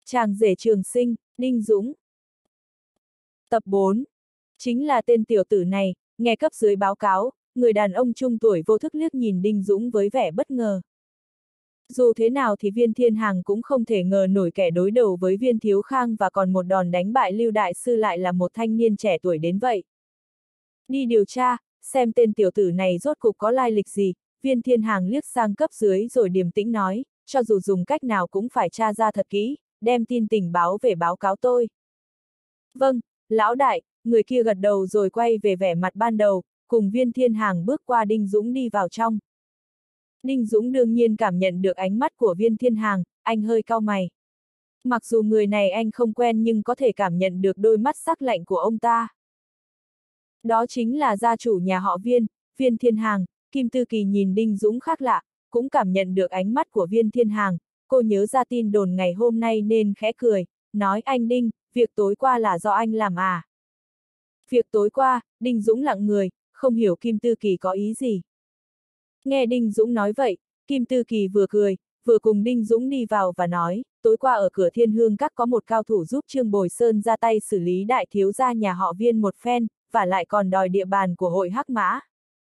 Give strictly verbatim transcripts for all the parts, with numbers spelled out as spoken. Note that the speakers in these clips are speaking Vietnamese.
Chàng rể trường sinh, Đinh Dũng. Tập bốn. Chính là tên tiểu tử này, nghe cấp dưới báo cáo, người đàn ông trung tuổi vô thức liếc nhìn Đinh Dũng với vẻ bất ngờ. Dù thế nào thì Viên Thiên Hằng cũng không thể ngờ nổi kẻ đối đầu với Viên Thiếu Khang và còn một đòn đánh bại Lưu Đại Sư lại là một thanh niên trẻ tuổi đến vậy. Đi điều tra, xem tên tiểu tử này rốt cục có lai lịch gì, Viên Thiên Hằng liếc sang cấp dưới rồi điềm tĩnh nói, cho dù dùng cách nào cũng phải tra ra thật kỹ, đem tin tình báo về báo cáo tôi. Vâng, lão đại, người kia gật đầu rồi quay về vẻ mặt ban đầu, cùng Viên Thiên Hằng bước qua Đinh Dũng đi vào trong. Đinh Dũng đương nhiên cảm nhận được ánh mắt của Viên Thiên Hằng, anh hơi cau mày. Mặc dù người này anh không quen nhưng có thể cảm nhận được đôi mắt sắc lạnh của ông ta. Đó chính là gia chủ nhà họ Viên, Viên Thiên Hằng. Kim Tư Kỳ nhìn Đinh Dũng khác lạ, cũng cảm nhận được ánh mắt của Viên Thiên Hằng. Cô nhớ ra tin đồn ngày hôm nay nên khẽ cười, nói anh Đinh, việc tối qua là do anh làm à? Việc tối qua, Đinh Dũng lặng người, không hiểu Kim Tư Kỳ có ý gì. Nghe Đinh Dũng nói vậy, Kim Tư Kỳ vừa cười, vừa cùng Đinh Dũng đi vào và nói, tối qua ở cửa Thiên Hương Các có một cao thủ giúp Trương Bồi Sơn ra tay xử lý đại thiếu gia nhà họ Viên một phen, và lại còn đòi địa bàn của hội Hắc Mã.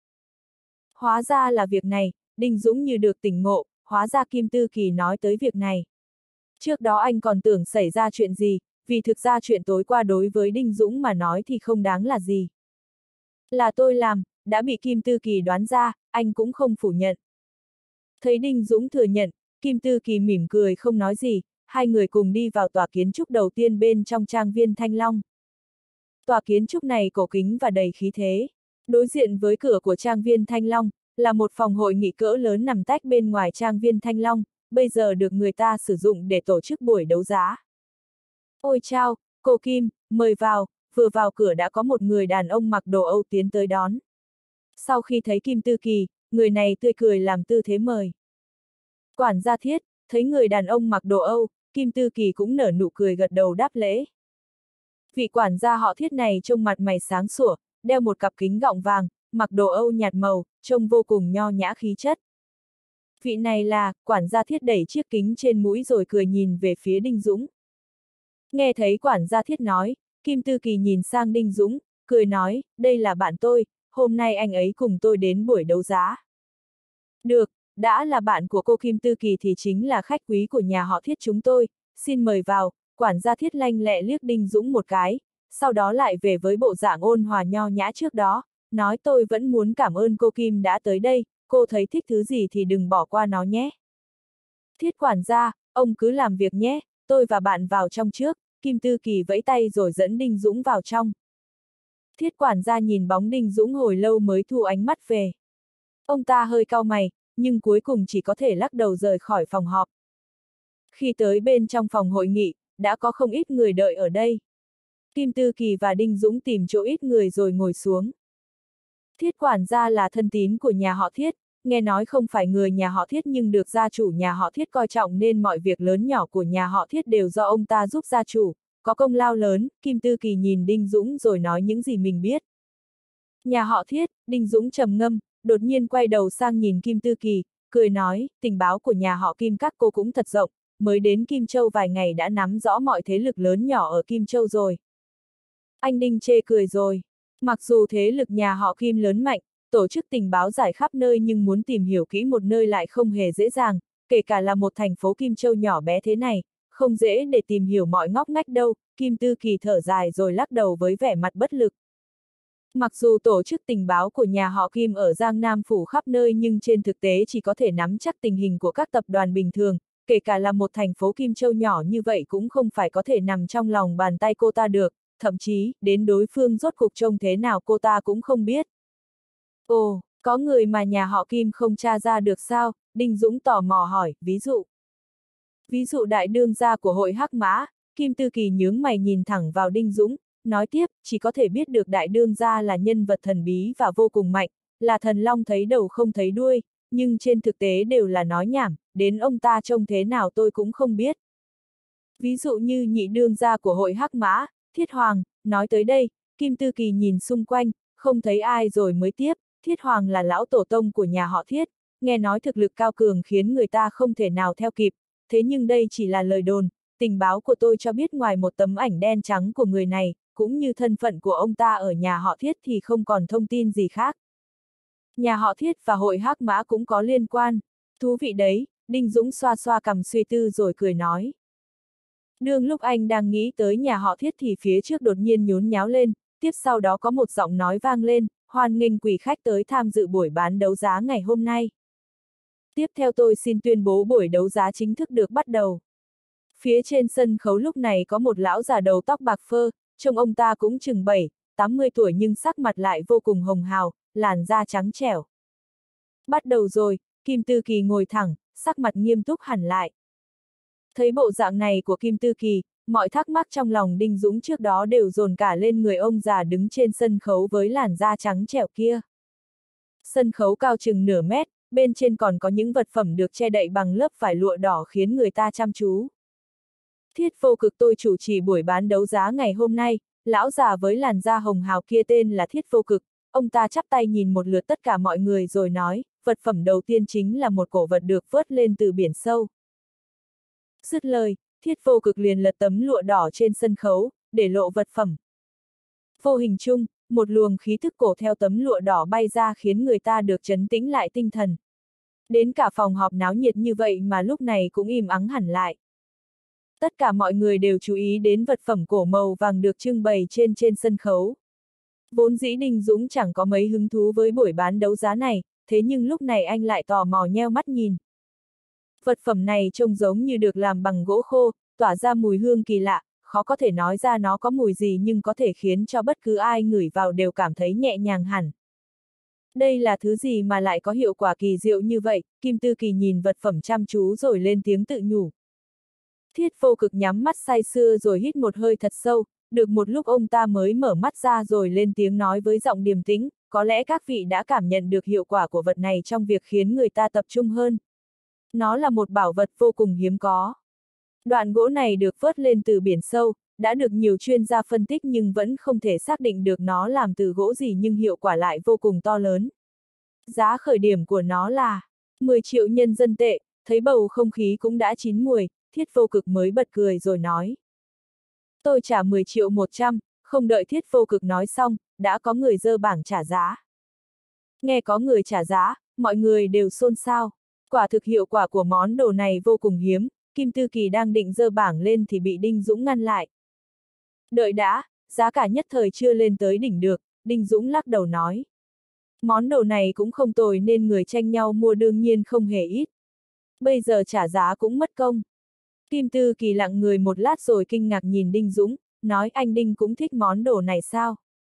Hóa ra là việc này, Đinh Dũng như được tỉnh ngộ, hóa ra Kim Tư Kỳ nói tới việc này. Trước đó anh còn tưởng xảy ra chuyện gì, vì thực ra chuyện tối qua đối với Đinh Dũng mà nói thì không đáng là gì. Là tôi làm, đã bị Kim Tư Kỳ đoán ra, anh cũng không phủ nhận. Thấy Đinh Dũng thừa nhận, Kim Tư Kỳ mỉm cười không nói gì, hai người cùng đi vào tòa kiến trúc đầu tiên bên trong trang viên Thanh Long. Tòa kiến trúc này cổ kính và đầy khí thế. Đối diện với cửa của trang viên Thanh Long, là một phòng hội nghị cỡ lớn nằm tách bên ngoài trang viên Thanh Long, bây giờ được người ta sử dụng để tổ chức buổi đấu giá. Ôi chao, cô Kim, mời vào, vừa vào cửa đã có một người đàn ông mặc đồ Âu tiến tới đón. Sau khi thấy Kim Tư Kỳ, người này tươi cười làm tư thế mời. Quản gia Thiết, thấy người đàn ông mặc đồ Âu, Kim Tư Kỳ cũng nở nụ cười gật đầu đáp lễ. Vị quản gia họ Thiết này trông mặt mày sáng sủa, đeo một cặp kính gọng vàng, mặc đồ Âu nhạt màu, trông vô cùng nho nhã khí chất. Vị này là, quản gia Thiết đẩy chiếc kính trên mũi rồi cười nhìn về phía Đinh Dũng. Nghe thấy quản gia Thiết nói, Kim Tư Kỳ nhìn sang Đinh Dũng, cười nói, đây là bạn tôi, hôm nay anh ấy cùng tôi đến buổi đấu giá. Được, đã là bạn của cô Kim Tư Kỳ thì chính là khách quý của nhà họ Thiết chúng tôi, xin mời vào, quản gia Thiết lanh lẹ liếc Đinh Dũng một cái, sau đó lại về với bộ dạng ôn hòa nho nhã trước đó, nói tôi vẫn muốn cảm ơn cô Kim đã tới đây, cô thấy thích thứ gì thì đừng bỏ qua nó nhé. Thiết quản gia, ông cứ làm việc nhé, tôi và bạn vào trong trước, Kim Tư Kỳ vẫy tay rồi dẫn Đinh Dũng vào trong. Thiết quản gia nhìn bóng Đinh Dũng hồi lâu mới thu ánh mắt về. Ông ta hơi cau mày, nhưng cuối cùng chỉ có thể lắc đầu rời khỏi phòng họp. Khi tới bên trong phòng hội nghị, đã có không ít người đợi ở đây. Kim Tư Kỳ và Đinh Dũng tìm chỗ ít người rồi ngồi xuống. Thiết quản gia là thân tín của nhà họ Thiết, nghe nói không phải người nhà họ Thiết nhưng được gia chủ nhà họ Thiết coi trọng nên mọi việc lớn nhỏ của nhà họ Thiết đều do ông ta giúp gia chủ, có công lao lớn. Kim Tư Kỳ nhìn Đinh Dũng rồi nói những gì mình biết. Nhà họ Thiết, Đinh Dũng trầm ngâm, đột nhiên quay đầu sang nhìn Kim Tư Kỳ, cười nói, tình báo của nhà họ Kim các cô cũng thật rộng, mới đến Kim Châu vài ngày đã nắm rõ mọi thế lực lớn nhỏ ở Kim Châu rồi. Anh Đinh chê cười rồi. Mặc dù thế lực nhà họ Kim lớn mạnh, tổ chức tình báo giải khắp nơi nhưng muốn tìm hiểu kỹ một nơi lại không hề dễ dàng, kể cả là một thành phố Kim Châu nhỏ bé thế này, không dễ để tìm hiểu mọi ngóc ngách đâu. Kim Tư Kỳ thở dài rồi lắc đầu với vẻ mặt bất lực. Mặc dù tổ chức tình báo của nhà họ Kim ở Giang Nam phủ khắp nơi nhưng trên thực tế chỉ có thể nắm chắc tình hình của các tập đoàn bình thường, kể cả là một thành phố Kim Châu nhỏ như vậy cũng không phải có thể nằm trong lòng bàn tay cô ta được, thậm chí, đến đối phương rốt cuộc trông thế nào cô ta cũng không biết. Ồ, có người mà nhà họ Kim không tra ra được sao? Đinh Dũng tò mò hỏi, ví dụ. Ví dụ đại đương gia của hội Hắc Mã. Kim Tư Kỳ nhướng mày nhìn thẳng vào Đinh Dũng, nói tiếp, chỉ có thể biết được đại đương gia là nhân vật thần bí và vô cùng mạnh, là thần long thấy đầu không thấy đuôi, nhưng trên thực tế đều là nói nhảm, đến ông ta trông thế nào tôi cũng không biết. Ví dụ như nhị đương gia của hội Hắc Mã, Thiết Hoàng. Nói tới đây, Kim Tư Kỳ nhìn xung quanh, không thấy ai rồi mới tiếp, Thiết Hoàng là lão tổ tông của nhà họ Thiết, nghe nói thực lực cao cường khiến người ta không thể nào theo kịp, thế nhưng đây chỉ là lời đồn, tình báo của tôi cho biết ngoài một tấm ảnh đen trắng của người này, cũng như thân phận của ông ta ở nhà họ Thiết thì không còn thông tin gì khác. Nhà họ Thiết và hội Hắc Mã cũng có liên quan. Thú vị đấy, Đinh Dũng xoa xoa cằm suy tư rồi cười nói. Đương lúc anh đang nghĩ tới nhà họ Thiết thì phía trước đột nhiên nhốn nháo lên, tiếp sau đó có một giọng nói vang lên, hoan nghênh quý khách tới tham dự buổi bán đấu giá ngày hôm nay. Tiếp theo tôi xin tuyên bố buổi đấu giá chính thức được bắt đầu. Phía trên sân khấu lúc này có một lão già đầu tóc bạc phơ, trông ông ta cũng chừng bảy, tám mươi tuổi nhưng sắc mặt lại vô cùng hồng hào, làn da trắng trẻo. Bắt đầu rồi, Kim Tư Kỳ ngồi thẳng, sắc mặt nghiêm túc hẳn lại. Thấy bộ dạng này của Kim Tư Kỳ, mọi thắc mắc trong lòng Đinh Dũng trước đó đều dồn cả lên người ông già đứng trên sân khấu với làn da trắng trẻo kia. Sân khấu cao chừng nửa mét, bên trên còn có những vật phẩm được che đậy bằng lớp vải lụa đỏ khiến người ta chăm chú. Thiết Vô Cực tôi chủ trì buổi bán đấu giá ngày hôm nay, lão già với làn da hồng hào kia tên là Thiết Vô Cực, ông ta chắp tay nhìn một lượt tất cả mọi người rồi nói, vật phẩm đầu tiên chính là một cổ vật được vớt lên từ biển sâu. Dứt lời, Thiết Vô Cực liền lật tấm lụa đỏ trên sân khấu, để lộ vật phẩm. Vô hình chung, một luồng khí thức cổ theo tấm lụa đỏ bay ra khiến người ta được trấn tĩnh lại tinh thần. Đến cả phòng họp náo nhiệt như vậy mà lúc này cũng im ắng hẳn lại. Tất cả mọi người đều chú ý đến vật phẩm cổ màu vàng được trưng bày trên trên sân khấu. Vốn dĩ Đinh Dũng chẳng có mấy hứng thú với buổi bán đấu giá này, thế nhưng lúc này anh lại tò mò nheo mắt nhìn. Vật phẩm này trông giống như được làm bằng gỗ khô, tỏa ra mùi hương kỳ lạ, khó có thể nói ra nó có mùi gì nhưng có thể khiến cho bất cứ ai ngửi vào đều cảm thấy nhẹ nhàng hẳn. Đây là thứ gì mà lại có hiệu quả kỳ diệu như vậy? Kim Tư Kỳ nhìn vật phẩm chăm chú rồi lên tiếng tự nhủ. Thiết Vô Cực nhắm mắt say sưa rồi hít một hơi thật sâu, được một lúc ông ta mới mở mắt ra rồi lên tiếng nói với giọng điềm tĩnh, có lẽ các vị đã cảm nhận được hiệu quả của vật này trong việc khiến người ta tập trung hơn. Nó là một bảo vật vô cùng hiếm có. Đoạn gỗ này được vớt lên từ biển sâu, đã được nhiều chuyên gia phân tích nhưng vẫn không thể xác định được nó làm từ gỗ gì nhưng hiệu quả lại vô cùng to lớn. Giá khởi điểm của nó là mười triệu nhân dân tệ, thấy bầu không khí cũng đã chín muồi, Thiết Vô Cực mới bật cười rồi nói. Tôi trả mười triệu một trăm, không đợi Thiết Vô Cực nói xong, đã có người giơ bảng trả giá. Nghe có người trả giá, mọi người đều xôn xao. Quả thực hiệu quả của món đồ này vô cùng hiếm, Kim Tư Kỳ đang định giơ bảng lên thì bị Đinh Dũng ngăn lại. Đợi đã, giá cả nhất thời chưa lên tới đỉnh được, Đinh Dũng lắc đầu nói. Món đồ này cũng không tồi nên người tranh nhau mua đương nhiên không hề ít. Bây giờ trả giá cũng mất công. Kim Tư Kỳ lặng người một lát rồi kinh ngạc nhìn Đinh Dũng, nói anh Đinh cũng thích món đồ này sao?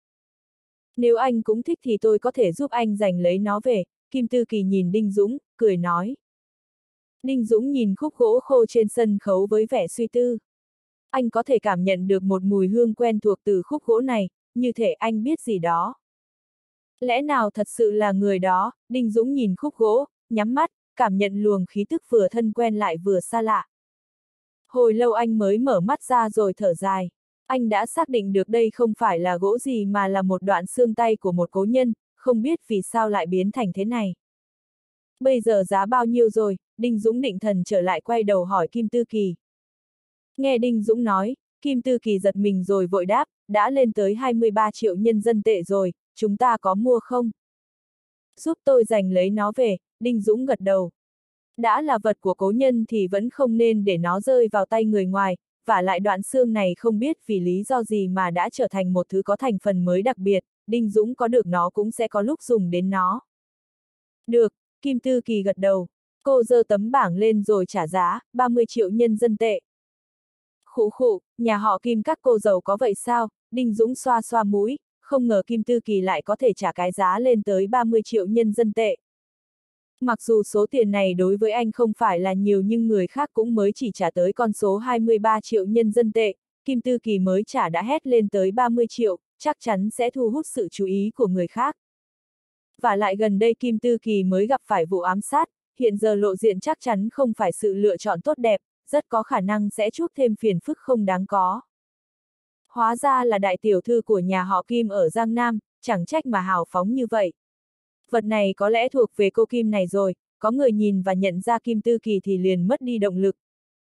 Nếu anh cũng thích thì tôi có thể giúp anh giành lấy nó về, Kim Tư Kỳ nhìn Đinh Dũng, cười nói. Đinh Dũng nhìn khúc gỗ khô trên sân khấu với vẻ suy tư. Anh có thể cảm nhận được một mùi hương quen thuộc từ khúc gỗ này, như thể anh biết gì đó. Lẽ nào thật sự là người đó? Đinh Dũng nhìn khúc gỗ, nhắm mắt, cảm nhận luồng khí tức vừa thân quen lại vừa xa lạ. Hồi lâu anh mới mở mắt ra rồi thở dài. Anh đã xác định được đây không phải là gỗ gì mà là một đoạn xương tay của một cố nhân, không biết vì sao lại biến thành thế này. Bây giờ giá bao nhiêu rồi? Đinh Dũng định thần trở lại quay đầu hỏi Kim Tư Kỳ. Nghe Đinh Dũng nói, Kim Tư Kỳ giật mình rồi vội đáp, đã lên tới hai mươi ba triệu nhân dân tệ rồi, chúng ta có mua không? Giúp tôi giành lấy nó về, Đinh Dũng gật đầu. Đã là vật của cố nhân thì vẫn không nên để nó rơi vào tay người ngoài, vả lại đoạn xương này không biết vì lý do gì mà đã trở thành một thứ có thành phần mới đặc biệt, Đinh Dũng có được nó cũng sẽ có lúc dùng đến nó. Được, Kim Tư Kỳ gật đầu. Cô giơ tấm bảng lên rồi trả giá, ba mươi triệu nhân dân tệ. Khụ khụ, nhà họ Kim các cô giàu có vậy sao? Đinh Dũng xoa xoa mũi, không ngờ Kim Tư Kỳ lại có thể trả cái giá lên tới ba mươi triệu nhân dân tệ. Mặc dù số tiền này đối với anh không phải là nhiều nhưng người khác cũng mới chỉ trả tới con số hai mươi ba triệu nhân dân tệ, Kim Tư Kỳ mới trả đã hét lên tới ba mươi triệu, chắc chắn sẽ thu hút sự chú ý của người khác. Và lại gần đây Kim Tư Kỳ mới gặp phải vụ ám sát, hiện giờ lộ diện chắc chắn không phải sự lựa chọn tốt đẹp, rất có khả năng sẽ chuốc thêm phiền phức không đáng có. Hóa ra là đại tiểu thư của nhà họ Kim ở Giang Nam, chẳng trách mà hào phóng như vậy. Vật này có lẽ thuộc về cô Kim này rồi, có người nhìn và nhận ra Kim Tư Kỳ thì liền mất đi động lực.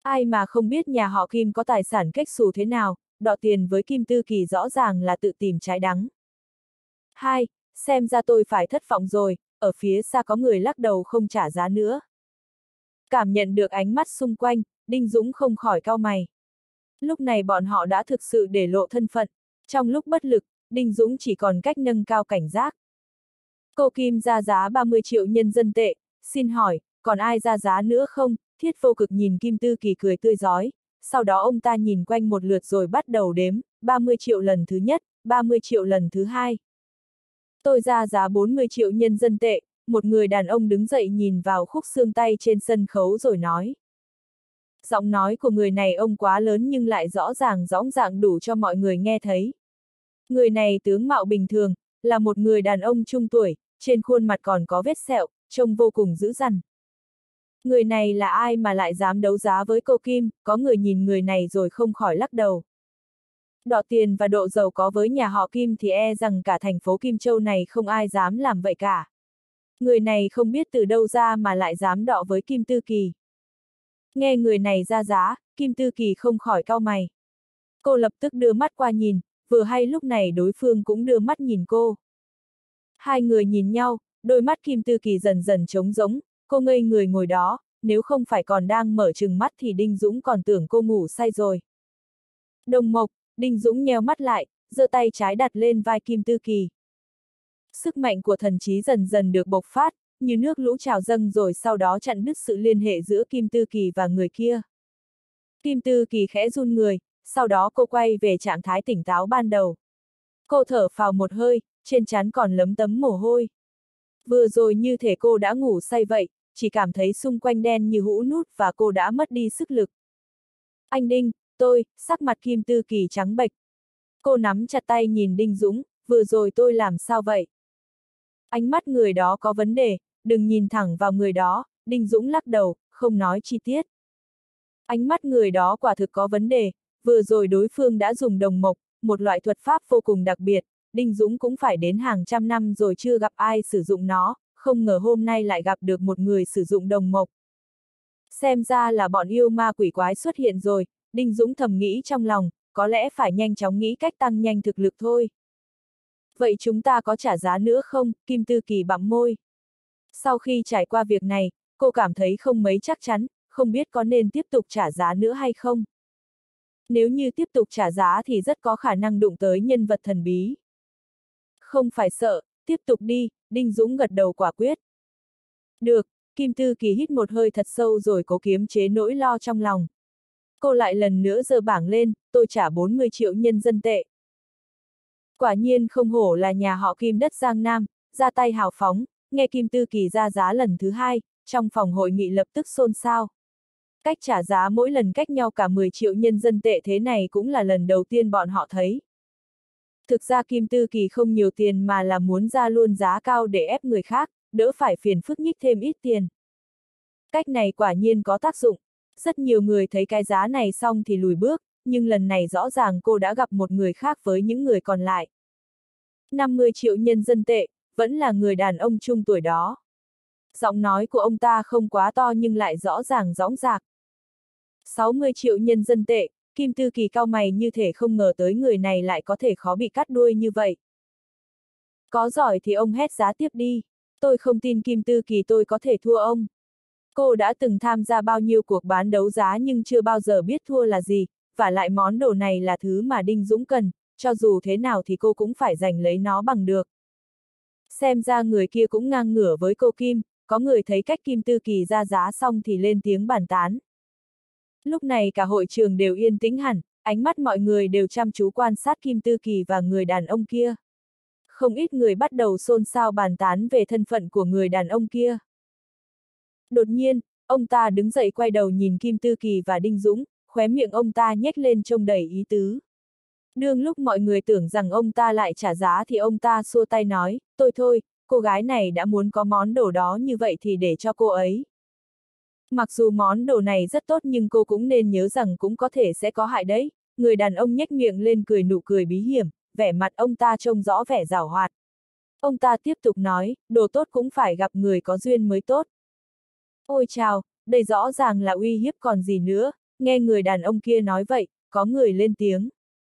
Ai mà không biết nhà họ Kim có tài sản kết xù thế nào, đọ tiền với Kim Tư Kỳ rõ ràng là tự tìm trái đắng. Hai, xem ra tôi phải thất vọng rồi, ở phía xa có người lắc đầu không trả giá nữa. Cảm nhận được ánh mắt xung quanh, Đinh Dũng không khỏi cau mày. Lúc này bọn họ đã thực sự để lộ thân phận, trong lúc bất lực, Đinh Dũng chỉ còn cách nâng cao cảnh giác. Cô Kim ra giá ba mươi triệu nhân dân tệ, xin hỏi, còn ai ra giá nữa không? Thiết Vô Cực nhìn Kim Tư Kỳ cười tươi rói, sau đó ông ta nhìn quanh một lượt rồi bắt đầu đếm, ba mươi triệu lần thứ nhất, ba mươi triệu lần thứ hai. Tôi ra giá bốn mươi triệu nhân dân tệ, một người đàn ông đứng dậy nhìn vào khúc xương tay trên sân khấu rồi nói. Giọng nói của người này ông quá lớn nhưng lại rõ ràng rõ ràng đủ cho mọi người nghe thấy. Người này tướng mạo bình thường, là một người đàn ông trung tuổi, trên khuôn mặt còn có vết sẹo, trông vô cùng dữ dằn. Người này là ai mà lại dám đấu giá với cô Kim, có người nhìn người này rồi không khỏi lắc đầu. Đọ tiền và độ giàu có với nhà họ Kim thì e rằng cả thành phố Kim Châu này không ai dám làm vậy cả. Người này không biết từ đâu ra mà lại dám đọ với Kim Tư Kỳ. Nghe người này ra giá, Kim Tư Kỳ không khỏi cau mày. Cô lập tức đưa mắt qua nhìn, vừa hay lúc này đối phương cũng đưa mắt nhìn cô. Hai người nhìn nhau, đôi mắt Kim Tư Kỳ dần dần trống rỗng, cô ngây người ngồi đó, nếu không phải còn đang mở trừng mắt thì Đinh Dũng còn tưởng cô ngủ say rồi. Đồng Mộc, Đinh Dũng nheo mắt lại, giơ tay trái đặt lên vai Kim Tư Kỳ. Sức mạnh của thần trí dần dần được bộc phát, như nước lũ trào dâng rồi sau đó chặn đứt sự liên hệ giữa Kim Tư Kỳ và người kia. Kim Tư Kỳ khẽ run người, sau đó cô quay về trạng thái tỉnh táo ban đầu. Cô thở phào một hơi, trên trán còn lấm tấm mồ hôi. Vừa rồi như thể cô đã ngủ say vậy, chỉ cảm thấy xung quanh đen như hũ nút và cô đã mất đi sức lực. Anh Đinh, tôi, sắc mặt Kim Tư Kỳ trắng bệch. Cô nắm chặt tay nhìn Đinh Dũng, vừa rồi tôi làm sao vậy? Ánh mắt người đó có vấn đề, đừng nhìn thẳng vào người đó, Đinh Dũng lắc đầu, không nói chi tiết. Ánh mắt người đó quả thực có vấn đề, vừa rồi đối phương đã dùng đồng mộc, một loại thuật pháp vô cùng đặc biệt, Đinh Dũng cũng phải đến hàng trăm năm rồi chưa gặp ai sử dụng nó, không ngờ hôm nay lại gặp được một người sử dụng đồng mộc. Xem ra là bọn yêu ma quỷ quái xuất hiện rồi, Đinh Dũng thầm nghĩ trong lòng, có lẽ phải nhanh chóng nghĩ cách tăng nhanh thực lực thôi. Vậy chúng ta có trả giá nữa không? Kim Tư Kỳ bặm môi. Sau khi trải qua việc này, cô cảm thấy không mấy chắc chắn, không biết có nên tiếp tục trả giá nữa hay không. Nếu như tiếp tục trả giá thì rất có khả năng đụng tới nhân vật thần bí. Không phải sợ, tiếp tục đi, Đinh Dũng gật đầu quả quyết. Được, Kim Tư Kỳ hít một hơi thật sâu rồi cố kiềm chế nỗi lo trong lòng. Cô lại lần nữa giơ bảng lên, tôi trả bốn mươi triệu nhân dân tệ. Quả nhiên không hổ là nhà họ Kim đất Giang Nam, ra tay hào phóng, nghe Kim Tư Kỳ ra giá lần thứ hai, trong phòng hội nghị lập tức xôn xao. Cách trả giá mỗi lần cách nhau cả mười triệu nhân dân tệ thế này cũng là lần đầu tiên bọn họ thấy. Thực ra Kim Tư Kỳ không nhiều tiền mà là muốn ra luôn giá cao để ép người khác, đỡ phải phiền phức nhích thêm ít tiền. Cách này quả nhiên có tác dụng. Rất nhiều người thấy cái giá này xong thì lùi bước, nhưng lần này rõ ràng cô đã gặp một người khác với những người còn lại. năm mươi triệu nhân dân tệ, vẫn là người đàn ông trung tuổi đó. Giọng nói của ông ta không quá to nhưng lại rõ ràng rõng rạc. sáu mươi triệu nhân dân tệ, Kim Tư Kỳ cau mày như thể không ngờ tới người này lại có thể khó bị cắt đuôi như vậy. Có giỏi thì ông hét giá tiếp đi, tôi không tin Kim Tư Kỳ tôi có thể thua ông. Cô đã từng tham gia bao nhiêu cuộc bán đấu giá nhưng chưa bao giờ biết thua là gì, và lại món đồ này là thứ mà Đinh Dũng cần, cho dù thế nào thì cô cũng phải giành lấy nó bằng được. Xem ra người kia cũng ngang ngửa với cô Kim, có người thấy cách Kim Tư Kỳ ra giá xong thì lên tiếng bàn tán. Lúc này cả hội trường đều yên tĩnh hẳn, ánh mắt mọi người đều chăm chú quan sát Kim Tư Kỳ và người đàn ông kia. Không ít người bắt đầu xôn xao bàn tán về thân phận của người đàn ông kia. Đột nhiên, ông ta đứng dậy quay đầu nhìn Kim Tư Kỳ và Đinh Dũng, khóe miệng ông ta nhếch lên trông đầy ý tứ. Đương lúc mọi người tưởng rằng ông ta lại trả giá thì ông ta xua tay nói, tôi thôi, cô gái này đã muốn có món đồ đó như vậy thì để cho cô ấy. Mặc dù món đồ này rất tốt nhưng cô cũng nên nhớ rằng cũng có thể sẽ có hại đấy. Người đàn ông nhếch miệng lên cười nụ cười bí hiểm, vẻ mặt ông ta trông rõ vẻ giảo hoạt. Ông ta tiếp tục nói, đồ tốt cũng phải gặp người có duyên mới tốt. Ôi chào, đây rõ ràng là uy hiếp còn gì nữa, Nghe người đàn ông kia nói vậy, có người lên tiếng.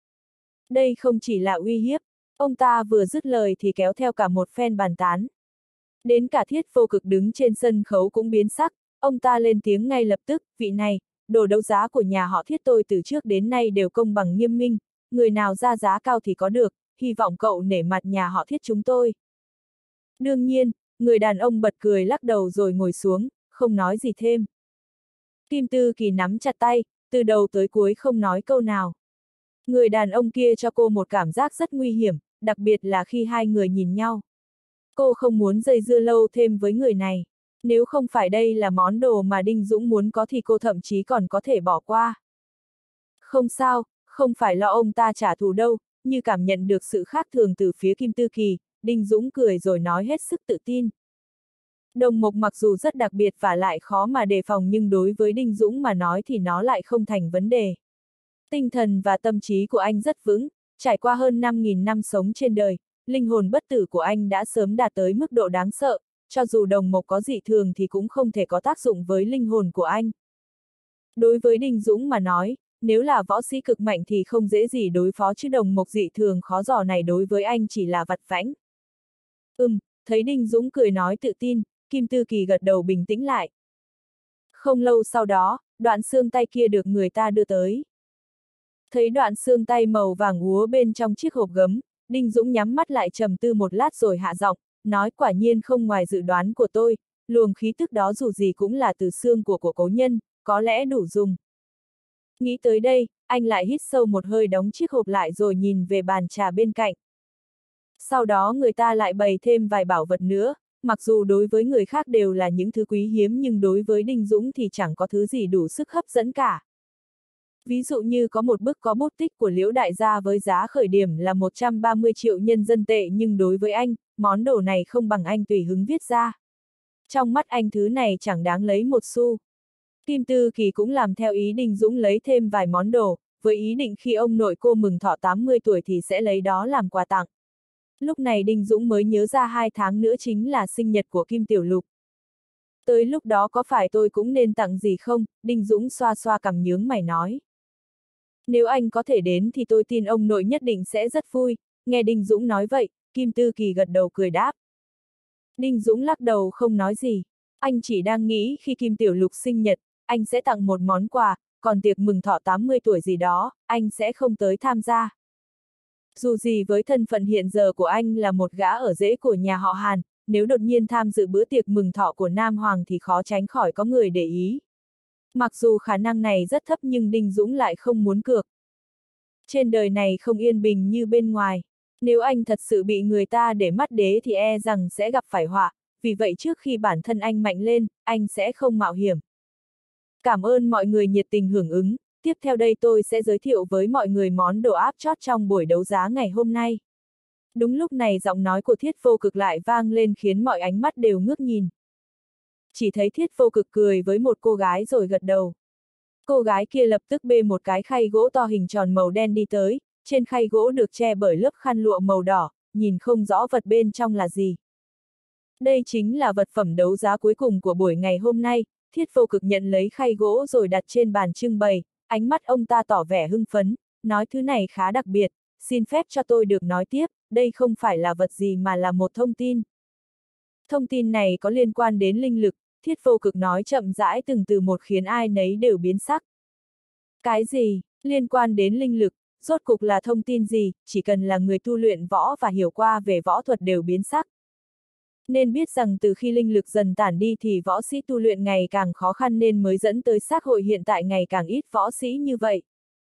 Đây không chỉ là uy hiếp, ông ta vừa dứt lời thì kéo theo cả một phen bàn tán. Đến cả Thiết Vô Cực đứng trên sân khấu cũng biến sắc, ông ta lên tiếng ngay lập tức, vị này, đồ đấu giá của nhà họ Thiết tôi từ trước đến nay đều công bằng nghiêm minh, người nào ra giá cao thì có được, hy vọng cậu nể mặt nhà họ Thiết chúng tôi. Đương nhiên, người đàn ông bật cười lắc đầu rồi ngồi xuống, không nói gì thêm. Kim Tư Kỳ nắm chặt tay, từ đầu tới cuối không nói câu nào. Người đàn ông kia cho cô một cảm giác rất nguy hiểm, đặc biệt là khi hai người nhìn nhau. Cô không muốn dây dưa lâu thêm với người này. Nếu không phải đây là món đồ mà Đinh Dũng muốn có thì cô thậm chí còn có thể bỏ qua. Không sao, không phải lo ông ta trả thù đâu, như cảm nhận được sự khác thường từ phía Kim Tư Kỳ, Đinh Dũng cười rồi nói hết sức tự tin. Đồng mộc mặc dù rất đặc biệt và lại khó mà đề phòng nhưng đối với Đinh Dũng mà nói thì nó lại không thành vấn đề. Tinh thần và tâm trí của anh rất vững, trải qua hơn năm nghìn năm sống trên đời, linh hồn bất tử của anh đã sớm đạt tới mức độ đáng sợ, cho dù đồng mộc có dị thường thì cũng không thể có tác dụng với linh hồn của anh. Đối với Đinh Dũng mà nói, nếu là võ sĩ cực mạnh thì không dễ gì đối phó chứ đồng mộc dị thường khó dò này đối với anh chỉ là vặt vãnh. Ừm, thấy Đinh Dũng cười nói tự tin, Kim Tư Kỳ gật đầu bình tĩnh lại. Không lâu sau đó, đoạn xương tay kia được người ta đưa tới. Thấy đoạn xương tay màu vàng úa bên trong chiếc hộp gấm, Đinh Dũng nhắm mắt lại trầm tư một lát rồi hạ giọng, nói quả nhiên không ngoài dự đoán của tôi, luồng khí tức đó dù gì cũng là từ xương của của cố nhân, có lẽ đủ dùng. Nghĩ tới đây, anh lại hít sâu một hơi đóng chiếc hộp lại rồi nhìn về bàn trà bên cạnh. Sau đó người ta lại bày thêm vài bảo vật nữa, mặc dù đối với người khác đều là những thứ quý hiếm nhưng đối với Đinh Dũng thì chẳng có thứ gì đủ sức hấp dẫn cả. Ví dụ như có một bức có bút tích của Liễu đại gia với giá khởi điểm là một trăm ba mươi triệu nhân dân tệ nhưng đối với anh, món đồ này không bằng anh tùy hứng viết ra. Trong mắt anh thứ này chẳng đáng lấy một xu. Kim Tư Kỳ cũng làm theo ý Đinh Dũng lấy thêm vài món đồ, với ý định khi ông nội cô mừng thọ tám mươi tuổi thì sẽ lấy đó làm quà tặng. Lúc này Đinh Dũng mới nhớ ra hai tháng nữa chính là sinh nhật của Kim Tiểu Lục. Tới lúc đó có phải tôi cũng nên tặng gì không? Đinh Dũng xoa xoa cằm nhướng mày nói. Nếu anh có thể đến thì tôi tin ông nội nhất định sẽ rất vui, nghe Đinh Dũng nói vậy, Kim Tư Kỳ gật đầu cười đáp. Đinh Dũng lắc đầu không nói gì, anh chỉ đang nghĩ khi Kim Tiểu Lục sinh nhật, anh sẽ tặng một món quà, còn tiệc mừng thọ tám mươi tuổi gì đó, anh sẽ không tới tham gia. Dù gì với thân phận hiện giờ của anh là một gã ở rễ của nhà họ Hàn, nếu đột nhiên tham dự bữa tiệc mừng thọ của Nam Hoàng thì khó tránh khỏi có người để ý. Mặc dù khả năng này rất thấp nhưng Đinh Dũng lại không muốn cược. Trên đời này không yên bình như bên ngoài. Nếu anh thật sự bị người ta để mắt đế thì e rằng sẽ gặp phải họa, vì vậy trước khi bản thân anh mạnh lên, anh sẽ không mạo hiểm. Cảm ơn mọi người nhiệt tình hưởng ứng, tiếp theo đây tôi sẽ giới thiệu với mọi người món đồ áp chót trong buổi đấu giá ngày hôm nay. Đúng lúc này giọng nói của Thiết Vô Cực lại vang lên khiến mọi ánh mắt đều ngước nhìn. Chỉ thấy Thiết Vô Cực cười với một cô gái rồi gật đầu. Cô gái kia lập tức bê một cái khay gỗ to hình tròn màu đen đi tới, trên khay gỗ được che bởi lớp khăn lụa màu đỏ, nhìn không rõ vật bên trong là gì. Đây chính là vật phẩm đấu giá cuối cùng của buổi ngày hôm nay, Thiết Vô Cực nhận lấy khay gỗ rồi đặt trên bàn trưng bày, ánh mắt ông ta tỏ vẻ hưng phấn, nói thứ này khá đặc biệt, xin phép cho tôi được nói tiếp, đây không phải là vật gì mà là một thông tin. Thông tin này có liên quan đến linh lực, Thiết Vô Cực nói chậm rãi từng từ một khiến ai nấy đều biến sắc. Cái gì, liên quan đến linh lực, rốt cục là thông tin gì, chỉ cần là người tu luyện võ và hiểu qua về võ thuật đều biến sắc. Nên biết rằng từ khi linh lực dần tản đi thì võ sĩ tu luyện ngày càng khó khăn nên mới dẫn tới xã hội hiện tại ngày càng ít võ sĩ như vậy.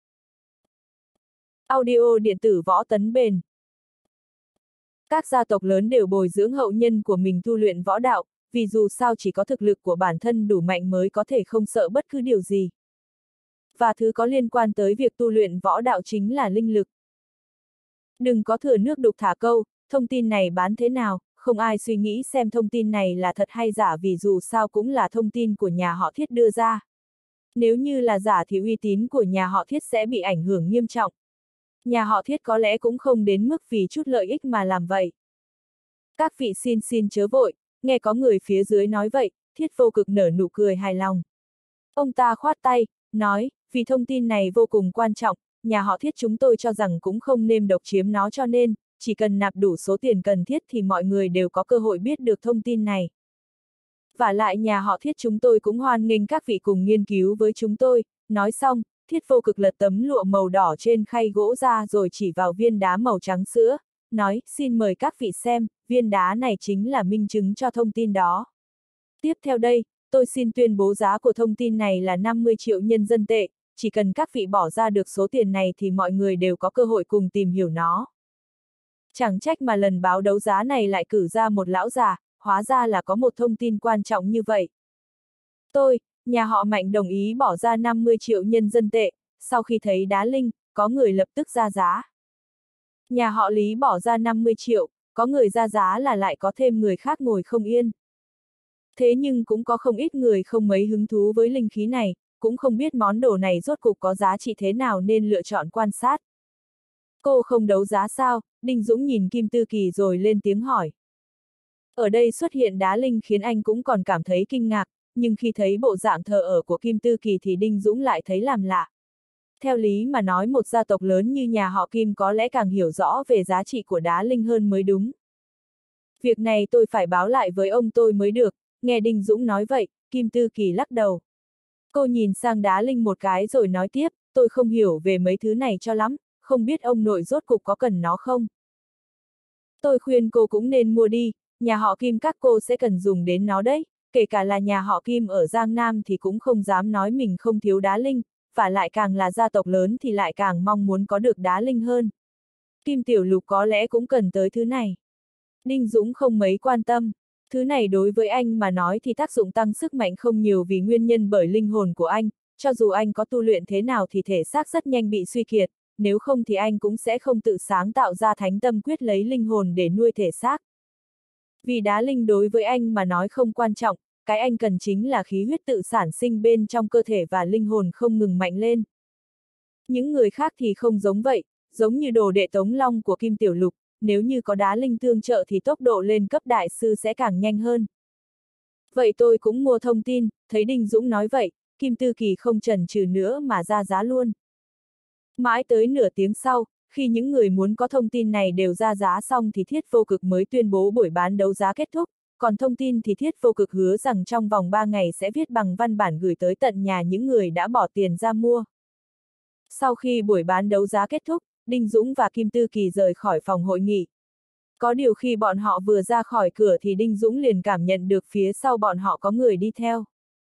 Audio điện tử Võ Tấn Bền. Các gia tộc lớn đều bồi dưỡng hậu nhân của mình tu luyện võ đạo, vì dù sao chỉ có thực lực của bản thân đủ mạnh mới có thể không sợ bất cứ điều gì. Và thứ có liên quan tới việc tu luyện võ đạo chính là linh lực. Đừng có thừa nước đục thả câu, thông tin này bán thế nào, không ai suy nghĩ xem thông tin này là thật hay giả vì dù sao cũng là thông tin của nhà họ Thiết đưa ra. Nếu như là giả thì uy tín của nhà họ Thiết sẽ bị ảnh hưởng nghiêm trọng. Nhà họ Thiết có lẽ cũng không đến mức vì chút lợi ích mà làm vậy. Các vị xin xin chớ vội, nghe có người phía dưới nói vậy, Thiết Vô Cực nở nụ cười hài lòng. Ông ta khoát tay, nói, Vì thông tin này vô cùng quan trọng, nhà họ Thiết chúng tôi cho rằng cũng không nên độc chiếm nó cho nên, chỉ cần nạp đủ số tiền cần thiết thì mọi người đều có cơ hội biết được thông tin này. Vả lại nhà họ Thiết chúng tôi cũng hoan nghênh các vị cùng nghiên cứu với chúng tôi. Nói xong, Thiết Vô Cực lật tấm lụa màu đỏ trên khay gỗ ra rồi chỉ vào viên đá màu trắng sữa, nói, xin mời các vị xem, viên đá này chính là minh chứng cho thông tin đó. Tiếp theo đây, tôi xin tuyên bố giá của thông tin này là năm mươi triệu nhân dân tệ, chỉ cần các vị bỏ ra được số tiền này thì mọi người đều có cơ hội cùng tìm hiểu nó. Chẳng trách mà lần báo đấu giá này lại cử ra một lão già, hóa ra là có một thông tin quan trọng như vậy. Tôi, nhà họ Mạnh đồng ý bỏ ra năm mươi triệu nhân dân tệ, sau khi thấy đá linh, có người lập tức ra giá. Nhà họ Lý bỏ ra năm mươi triệu, có người ra giá là lại có thêm người khác ngồi không yên. Thế nhưng cũng có không ít người không mấy hứng thú với linh khí này, cũng không biết món đồ này rốt cuộc có giá trị thế nào nên lựa chọn quan sát. Cô không đấu giá sao? Đinh Dũng nhìn Kim Tư Kỳ rồi lên tiếng hỏi. Ở đây xuất hiện đá linh khiến anh cũng còn cảm thấy kinh ngạc, nhưng khi thấy bộ dạng thờ ở của Kim Tư Kỳ thì Đinh Dũng lại thấy làm lạ. Theo lý mà nói một gia tộc lớn như nhà họ Kim có lẽ càng hiểu rõ về giá trị của đá linh hơn mới đúng. Việc này tôi phải báo lại với ông tôi mới được, nghe Đinh Dũng nói vậy, Kim Tư Kỳ lắc đầu. Cô nhìn sang đá linh một cái rồi nói tiếp, tôi không hiểu về mấy thứ này cho lắm, không biết ông nội rốt cục có cần nó không? Tôi khuyên cô cũng nên mua đi, nhà họ Kim các cô sẽ cần dùng đến nó đấy, kể cả là nhà họ Kim ở Giang Nam thì cũng không dám nói mình không thiếu đá linh, và lại càng là gia tộc lớn thì lại càng mong muốn có được đá linh hơn. Kim Tiểu Lục có lẽ cũng cần tới thứ này. Đinh Dũng không mấy quan tâm, thứ này đối với anh mà nói thì tác dụng tăng sức mạnh không nhiều vì nguyên nhân bởi linh hồn của anh, cho dù anh có tu luyện thế nào thì thể xác rất nhanh bị suy kiệt, nếu không thì anh cũng sẽ không tự sáng tạo ra thánh tâm quyết lấy linh hồn để nuôi thể xác. Vì đá linh đối với anh mà nói không quan trọng, cái anh cần chính là khí huyết tự sản sinh bên trong cơ thể và linh hồn không ngừng mạnh lên. Những người khác thì không giống vậy, giống như đồ đệ Tống Long của Kim Tiểu Lục, nếu như có đá linh tương trợ thì tốc độ lên cấp đại sư sẽ càng nhanh hơn. Vậy tôi cũng mua thông tin, thấy Đinh Dũng nói vậy, Kim Tư Kỳ không chần chừ nữa mà ra giá luôn. Mãi tới nửa tiếng sau, khi những người muốn có thông tin này đều ra giá xong thì Thiết Vô Cực mới tuyên bố buổi bán đấu giá kết thúc, còn thông tin thì Thiết Vô Cực hứa rằng trong vòng ba ngày sẽ viết bằng văn bản gửi tới tận nhà những người đã bỏ tiền ra mua. Sau khi buổi bán đấu giá kết thúc, Đinh Dũng và Kim Tư Kỳ rời khỏi phòng hội nghị. Có điều khi bọn họ vừa ra khỏi cửa thì Đinh Dũng liền cảm nhận được phía sau bọn họ có người đi theo.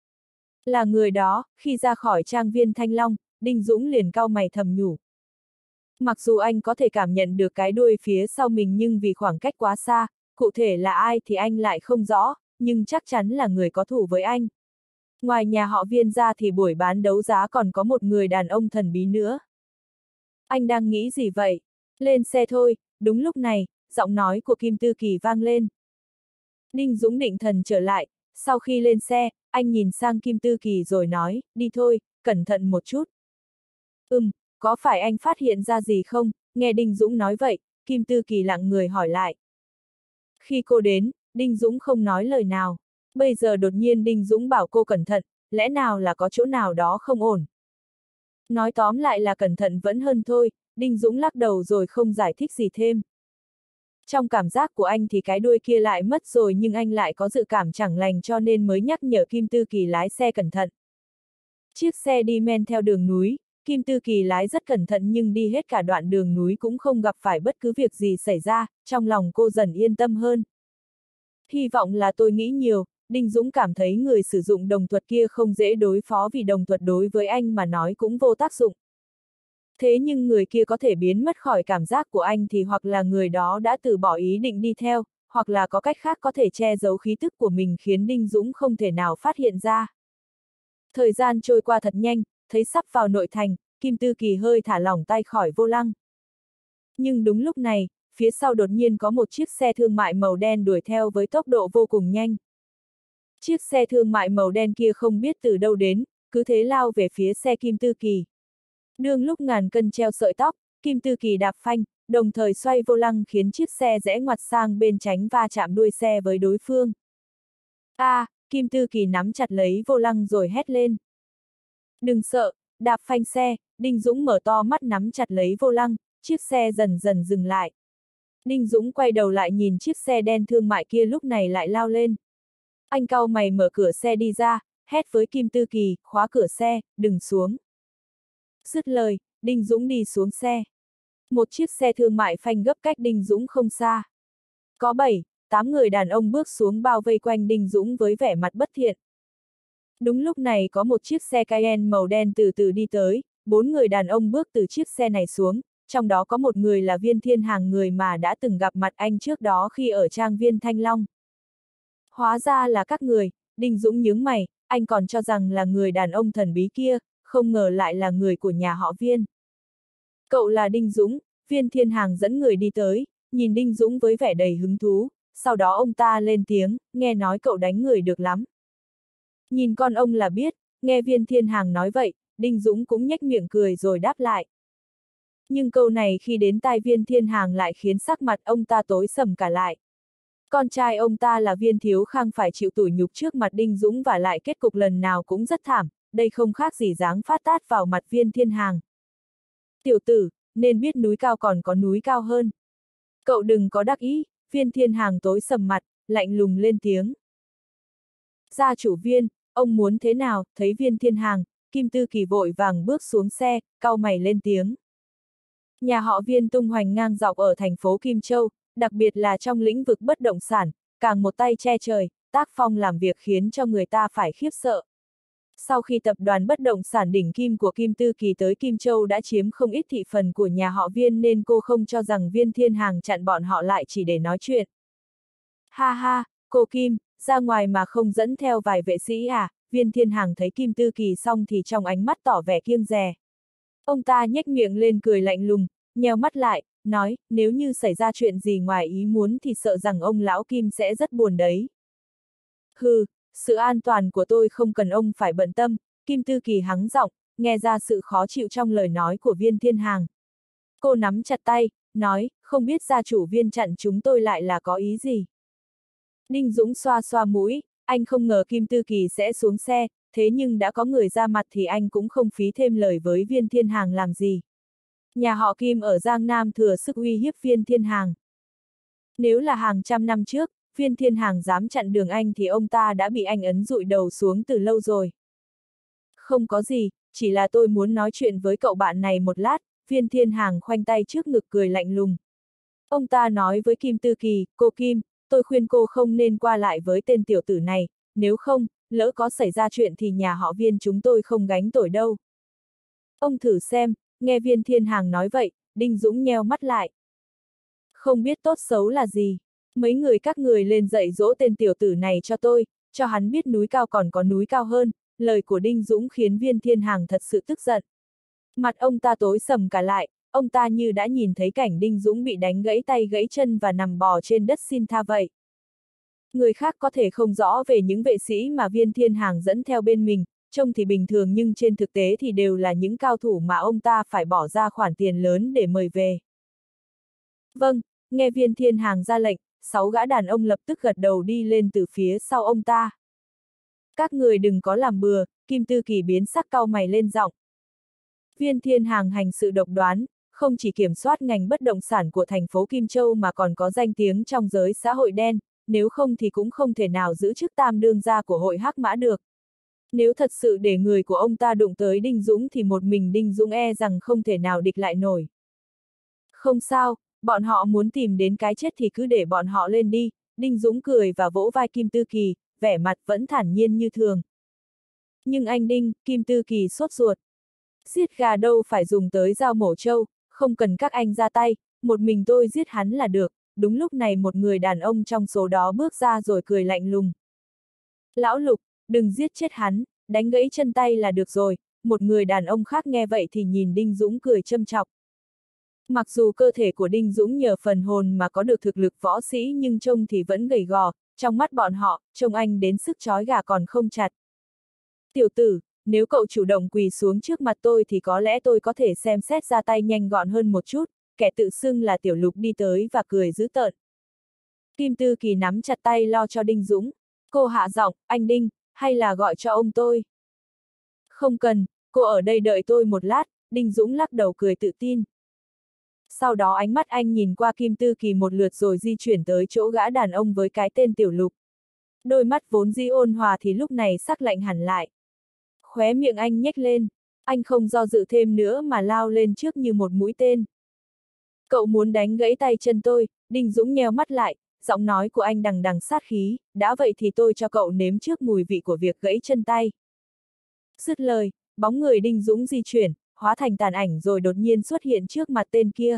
Là người đó, khi ra khỏi trang viên Thanh Long, Đinh Dũng liền cau mày thầm nhủ. Mặc dù anh có thể cảm nhận được cái đuôi phía sau mình nhưng vì khoảng cách quá xa, cụ thể là ai thì anh lại không rõ, nhưng chắc chắn là người có thù với anh. Ngoài nhà họ Viên ra thì buổi bán đấu giá còn có một người đàn ông thần bí nữa. Anh đang nghĩ gì vậy? Lên xe thôi, đúng lúc này, giọng nói của Kim Tư Kỳ vang lên. Đinh Dũng định thần trở lại, sau khi lên xe, anh nhìn sang Kim Tư Kỳ rồi nói, đi thôi, cẩn thận một chút. Ừm, có phải anh phát hiện ra gì không? Nghe Đinh Dũng nói vậy, Kim Tư Kỳ lặng người hỏi lại. Khi cô đến, Đinh Dũng không nói lời nào. Bây giờ đột nhiên Đinh Dũng bảo cô cẩn thận, lẽ nào là có chỗ nào đó không ổn? Nói tóm lại là cẩn thận vẫn hơn thôi, Đinh Dũng lắc đầu rồi không giải thích gì thêm. Trong cảm giác của anh thì cái đuôi kia lại mất rồi nhưng anh lại có dự cảm chẳng lành cho nên mới nhắc nhở Kim Tư Kỳ lái xe cẩn thận. Chiếc xe đi men theo đường núi, Kim Tư Kỳ lái rất cẩn thận nhưng đi hết cả đoạn đường núi cũng không gặp phải bất cứ việc gì xảy ra, trong lòng cô dần yên tâm hơn. Hy vọng là tôi nghĩ nhiều, Đinh Dũng cảm thấy người sử dụng đồng thuật kia không dễ đối phó vì đồng thuật đối với anh mà nói cũng vô tác dụng. Thế nhưng người kia có thể biến mất khỏi cảm giác của anh thì hoặc là người đó đã từ bỏ ý định đi theo, hoặc là có cách khác có thể che giấu khí tức của mình khiến Đinh Dũng không thể nào phát hiện ra. Thời gian trôi qua thật nhanh, thấy sắp vào nội thành, Kim Tư Kỳ hơi thả lỏng tay khỏi vô lăng. Nhưng đúng lúc này, phía sau đột nhiên có một chiếc xe thương mại màu đen đuổi theo với tốc độ vô cùng nhanh. Chiếc xe thương mại màu đen kia không biết từ đâu đến, cứ thế lao về phía xe Kim Tư Kỳ. Đương lúc ngàn cân treo sợi tóc, Kim Tư Kỳ đạp phanh, đồng thời xoay vô lăng khiến chiếc xe rẽ ngoặt sang bên tránh va chạm đuôi xe với đối phương. A, à, Kim Tư Kỳ nắm chặt lấy vô lăng rồi hét lên. Đừng sợ, Đạp phanh xe, Đinh Dũng mở to mắt nắm chặt lấy vô lăng, chiếc xe dần dần dừng lại. Đinh Dũng quay đầu lại nhìn chiếc xe đen thương mại kia lúc này lại lao lên. Anh cau mày mở cửa xe đi ra, hét với Kim Tư Kỳ, khóa cửa xe, đừng xuống. Dứt lời, Đinh Dũng đi xuống xe. Một chiếc xe thương mại phanh gấp cách Đinh Dũng không xa. Có bảy, tám người đàn ông bước xuống bao vây quanh Đinh Dũng với vẻ mặt bất thiện. Đúng lúc này có một chiếc xe Cayenne màu đen từ từ đi tới, bốn người đàn ông bước từ chiếc xe này xuống, trong đó có một người là Viên Thiên Hàng, người mà đã từng gặp mặt anh trước đó khi ở trang viên Thanh Long. Hóa ra là các người, Đinh Dũng nhướng mày, anh còn cho rằng là người đàn ông thần bí kia, không ngờ lại là người của nhà họ Viên. Cậu là Đinh Dũng, Viên Thiên Hàng dẫn người đi tới, nhìn Đinh Dũng với vẻ đầy hứng thú, sau đó ông ta lên tiếng, nghe nói cậu đánh người được lắm. Nhìn con ông là biết, nghe Viên Thiên Hàng nói vậy, Đinh Dũng cũng nhếch miệng cười rồi đáp lại. Nhưng câu này khi đến tai Viên Thiên Hàng lại khiến sắc mặt ông ta tối sầm cả lại. Con trai ông ta là Viên Thiếu Khang phải chịu tủi nhục trước mặt Đinh Dũng và lại kết cục lần nào cũng rất thảm, đây không khác gì giáng phát tát vào mặt Viên Thiên Hàng. Tiểu tử, nên biết núi cao còn có núi cao hơn. Cậu đừng có đắc ý, Viên Thiên Hàng tối sầm mặt, lạnh lùng lên tiếng. Gia chủ Viên, ông muốn thế nào? Thấy Viên Thiên Hàng, Kim Tư Kỳ vội vàng bước xuống xe, cau mày lên tiếng. Nhà họ Viên tung hoành ngang dọc ở thành phố Kim Châu, đặc biệt là trong lĩnh vực bất động sản, càng một tay che trời, tác phong làm việc khiến cho người ta phải khiếp sợ. Sau khi tập đoàn bất động sản đỉnh kim của Kim Tư Kỳ tới Kim Châu đã chiếm không ít thị phần của nhà họ Viên nên cô không cho rằng Viên Thiên Hàng chặn bọn họ lại chỉ để nói chuyện. Ha ha, cô Kim, ra ngoài mà không dẫn theo vài vệ sĩ à? Viên Thiên Hàng thấy Kim Tư Kỳ xong thì trong ánh mắt tỏ vẻ kiêng dè. Ông ta nhếch miệng lên cười lạnh lùng, nheo mắt lại, nói, nếu như xảy ra chuyện gì ngoài ý muốn thì sợ rằng ông lão Kim sẽ rất buồn đấy. Hừ, sự an toàn của tôi không cần ông phải bận tâm, Kim Tư Kỳ hắng giọng, nghe ra sự khó chịu trong lời nói của Viên Thiên Hàng. Cô nắm chặt tay, nói, không biết gia chủ Viên chặn chúng tôi lại là có ý gì. Đinh Dũng xoa xoa mũi, anh không ngờ Kim Tư Kỳ sẽ xuống xe, thế nhưng đã có người ra mặt thì anh cũng không phí thêm lời với Viên Thiên Hàng làm gì. Nhà họ Kim ở Giang Nam thừa sức uy hiếp Viên Thiên Hàng. Nếu là hàng trăm năm trước, Viên Thiên Hàng dám chặn đường anh thì ông ta đã bị anh ấn dụi đầu xuống từ lâu rồi. Không có gì, chỉ là tôi muốn nói chuyện với cậu bạn này một lát, Viên Thiên Hàng khoanh tay trước ngực cười lạnh lùng. Ông ta nói với Kim Tư Kỳ, cô Kim, tôi khuyên cô không nên qua lại với tên tiểu tử này, nếu không, lỡ có xảy ra chuyện thì nhà họ Viên chúng tôi không gánh tội đâu. Ông thử xem, nghe Viên Thiên Hàng nói vậy, Đinh Dũng nheo mắt lại. Không biết tốt xấu là gì, mấy người các người lên dạy dỗ tên tiểu tử này cho tôi, cho hắn biết núi cao còn có núi cao hơn, lời của Đinh Dũng khiến Viên Thiên Hàng thật sự tức giận. Mặt ông ta tối sầm cả lại, ông ta như đã nhìn thấy cảnh Đinh Dũng bị đánh gãy tay gãy chân và nằm bò trên đất xin tha vậy. Người khác có thể không rõ về những vệ sĩ mà Viên Thiên Hàng dẫn theo bên mình, trông thì bình thường nhưng trên thực tế thì đều là những cao thủ mà ông ta phải bỏ ra khoản tiền lớn để mời về. Vâng, nghe Viên Thiên Hàng ra lệnh, sáu gã đàn ông lập tức gật đầu đi lên từ phía sau ông ta. Các người đừng có làm bừa, Kim Tư Kỳ biến sắc cau mày lên giọng. Viên Thiên Hàng hành sự độc đoán, không chỉ kiểm soát ngành bất động sản của thành phố Kim Châu mà còn có danh tiếng trong giới xã hội đen, nếu không thì cũng không thể nào giữ chức tam đương gia của hội Hắc Mã được. Nếu thật sự để người của ông ta đụng tới Đinh Dũng thì một mình Đinh Dũng e rằng không thể nào địch lại nổi. Không sao, bọn họ muốn tìm đến cái chết thì cứ để bọn họ lên đi, Đinh Dũng cười và vỗ vai Kim Tư Kỳ, vẻ mặt vẫn thản nhiên như thường. Nhưng anh Đinh, Kim Tư Kỳ sốt ruột. Giết gà đâu phải dùng tới dao mổ trâu, không cần các anh ra tay, một mình tôi giết hắn là được. Đúng lúc này một người đàn ông trong số đó bước ra rồi cười lạnh lùng. Lão Lục, đừng giết chết hắn, đánh gãy chân tay là được rồi, một người đàn ông khác nghe vậy thì nhìn Đinh Dũng cười châm chọc. Mặc dù cơ thể của Đinh Dũng nhờ phần hồn mà có được thực lực võ sĩ nhưng trông thì vẫn gầy gò, trong mắt bọn họ, trông anh đến sức chói gà còn không chặt. Tiểu tử, nếu cậu chủ động quỳ xuống trước mặt tôi thì có lẽ tôi có thể xem xét ra tay nhanh gọn hơn một chút, kẻ tự xưng là Tiểu Lục đi tới và cười dữ tợn. Kim Tư Kỳ nắm chặt tay lo cho Đinh Dũng. Cô hạ giọng, anh Đinh, hay là gọi cho ông tôi? Không cần, Cô ở đây đợi tôi một lát, Đinh Dũng lắc đầu cười tự tin. Sau đó ánh mắt anh nhìn qua Kim Tư Kỳ một lượt rồi di chuyển tới chỗ gã đàn ông với cái tên Tiểu Lục. Đôi mắt vốn dĩ ôn hòa thì lúc này sắc lạnh hẳn lại. Khóe miệng anh nhếch lên, anh không do dự thêm nữa mà lao lên trước như một mũi tên. Cậu muốn đánh gãy tay chân tôi, Đinh Dũng nheo mắt lại, giọng nói của anh đằng đằng sát khí, đã vậy thì tôi cho cậu nếm trước mùi vị của việc gãy chân tay. Dứt lời, bóng người Đinh Dũng di chuyển, hóa thành tàn ảnh rồi đột nhiên xuất hiện trước mặt tên kia.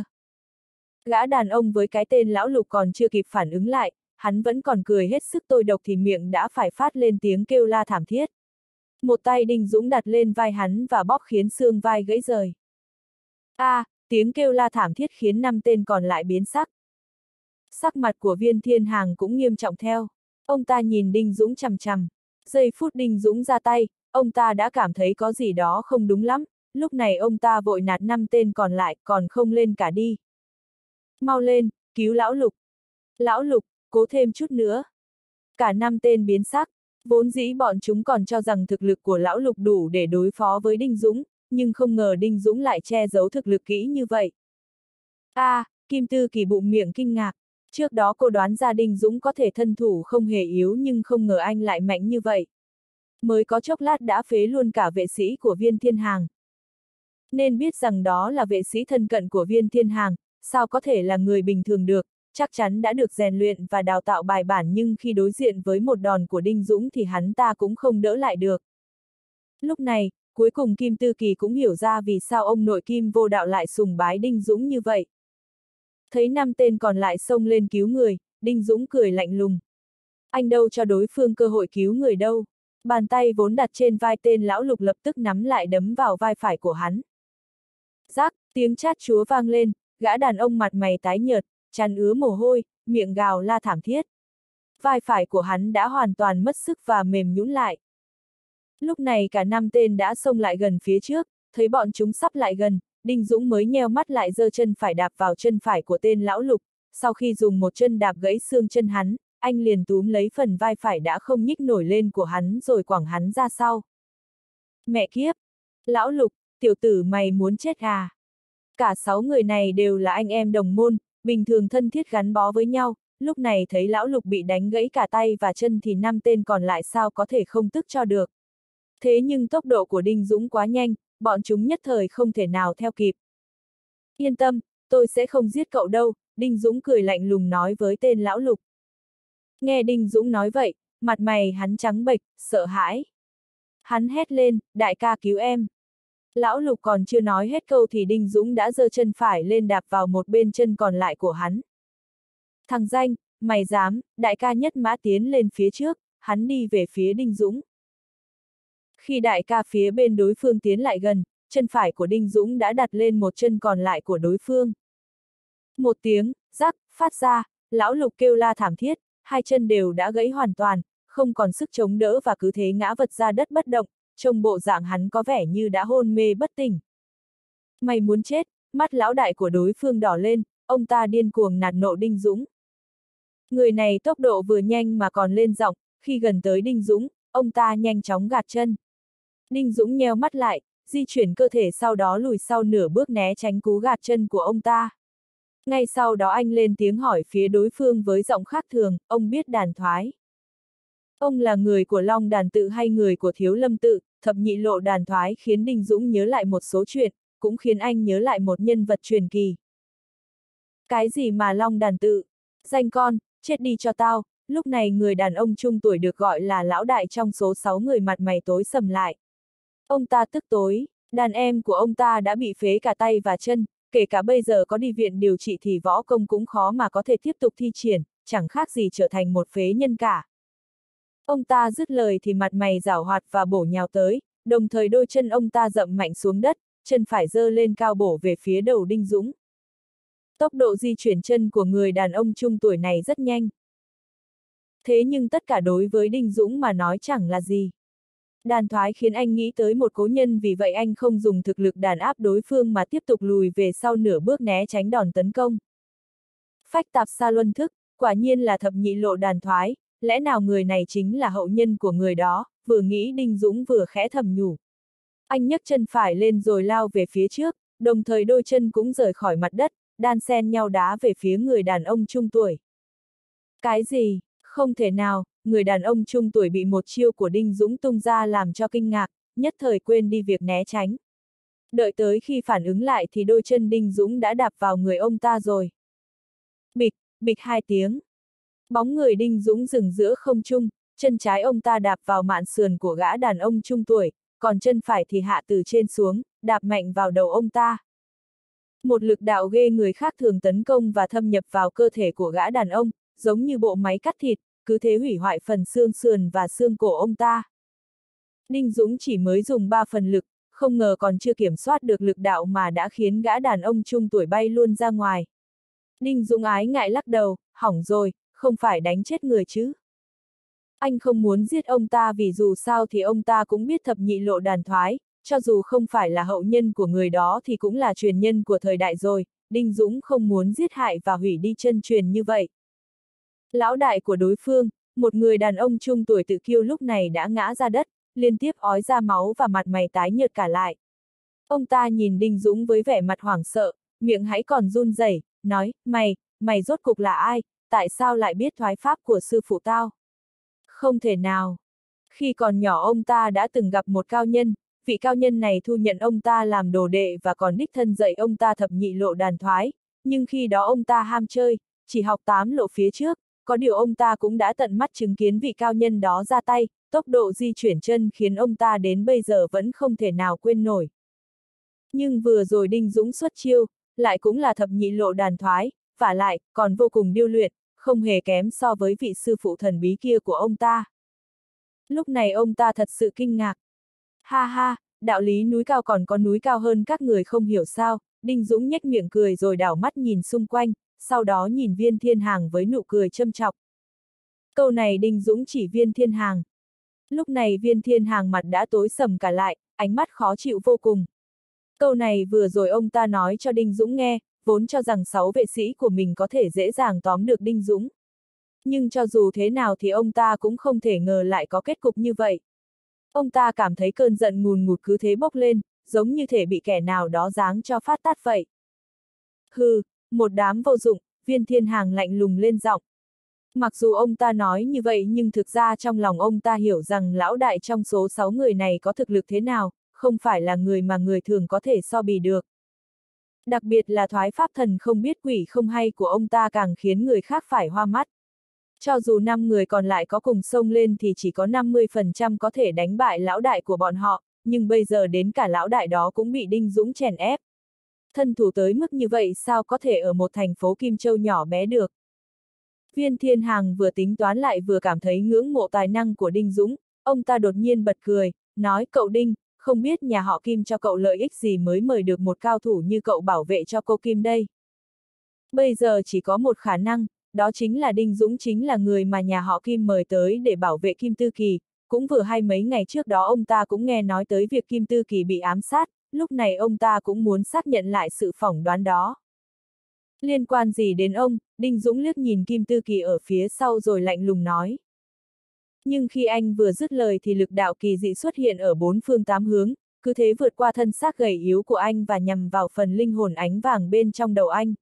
Gã đàn ông với cái tên Lão Lục còn chưa kịp phản ứng lại, hắn vẫn còn cười hết sức tôi độc thì miệng đã phải phát lên tiếng kêu la thảm thiết. Một tay Đinh Dũng đặt lên vai hắn và bóp khiến xương vai gãy rời. A, à, tiếng kêu la thảm thiết khiến năm tên còn lại biến sắc. Sắc mặt của Viên Thiên Hàng cũng nghiêm trọng theo. Ông ta nhìn Đinh Dũng chằm chằm. Giây phút Đinh Dũng ra tay, ông ta đã cảm thấy có gì đó không đúng lắm. Lúc này ông ta vội nạt năm tên còn lại, còn không lên cả đi. Mau lên, cứu Lão Lục. Lão Lục, cố thêm chút nữa. Cả năm tên biến sắc. Vốn dĩ bọn chúng còn cho rằng thực lực của Lão Lục đủ để đối phó với Đinh Dũng, nhưng không ngờ Đinh Dũng lại che giấu thực lực kỹ như vậy. A, à, Kim Tư Kỳ bụng miệng kinh ngạc. Trước đó cô đoán ra Đinh Dũng có thể thân thủ không hề yếu nhưng không ngờ anh lại mạnh như vậy. Mới có chốc lát đã phế luôn cả vệ sĩ của Viên Thiên Hàng. Nên biết rằng đó là vệ sĩ thân cận của Viên Thiên Hàng, sao có thể là người bình thường được, chắc chắn đã được rèn luyện và đào tạo bài bản nhưng khi đối diện với một đòn của Đinh Dũng thì hắn ta cũng không đỡ lại được. Lúc này, cuối cùng Kim Tư Kỳ cũng hiểu ra vì sao ông nội Kim Vô Đạo lại sùng bái Đinh Dũng như vậy. Thấy năm tên còn lại xông lên cứu người, Đinh Dũng cười lạnh lùng. Anh đâu cho đối phương cơ hội cứu người đâu. Bàn tay vốn đặt trên vai tên Lão Lục lập tức nắm lại đấm vào vai phải của hắn. Rắc, tiếng chát chúa vang lên, gã đàn ông mặt mày tái nhợt, trán ứa mồ hôi, miệng gào la thảm thiết. Vai phải của hắn đã hoàn toàn mất sức và mềm nhũn lại. Lúc này cả năm tên đã xông lại gần phía trước, thấy bọn chúng sắp lại gần, Đinh Dũng mới nheo mắt lại giơ chân phải đạp vào chân phải của tên Lão Lục, sau khi dùng một chân đạp gãy xương chân hắn, anh liền túm lấy phần vai phải đã không nhích nổi lên của hắn rồi quẳng hắn ra sau. Mẹ kiếp! Lão Lục, tiểu tử mày muốn chết à? Cả sáu người này đều là anh em đồng môn, bình thường thân thiết gắn bó với nhau, lúc này thấy Lão Lục bị đánh gãy cả tay và chân thì năm tên còn lại sao có thể không tức cho được. Thế nhưng tốc độ của Đinh Dũng quá nhanh, bọn chúng nhất thời không thể nào theo kịp. Yên tâm, tôi sẽ không giết cậu đâu, Đinh Dũng cười lạnh lùng nói với tên Lão Lục. Nghe Đinh Dũng nói vậy, mặt mày hắn trắng bệch, sợ hãi. Hắn hét lên, đại ca cứu em. Lão Lục còn chưa nói hết câu thì Đinh Dũng đã giơ chân phải lên đạp vào một bên chân còn lại của hắn. Thằng danh, mày dám, đại ca nhất mã tiến lên phía trước, hắn đi về phía Đinh Dũng. Khi đại ca phía bên đối phương tiến lại gần, chân phải của Đinh Dũng đã đặt lên một chân còn lại của đối phương. Một tiếng, rắc, phát ra, Lão Lục kêu la thảm thiết, hai chân đều đã gãy hoàn toàn, không còn sức chống đỡ và cứ thế ngã vật ra đất bất động, trông bộ dạng hắn có vẻ như đã hôn mê bất tỉnh. Mày muốn chết, mắt lão đại của đối phương đỏ lên, ông ta điên cuồng nạt nộ Đinh Dũng. Người này tốc độ vừa nhanh mà còn lên giọng, khi gần tới Đinh Dũng, ông ta nhanh chóng gạt chân. Đinh Dũng nheo mắt lại, di chuyển cơ thể sau đó lùi sau nửa bước né tránh cú gạt chân của ông ta. Ngay sau đó anh lên tiếng hỏi phía đối phương với giọng khác thường, ông biết đàn thoái. Ông là người của Long Đàn Tự hay người của Thiếu Lâm Tự? Thập nhị lộ đàn thoái khiến Đinh Dũng nhớ lại một số chuyện, cũng khiến anh nhớ lại một nhân vật truyền kỳ. Cái gì mà Long Đàn Tự? Danh con, chết đi cho tao. Lúc này người đàn ông trung tuổi được gọi là lão đại trong số sáu người mặt mày tối sầm lại. Ông ta tức tối, đàn em của ông ta đã bị phế cả tay và chân, kể cả bây giờ có đi viện điều trị thì võ công cũng khó mà có thể tiếp tục thi triển, chẳng khác gì trở thành một phế nhân cả. Ông ta dứt lời thì mặt mày giảo hoạt và bổ nhào tới, đồng thời đôi chân ông ta dậm mạnh xuống đất, chân phải giơ lên cao bổ về phía đầu Đinh Dũng. Tốc độ di chuyển chân của người đàn ông trung tuổi này rất nhanh. Thế nhưng tất cả đối với Đinh Dũng mà nói chẳng là gì. Đàn thoái khiến anh nghĩ tới một cố nhân, vì vậy anh không dùng thực lực đàn áp đối phương mà tiếp tục lùi về sau nửa bước né tránh đòn tấn công. Phách tạp xa luân thức, quả nhiên là thập nhị lộ đàn thoái, lẽ nào người này chính là hậu nhân của người đó, vừa nghĩ Đinh Dũng vừa khẽ thầm nhủ. Anh nhấc chân phải lên rồi lao về phía trước, đồng thời đôi chân cũng rời khỏi mặt đất, đan xen nhau đá về phía người đàn ông trung tuổi. Cái gì? Không thể nào, người đàn ông trung tuổi bị một chiêu của Đinh Dũng tung ra làm cho kinh ngạc, nhất thời quên đi việc né tránh. Đợi tới khi phản ứng lại thì đôi chân Đinh Dũng đã đạp vào người ông ta rồi. Bịch, bịch hai tiếng. Bóng người Đinh Dũng dừng giữa không trung, chân trái ông ta đạp vào mạn sườn của gã đàn ông trung tuổi, còn chân phải thì hạ từ trên xuống, đạp mạnh vào đầu ông ta. Một lực đạo ghê người khác thường tấn công và thâm nhập vào cơ thể của gã đàn ông, giống như bộ máy cắt thịt, cứ thế hủy hoại phần xương sườn và xương cổ ông ta. Đinh Dũng chỉ mới dùng ba phần lực, không ngờ còn chưa kiểm soát được lực đạo mà đã khiến gã đàn ông trung tuổi bay luôn ra ngoài. Đinh Dũng ái ngại lắc đầu, hỏng rồi, không phải đánh chết người chứ. Anh không muốn giết ông ta vì dù sao thì ông ta cũng biết thập nhị lộ đàn thoái, cho dù không phải là hậu nhân của người đó thì cũng là truyền nhân của thời đại rồi, Đinh Dũng không muốn giết hại và hủy đi chân truyền như vậy. Lão đại của đối phương, một người đàn ông trung tuổi tự kiêu lúc này đã ngã ra đất, liên tiếp ói ra máu và mặt mày tái nhợt cả lại. Ông ta nhìn Đinh Dũng với vẻ mặt hoảng sợ, miệng hãy còn run rẩy, nói, mày, mày rốt cục là ai, tại sao lại biết thoái pháp của sư phụ tao? Không thể nào. Khi còn nhỏ ông ta đã từng gặp một cao nhân, vị cao nhân này thu nhận ông ta làm đồ đệ và còn đích thân dạy ông ta thập nhị lộ đàn thoái, nhưng khi đó ông ta ham chơi, chỉ học tám lộ phía trước, có điều ông ta cũng đã tận mắt chứng kiến vị cao nhân đó ra tay, tốc độ di chuyển chân khiến ông ta đến bây giờ vẫn không thể nào quên nổi. Nhưng vừa rồi Đinh Dũng xuất chiêu, lại cũng là thập nhị lộ đàn thoái, vả lại, còn vô cùng điêu luyện, không hề kém so với vị sư phụ thần bí kia của ông ta. Lúc này ông ta thật sự kinh ngạc. Ha ha, đạo lý núi cao còn có núi cao hơn các người không hiểu sao, Đinh Dũng nhếch miệng cười rồi đảo mắt nhìn xung quanh, sau đó nhìn Viên Thiên Hàng với nụ cười châm chọc. Câu này Đinh Dũng chỉ Viên Thiên Hàng. Lúc này Viên Thiên Hàng mặt đã tối sầm cả lại, ánh mắt khó chịu vô cùng. Câu này vừa rồi ông ta nói cho Đinh Dũng nghe, vốn cho rằng sáu vệ sĩ của mình có thể dễ dàng tóm được Đinh Dũng. Nhưng cho dù thế nào thì ông ta cũng không thể ngờ lại có kết cục như vậy. Ông ta cảm thấy cơn giận ngùn ngụt cứ thế bốc lên, giống như thể bị kẻ nào đó giáng cho phát tát vậy. Hừ, một đám vô dụng, Viên Thiên Hàng lạnh lùng lên giọng. Mặc dù ông ta nói như vậy nhưng thực ra trong lòng ông ta hiểu rằng lão đại trong số sáu người này có thực lực thế nào, không phải là người mà người thường có thể so bì được. Đặc biệt là thoái pháp thần không biết quỷ không hay của ông ta càng khiến người khác phải hoa mắt. Cho dù năm người còn lại có cùng xông lên thì chỉ có năm mươi phần trăm có thể đánh bại lão đại của bọn họ, nhưng bây giờ đến cả lão đại đó cũng bị Đinh Dũng chèn ép. Thân thủ tới mức như vậy sao có thể ở một thành phố Kim Châu nhỏ bé được. Viên Thiên Hàng vừa tính toán lại vừa cảm thấy ngưỡng mộ tài năng của Đinh Dũng, ông ta đột nhiên bật cười, nói cậu Đinh, không biết nhà họ Kim cho cậu lợi ích gì mới mời được một cao thủ như cậu bảo vệ cho cô Kim đây. Bây giờ chỉ có một khả năng, đó chính là Đinh Dũng chính là người mà nhà họ Kim mời tới để bảo vệ Kim Tư Kỳ, cũng vừa hay mấy ngày trước đó ông ta cũng nghe nói tới việc Kim Tư Kỳ bị ám sát, lúc này ông ta cũng muốn xác nhận lại sự phỏng đoán đó. Liên quan gì đến ông, Đinh Dũng liếc nhìn Kim Tư Kỳ ở phía sau rồi lạnh lùng nói. Nhưng khi anh vừa dứt lời thì lực đạo kỳ dị xuất hiện ở bốn phương tám hướng, cứ thế vượt qua thân xác gầy yếu của anh và nhằm vào phần linh hồn ánh vàng bên trong đầu anh.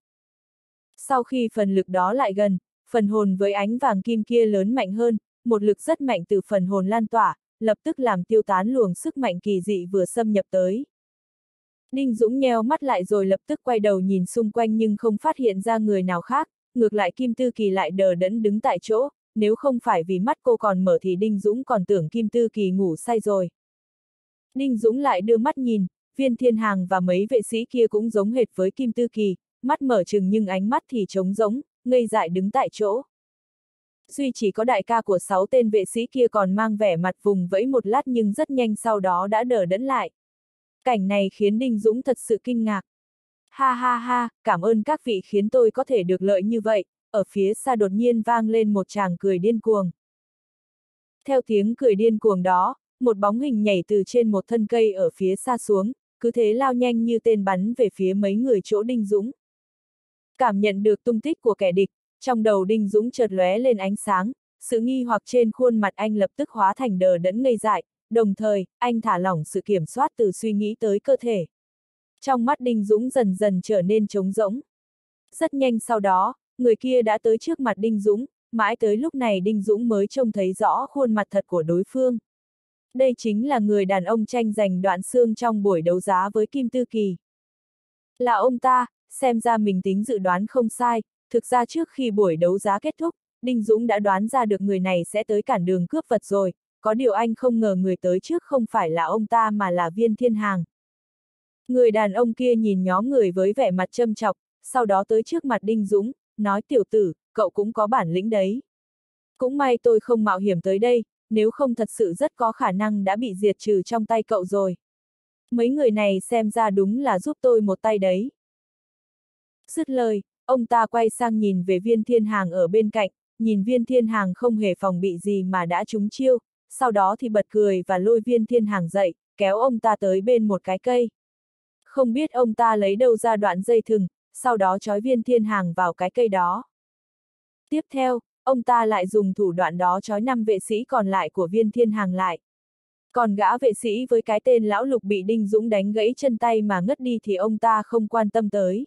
Sau khi phần lực đó lại gần, phần hồn với ánh vàng kim kia lớn mạnh hơn, một lực rất mạnh từ phần hồn lan tỏa, lập tức làm tiêu tán luồng sức mạnh kỳ dị vừa xâm nhập tới. Đinh Dũng nheo mắt lại rồi lập tức quay đầu nhìn xung quanh nhưng không phát hiện ra người nào khác, ngược lại Kim Tư Kỳ lại đờ đẫn đứng tại chỗ, nếu không phải vì mắt cô còn mở thì Đinh Dũng còn tưởng Kim Tư Kỳ ngủ say rồi. Đinh Dũng lại đưa mắt nhìn, Viên Thiên Hàng và mấy vệ sĩ kia cũng giống hệt với Kim Tư Kỳ, mắt mở trừng nhưng ánh mắt thì trống rỗng, ngây dại đứng tại chỗ. Duy chỉ có đại ca của sáu tên vệ sĩ kia còn mang vẻ mặt vùng vẫy một lát nhưng rất nhanh sau đó đã đờ đẫn lại. Cảnh này khiến Đinh Dũng thật sự kinh ngạc. Ha ha ha, cảm ơn các vị khiến tôi có thể được lợi như vậy, ở phía xa đột nhiên vang lên một tràng cười điên cuồng. Theo tiếng cười điên cuồng đó, một bóng hình nhảy từ trên một thân cây ở phía xa xuống, cứ thế lao nhanh như tên bắn về phía mấy người chỗ Đinh Dũng. Cảm nhận được tung tích của kẻ địch, trong đầu Đinh Dũng chợt lóe lên ánh sáng, sự nghi hoặc trên khuôn mặt anh lập tức hóa thành đờ đẫn ngây dại, đồng thời, anh thả lỏng sự kiểm soát từ suy nghĩ tới cơ thể. Trong mắt Đinh Dũng dần dần trở nên trống rỗng. Rất nhanh sau đó, người kia đã tới trước mặt Đinh Dũng, mãi tới lúc này Đinh Dũng mới trông thấy rõ khuôn mặt thật của đối phương. Đây chính là người đàn ông tranh giành đoạn xương trong buổi đấu giá với Kim Tư Kỳ. Là ông ta, xem ra mình tính dự đoán không sai, thực ra trước khi buổi đấu giá kết thúc, Đinh Dũng đã đoán ra được người này sẽ tới cản đường cướp vật rồi, có điều anh không ngờ người tới trước không phải là ông ta mà là Viên Thiên Hàng. Người đàn ông kia nhìn nhóm người với vẻ mặt châm chọc, sau đó tới trước mặt Đinh Dũng, nói tiểu tử, cậu cũng có bản lĩnh đấy. Cũng may tôi không mạo hiểm tới đây, nếu không thật sự rất có khả năng đã bị diệt trừ trong tay cậu rồi. Mấy người này xem ra đúng là giúp tôi một tay đấy. Dứt lời, ông ta quay sang nhìn về Viên Thiên Hàng ở bên cạnh, nhìn Viên Thiên Hàng không hề phòng bị gì mà đã trúng chiêu, sau đó thì bật cười và lôi Viên Thiên Hàng dậy, kéo ông ta tới bên một cái cây. Không biết ông ta lấy đâu ra đoạn dây thừng, sau đó trói Viên Thiên Hàng vào cái cây đó. Tiếp theo, ông ta lại dùng thủ đoạn đó trói năm vệ sĩ còn lại của Viên Thiên Hàng lại. Còn gã vệ sĩ với cái tên Lão Lục bị Đinh Dũng đánh gãy chân tay mà ngất đi thì ông ta không quan tâm tới.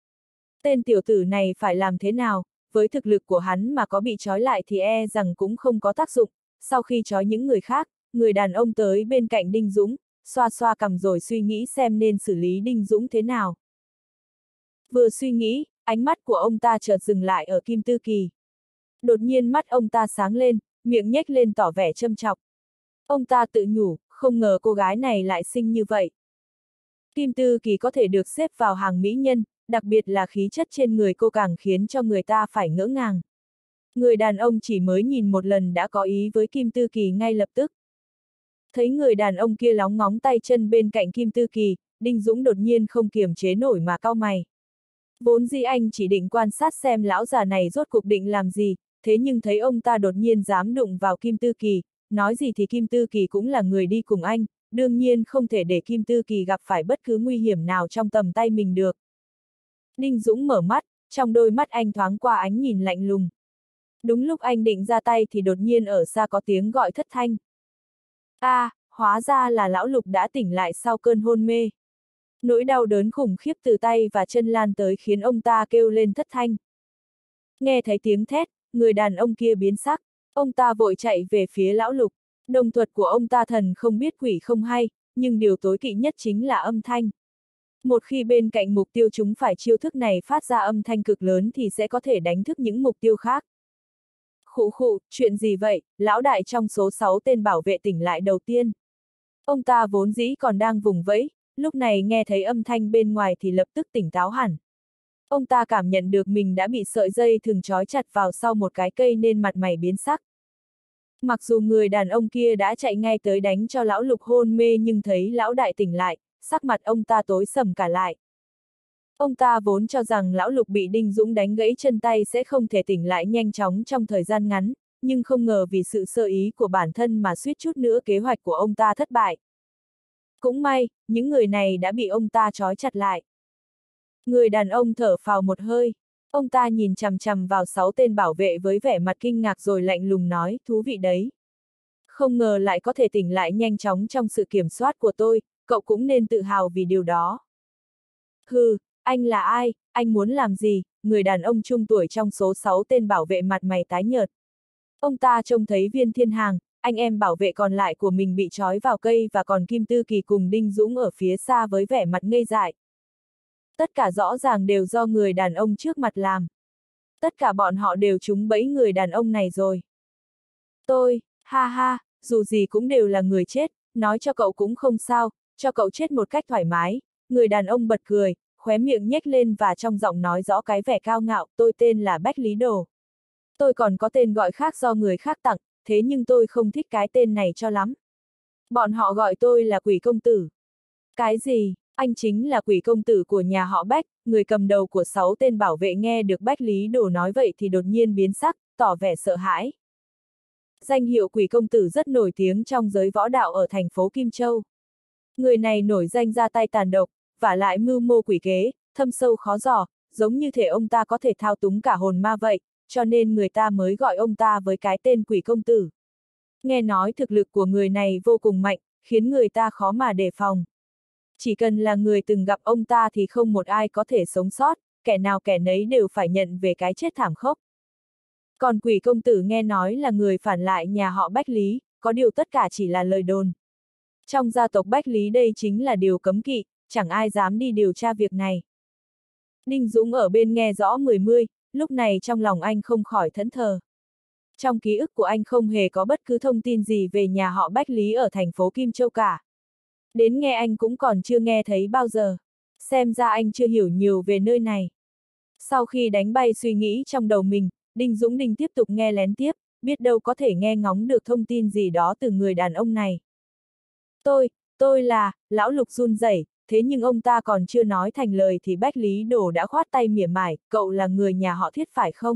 Tên tiểu tử này phải làm thế nào, với thực lực của hắn mà có bị trói lại thì e rằng cũng không có tác dụng. Sau khi trói những người khác, người đàn ông tới bên cạnh Đinh Dũng, xoa xoa cằm rồi suy nghĩ xem nên xử lý Đinh Dũng thế nào. Vừa suy nghĩ, ánh mắt của ông ta chợt dừng lại ở Kim Tư Kỳ. Đột nhiên mắt ông ta sáng lên, miệng nhếch lên tỏ vẻ châm chọc. Ông ta tự nhủ, không ngờ cô gái này lại xinh như vậy. Kim Tư Kỳ có thể được xếp vào hàng mỹ nhân, đặc biệt là khí chất trên người cô càng khiến cho người ta phải ngỡ ngàng. Người đàn ông chỉ mới nhìn một lần đã có ý với Kim Tư Kỳ ngay lập tức. Thấy người đàn ông kia lóng ngóng tay chân bên cạnh Kim Tư Kỳ, Đinh Dũng đột nhiên không kiềm chế nổi mà cau mày. Vốn dĩ anh chỉ định quan sát xem lão già này rốt cuộc định làm gì, thế nhưng thấy ông ta đột nhiên dám đụng vào Kim Tư Kỳ, nói gì thì Kim Tư Kỳ cũng là người đi cùng anh, đương nhiên không thể để Kim Tư Kỳ gặp phải bất cứ nguy hiểm nào trong tầm tay mình được. Đinh Dũng mở mắt, trong đôi mắt anh thoáng qua ánh nhìn lạnh lùng. Đúng lúc anh định ra tay thì đột nhiên ở xa có tiếng gọi thất thanh. A, à, hóa ra là Lão Lục đã tỉnh lại sau cơn hôn mê. Nỗi đau đớn khủng khiếp từ tay và chân lan tới khiến ông ta kêu lên thất thanh. Nghe thấy tiếng thét, người đàn ông kia biến sắc, ông ta vội chạy về phía Lão Lục. Đồng thuật của ông ta thần không biết quỷ không hay, nhưng điều tối kỵ nhất chính là âm thanh. Một khi bên cạnh mục tiêu chúng phải chiêu thức này phát ra âm thanh cực lớn thì sẽ có thể đánh thức những mục tiêu khác. Khụ khụ, chuyện gì vậy, lão đại trong số sáu tên bảo vệ tỉnh lại đầu tiên. Ông ta vốn dĩ còn đang vùng vẫy, lúc này nghe thấy âm thanh bên ngoài thì lập tức tỉnh táo hẳn. Ông ta cảm nhận được mình đã bị sợi dây thừng trói chặt vào sau một cái cây nên mặt mày biến sắc. Mặc dù người đàn ông kia đã chạy ngay tới đánh cho Lão Lục hôn mê nhưng thấy lão đại tỉnh lại, sắc mặt ông ta tối sầm cả lại. Ông ta vốn cho rằng Lão Lục bị Đinh Dũng đánh gãy chân tay sẽ không thể tỉnh lại nhanh chóng trong thời gian ngắn, nhưng không ngờ vì sự sơ ý của bản thân mà suýt chút nữa kế hoạch của ông ta thất bại. Cũng may, những người này đã bị ông ta trói chặt lại. Người đàn ông thở phào một hơi, ông ta nhìn chằm chằm vào sáu tên bảo vệ với vẻ mặt kinh ngạc rồi lạnh lùng nói, thú vị đấy. Không ngờ lại có thể tỉnh lại nhanh chóng trong sự kiểm soát của tôi, cậu cũng nên tự hào vì điều đó. Hừ, anh là ai, anh muốn làm gì? Người đàn ông trung tuổi trong số sáu tên bảo vệ mặt mày tái nhợt. Ông ta trông thấy Viên Thiên Hàng, anh em bảo vệ còn lại của mình bị trói vào cây và còn Kim Tư Kỳ cùng Đinh Dũng ở phía xa với vẻ mặt ngây dại. Tất cả rõ ràng đều do người đàn ông trước mặt làm. Tất cả bọn họ đều trúng bẫy người đàn ông này rồi. Tôi, ha ha, dù gì cũng đều là người chết, nói cho cậu cũng không sao, cho cậu chết một cách thoải mái. Người đàn ông bật cười, khóe miệng nhếch lên và trong giọng nói rõ cái vẻ cao ngạo, tôi tên là Bách Lý Đồ. Tôi còn có tên gọi khác do người khác tặng, thế nhưng tôi không thích cái tên này cho lắm. Bọn họ gọi tôi là Quỷ Công Tử. Cái gì? Anh chính là Quỷ Công Tử của nhà họ Bách? Người cầm đầu của sáu tên bảo vệ nghe được Bách Lý Đồ nói vậy thì đột nhiên biến sắc, tỏ vẻ sợ hãi. Danh hiệu Quỷ Công Tử rất nổi tiếng trong giới võ đạo ở thành phố Kim Châu. Người này nổi danh ra tay tàn độc, vả lại mưu mô quỷ kế, thâm sâu khó dò, giống như thể ông ta có thể thao túng cả hồn ma vậy, cho nên người ta mới gọi ông ta với cái tên Quỷ Công Tử. Nghe nói thực lực của người này vô cùng mạnh, khiến người ta khó mà đề phòng. Chỉ cần là người từng gặp ông ta thì không một ai có thể sống sót, kẻ nào kẻ nấy đều phải nhận về cái chết thảm khốc. Còn Quỷ công tử nghe nói là người phản lại nhà họ Bách Lý, có điều tất cả chỉ là lời đồn. Trong gia tộc Bách Lý đây chính là điều cấm kỵ, chẳng ai dám đi điều tra việc này. Đinh Dũng ở bên nghe rõ mười mươi, lúc này trong lòng anh không khỏi thẫn thờ. Trong ký ức của anh không hề có bất cứ thông tin gì về nhà họ Bách Lý ở thành phố Kim Châu cả. Đến nghe anh cũng còn chưa nghe thấy bao giờ. Xem ra anh chưa hiểu nhiều về nơi này. Sau khi đánh bay suy nghĩ trong đầu mình, Đinh Dũng Đinh tiếp tục nghe lén tiếp, biết đâu có thể nghe ngóng được thông tin gì đó từ người đàn ông này. Tôi, tôi là, lão Lục run rẩy, thế nhưng ông ta còn chưa nói thành lời thì Bách Lý Đồ đã khoát tay mỉa mải, cậu là người nhà họ Thiết phải không?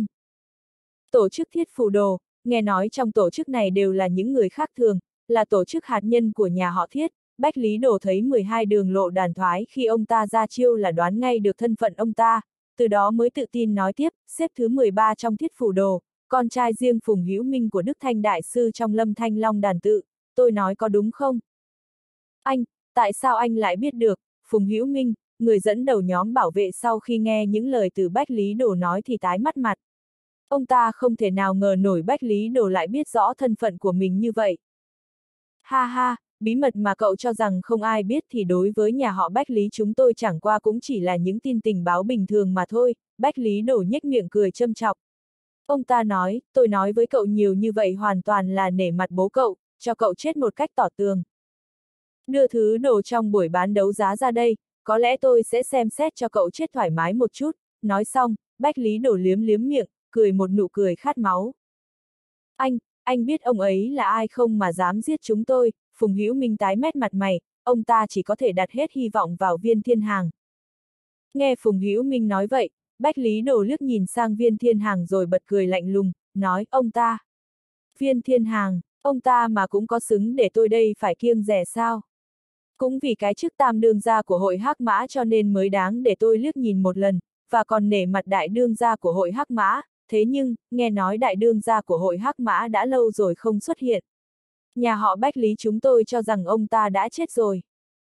Tổ chức Thiết Phù Đồ, nghe nói trong tổ chức này đều là những người khác thường, là tổ chức hạt nhân của nhà họ Thiết. Bách Lý Đồ thấy mười hai đường lộ đàn thoái khi ông ta ra chiêu là đoán ngay được thân phận ông ta, từ đó mới tự tin nói tiếp, xếp thứ mười ba trong Thiết Phù Đồ, con trai riêng Phùng Hữu Minh của Đức Thanh Đại Sư trong Lâm Thanh Long đàn tự, tôi nói có đúng không? Anh, tại sao anh lại biết được? Phùng Hữu Minh, người dẫn đầu nhóm bảo vệ sau khi nghe những lời từ Bách Lý Đồ nói thì tái mắt mặt. Ông ta không thể nào ngờ nổi Bách Lý Đồ lại biết rõ thân phận của mình như vậy. Ha ha, bí mật mà cậu cho rằng không ai biết thì đối với nhà họ Bách Lý chúng tôi chẳng qua cũng chỉ là những tin tình báo bình thường mà thôi, Bách Lý Đồ nhếch miệng cười châm chọc. Ông ta nói, tôi nói với cậu nhiều như vậy hoàn toàn là nể mặt bố cậu, cho cậu chết một cách tỏ tường. Đưa thứ đồ trong buổi bán đấu giá ra đây, có lẽ tôi sẽ xem xét cho cậu chết thoải mái một chút, nói xong, Bách Lý Đồ liếm liếm miệng, cười một nụ cười khát máu. Anh, anh biết ông ấy là ai không mà dám giết chúng tôi, Phùng Hữu Minh tái mét mặt mày, ông ta chỉ có thể đặt hết hy vọng vào Viên Thiên Hàng. Nghe Phùng Hữu Minh nói vậy, Bách Lý Đồ liếc nhìn sang Viên Thiên Hàng rồi bật cười lạnh lùng, nói, ông ta. Viên Thiên Hàng, ông ta mà cũng có xứng để tôi đây phải kiêng dè sao? Cũng vì cái chức tam đương gia của hội Hắc Mã cho nên mới đáng để tôi liếc nhìn một lần, và còn nể mặt đại đương gia của hội Hắc Mã, thế nhưng, nghe nói đại đương gia của hội Hắc Mã đã lâu rồi không xuất hiện. Nhà họ Bách Lý chúng tôi cho rằng ông ta đã chết rồi.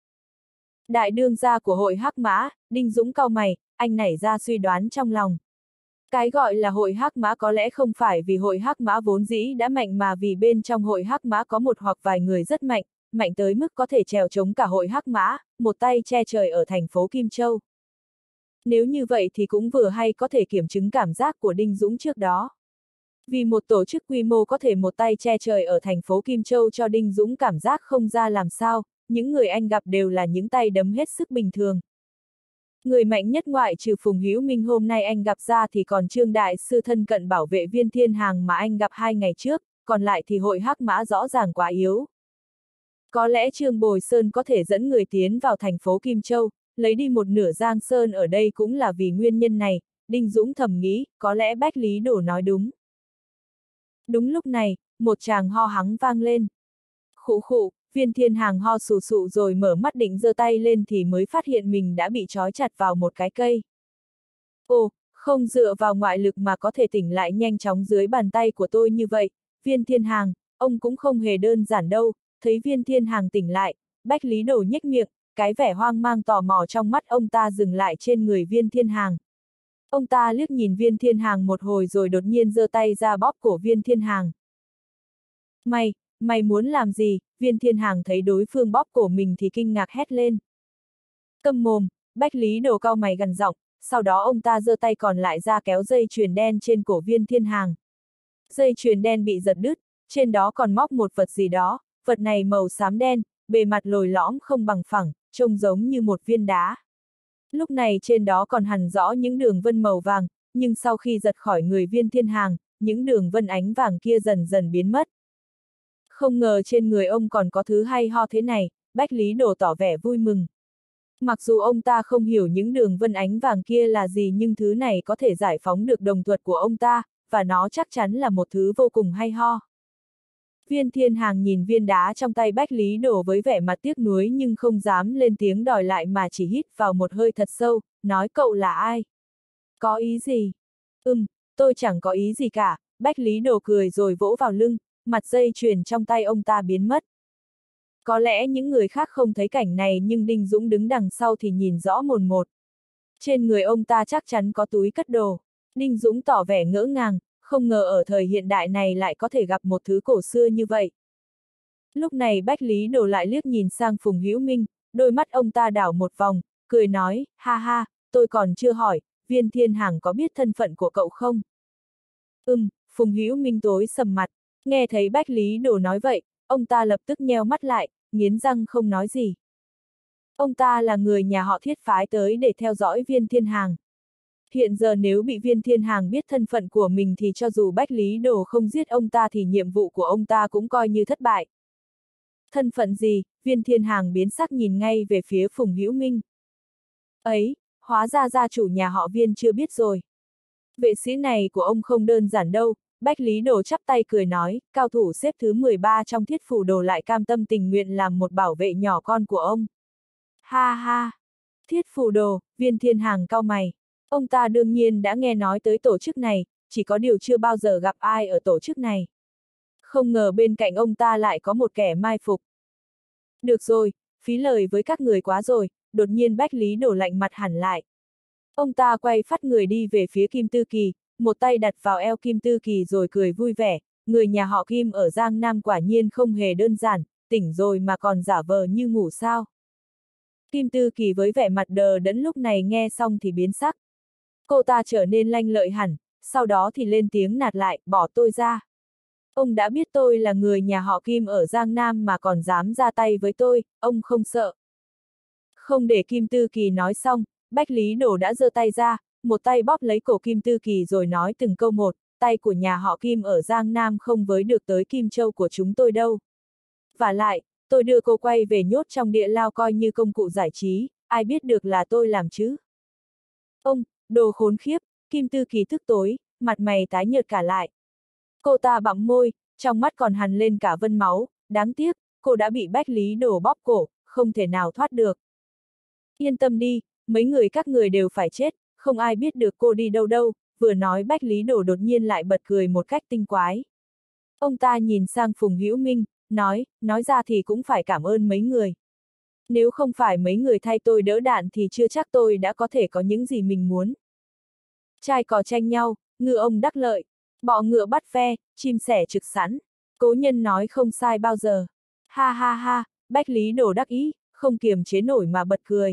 Đại đương gia của hội Hắc Mã, Đinh Dũng cau mày, anh nảy ra suy đoán trong lòng. Cái gọi là hội Hắc Mã có lẽ không phải vì hội Hắc Mã vốn dĩ đã mạnh mà vì bên trong hội Hắc Mã có một hoặc vài người rất mạnh, mạnh tới mức có thể trèo chống cả hội Hắc Mã, một tay che trời ở thành phố Kim Châu. Nếu như vậy thì cũng vừa hay có thể kiểm chứng cảm giác của Đinh Dũng trước đó. Vì một tổ chức quy mô có thể một tay che trời ở thành phố Kim Châu cho Đinh Dũng cảm giác không ra làm sao, những người anh gặp đều là những tay đấm hết sức bình thường. Người mạnh nhất ngoại trừ Phùng Hữu Minh hôm nay anh gặp ra thì còn Trương Đại Sư thân cận bảo vệ Viên Thiên Hàng mà anh gặp hai ngày trước, còn lại thì hội Hắc Mã rõ ràng quá yếu. Có lẽ Trương Bồi Sơn có thể dẫn người tiến vào thành phố Kim Châu, lấy đi một nửa Giang Sơn ở đây cũng là vì nguyên nhân này, Đinh Dũng thầm nghĩ, có lẽ Bách Lý Đồ nói đúng. Đúng lúc này, một tràng ho hắng vang lên. Khụ khụ, Viên Thiên Hàng ho sù sụ rồi mở mắt định giơ tay lên thì mới phát hiện mình đã bị trói chặt vào một cái cây. Ồ, không dựa vào ngoại lực mà có thể tỉnh lại nhanh chóng dưới bàn tay của tôi như vậy, Viên Thiên Hàng, ông cũng không hề đơn giản đâu. Thấy Viên Thiên Hàng tỉnh lại, Bách Lý Đồ nhếch miệng, cái vẻ hoang mang tò mò trong mắt ông ta dừng lại trên người Viên Thiên Hàng. Ông ta liếc nhìn Viên Thiên Hàng một hồi rồi đột nhiên giơ tay ra bóp cổ Viên Thiên Hàng. Mày, mày muốn làm gì? Viên Thiên Hàng thấy đối phương bóp cổ mình thì kinh ngạc hét lên. Câm mồm, Bách Lý Đồ cau mày gằn giọng, sau đó ông ta giơ tay còn lại ra kéo dây chuyền đen trên cổ Viên Thiên Hàng. Dây chuyền đen bị giật đứt, trên đó còn móc một vật gì đó, vật này màu xám đen, bề mặt lồi lõm không bằng phẳng, trông giống như một viên đá. Lúc này trên đó còn hằn rõ những đường vân màu vàng, nhưng sau khi giật khỏi người Viên Thiên Hàng, những đường vân ánh vàng kia dần dần biến mất. Không ngờ trên người ông còn có thứ hay ho thế này, Bách Lý Đồ tỏ vẻ vui mừng. Mặc dù ông ta không hiểu những đường vân ánh vàng kia là gì nhưng thứ này có thể giải phóng được đồng thuật của ông ta, và nó chắc chắn là một thứ vô cùng hay ho. Viên Thiên Hàng nhìn viên đá trong tay Bách Lý Đồ với vẻ mặt tiếc nuối nhưng không dám lên tiếng đòi lại mà chỉ hít vào một hơi thật sâu, nói cậu là ai? Có ý gì? Ừm, tôi chẳng có ý gì cả, Bách Lý Đồ cười rồi vỗ vào lưng, mặt dây chuyền trong tay ông ta biến mất. Có lẽ những người khác không thấy cảnh này nhưng Đinh Dũng đứng đằng sau thì nhìn rõ mồn một. Trên người ông ta chắc chắn có túi cất đồ. Đinh Dũng tỏ vẻ ngỡ ngàng, không ngờ ở thời hiện đại này lại có thể gặp một thứ cổ xưa như vậy. Lúc này Bách Lý Đồ lại liếc nhìn sang Phùng Hữu Minh, đôi mắt ông ta đảo một vòng, cười nói, ha ha, tôi còn chưa hỏi, Viên Thiên Hàng có biết thân phận của cậu không? Ừm, Phùng Hữu Minh tối sầm mặt, nghe thấy Bách Lý Đồ nói vậy, ông ta lập tức nheo mắt lại, nghiến răng không nói gì. Ông ta là người nhà họ Thiết phái tới để theo dõi Viên Thiên Hàng. Hiện giờ nếu bị Viên Thiên Hàng biết thân phận của mình thì cho dù Bách Lý Đồ không giết ông ta thì nhiệm vụ của ông ta cũng coi như thất bại. Thân phận gì? Viên Thiên Hàng biến sắc nhìn ngay về phía Phùng Hữu Minh. Ấy, hóa ra gia chủ nhà họ Viên chưa biết rồi. Vệ sĩ này của ông không đơn giản đâu. Bách Lý Đồ chắp tay cười nói, cao thủ xếp thứ mười ba trong Thiết Phủ Đồ lại cam tâm tình nguyện làm một bảo vệ nhỏ con của ông. Ha ha! Thiết Phủ Đồ, Viên Thiên Hàng cau mày. Ông ta đương nhiên đã nghe nói tới tổ chức này, chỉ có điều chưa bao giờ gặp ai ở tổ chức này. Không ngờ bên cạnh ông ta lại có một kẻ mai phục. Được rồi, phí lời với các người quá rồi, đột nhiên Bách Lý Đồ lạnh mặt hẳn lại. Ông ta quay phát người đi về phía Kim Tư Kỳ, một tay đặt vào eo Kim Tư Kỳ rồi cười vui vẻ, người nhà họ Kim ở Giang Nam quả nhiên không hề đơn giản, tỉnh rồi mà còn giả vờ như ngủ sao. Kim Tư Kỳ với vẻ mặt đờ đẫn lúc này nghe xong thì biến sắc. Cô ta trở nên lanh lợi hẳn, sau đó thì lên tiếng nạt lại, bỏ tôi ra. Ông đã biết tôi là người nhà họ Kim ở Giang Nam mà còn dám ra tay với tôi, ông không sợ. Không để Kim Tư Kỳ nói xong, Bách Lý Đồ đã giơ tay ra, một tay bóp lấy cổ Kim Tư Kỳ rồi nói từng câu một, tay của nhà họ Kim ở Giang Nam không với được tới Kim Châu của chúng tôi đâu. Vả lại, tôi đưa cô quay về nhốt trong địa lao coi như công cụ giải trí, ai biết được là tôi làm chứ. Ông, đồ khốn khiếp, Kim Tư Kỳ tức tối, mặt mày tái nhợt cả lại. Cô ta bặm môi, trong mắt còn hằn lên cả vân máu, đáng tiếc, cô đã bị Bách Lý Đồ bóp cổ, không thể nào thoát được. Yên tâm đi, mấy người các người đều phải chết, không ai biết được cô đi đâu đâu, vừa nói Bách Lý Đồ đột nhiên lại bật cười một cách tinh quái. Ông ta nhìn sang Phùng Hữu Minh, nói, nói ra thì cũng phải cảm ơn mấy người. Nếu không phải mấy người thay tôi đỡ đạn thì chưa chắc tôi đã có thể có những gì mình muốn. Trai cò tranh nhau, ngựa ông đắc lợi, bọ ngựa bắt ve, chim sẻ trực sẵn. Cố nhân nói không sai bao giờ. Ha ha ha, Bách Lý Đồ đắc ý, không kiềm chế nổi mà bật cười.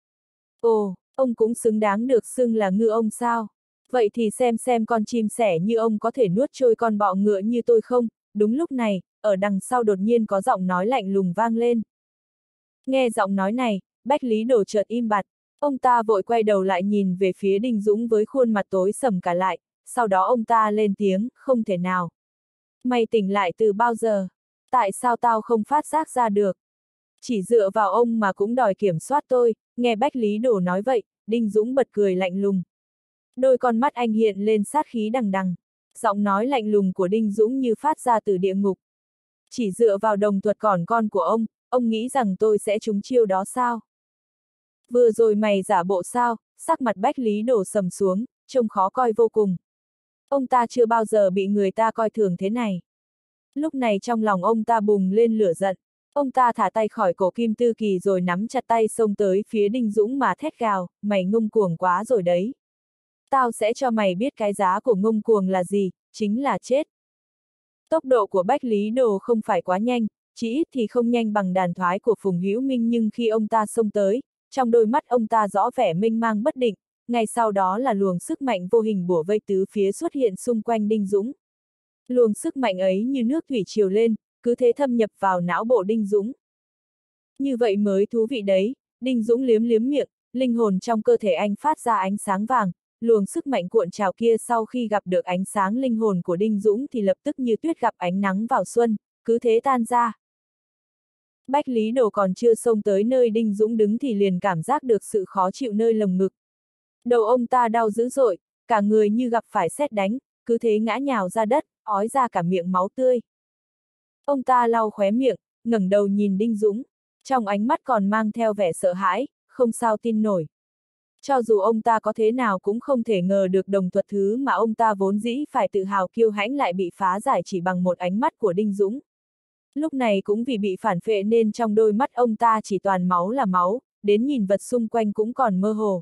Ồ, ông cũng xứng đáng được xưng là ngựa ông sao? Vậy thì xem xem con chim sẻ như ông có thể nuốt trôi con bọ ngựa như tôi không? Đúng lúc này, ở đằng sau đột nhiên có giọng nói lạnh lùng vang lên. Nghe giọng nói này, Bách Lý Đồ chợt im bặt, ông ta vội quay đầu lại nhìn về phía Đinh Dũng với khuôn mặt tối sầm cả lại, sau đó ông ta lên tiếng, không thể nào. Mày tỉnh lại từ bao giờ? Tại sao tao không phát giác ra được? Chỉ dựa vào ông mà cũng đòi kiểm soát tôi, nghe Bách Lý Đồ nói vậy, Đinh Dũng bật cười lạnh lùng. Đôi con mắt anh hiện lên sát khí đằng đằng, giọng nói lạnh lùng của Đinh Dũng như phát ra từ địa ngục. Chỉ dựa vào đồng thuật còn con của ông, ông nghĩ rằng tôi sẽ trúng chiêu đó sao? Vừa rồi mày giả bộ sao? Sắc mặt Bách Lý Đồ sầm xuống, trông khó coi vô cùng. Ông ta chưa bao giờ bị người ta coi thường thế này. Lúc này trong lòng ông ta bùng lên lửa giận. Ông ta thả tay khỏi cổ Kim Tư Kỳ rồi nắm chặt tay xông tới phía Đinh Dũng mà thét gào, mày ngông cuồng quá rồi đấy. Tao sẽ cho mày biết cái giá của ngông cuồng là gì, chính là chết. Tốc độ của Bách Lý Đồ không phải quá nhanh, chỉ ít thì không nhanh bằng đàn thoái của Phùng Hữu Minh nhưng khi ông ta xông tới, trong đôi mắt ông ta rõ vẻ mênh mang bất định, ngay sau đó là luồng sức mạnh vô hình bủa vây tứ phía xuất hiện xung quanh Đinh Dũng. Luồng sức mạnh ấy như nước thủy triều lên, cứ thế thâm nhập vào não bộ Đinh Dũng. Như vậy mới thú vị đấy, Đinh Dũng liếm liếm miệng, linh hồn trong cơ thể anh phát ra ánh sáng vàng, luồng sức mạnh cuộn trào kia sau khi gặp được ánh sáng linh hồn của Đinh Dũng thì lập tức như tuyết gặp ánh nắng vào xuân, cứ thế tan ra. Bách Lý Đồ còn chưa xông tới nơi Đinh Dũng đứng thì liền cảm giác được sự khó chịu nơi lồng ngực. Đầu ông ta đau dữ dội, cả người như gặp phải sét đánh, cứ thế ngã nhào ra đất, ói ra cả miệng máu tươi. Ông ta lau khóe miệng, ngẩng đầu nhìn Đinh Dũng, trong ánh mắt còn mang theo vẻ sợ hãi, không sao tin nổi. Cho dù ông ta có thế nào cũng không thể ngờ được đồng thuật thứ mà ông ta vốn dĩ phải tự hào kiêu hãnh lại bị phá giải chỉ bằng một ánh mắt của Đinh Dũng. Lúc này cũng vì bị phản phệ nên trong đôi mắt ông ta chỉ toàn máu là máu, đến nhìn vật xung quanh cũng còn mơ hồ.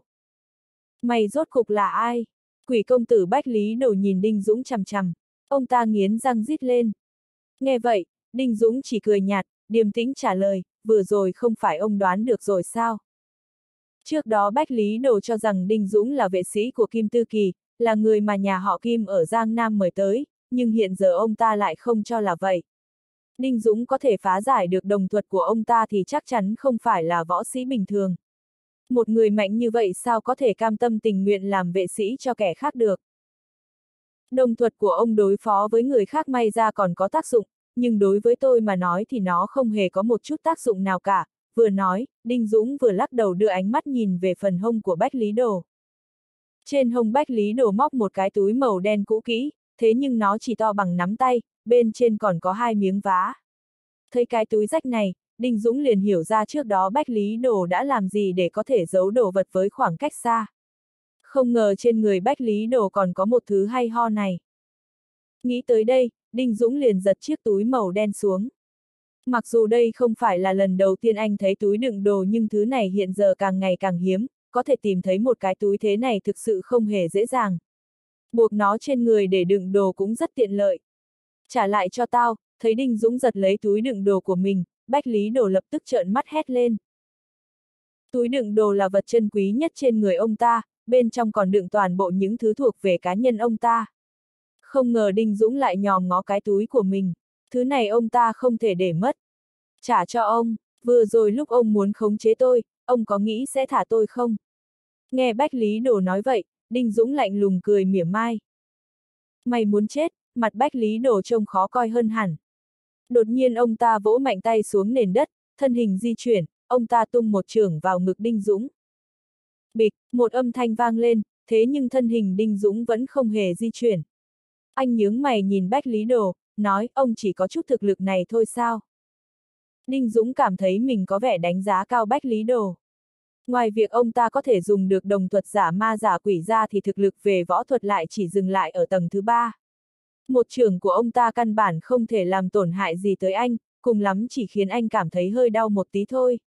Mày rốt cục là ai? Quỷ công tử Bách Lý Đồ nhìn Đinh Dũng chằm chằm, ông ta nghiến răng rít lên. Nghe vậy, Đinh Dũng chỉ cười nhạt, điềm tĩnh trả lời, vừa rồi không phải ông đoán được rồi sao? Trước đó Bách Lý Đồ cho rằng Đinh Dũng là vệ sĩ của Kim Tư Kỳ, là người mà nhà họ Kim ở Giang Nam mời tới, nhưng hiện giờ ông ta lại không cho là vậy. Đinh Dũng có thể phá giải được đồng thuật của ông ta thì chắc chắn không phải là võ sĩ bình thường. Một người mạnh như vậy sao có thể cam tâm tình nguyện làm vệ sĩ cho kẻ khác được. Đồng thuật của ông đối phó với người khác may ra còn có tác dụng, nhưng đối với tôi mà nói thì nó không hề có một chút tác dụng nào cả. Vừa nói, Đinh Dũng vừa lắc đầu đưa ánh mắt nhìn về phần hông của Bách Lý Đồ. Trên hông Bách Lý Đồ móc một cái túi màu đen cũ kỹ, thế nhưng nó chỉ to bằng nắm tay, bên trên còn có hai miếng vá. Thấy cái túi rách này, Đinh Dũng liền hiểu ra trước đó Bách Lý Đồ đã làm gì để có thể giấu đồ vật với khoảng cách xa. Không ngờ trên người Bách Lý Đồ còn có một thứ hay ho này. Nghĩ tới đây, Đinh Dũng liền giật chiếc túi màu đen xuống. Mặc dù đây không phải là lần đầu tiên anh thấy túi đựng đồ nhưng thứ này hiện giờ càng ngày càng hiếm, có thể tìm thấy một cái túi thế này thực sự không hề dễ dàng. Buộc nó trên người để đựng đồ cũng rất tiện lợi. Trả lại cho tao, thấy Đinh Dũng giật lấy túi đựng đồ của mình, Bách Lý Đồ lập tức trợn mắt hét lên. Túi đựng đồ là vật chân quý nhất trên người ông ta, bên trong còn đựng toàn bộ những thứ thuộc về cá nhân ông ta. Không ngờ Đinh Dũng lại nhòm ngó cái túi của mình, thứ này ông ta không thể để mất. Trả cho ông, vừa rồi lúc ông muốn khống chế tôi, ông có nghĩ sẽ thả tôi không? Nghe Bách Lý Đồ nói vậy, Đinh Dũng lạnh lùng cười mỉa mai. Mày muốn chết, mặt Bách Lý Đồ trông khó coi hơn hẳn. Đột nhiên ông ta vỗ mạnh tay xuống nền đất, thân hình di chuyển, ông ta tung một chưởng vào ngực Đinh Dũng. Bịch, một âm thanh vang lên, thế nhưng thân hình Đinh Dũng vẫn không hề di chuyển. Anh nhướng mày nhìn Bách Lý Đồ, nói ông chỉ có chút thực lực này thôi sao? Đinh Dũng cảm thấy mình có vẻ đánh giá cao Bách Lý Đồ. Ngoài việc ông ta có thể dùng được đồng thuật giả ma giả quỷ ra thì thực lực về võ thuật lại chỉ dừng lại ở tầng thứ ba. Một chưởng của ông ta căn bản không thể làm tổn hại gì tới anh, cùng lắm chỉ khiến anh cảm thấy hơi đau một tí thôi.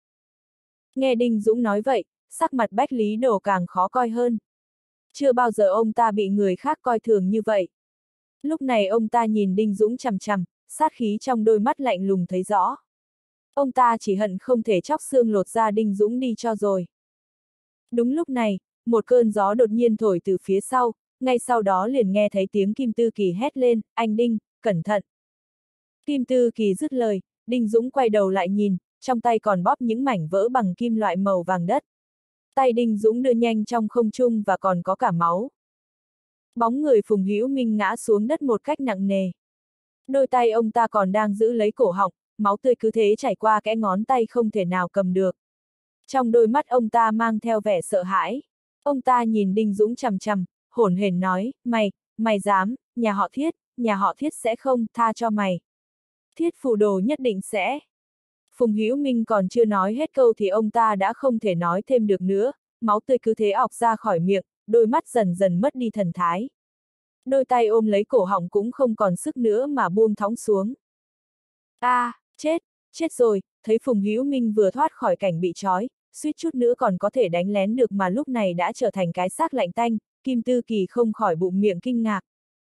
Nghe Đinh Dũng nói vậy, sắc mặt Bách Lý Đồ càng khó coi hơn. Chưa bao giờ ông ta bị người khác coi thường như vậy. Lúc này ông ta nhìn Đinh Dũng chằm chằm, sát khí trong đôi mắt lạnh lùng thấy rõ. Ông ta chỉ hận không thể chóc xương lột da Đinh Dũng đi cho rồi. Đúng lúc này, một cơn gió đột nhiên thổi từ phía sau, ngay sau đó liền nghe thấy tiếng Kim Tư Kỳ hét lên, anh Đinh, cẩn thận. Kim Tư Kỳ dứt lời, Đinh Dũng quay đầu lại nhìn, trong tay còn bóp những mảnh vỡ bằng kim loại màu vàng đất. Tay Đinh Dũng đưa nhanh trong không trung và còn có cả máu. Bóng người Phùng Hữu Minh ngã xuống đất một cách nặng nề. Đôi tay ông ta còn đang giữ lấy cổ họng, máu tươi cứ thế chảy qua kẽ ngón tay không thể nào cầm được. Trong đôi mắt ông ta mang theo vẻ sợ hãi. Ông ta nhìn Đinh Dũng chằm chằm, hổn hển nói, mày, mày dám, nhà họ Thiết, nhà họ Thiết sẽ không tha cho mày. Thiết Phù Đồ nhất định sẽ. Phùng Hữu Minh còn chưa nói hết câu thì ông ta đã không thể nói thêm được nữa, máu tươi cứ thế ọc ra khỏi miệng, đôi mắt dần dần mất đi thần thái. Đôi tay ôm lấy cổ họng cũng không còn sức nữa mà buông thõng xuống. A, à, chết, chết rồi, thấy Phùng Hữu Minh vừa thoát khỏi cảnh bị trói, suýt chút nữa còn có thể đánh lén được mà lúc này đã trở thành cái xác lạnh tanh, Kim Tư Kỳ không khỏi bụng miệng kinh ngạc.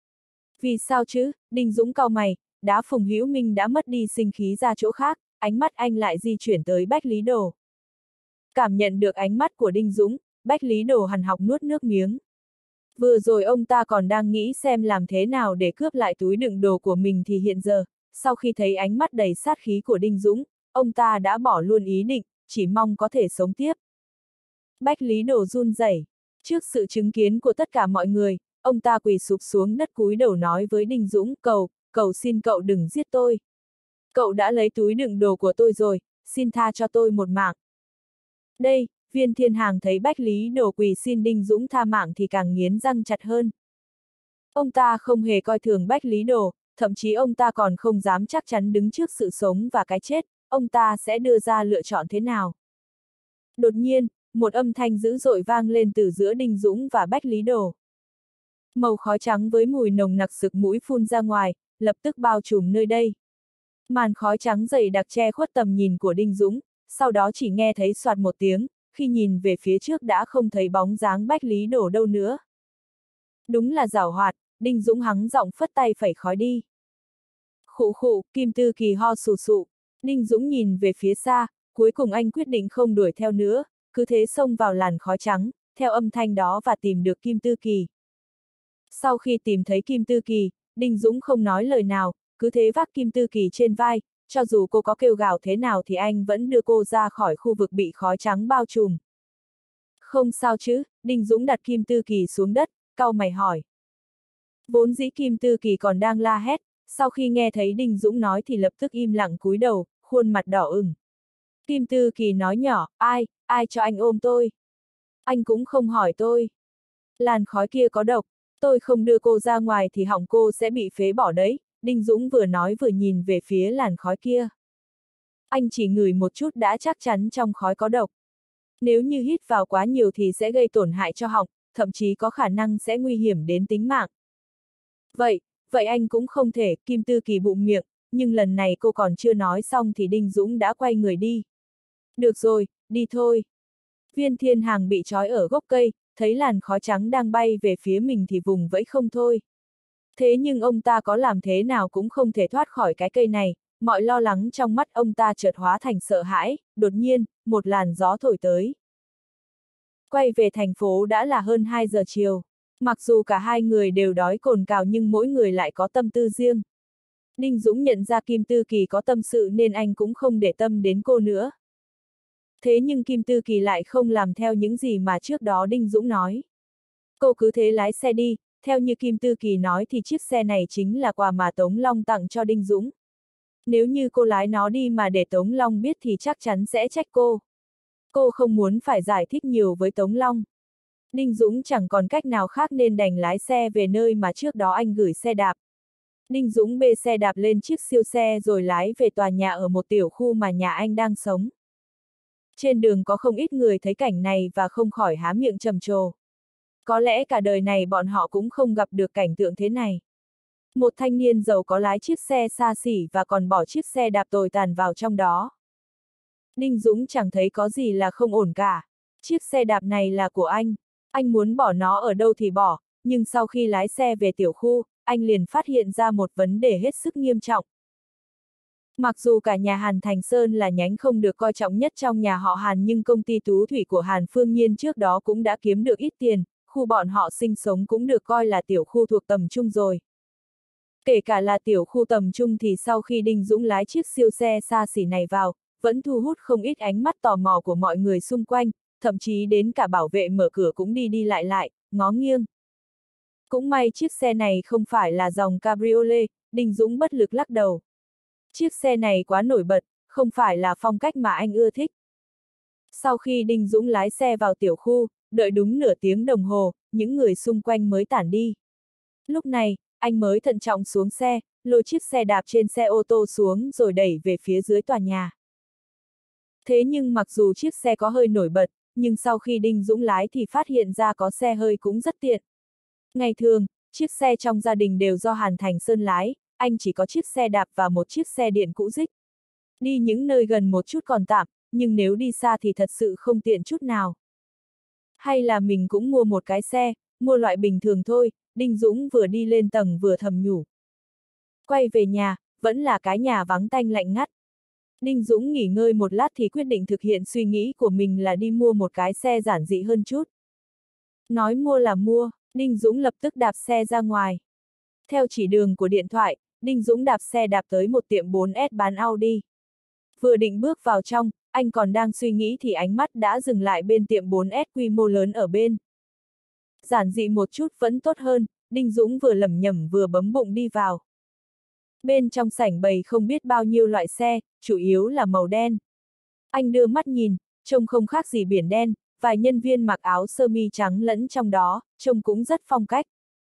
Vì sao chứ? Đinh Dũng cau mày, đá Phùng Hữu Minh đã mất đi sinh khí ra chỗ khác, ánh mắt anh lại di chuyển tới Bách Lý Đồ. Cảm nhận được ánh mắt của Đinh Dũng, Bách Lý Đồ hằn học nuốt nước miếng. Vừa rồi ông ta còn đang nghĩ xem làm thế nào để cướp lại túi đựng đồ của mình thì hiện giờ, sau khi thấy ánh mắt đầy sát khí của Đinh Dũng, ông ta đã bỏ luôn ý định, chỉ mong có thể sống tiếp. Bách Lý Đồ run rẩy. Trước sự chứng kiến của tất cả mọi người, ông ta quỳ sụp xuống đất cúi đầu nói với Đinh Dũng, cầu, cầu xin cậu đừng giết tôi. Cậu đã lấy túi đựng đồ của tôi rồi, xin tha cho tôi một mạng. Đây, Viên Thiên Hàng thấy Bách Lý Đồ quỳ xin Đinh Dũng tha mạng thì càng nghiến răng chặt hơn. Ông ta không hề coi thường Bách Lý Đồ, thậm chí ông ta còn không dám chắc chắn đứng trước sự sống và cái chết, ông ta sẽ đưa ra lựa chọn thế nào. Đột nhiên, một âm thanh dữ dội vang lên từ giữa Đinh Dũng và Bách Lý Đồ. Màu khói trắng với mùi nồng nặc sực mũi phun ra ngoài, lập tức bao trùm nơi đây. Màn khói trắng dày đặc che khuất tầm nhìn của Đinh Dũng, sau đó chỉ nghe thấy soạt một tiếng, khi nhìn về phía trước đã không thấy bóng dáng Bách Lý Đồ đâu nữa. Đúng là giảo hoạt, Đinh Dũng hắng giọng phất tay phẩy khói đi. Khụ khụ, Kim Tư Kỳ ho sù sụ. Đinh Dũng nhìn về phía xa, cuối cùng anh quyết định không đuổi theo nữa, cứ thế xông vào làn khói trắng, theo âm thanh đó và tìm được Kim Tư Kỳ. Sau khi tìm thấy Kim Tư Kỳ, Đinh Dũng không nói lời nào, cứ thế vác Kim Tư Kỳ trên vai, cho dù cô có kêu gào thế nào thì anh vẫn đưa cô ra khỏi khu vực bị khói trắng bao trùm. Không sao chứ, Đinh Dũng đặt Kim Tư Kỳ xuống đất, cau mày hỏi. Vốn dĩ Kim Tư Kỳ còn đang la hét, sau khi nghe thấy Đinh Dũng nói thì lập tức im lặng cúi đầu, khuôn mặt đỏ ửng. Kim Tư Kỳ nói nhỏ, ai, ai cho anh ôm tôi? Anh cũng không hỏi tôi. Làn khói kia có độc, tôi không đưa cô ra ngoài thì hỏng cô sẽ bị phế bỏ đấy, Đinh Dũng vừa nói vừa nhìn về phía làn khói kia. Anh chỉ ngửi một chút đã chắc chắn trong khói có độc. Nếu như hít vào quá nhiều thì sẽ gây tổn hại cho họng, thậm chí có khả năng sẽ nguy hiểm đến tính mạng. Vậy, vậy anh cũng không thể, Kim Tư Kỳ bụng miệng, nhưng lần này cô còn chưa nói xong thì Đinh Dũng đã quay người đi. Được rồi, đi thôi. Viên Thiên Hàng bị trói ở gốc cây, thấy làn khói trắng đang bay về phía mình thì vùng vẫy không thôi. Thế nhưng ông ta có làm thế nào cũng không thể thoát khỏi cái cây này, mọi lo lắng trong mắt ông ta chợt hóa thành sợ hãi, đột nhiên, một làn gió thổi tới. Quay về thành phố đã là hơn hai giờ chiều. Mặc dù cả hai người đều đói cồn cào nhưng mỗi người lại có tâm tư riêng. Đinh Dũng nhận ra Kim Tư Kỳ có tâm sự nên anh cũng không để tâm đến cô nữa. Thế nhưng Kim Tư Kỳ lại không làm theo những gì mà trước đó Đinh Dũng nói. Cô cứ thế lái xe đi, theo như Kim Tư Kỳ nói thì chiếc xe này chính là quà mà Tống Long tặng cho Đinh Dũng. Nếu như cô lái nó đi mà để Tống Long biết thì chắc chắn sẽ trách cô. Cô không muốn phải giải thích nhiều với Tống Long. Đinh Dũng chẳng còn cách nào khác nên đành lái xe về nơi mà trước đó anh gửi xe đạp. Đinh Dũng bê xe đạp lên chiếc siêu xe rồi lái về tòa nhà ở một tiểu khu mà nhà anh đang sống. Trên đường có không ít người thấy cảnh này và không khỏi há miệng trầm trồ. Có lẽ cả đời này bọn họ cũng không gặp được cảnh tượng thế này. Một thanh niên giàu có lái chiếc xe xa xỉ và còn bỏ chiếc xe đạp tồi tàn vào trong đó. Đinh Dũng chẳng thấy có gì là không ổn cả. Chiếc xe đạp này là của anh. Anh muốn bỏ nó ở đâu thì bỏ, nhưng sau khi lái xe về tiểu khu, anh liền phát hiện ra một vấn đề hết sức nghiêm trọng. Mặc dù cả nhà Hàn Thành Sơn là nhánh không được coi trọng nhất trong nhà họ Hàn nhưng công ty tú thủy của Hàn Phương Nhiên trước đó cũng đã kiếm được ít tiền, khu bọn họ sinh sống cũng được coi là tiểu khu thuộc tầm trung rồi. Kể cả là tiểu khu tầm trung thì sau khi Đinh Dũng lái chiếc siêu xe xa xỉ này vào, vẫn thu hút không ít ánh mắt tò mò của mọi người xung quanh, thậm chí đến cả bảo vệ mở cửa cũng đi đi lại lại, ngó nghiêng. Cũng may chiếc xe này không phải là dòng cabriolet, Đinh Dũng bất lực lắc đầu. Chiếc xe này quá nổi bật, không phải là phong cách mà anh ưa thích. Sau khi Đinh Dũng lái xe vào tiểu khu, đợi đúng nửa tiếng đồng hồ, những người xung quanh mới tản đi. Lúc này, anh mới thận trọng xuống xe, lôi chiếc xe đạp trên xe ô tô xuống rồi đẩy về phía dưới tòa nhà. Thế nhưng mặc dù chiếc xe có hơi nổi bật, nhưng sau khi Đinh Dũng lái thì phát hiện ra có xe hơi cũng rất tiện. Ngày thường, chiếc xe trong gia đình đều do Hàn Thành Sơn lái, anh chỉ có chiếc xe đạp và một chiếc xe điện cũ rích. Đi những nơi gần một chút còn tạm, nhưng nếu đi xa thì thật sự không tiện chút nào. Hay là mình cũng mua một cái xe, mua loại bình thường thôi, Đinh Dũng vừa đi lên tầng vừa thầm nhủ. Quay về nhà, vẫn là cái nhà vắng tanh lạnh ngắt. Đinh Dũng nghỉ ngơi một lát thì quyết định thực hiện suy nghĩ của mình là đi mua một cái xe giản dị hơn chút. Nói mua là mua, Đinh Dũng lập tức đạp xe ra ngoài. Theo chỉ đường của điện thoại, Đinh Dũng đạp xe đạp tới một tiệm bốn S bán Audi. Vừa định bước vào trong, anh còn đang suy nghĩ thì ánh mắt đã dừng lại bên tiệm bốn S quy mô lớn ở bên. Giản dị một chút vẫn tốt hơn, Đinh Dũng vừa lẩm nhẩm vừa bấm bụng đi vào. Bên trong sảnh bày không biết bao nhiêu loại xe, chủ yếu là màu đen. Anh đưa mắt nhìn, trông không khác gì biển đen, vài nhân viên mặc áo sơ mi trắng lẫn trong đó, trông cũng rất phong cách.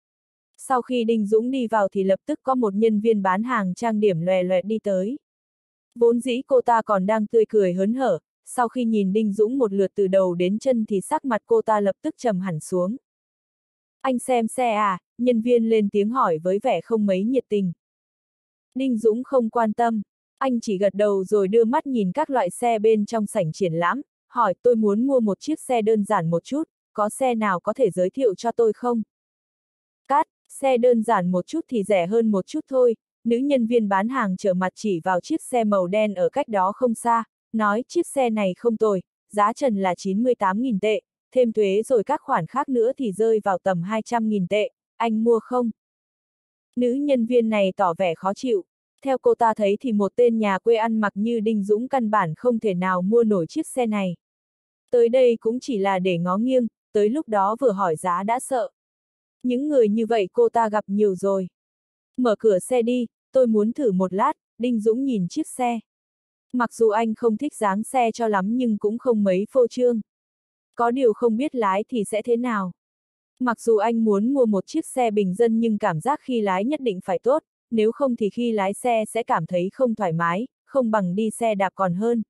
Sau khi Đinh Dũng đi vào thì lập tức có một nhân viên bán hàng trang điểm lòe loẹt đi tới. Vốn dĩ cô ta còn đang tươi cười hớn hở, sau khi nhìn Đinh Dũng một lượt từ đầu đến chân thì sắc mặt cô ta lập tức trầm hẳn xuống. Anh xem xe à? Nhân viên lên tiếng hỏi với vẻ không mấy nhiệt tình. Đinh Dũng không quan tâm, anh chỉ gật đầu rồi đưa mắt nhìn các loại xe bên trong sảnh triển lãm, hỏi tôi muốn mua một chiếc xe đơn giản một chút, có xe nào có thể giới thiệu cho tôi không? Cát, xe đơn giản một chút thì rẻ hơn một chút thôi, nữ nhân viên bán hàng trở mặt chỉ vào chiếc xe màu đen ở cách đó không xa, nói chiếc xe này không tồi, giá trần là chín mươi tám nghìn tệ, thêm thuế rồi các khoản khác nữa thì rơi vào tầm hai trăm nghìn tệ, anh mua không? Nữ nhân viên này tỏ vẻ khó chịu, theo cô ta thấy thì một tên nhà quê ăn mặc như Đinh Dũng căn bản không thể nào mua nổi chiếc xe này. Tới đây cũng chỉ là để ngó nghiêng, tới lúc đó vừa hỏi giá đã sợ. Những người như vậy cô ta gặp nhiều rồi. Mở cửa xe đi, tôi muốn thử một lát, Đinh Dũng nhìn chiếc xe. Mặc dù anh không thích dáng xe cho lắm nhưng cũng không mấy phô trương. Có điều không biết lái thì sẽ thế nào. Mặc dù anh muốn mua một chiếc xe bình dân nhưng cảm giác khi lái nhất định phải tốt, nếu không thì khi lái xe sẽ cảm thấy không thoải mái, không bằng đi xe đạp còn hơn.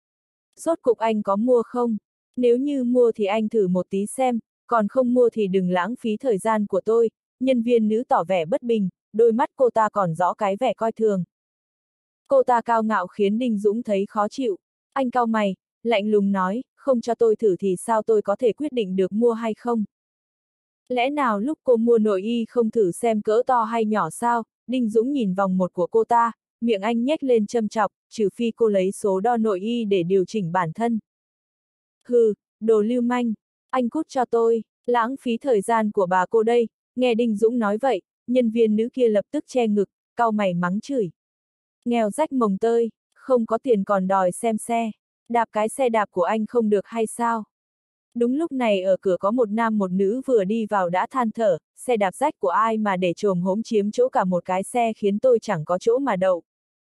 Rốt cục anh có mua không? Nếu như mua thì anh thử một tí xem, còn không mua thì đừng lãng phí thời gian của tôi. Nhân viên nữ tỏ vẻ bất bình, đôi mắt cô ta còn rõ cái vẻ coi thường. Cô ta cao ngạo khiến Đinh Dũng thấy khó chịu. Anh cau mày, lạnh lùng nói, không cho tôi thử thì sao tôi có thể quyết định được mua hay không? Lẽ nào lúc cô mua nội y không thử xem cỡ to hay nhỏ sao? Đinh Dũng nhìn vòng một của cô ta, miệng anh nhếch lên châm chọc, trừ phi cô lấy số đo nội y để điều chỉnh bản thân. Hừ, đồ lưu manh, anh cút cho tôi, lãng phí thời gian của bà cô đây. Nghe Đinh Dũng nói vậy, nhân viên nữ kia lập tức che ngực, cau mày mắng chửi. Nghèo rách mồng tơi, không có tiền còn đòi xem xe, đạp cái xe đạp của anh không được hay sao? Đúng lúc này ở cửa có một nam một nữ vừa đi vào đã than thở, xe đạp rách của ai mà để trồm hỗn chiếm chỗ cả một cái xe khiến tôi chẳng có chỗ mà đậu.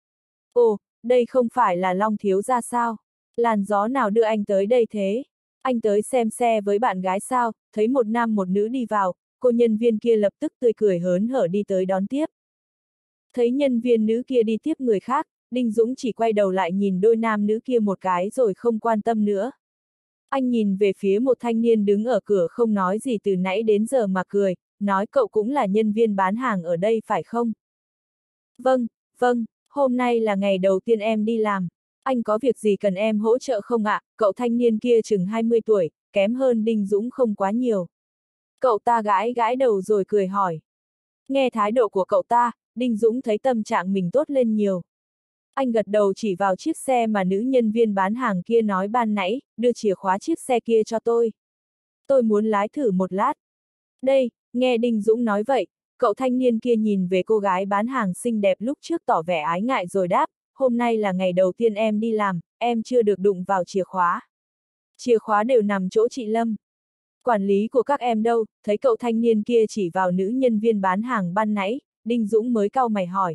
Ồ, đây không phải là Long thiếu gia sao? Làn gió nào đưa anh tới đây thế? Anh tới xem xe với bạn gái sao? Thấy một nam một nữ đi vào, cô nhân viên kia lập tức tươi cười hớn hở đi tới đón tiếp. Thấy nhân viên nữ kia đi tiếp người khác, Đinh Dũng chỉ quay đầu lại nhìn đôi nam nữ kia một cái rồi không quan tâm nữa. Anh nhìn về phía một thanh niên đứng ở cửa không nói gì từ nãy đến giờ mà cười, nói cậu cũng là nhân viên bán hàng ở đây phải không? Vâng, vâng, hôm nay là ngày đầu tiên em đi làm. Anh có việc gì cần em hỗ trợ không ạ? Cậu thanh niên kia chừng hai mươi tuổi, kém hơn Đinh Dũng không quá nhiều. Cậu ta gãi gãi đầu rồi cười hỏi. Nghe thái độ của cậu ta, Đinh Dũng thấy tâm trạng mình tốt lên nhiều. Anh gật đầu chỉ vào chiếc xe mà nữ nhân viên bán hàng kia nói ban nãy, đưa chìa khóa chiếc xe kia cho tôi. Tôi muốn lái thử một lát. Đây, nghe Đinh Dũng nói vậy, cậu thanh niên kia nhìn về cô gái bán hàng xinh đẹp lúc trước tỏ vẻ ái ngại rồi đáp, hôm nay là ngày đầu tiên em đi làm, em chưa được đụng vào chìa khóa. Chìa khóa đều nằm chỗ chị Lâm. Quản lý của các em đâu? Thấy cậu thanh niên kia chỉ vào nữ nhân viên bán hàng ban nãy, Đinh Dũng mới cau mày hỏi.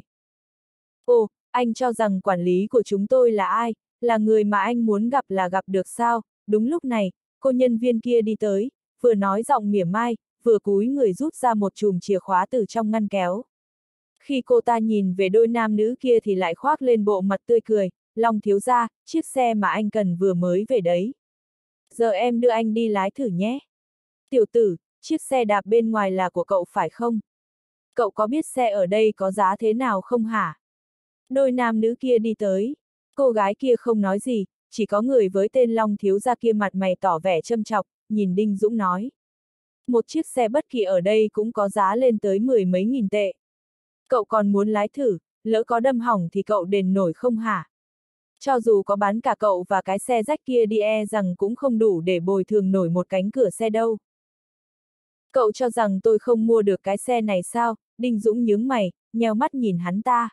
Ồ, anh cho rằng quản lý của chúng tôi là ai, là người mà anh muốn gặp là gặp được sao? Đúng lúc này, cô nhân viên kia đi tới, vừa nói giọng mỉa mai, vừa cúi người rút ra một chùm chìa khóa từ trong ngăn kéo. Khi cô ta nhìn về đôi nam nữ kia thì lại khoác lên bộ mặt tươi cười, Long thiếu gia, chiếc xe mà anh cần vừa mới về đấy. Giờ em đưa anh đi lái thử nhé. Tiểu tử, chiếc xe đạp bên ngoài là của cậu phải không? Cậu có biết xe ở đây có giá thế nào không hả? Đôi nam nữ kia đi tới. Cô gái kia không nói gì, chỉ có người với tên Long thiếu gia kia mặt mày tỏ vẻ châm chọc, nhìn Đinh Dũng nói. Một chiếc xe bất kỳ ở đây cũng có giá lên tới mười mấy nghìn tệ. Cậu còn muốn lái thử, lỡ có đâm hỏng thì cậu đền nổi không hả? Cho dù có bán cả cậu và cái xe rách kia đi e rằng cũng không đủ để bồi thường nổi một cánh cửa xe đâu. Cậu cho rằng tôi không mua được cái xe này sao? Đinh Dũng nhướng mày, nheo mắt nhìn hắn ta.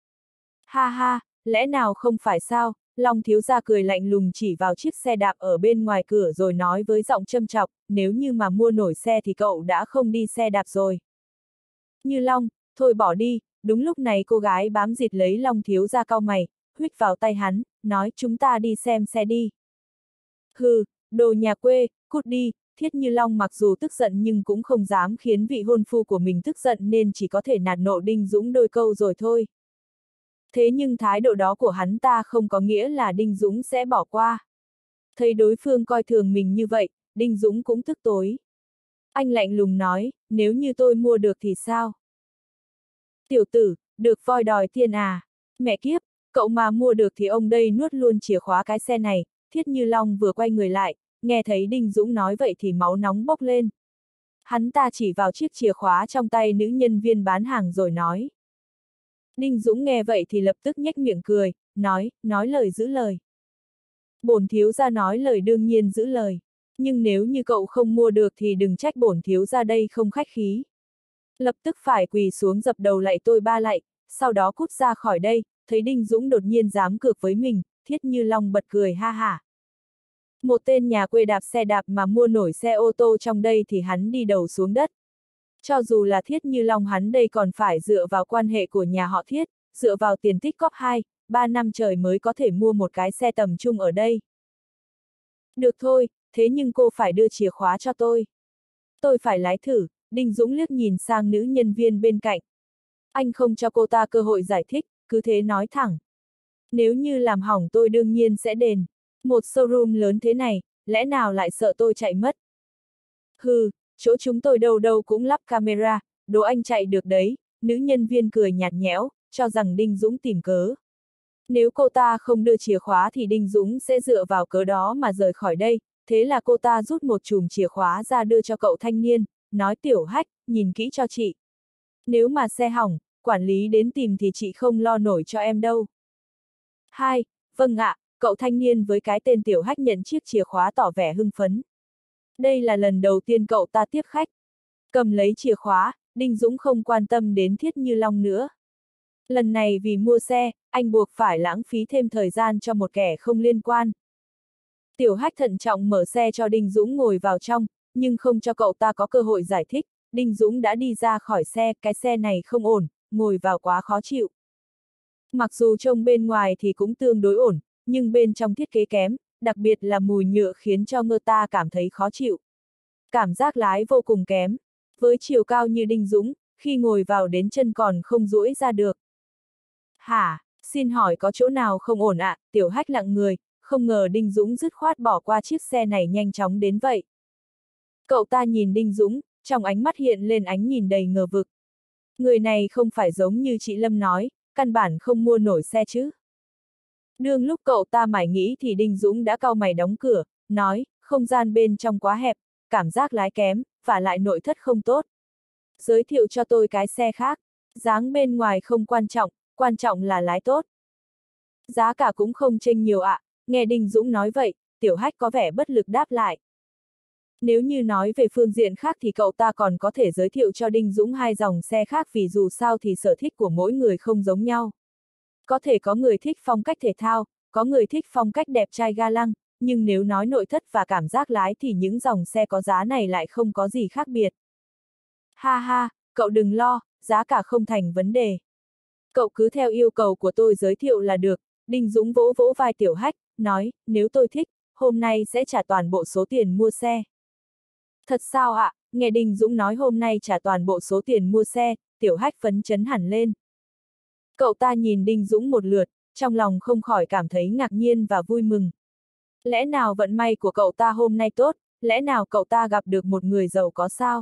Ha ha, lẽ nào không phải sao? Long thiếu gia cười lạnh lùng chỉ vào chiếc xe đạp ở bên ngoài cửa rồi nói với giọng châm chọc, nếu như mà mua nổi xe thì cậu đã không đi xe đạp rồi. Như Long, thôi bỏ đi. Đúng lúc này cô gái bám dịt lấy Long thiếu gia cau mày, huých vào tay hắn, nói chúng ta đi xem xe đi. Hừ, đồ nhà quê, cút đi. Thiết Như Long mặc dù tức giận nhưng cũng không dám khiến vị hôn phu của mình tức giận nên chỉ có thể nạt nộ Đinh Dũng đôi câu rồi thôi. Thế nhưng thái độ đó của hắn ta không có nghĩa là Đinh Dũng sẽ bỏ qua. Thấy đối phương coi thường mình như vậy, Đinh Dũng cũng tức tối. Anh lạnh lùng nói, nếu như tôi mua được thì sao? Tiểu tử, được voi đòi tiền à? Mẹ kiếp, cậu mà mua được thì ông đây nuốt luôn chìa khóa cái xe này. Thiết Như Long vừa quay người lại, nghe thấy Đinh Dũng nói vậy thì máu nóng bốc lên. Hắn ta chỉ vào chiếc chìa khóa trong tay nữ nhân viên bán hàng rồi nói. Đinh Dũng nghe vậy thì lập tức nhếch miệng cười, nói, nói lời giữ lời. Bổn thiếu gia nói lời đương nhiên giữ lời. Nhưng nếu như cậu không mua được thì đừng trách bổn thiếu gia đây không khách khí. Lập tức phải quỳ xuống dập đầu lạy tôi ba lạy, sau đó cút ra khỏi đây. Thấy Đinh Dũng đột nhiên dám cược với mình, Thiết Như Long bật cười ha hả. Một tên nhà quê đạp xe đạp mà mua nổi xe ô tô trong đây thì hắn đi đầu xuống đất. Cho dù là Thiết Như Long hắn đây còn phải dựa vào quan hệ của nhà họ Thiết, dựa vào tiền tích cóp hai, ba năm trời mới có thể mua một cái xe tầm trung ở đây. Được thôi, thế nhưng cô phải đưa chìa khóa cho tôi. Tôi phải lái thử. Đinh Dũng liếc nhìn sang nữ nhân viên bên cạnh. Anh không cho cô ta cơ hội giải thích, cứ thế nói thẳng. Nếu như làm hỏng tôi đương nhiên sẽ đền. Một showroom lớn thế này, lẽ nào lại sợ tôi chạy mất? Hừ, chỗ chúng tôi đâu đâu cũng lắp camera, đố anh chạy được đấy. Nữ nhân viên cười nhạt nhẽo, cho rằng Đinh Dũng tìm cớ. Nếu cô ta không đưa chìa khóa thì Đinh Dũng sẽ dựa vào cớ đó mà rời khỏi đây. Thế là cô ta rút một chùm chìa khóa ra đưa cho cậu thanh niên, nói Tiểu Hách, nhìn kỹ cho chị. Nếu mà xe hỏng, quản lý đến tìm thì chị không lo nổi cho em đâu. Hai, vâng ạ, cậu thanh niên với cái tên Tiểu Hách nhận chiếc chìa khóa tỏ vẻ hưng phấn. Đây là lần đầu tiên cậu ta tiếp khách. Cầm lấy chìa khóa, Đinh Dũng không quan tâm đến Thiết Như Long nữa. Lần này vì mua xe, anh buộc phải lãng phí thêm thời gian cho một kẻ không liên quan. Tiểu Hách thận trọng mở xe cho Đinh Dũng ngồi vào trong, nhưng không cho cậu ta có cơ hội giải thích. Đinh Dũng đã đi ra khỏi xe, cái xe này không ổn, ngồi vào quá khó chịu. Mặc dù trông bên ngoài thì cũng tương đối ổn, nhưng bên trong thiết kế kém, đặc biệt là mùi nhựa khiến cho người ta cảm thấy khó chịu. Cảm giác lái vô cùng kém. Với chiều cao như Đinh Dũng, khi ngồi vào đến chân còn không duỗi ra được. Hả, xin hỏi có chỗ nào không ổn ạ? À? Tiểu Hách lặng người, không ngờ Đinh Dũng dứt khoát bỏ qua chiếc xe này nhanh chóng đến vậy. Cậu ta nhìn Đinh Dũng, trong ánh mắt hiện lên ánh nhìn đầy ngờ vực. Người này không phải giống như chị Lâm nói, căn bản không mua nổi xe chứ. Đương lúc cậu ta mải nghĩ thì Đinh Dũng đã cau mày đóng cửa, nói, không gian bên trong quá hẹp, cảm giác lái kém, và lại nội thất không tốt. Giới thiệu cho tôi cái xe khác, dáng bên ngoài không quan trọng, quan trọng là lái tốt. Giá cả cũng không chênh nhiều ạ, à. Nghe Đinh Dũng nói vậy, Tiểu Hách có vẻ bất lực đáp lại. Nếu như nói về phương diện khác thì cậu ta còn có thể giới thiệu cho Đinh Dũng hai dòng xe khác vì dù sao thì sở thích của mỗi người không giống nhau. Có thể có người thích phong cách thể thao, có người thích phong cách đẹp trai ga lăng, nhưng nếu nói nội thất và cảm giác lái thì những dòng xe có giá này lại không có gì khác biệt. Ha ha, cậu đừng lo, giá cả không thành vấn đề. Cậu cứ theo yêu cầu của tôi giới thiệu là được. Đinh Dũng vỗ vỗ vai Tiểu Hách, nói, nếu tôi thích, hôm nay sẽ trả toàn bộ số tiền mua xe. Thật sao ạ? À? Nghe Đinh Dũng nói hôm nay trả toàn bộ số tiền mua xe, Tiểu Hách phấn chấn hẳn lên. Cậu ta nhìn Đinh Dũng một lượt, trong lòng không khỏi cảm thấy ngạc nhiên và vui mừng. Lẽ nào vận may của cậu ta hôm nay tốt, lẽ nào cậu ta gặp được một người giàu có sao?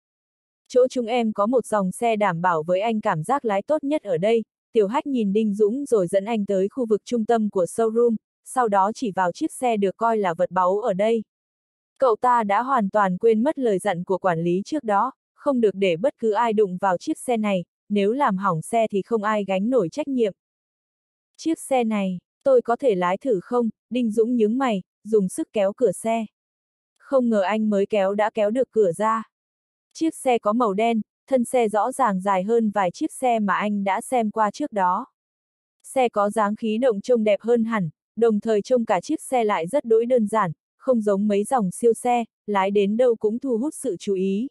Chỗ chúng em có một dòng xe đảm bảo với anh cảm giác lái tốt nhất ở đây. Tiểu Hách nhìn Đinh Dũng rồi dẫn anh tới khu vực trung tâm của showroom, sau đó chỉ vào chiếc xe được coi là vật báu ở đây. Cậu ta đã hoàn toàn quên mất lời dặn của quản lý trước đó, không được để bất cứ ai đụng vào chiếc xe này, nếu làm hỏng xe thì không ai gánh nổi trách nhiệm. Chiếc xe này, tôi có thể lái thử không? Đinh Dũng nhướng mày, dùng sức kéo cửa xe. Không ngờ anh mới kéo đã kéo được cửa ra. Chiếc xe có màu đen, thân xe rõ ràng dài hơn vài chiếc xe mà anh đã xem qua trước đó. Xe có dáng khí động trông đẹp hơn hẳn, đồng thời trông cả chiếc xe lại rất đỗi đơn giản, không giống mấy dòng siêu xe, lái đến đâu cũng thu hút sự chú ý.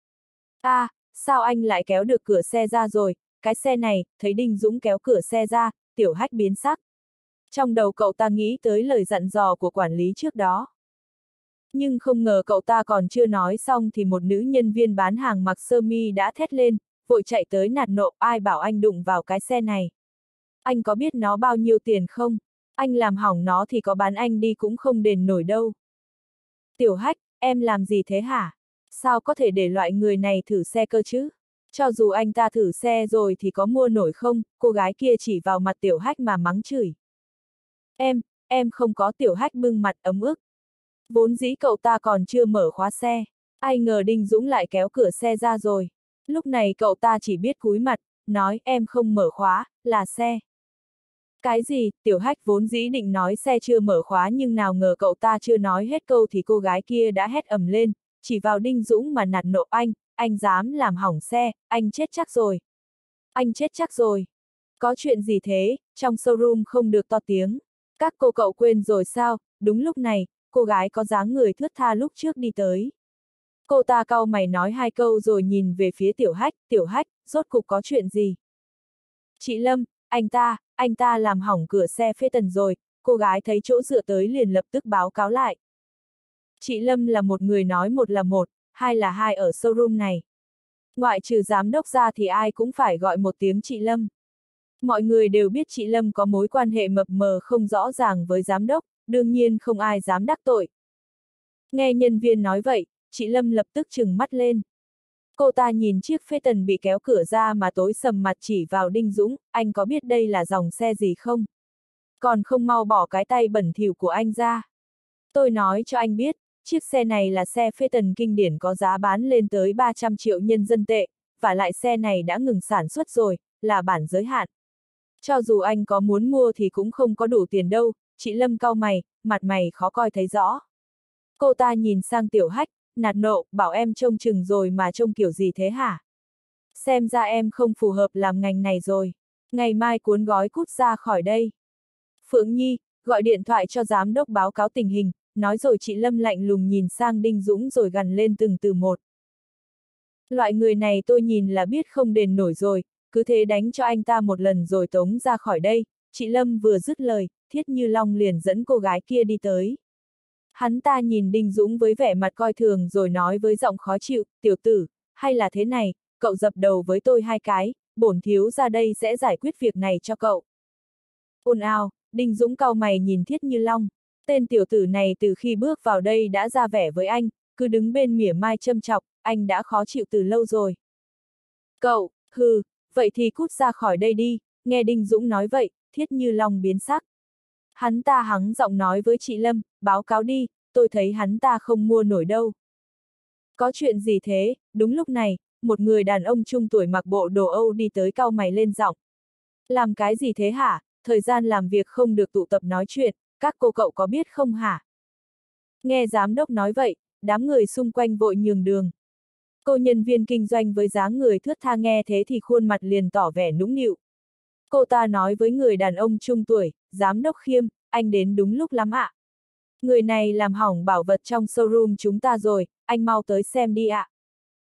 À, sao anh lại kéo được cửa xe ra rồi? Cái xe này, thấy Đinh Dũng kéo cửa xe ra, Tiểu Hách biến sắc. Trong đầu cậu ta nghĩ tới lời dặn dò của quản lý trước đó. Nhưng không ngờ cậu ta còn chưa nói xong thì một nữ nhân viên bán hàng mặc sơ mi đã thét lên, vội chạy tới nạt nộ, ai bảo anh đụng vào cái xe này. Anh có biết nó bao nhiêu tiền không? Anh làm hỏng nó thì có bán anh đi cũng không đền nổi đâu. Tiểu Hách, em làm gì thế hả? Sao có thể để loại người này thử xe cơ chứ? Cho dù anh ta thử xe rồi thì có mua nổi không? Cô gái kia chỉ vào mặt Tiểu Hách mà mắng chửi. Em, em không có. Tiểu Hách bưng mặt ấm ức. Vốn dĩ cậu ta còn chưa mở khóa xe. Ai ngờ Đinh Dũng lại kéo cửa xe ra rồi. Lúc này cậu ta chỉ biết cúi mặt, nói em không mở khóa, là xe. Cái gì? Tiểu Hách vốn dĩ định nói xe chưa mở khóa nhưng nào ngờ cậu ta chưa nói hết câu thì cô gái kia đã hét ầm lên, chỉ vào Đinh Dũng mà nạt nộ anh, anh dám làm hỏng xe, anh chết chắc rồi. Anh chết chắc rồi. Có chuyện gì thế? Trong showroom không được to tiếng. Các cô cậu quên rồi sao? Đúng lúc này, cô gái có dáng người thướt tha lúc trước đi tới. Cô ta cau mày nói hai câu rồi nhìn về phía Tiểu Hách, Tiểu Hách, rốt cục có chuyện gì? Chị Lâm, anh ta, anh ta làm hỏng cửa xe phê tần rồi, cô gái thấy chỗ dựa tới liền lập tức báo cáo lại. Chị Lâm là một người nói một là một, hai là hai ở showroom này. Ngoại trừ giám đốc ra thì ai cũng phải gọi một tiếng chị Lâm. Mọi người đều biết chị Lâm có mối quan hệ mập mờ không rõ ràng với giám đốc, đương nhiên không ai dám đắc tội. Nghe nhân viên nói vậy, chị Lâm lập tức trừng mắt lên. Cô ta nhìn chiếc phê tần bị kéo cửa ra mà tối sầm mặt chỉ vào Đinh Dũng, anh có biết đây là dòng xe gì không? Còn không mau bỏ cái tay bẩn thỉu của anh ra. Tôi nói cho anh biết, chiếc xe này là xe phê tần kinh điển có giá bán lên tới ba trăm triệu nhân dân tệ, và lại xe này đã ngừng sản xuất rồi, là bản giới hạn. Cho dù anh có muốn mua thì cũng không có đủ tiền đâu, chị Lâm cau mày, mặt mày khó coi thấy rõ. Cô ta nhìn sang Tiểu Hách, nạt nộ, bảo em trông chừng rồi mà trông kiểu gì thế hả? Xem ra em không phù hợp làm ngành này rồi. Ngày mai cuốn gói cút ra khỏi đây. Phượng Nhi, gọi điện thoại cho giám đốc báo cáo tình hình, nói rồi chị Lâm lạnh lùng nhìn sang Đinh Dũng rồi gằn lên từng từ một. Loại người này tôi nhìn là biết không đền nổi rồi, cứ thế đánh cho anh ta một lần rồi tống ra khỏi đây. Chị Lâm vừa dứt lời, Thiết Như Long liền dẫn cô gái kia đi tới. Hắn ta nhìn Đinh Dũng với vẻ mặt coi thường rồi nói với giọng khó chịu, tiểu tử, hay là thế này, cậu dập đầu với tôi hai cái, bổn thiếu ra đây sẽ giải quyết việc này cho cậu. Ồn ào, Đinh Dũng cau mày nhìn Thiết Như Long, tên tiểu tử này từ khi bước vào đây đã ra vẻ với anh, cứ đứng bên mỉa mai châm chọc, anh đã khó chịu từ lâu rồi. Cậu, hừ, vậy thì cút ra khỏi đây đi, nghe Đinh Dũng nói vậy, Thiết Như Long biến sắc. Hắn ta hắng giọng nói với chị Lâm, báo cáo đi, tôi thấy hắn ta không mua nổi đâu. Có chuyện gì thế? Đúng lúc này, một người đàn ông trung tuổi mặc bộ đồ Âu đi tới cau mày lên giọng. Làm cái gì thế hả? Thời gian làm việc không được tụ tập nói chuyện, các cô cậu có biết không hả? Nghe giám đốc nói vậy, đám người xung quanh vội nhường đường. Cô nhân viên kinh doanh với dáng người thướt tha nghe thế thì khuôn mặt liền tỏ vẻ nũng nịu. Cô ta nói với người đàn ông trung tuổi, giám đốc Khiêm, anh đến đúng lúc lắm ạ. Người này làm hỏng bảo vật trong showroom chúng ta rồi, anh mau tới xem đi ạ.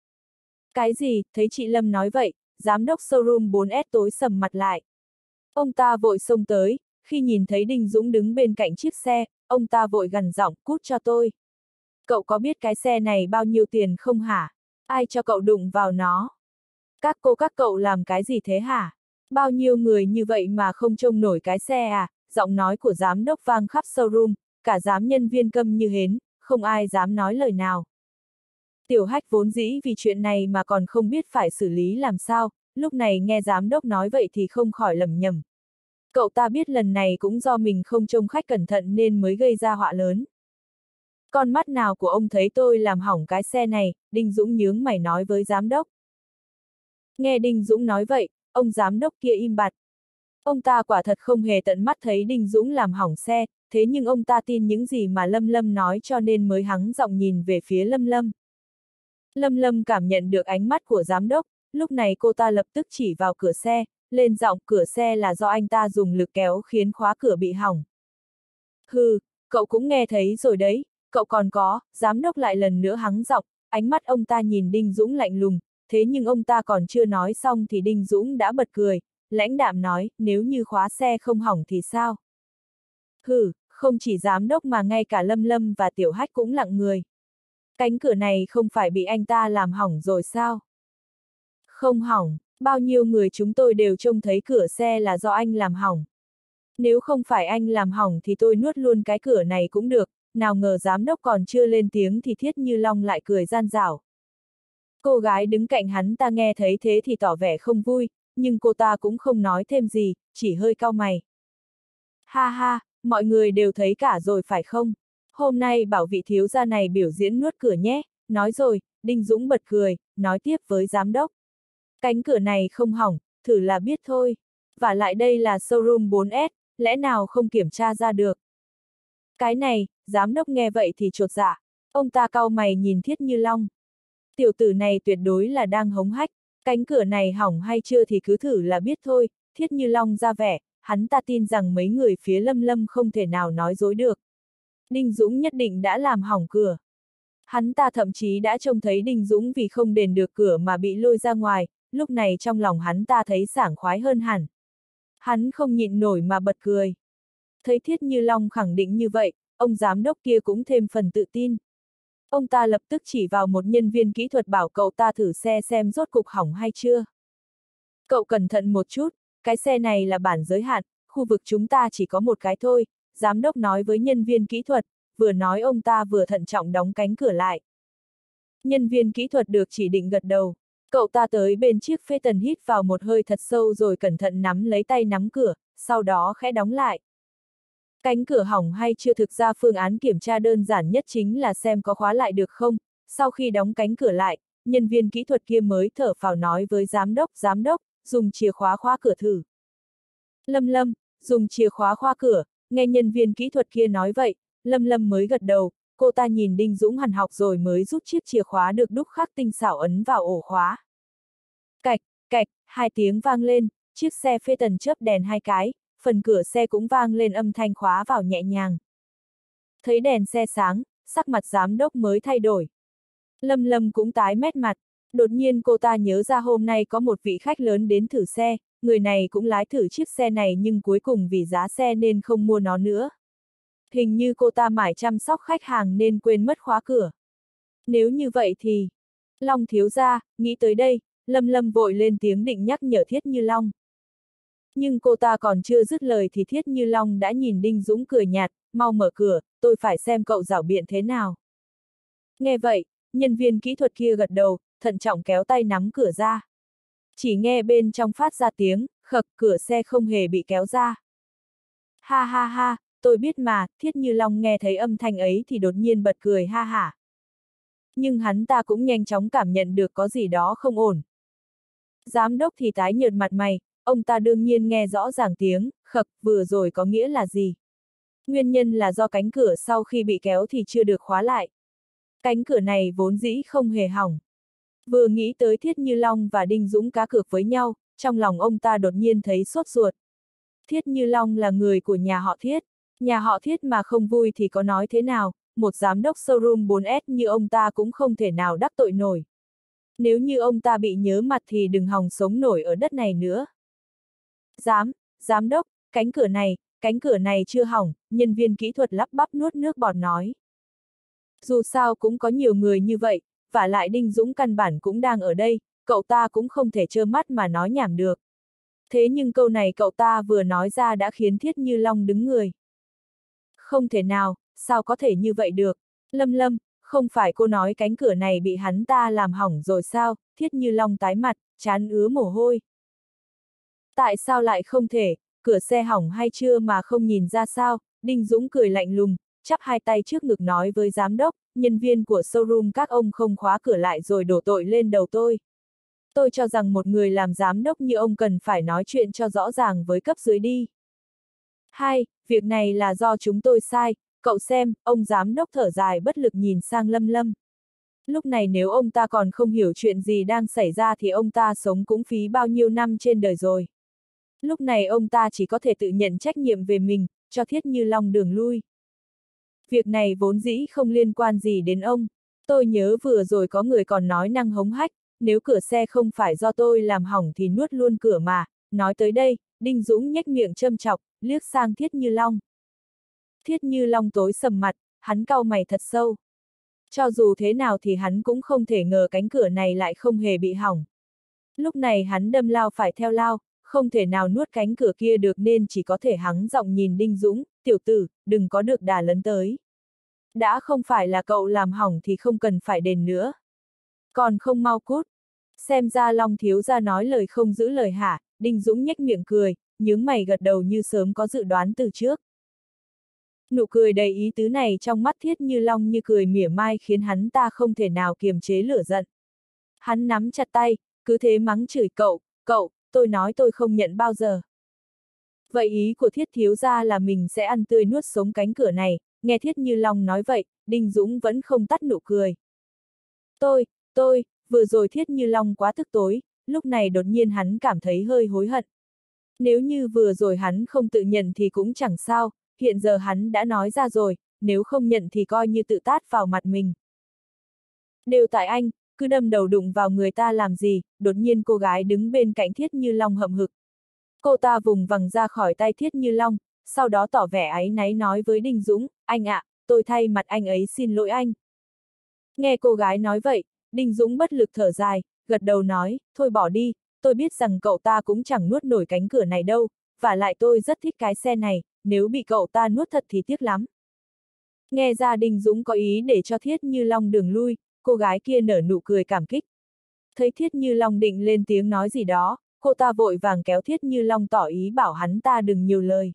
Cái gì? Thấy chị Lâm nói vậy, giám đốc showroom bốn S tối sầm mặt lại. Ông ta vội xông tới, khi nhìn thấy Đinh Dũng đứng bên cạnh chiếc xe, ông ta vội gằn giọng, cút cho tôi. Cậu có biết cái xe này bao nhiêu tiền không hả? Ai cho cậu đụng vào nó? Các cô các cậu làm cái gì thế hả? Bao nhiêu người như vậy mà không trông nổi cái xe à? Giọng nói của giám đốc vang khắp showroom, cả giám nhân viên câm như hến, không ai dám nói lời nào. Tiểu Hách vốn dĩ vì chuyện này mà còn không biết phải xử lý làm sao, lúc này nghe giám đốc nói vậy thì không khỏi lầm nhầm. Cậu ta biết lần này cũng do mình không trông khách cẩn thận nên mới gây ra họa lớn. Con mắt nào của ông thấy tôi làm hỏng cái xe này? Đinh Dũng nhướng mày nói với giám đốc. Nghe Đinh Dũng nói vậy, ông giám đốc kia im bặt. Ông ta quả thật không hề tận mắt thấy Đinh Dũng làm hỏng xe, thế nhưng ông ta tin những gì mà Lâm Lâm nói cho nên mới hắng giọng nhìn về phía Lâm Lâm. Lâm Lâm cảm nhận được ánh mắt của giám đốc, lúc này cô ta lập tức chỉ vào cửa xe, lên giọng cửa xe là do anh ta dùng lực kéo khiến khóa cửa bị hỏng. Hừ, cậu cũng nghe thấy rồi đấy, cậu còn có, giám đốc lại lần nữa hắng giọng, ánh mắt ông ta nhìn Đinh Dũng lạnh lùng, thế nhưng ông ta còn chưa nói xong thì Đinh Dũng đã bật cười, lãnh đạm nói, nếu như khóa xe không hỏng thì sao? Hừ, không chỉ giám đốc mà ngay cả Lâm Lâm và Tiểu Hách cũng lặng người. Cánh cửa này không phải bị anh ta làm hỏng rồi sao? Không hỏng, bao nhiêu người chúng tôi đều trông thấy cửa xe là do anh làm hỏng. Nếu không phải anh làm hỏng thì tôi nuốt luôn cái cửa này cũng được, nào ngờ giám đốc còn chưa lên tiếng thì Thiết Như Long lại cười gian xảo. Cô gái đứng cạnh hắn ta nghe thấy thế thì tỏ vẻ không vui, nhưng cô ta cũng không nói thêm gì, chỉ hơi cau mày. Ha ha, mọi người đều thấy cả rồi phải không? Hôm nay bảo vị thiếu gia này biểu diễn nuốt cửa nhé, nói rồi, Đinh Dũng bật cười, nói tiếp với giám đốc. Cánh cửa này không hỏng, thử là biết thôi. Và lại đây là showroom bốn S, lẽ nào không kiểm tra ra được. Cái này, giám đốc nghe vậy thì chột dạ. Ông ta cau mày nhìn Thiết Như Long. Tiểu tử này tuyệt đối là đang hống hách, cánh cửa này hỏng hay chưa thì cứ thử là biết thôi, Thiết Như Long ra vẻ, hắn ta tin rằng mấy người phía Lâm Lâm không thể nào nói dối được. Đinh Dũng nhất định đã làm hỏng cửa. Hắn ta thậm chí đã trông thấy Đinh Dũng vì không đền được cửa mà bị lôi ra ngoài, lúc này trong lòng hắn ta thấy sảng khoái hơn hẳn. Hắn không nhịn nổi mà bật cười. Thấy Thiết Như Long khẳng định như vậy, ông giám đốc kia cũng thêm phần tự tin. Ông ta lập tức chỉ vào một nhân viên kỹ thuật bảo cậu ta thử xe xem rốt cục hỏng hay chưa. Cậu cẩn thận một chút, cái xe này là bản giới hạn, khu vực chúng ta chỉ có một cái thôi, giám đốc nói với nhân viên kỹ thuật, vừa nói ông ta vừa thận trọng đóng cánh cửa lại. Nhân viên kỹ thuật được chỉ định gật đầu, cậu ta tới bên chiếc Phaeton hít vào một hơi thật sâu rồi cẩn thận nắm lấy tay nắm cửa, sau đó khẽ đóng lại. Cánh cửa hỏng hay chưa thực ra phương án kiểm tra đơn giản nhất chính là xem có khóa lại được không, sau khi đóng cánh cửa lại, nhân viên kỹ thuật kia mới thở phào nói với giám đốc, giám đốc, dùng chìa khóa khóa cửa thử. Lâm Lâm, dùng chìa khóa khóa cửa, nghe nhân viên kỹ thuật kia nói vậy, Lâm Lâm mới gật đầu, cô ta nhìn Đinh Dũng hằn học rồi mới rút chiếc chìa khóa được đúc khắc tinh xảo ấn vào ổ khóa. Cạch, cạch, hai tiếng vang lên, chiếc xe Phaeton chớp đèn hai cái, phần cửa xe cũng vang lên âm thanh khóa vào nhẹ nhàng. Thấy đèn xe sáng, sắc mặt giám đốc mới thay đổi. Lâm Lâm cũng tái mét mặt, đột nhiên cô ta nhớ ra hôm nay có một vị khách lớn đến thử xe, người này cũng lái thử chiếc xe này nhưng cuối cùng vì giá xe nên không mua nó nữa. Hình như cô ta mải chăm sóc khách hàng nên quên mất khóa cửa. Nếu như vậy thì... Long thiếu gia, nghĩ tới đây, Lâm Lâm vội lên tiếng định nhắc nhở Thiết Như Long. Nhưng cô ta còn chưa dứt lời thì Thiết Như Long đã nhìn Đinh Dũng cười nhạt, mau mở cửa, tôi phải xem cậu giảo biện thế nào. Nghe vậy, nhân viên kỹ thuật kia gật đầu, thận trọng kéo tay nắm cửa ra. Chỉ nghe bên trong phát ra tiếng, khậc, cửa xe không hề bị kéo ra. Ha ha ha, tôi biết mà, Thiết Như Long nghe thấy âm thanh ấy thì đột nhiên bật cười ha hả. Nhưng hắn ta cũng nhanh chóng cảm nhận được có gì đó không ổn. Giám đốc thì tái nhợt mặt mày, ông ta đương nhiên nghe rõ ràng tiếng, khậc, vừa rồi có nghĩa là gì. Nguyên nhân là do cánh cửa sau khi bị kéo thì chưa được khóa lại. Cánh cửa này vốn dĩ không hề hỏng. Vừa nghĩ tới Thiết Như Long và Đinh Dũng cá cược với nhau, trong lòng ông ta đột nhiên thấy sốt ruột. Thiết Như Long là người của nhà họ Thiết. Nhà họ Thiết mà không vui thì có nói thế nào, một giám đốc showroom bốn S như ông ta cũng không thể nào đắc tội nổi. Nếu như ông ta bị nhớ mặt thì đừng hòng sống nổi ở đất này nữa. Giám, giám đốc, cánh cửa này, cánh cửa này chưa hỏng, nhân viên kỹ thuật lắp bắp nuốt nước bọt nói. Dù sao cũng có nhiều người như vậy, vả lại Đinh Dũng căn bản cũng đang ở đây, cậu ta cũng không thể trơ mắt mà nói nhảm được. Thế nhưng câu này cậu ta vừa nói ra đã khiến Thiết Như Long đứng người. Không thể nào, sao có thể như vậy được? Lâm Lâm, không phải cô nói cánh cửa này bị hắn ta làm hỏng rồi sao? Thiết Như Long tái mặt, trán ứa mồ hôi. Tại sao lại không thể, cửa xe hỏng hay chưa mà không nhìn ra sao? Đinh Dũng cười lạnh lùng, chắp hai tay trước ngực nói với giám đốc, nhân viên của showroom các ông không khóa cửa lại rồi đổ tội lên đầu tôi. Tôi cho rằng một người làm giám đốc như ông cần phải nói chuyện cho rõ ràng với cấp dưới đi. Hai, việc này là do chúng tôi sai, cậu xem, ông giám đốc thở dài bất lực nhìn sang Lâm Lâm. Lúc này nếu ông ta còn không hiểu chuyện gì đang xảy ra thì ông ta sống cũng phí bao nhiêu năm trên đời rồi. Lúc này ông ta chỉ có thể tự nhận trách nhiệm về mình, cho Thiết Như Long đường lui. Việc này vốn dĩ không liên quan gì đến ông. Tôi nhớ vừa rồi có người còn nói năng hống hách, nếu cửa xe không phải do tôi làm hỏng thì nuốt luôn cửa mà. Nói tới đây, Đinh Dũng nhếch miệng châm chọc, liếc sang Thiết Như Long. Thiết Như Long tối sầm mặt, hắn cau mày thật sâu. Cho dù thế nào thì hắn cũng không thể ngờ cánh cửa này lại không hề bị hỏng. Lúc này hắn đâm lao phải theo lao, không thể nào nuốt cánh cửa kia được nên chỉ có thể hắng giọng nhìn Đinh Dũng, tiểu tử, đừng có được đà lấn tới. Đã không phải là cậu làm hỏng thì không cần phải đền nữa. Còn không mau cút. Xem ra Long thiếu gia nói lời không giữ lời hả, Đinh Dũng nhếch miệng cười, nhướng mày gật đầu như sớm có dự đoán từ trước. Nụ cười đầy ý tứ này trong mắt Thiết Như Long như cười mỉa mai khiến hắn ta không thể nào kiềm chế lửa giận. Hắn nắm chặt tay, cứ thế mắng chửi cậu, cậu, tôi nói tôi không nhận bao giờ. Vậy ý của Thiết thiếu gia là mình sẽ ăn tươi nuốt sống cánh cửa này, nghe Thiết Như Long nói vậy, Đinh Dũng vẫn không tắt nụ cười. Tôi, tôi, vừa rồi Thiết Như Long quá tức tối, lúc này đột nhiên hắn cảm thấy hơi hối hận. Nếu như vừa rồi hắn không tự nhận thì cũng chẳng sao, hiện giờ hắn đã nói ra rồi, nếu không nhận thì coi như tự tát vào mặt mình. Đều tại anh, cứ đâm đầu đụng vào người ta làm gì, đột nhiên cô gái đứng bên cạnh Thiết Như Long hậm hực. Cô ta vùng vằng ra khỏi tay Thiết Như Long, sau đó tỏ vẻ áy náy nói với Đinh Dũng, anh ạ, tôi thay mặt anh ấy xin lỗi anh. Nghe cô gái nói vậy, Đinh Dũng bất lực thở dài, gật đầu nói, thôi bỏ đi, tôi biết rằng cậu ta cũng chẳng nuốt nổi cánh cửa này đâu, và lại tôi rất thích cái xe này, nếu bị cậu ta nuốt thật thì tiếc lắm. Nghe ra Đinh Dũng có ý để cho Thiết Như Long đường lui, cô gái kia nở nụ cười cảm kích. Thấy Thiết Như Long định lên tiếng nói gì đó, cô ta vội vàng kéo Thiết Như Long tỏ ý bảo hắn ta đừng nhiều lời.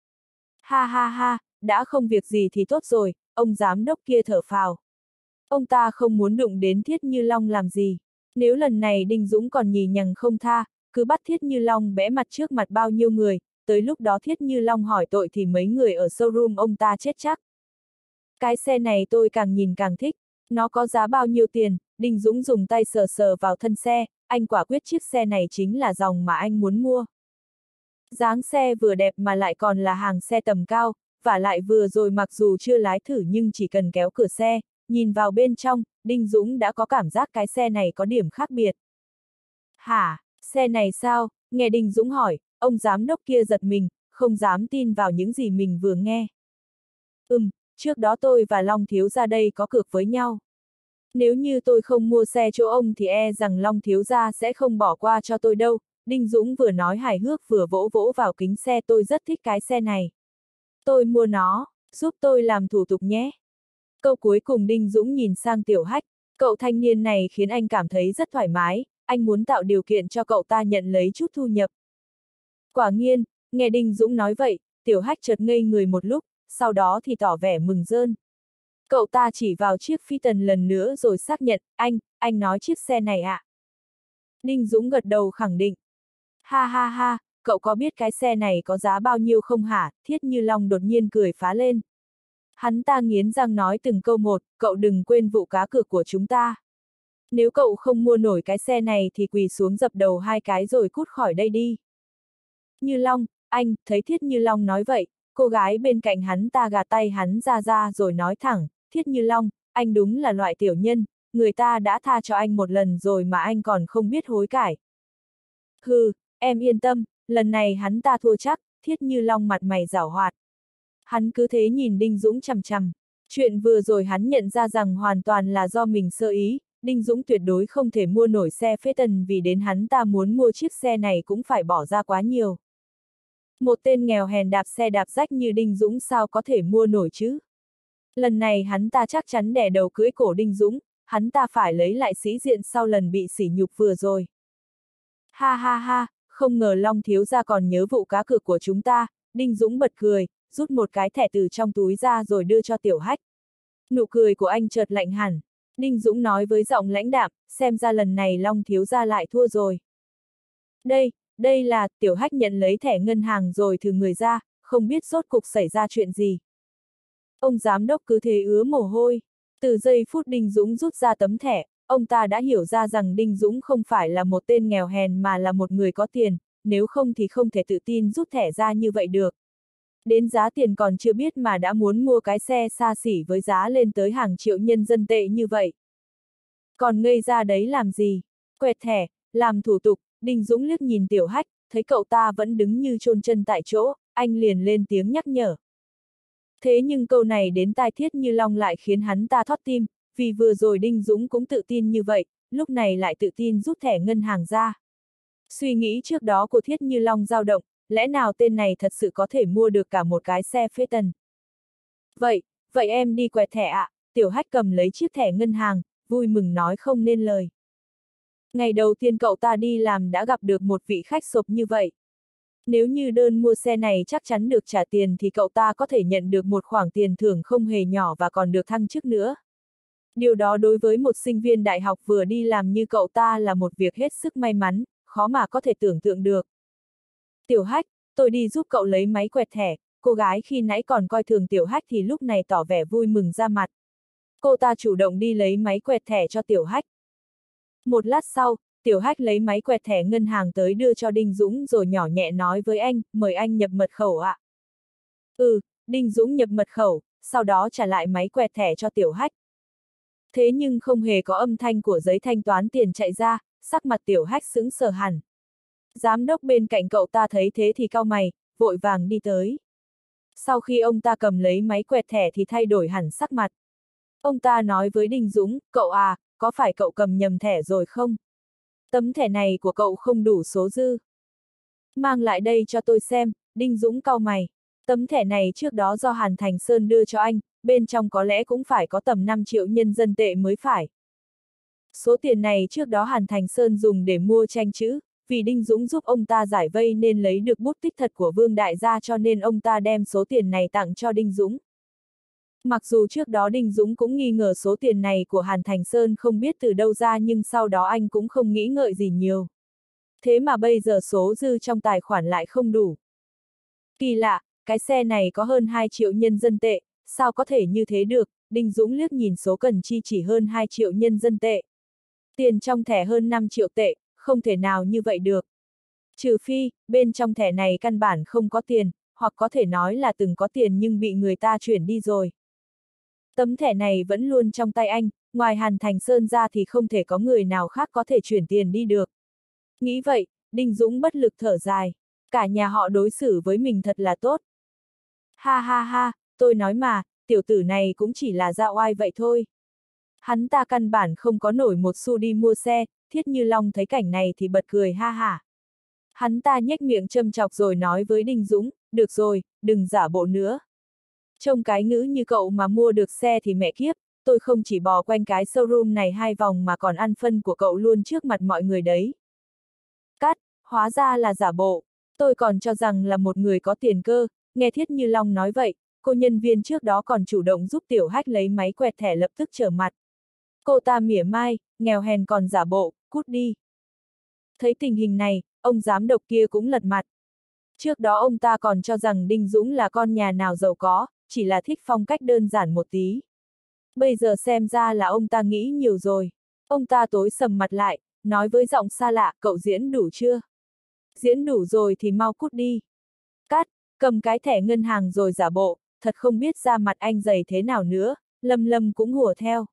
Ha ha ha, đã không việc gì thì tốt rồi, ông giám đốc kia thở phào. Ông ta không muốn đụng đến Thiết Như Long làm gì. Nếu lần này Đinh Dũng còn nhì nhằng không tha, cứ bắt Thiết Như Long bẽ mặt trước mặt bao nhiêu người, tới lúc đó Thiết Như Long hỏi tội thì mấy người ở showroom ông ta chết chắc. Cái xe này tôi càng nhìn càng thích, nó có giá bao nhiêu tiền, Đinh Dũng dùng tay sờ sờ vào thân xe, anh quả quyết chiếc xe này chính là dòng mà anh muốn mua. Dáng xe vừa đẹp mà lại còn là hàng xe tầm cao, và lại vừa rồi mặc dù chưa lái thử nhưng chỉ cần kéo cửa xe, nhìn vào bên trong, Đinh Dũng đã có cảm giác cái xe này có điểm khác biệt. Hả, xe này sao? Nghe Đinh Dũng hỏi, ông giám đốc kia giật mình, không dám tin vào những gì mình vừa nghe. Ừm, trước đó tôi và Long thiếu gia đây có cược với nhau. Nếu như tôi không mua xe chỗ ông thì e rằng Long thiếu gia sẽ không bỏ qua cho tôi đâu. Đinh Dũng vừa nói hài hước vừa vỗ vỗ vào kính xe, tôi rất thích cái xe này. Tôi mua nó, giúp tôi làm thủ tục nhé. Câu cuối cùng Đinh Dũng nhìn sang Tiểu Hách, cậu thanh niên này khiến anh cảm thấy rất thoải mái, anh muốn tạo điều kiện cho cậu ta nhận lấy chút thu nhập. Quả nhiên, nghe Đinh Dũng nói vậy, Tiểu Hách chợt ngây người một lúc, sau đó thì tỏ vẻ mừng rơn. Cậu ta chỉ vào chiếc phi tần lần nữa rồi xác nhận, anh, anh nói chiếc xe này ạ. À? Đinh Dũng gật đầu khẳng định. Ha ha ha, cậu có biết cái xe này có giá bao nhiêu không hả? Thiết Như Long đột nhiên cười phá lên. Hắn ta nghiến răng nói từng câu một, cậu đừng quên vụ cá cược của chúng ta. Nếu cậu không mua nổi cái xe này thì quỳ xuống dập đầu hai cái rồi cút khỏi đây đi. Như Long, anh, thấy Thiết Như Long nói vậy, cô gái bên cạnh hắn ta gạt tay hắn ra ra rồi nói thẳng, Thiết Như Long, anh đúng là loại tiểu nhân, người ta đã tha cho anh một lần rồi mà anh còn không biết hối cải. Hừ, em yên tâm, lần này hắn ta thua chắc, Thiết Như Long mặt mày giảo hoạt. Hắn cứ thế nhìn Đinh Dũng chằm chằm. Chuyện vừa rồi hắn nhận ra rằng hoàn toàn là do mình sơ ý, Đinh Dũng tuyệt đối không thể mua nổi xe phế tần vì đến hắn ta muốn mua chiếc xe này cũng phải bỏ ra quá nhiều. Một tên nghèo hèn đạp xe đạp rách như Đinh Dũng sao có thể mua nổi chứ? Lần này hắn ta chắc chắn đè đầu cưỡi cổ Đinh Dũng, hắn ta phải lấy lại sĩ diện sau lần bị sỉ nhục vừa rồi. Ha ha ha, không ngờ Long thiếu gia còn nhớ vụ cá cược của chúng ta, Đinh Dũng bật cười, rút một cái thẻ từ trong túi ra rồi đưa cho Tiểu Hách. Nụ cười của anh chợt lạnh hẳn. Đinh Dũng nói với giọng lãnh đạm, xem ra lần này Long thiếu gia lại thua rồi. Đây, đây là, Tiểu Hách nhận lấy thẻ ngân hàng rồi thử người ra, không biết rốt cục xảy ra chuyện gì. Ông giám đốc cứ thế ứa mồ hôi. Từ giây phút Đinh Dũng rút ra tấm thẻ, ông ta đã hiểu ra rằng Đinh Dũng không phải là một tên nghèo hèn mà là một người có tiền, nếu không thì không thể tự tin rút thẻ ra như vậy được. Đến giá tiền còn chưa biết mà đã muốn mua cái xe xa xỉ với giá lên tới hàng triệu nhân dân tệ như vậy. Còn ngây ra đấy làm gì? Quẹt thẻ, làm thủ tục, Đinh Dũng liếc nhìn Tiểu Hách, thấy cậu ta vẫn đứng như chôn chân tại chỗ, anh liền lên tiếng nhắc nhở. Thế nhưng câu này đến tai Thiết Như Long lại khiến hắn ta thót tim, vì vừa rồi Đinh Dũng cũng tự tin như vậy, lúc này lại tự tin rút thẻ ngân hàng ra. Suy nghĩ trước đó của Thiết Như Long dao động, lẽ nào tên này thật sự có thể mua được cả một cái xe phế tần. Vậy, vậy em đi quẹt thẻ ạ, à? Tiểu Hách cầm lấy chiếc thẻ ngân hàng, vui mừng nói không nên lời. Ngày đầu tiên cậu ta đi làm đã gặp được một vị khách sộp như vậy. Nếu như đơn mua xe này chắc chắn được trả tiền thì cậu ta có thể nhận được một khoản tiền thưởng không hề nhỏ và còn được thăng chức nữa. Điều đó đối với một sinh viên đại học vừa đi làm như cậu ta là một việc hết sức may mắn, khó mà có thể tưởng tượng được. Tiểu Hách, tôi đi giúp cậu lấy máy quẹt thẻ. Cô gái khi nãy còn coi thường Tiểu Hách thì lúc này tỏ vẻ vui mừng ra mặt. Cô ta chủ động đi lấy máy quẹt thẻ cho Tiểu Hách. Một lát sau, Tiểu Hách lấy máy quẹt thẻ ngân hàng tới đưa cho Đinh Dũng rồi nhỏ nhẹ nói với anh, mời anh nhập mật khẩu ạ. Ừ, Đinh Dũng nhập mật khẩu, sau đó trả lại máy quẹt thẻ cho Tiểu Hách. Thế nhưng không hề có âm thanh của giấy thanh toán tiền chạy ra, sắc mặt Tiểu Hách sững sờ hẳn. Giám đốc bên cạnh cậu ta thấy thế thì cau mày, vội vàng đi tới. Sau khi ông ta cầm lấy máy quẹt thẻ thì thay đổi hẳn sắc mặt. Ông ta nói với Đinh Dũng, cậu à, có phải cậu cầm nhầm thẻ rồi không? Tấm thẻ này của cậu không đủ số dư. Mang lại đây cho tôi xem, Đinh Dũng cau mày. Tấm thẻ này trước đó do Hàn Thành Sơn đưa cho anh, bên trong có lẽ cũng phải có tầm năm triệu nhân dân tệ mới phải. Số tiền này trước đó Hàn Thành Sơn dùng để mua tranh chữ, vì Đinh Dũng giúp ông ta giải vây nên lấy được bút tích thật của Vương Đại gia cho nên ông ta đem số tiền này tặng cho Đinh Dũng. Mặc dù trước đó Đinh Dũng cũng nghi ngờ số tiền này của Hàn Thành Sơn không biết từ đâu ra nhưng sau đó anh cũng không nghĩ ngợi gì nhiều. Thế mà bây giờ số dư trong tài khoản lại không đủ. Kỳ lạ, cái xe này có hơn hai triệu nhân dân tệ, sao có thể như thế được? Đinh Dũng liếc nhìn số cần chi chỉ hơn hai triệu nhân dân tệ. Tiền trong thẻ hơn năm triệu tệ, không thể nào như vậy được. Trừ phi, bên trong thẻ này căn bản không có tiền, hoặc có thể nói là từng có tiền nhưng bị người ta chuyển đi rồi. Tấm thẻ này vẫn luôn trong tay anh, ngoài Hàn Thành Sơn ra thì không thể có người nào khác có thể chuyển tiền đi được. Nghĩ vậy, Đinh Dũng bất lực thở dài. Cả nhà họ đối xử với mình thật là tốt. Ha ha ha, tôi nói mà, tiểu tử này cũng chỉ là ra oai vậy thôi. Hắn ta căn bản không có nổi một xu đi mua xe, Thiết Như Long thấy cảnh này thì bật cười ha hả. Hắn ta nhếch miệng châm chọc rồi nói với Đinh Dũng, được rồi, đừng giả bộ nữa. Trông cái ngữ như cậu mà mua được xe thì mẹ kiếp, tôi không chỉ bò quanh cái showroom này hai vòng mà còn ăn phân của cậu luôn trước mặt mọi người đấy. Cắt, hóa ra là giả bộ, tôi còn cho rằng là một người có tiền cơ, nghe Thiết Như Long nói vậy, cô nhân viên trước đó còn chủ động giúp Tiểu Hách lấy máy quẹt thẻ lập tức trở mặt. Cô ta mỉa mai, nghèo hèn còn giả bộ, cút đi. Thấy tình hình này, ông giám đốc kia cũng lật mặt. Trước đó ông ta còn cho rằng Đinh Dũng là con nhà nào giàu có, chỉ là thích phong cách đơn giản một tí. Bây giờ xem ra là ông ta nghĩ nhiều rồi. Ông ta tối sầm mặt lại, nói với giọng xa lạ, cậu diễn đủ chưa? Diễn đủ rồi thì mau cút đi. Cắt, cầm cái thẻ ngân hàng rồi giả bộ, thật không biết ra mặt anh dày thế nào nữa, Lâm Lâm cũng hùa theo.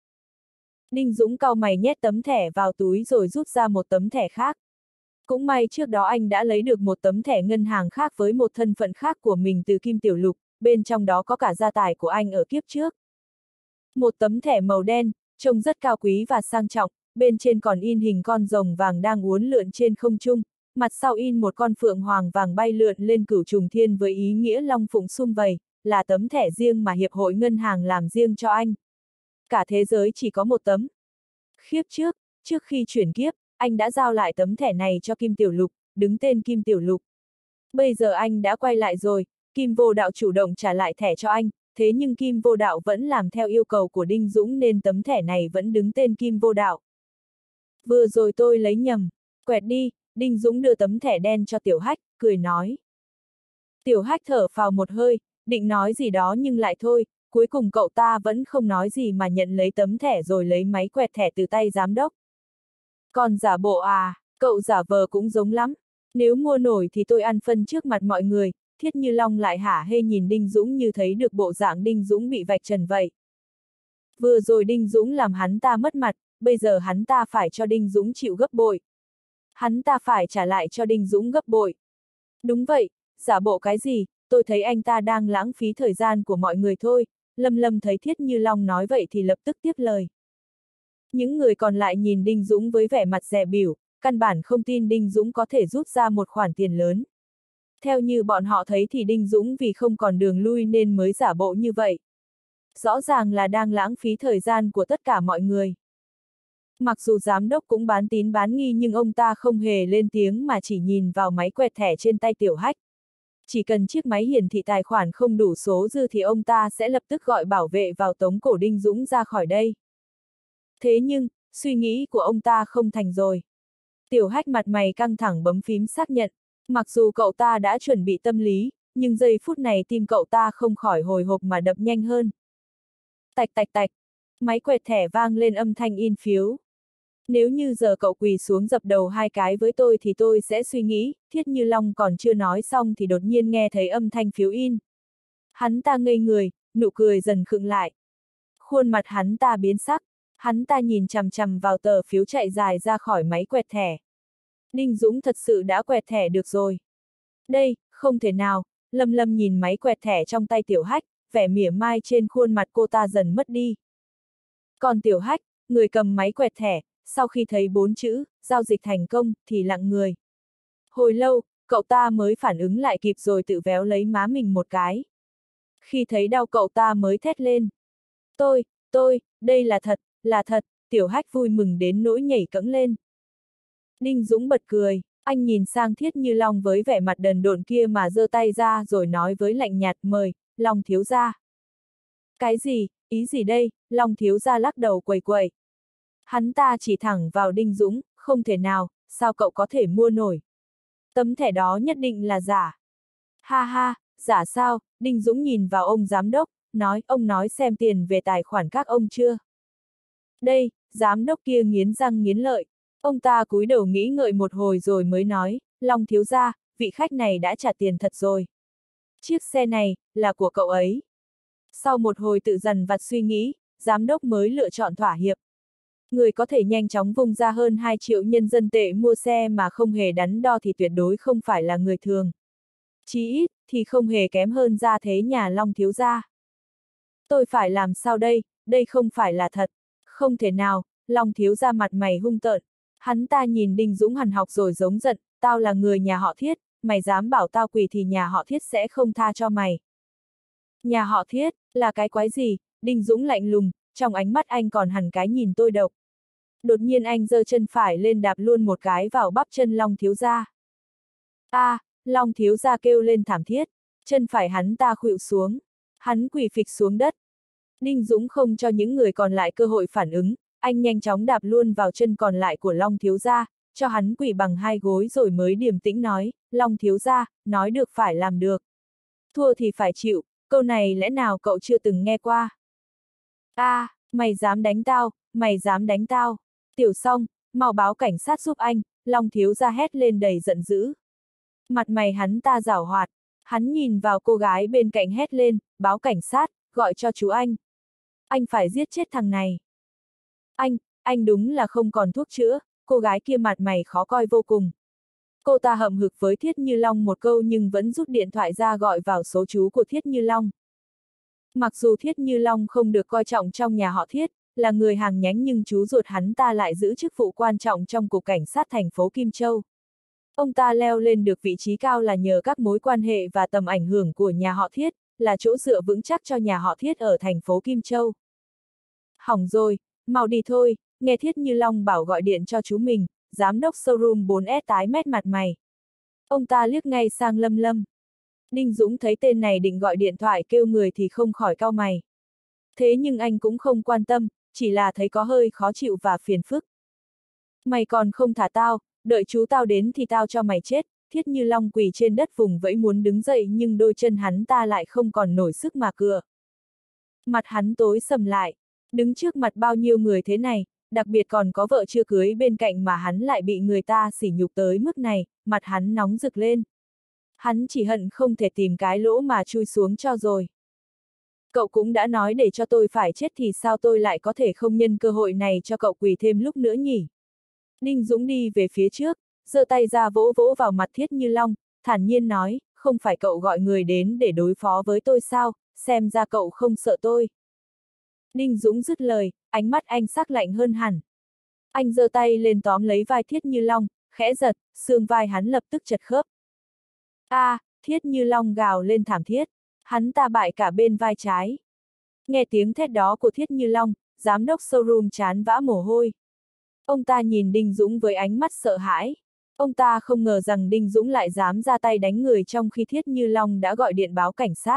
Đinh Dũng cau mày nhét tấm thẻ vào túi rồi rút ra một tấm thẻ khác. Cũng may trước đó anh đã lấy được một tấm thẻ ngân hàng khác với một thân phận khác của mình từ Kim Tiểu Lục, bên trong đó có cả gia tài của anh ở kiếp trước. Một tấm thẻ màu đen, trông rất cao quý và sang trọng, bên trên còn in hình con rồng vàng đang uốn lượn trên không trung, mặt sau in một con phượng hoàng vàng bay lượn lên cửu trùng thiên với ý nghĩa long phụng sum vầy, là tấm thẻ riêng mà Hiệp hội Ngân hàng làm riêng cho anh. Cả thế giới chỉ có một tấm. Khiếp trước, trước khi chuyển kiếp, anh đã giao lại tấm thẻ này cho Kim Tiểu Lục, đứng tên Kim Tiểu Lục. Bây giờ anh đã quay lại rồi, Kim Vô Đạo chủ động trả lại thẻ cho anh, thế nhưng Kim Vô Đạo vẫn làm theo yêu cầu của Đinh Dũng nên tấm thẻ này vẫn đứng tên Kim Vô Đạo. Vừa rồi tôi lấy nhầm, quẹt đi, Đinh Dũng đưa tấm thẻ đen cho Tiểu Hách, cười nói. Tiểu Hách thở phào một hơi, định nói gì đó nhưng lại thôi, cuối cùng cậu ta vẫn không nói gì mà nhận lấy tấm thẻ rồi lấy máy quẹt thẻ từ tay giám đốc. Còn giả bộ à, cậu giả vờ cũng giống lắm, nếu mua nổi thì tôi ăn phân trước mặt mọi người. Thiết Như Long lại hả hê nhìn Đinh Dũng như thấy được bộ dạng Đinh Dũng bị vạch trần vậy. Vừa rồi Đinh Dũng làm hắn ta mất mặt, bây giờ hắn ta phải cho Đinh Dũng chịu gấp bội. Hắn ta phải trả lại cho Đinh Dũng gấp bội. Đúng vậy, giả bộ cái gì, tôi thấy anh ta đang lãng phí thời gian của mọi người thôi. Lâm Lâm thấy Thiết Như Long nói vậy thì lập tức tiếp lời. Những người còn lại nhìn Đinh Dũng với vẻ mặt dè bỉu, căn bản không tin Đinh Dũng có thể rút ra một khoản tiền lớn. Theo như bọn họ thấy thì Đinh Dũng vì không còn đường lui nên mới giả bộ như vậy. Rõ ràng là đang lãng phí thời gian của tất cả mọi người. Mặc dù giám đốc cũng bán tín bán nghi nhưng ông ta không hề lên tiếng mà chỉ nhìn vào máy quẹt thẻ trên tay Tiểu Hách. Chỉ cần chiếc máy hiển thị tài khoản không đủ số dư thì ông ta sẽ lập tức gọi bảo vệ vào tống cổ Đinh Dũng ra khỏi đây. Thế nhưng, suy nghĩ của ông ta không thành rồi. Tiểu Hách mặt mày căng thẳng bấm phím xác nhận. Mặc dù cậu ta đã chuẩn bị tâm lý, nhưng giây phút này tim cậu ta không khỏi hồi hộp mà đập nhanh hơn. Tạch tạch tạch, máy quẹt thẻ vang lên âm thanh in phiếu. Nếu như giờ cậu quỳ xuống dập đầu hai cái với tôi thì tôi sẽ suy nghĩ, Thiết Như Long còn chưa nói xong thì đột nhiên nghe thấy âm thanh phiếu in. Hắn ta ngây người, nụ cười dần khựng lại. Khuôn mặt hắn ta biến sắc, hắn ta nhìn chằm chằm vào tờ phiếu chạy dài ra khỏi máy quẹt thẻ. Đinh Dũng thật sự đã quẹt thẻ được rồi. Đây, không thể nào, Lâm Lâm nhìn máy quẹt thẻ trong tay Tiểu Hách, vẻ mỉa mai trên khuôn mặt cô ta dần mất đi. Còn Tiểu Hách, người cầm máy quẹt thẻ, sau khi thấy bốn chữ, giao dịch thành công, thì lặng người. Hồi lâu, cậu ta mới phản ứng lại kịp rồi tự véo lấy má mình một cái. Khi thấy đau cậu ta mới thét lên. Tôi, tôi, đây là thật, là thật, Tiểu Hách vui mừng đến nỗi nhảy cẫng lên. Đinh Dũng bật cười, anh nhìn sang Thiết Như Long với vẻ mặt đần độn kia mà giơ tay ra rồi nói với lạnh nhạt mời, Long thiếu gia. Cái gì, ý gì đây, Long thiếu gia lắc đầu quẩy quẩy. Hắn ta chỉ thẳng vào Đinh Dũng, không thể nào, sao cậu có thể mua nổi. Tấm thẻ đó nhất định là giả. Ha ha, giả sao, Đinh Dũng nhìn vào ông giám đốc, nói, ông nói xem tiền về tài khoản các ông chưa. Đây, giám đốc kia nghiến răng nghiến lợi. Ông ta cúi đầu nghĩ ngợi một hồi rồi mới nói, Long thiếu gia, vị khách này đã trả tiền thật rồi. Chiếc xe này, là của cậu ấy. Sau một hồi tự dằn vặt suy nghĩ, giám đốc mới lựa chọn thỏa hiệp. Người có thể nhanh chóng vung ra hơn hai triệu nhân dân tệ mua xe mà không hề đắn đo thì tuyệt đối không phải là người thường. Chí ít, thì không hề kém hơn gia thế nhà Long thiếu gia. Tôi phải làm sao đây, đây không phải là thật. Không thể nào, Long thiếu gia mặt mày hung tợn. Hắn ta nhìn Đinh Dũng hằn học rồi giống giận, tao là người nhà họ Thiết, mày dám bảo tao quỳ thì nhà họ Thiết sẽ không tha cho mày. Nhà họ Thiết, là cái quái gì? Đinh Dũng lạnh lùng, trong ánh mắt anh còn hằn cái nhìn tôi độc. Đột nhiên anh giơ chân phải lên đạp luôn một cái vào bắp chân Long thiếu gia. A, à, Long thiếu gia kêu lên thảm thiết, chân phải hắn ta khuỵu xuống, hắn quỳ phịch xuống đất. Đinh Dũng không cho những người còn lại cơ hội phản ứng, anh nhanh chóng đạp luôn vào chân còn lại của Long thiếu gia, cho hắn quỳ bằng hai gối rồi mới điềm tĩnh nói, Long thiếu gia, nói được phải làm được. Thua thì phải chịu, câu này lẽ nào cậu chưa từng nghe qua. A, à, mày dám đánh tao, mày dám đánh tao. Tiểu Song, mau báo cảnh sát giúp anh, Long thiếu gia hét lên đầy giận dữ. Mặt mày hắn ta giảo hoạt, hắn nhìn vào cô gái bên cạnh hét lên, báo cảnh sát, gọi cho chú anh. Anh phải giết chết thằng này. Anh, anh đúng là không còn thuốc chữa, cô gái kia mặt mày khó coi vô cùng. Cô ta hậm hực với Thiết Như Long một câu nhưng vẫn rút điện thoại ra gọi vào số chú của Thiết Như Long. Mặc dù Thiết Như Long không được coi trọng trong nhà họ Thiết, là người hàng nhánh nhưng chú ruột hắn ta lại giữ chức vụ quan trọng trong cục cảnh sát thành phố Kim Châu. Ông ta leo lên được vị trí cao là nhờ các mối quan hệ và tầm ảnh hưởng của nhà họ Thiết, là chỗ dựa vững chắc cho nhà họ Thiết ở thành phố Kim Châu. Hỏng rồi, mau đi thôi, nghe Thiết Như Long bảo gọi điện cho chú mình, giám đốc showroom bốn S tái mét mặt mày. Ông ta liếc ngay sang Lâm Lâm. Đinh Dũng thấy tên này định gọi điện thoại kêu người thì không khỏi cau mày. Thế nhưng anh cũng không quan tâm, chỉ là thấy có hơi khó chịu và phiền phức. Mày còn không thả tao, đợi chú tao đến thì tao cho mày chết. Thiết Như Long quỳ trên đất vùng vẫy muốn đứng dậy nhưng đôi chân hắn ta lại không còn nổi sức mà cựa. Mặt hắn tối sầm lại, đứng trước mặt bao nhiêu người thế này, đặc biệt còn có vợ chưa cưới bên cạnh mà hắn lại bị người ta sỉ nhục tới mức này, mặt hắn nóng rực lên. Hắn chỉ hận không thể tìm cái lỗ mà chui xuống cho rồi. Cậu cũng đã nói để cho tôi phải chết thì sao tôi lại có thể không nhân cơ hội này cho cậu quỳ thêm lúc nữa nhỉ? Đinh Dũng đi về phía trước, giơ tay ra vỗ vỗ vào mặt Thiết Như Long, thản nhiên nói, không phải cậu gọi người đến để đối phó với tôi sao, xem ra cậu không sợ tôi. Đinh Dũng dứt lời, ánh mắt anh sắc lạnh hơn hẳn. Anh giơ tay lên tóm lấy vai Thiết Như Long, khẽ giật, xương vai hắn lập tức chật khớp. A, à, Thiết Như Long gào lên thảm thiết, hắn ta bại cả bên vai trái. Nghe tiếng thét đó của Thiết Như Long, giám đốc showroom chán vã mồ hôi. Ông ta nhìn Đinh Dũng với ánh mắt sợ hãi. Ông ta không ngờ rằng Đinh Dũng lại dám ra tay đánh người trong khi Thiết Như Long đã gọi điện báo cảnh sát.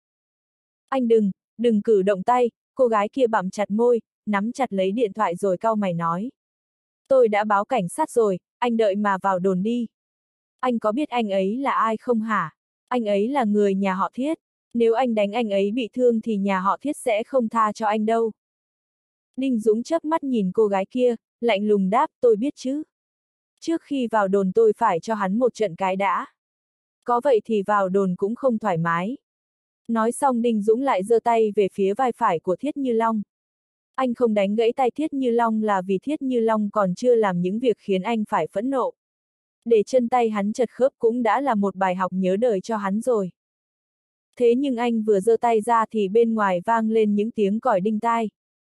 Anh đừng, đừng cử động tay, cô gái kia bặm chặt môi, nắm chặt lấy điện thoại rồi cau mày nói. Tôi đã báo cảnh sát rồi, anh đợi mà vào đồn đi. Anh có biết anh ấy là ai không hả? Anh ấy là người nhà họ Thiết. Nếu anh đánh anh ấy bị thương thì nhà họ Thiết sẽ không tha cho anh đâu. Đinh Dũng chớp mắt nhìn cô gái kia, lạnh lùng đáp, tôi biết chứ. Trước khi vào đồn tôi phải cho hắn một trận cái đã. Có vậy thì vào đồn cũng không thoải mái. Nói xong Đinh Dũng lại giơ tay về phía vai phải của Thiết Như Long. Anh không đánh gãy tay Thiết Như Long là vì Thiết Như Long còn chưa làm những việc khiến anh phải phẫn nộ. Để chân tay hắn chật khớp cũng đã là một bài học nhớ đời cho hắn rồi. Thế nhưng anh vừa giơ tay ra thì bên ngoài vang lên những tiếng còi đinh tai.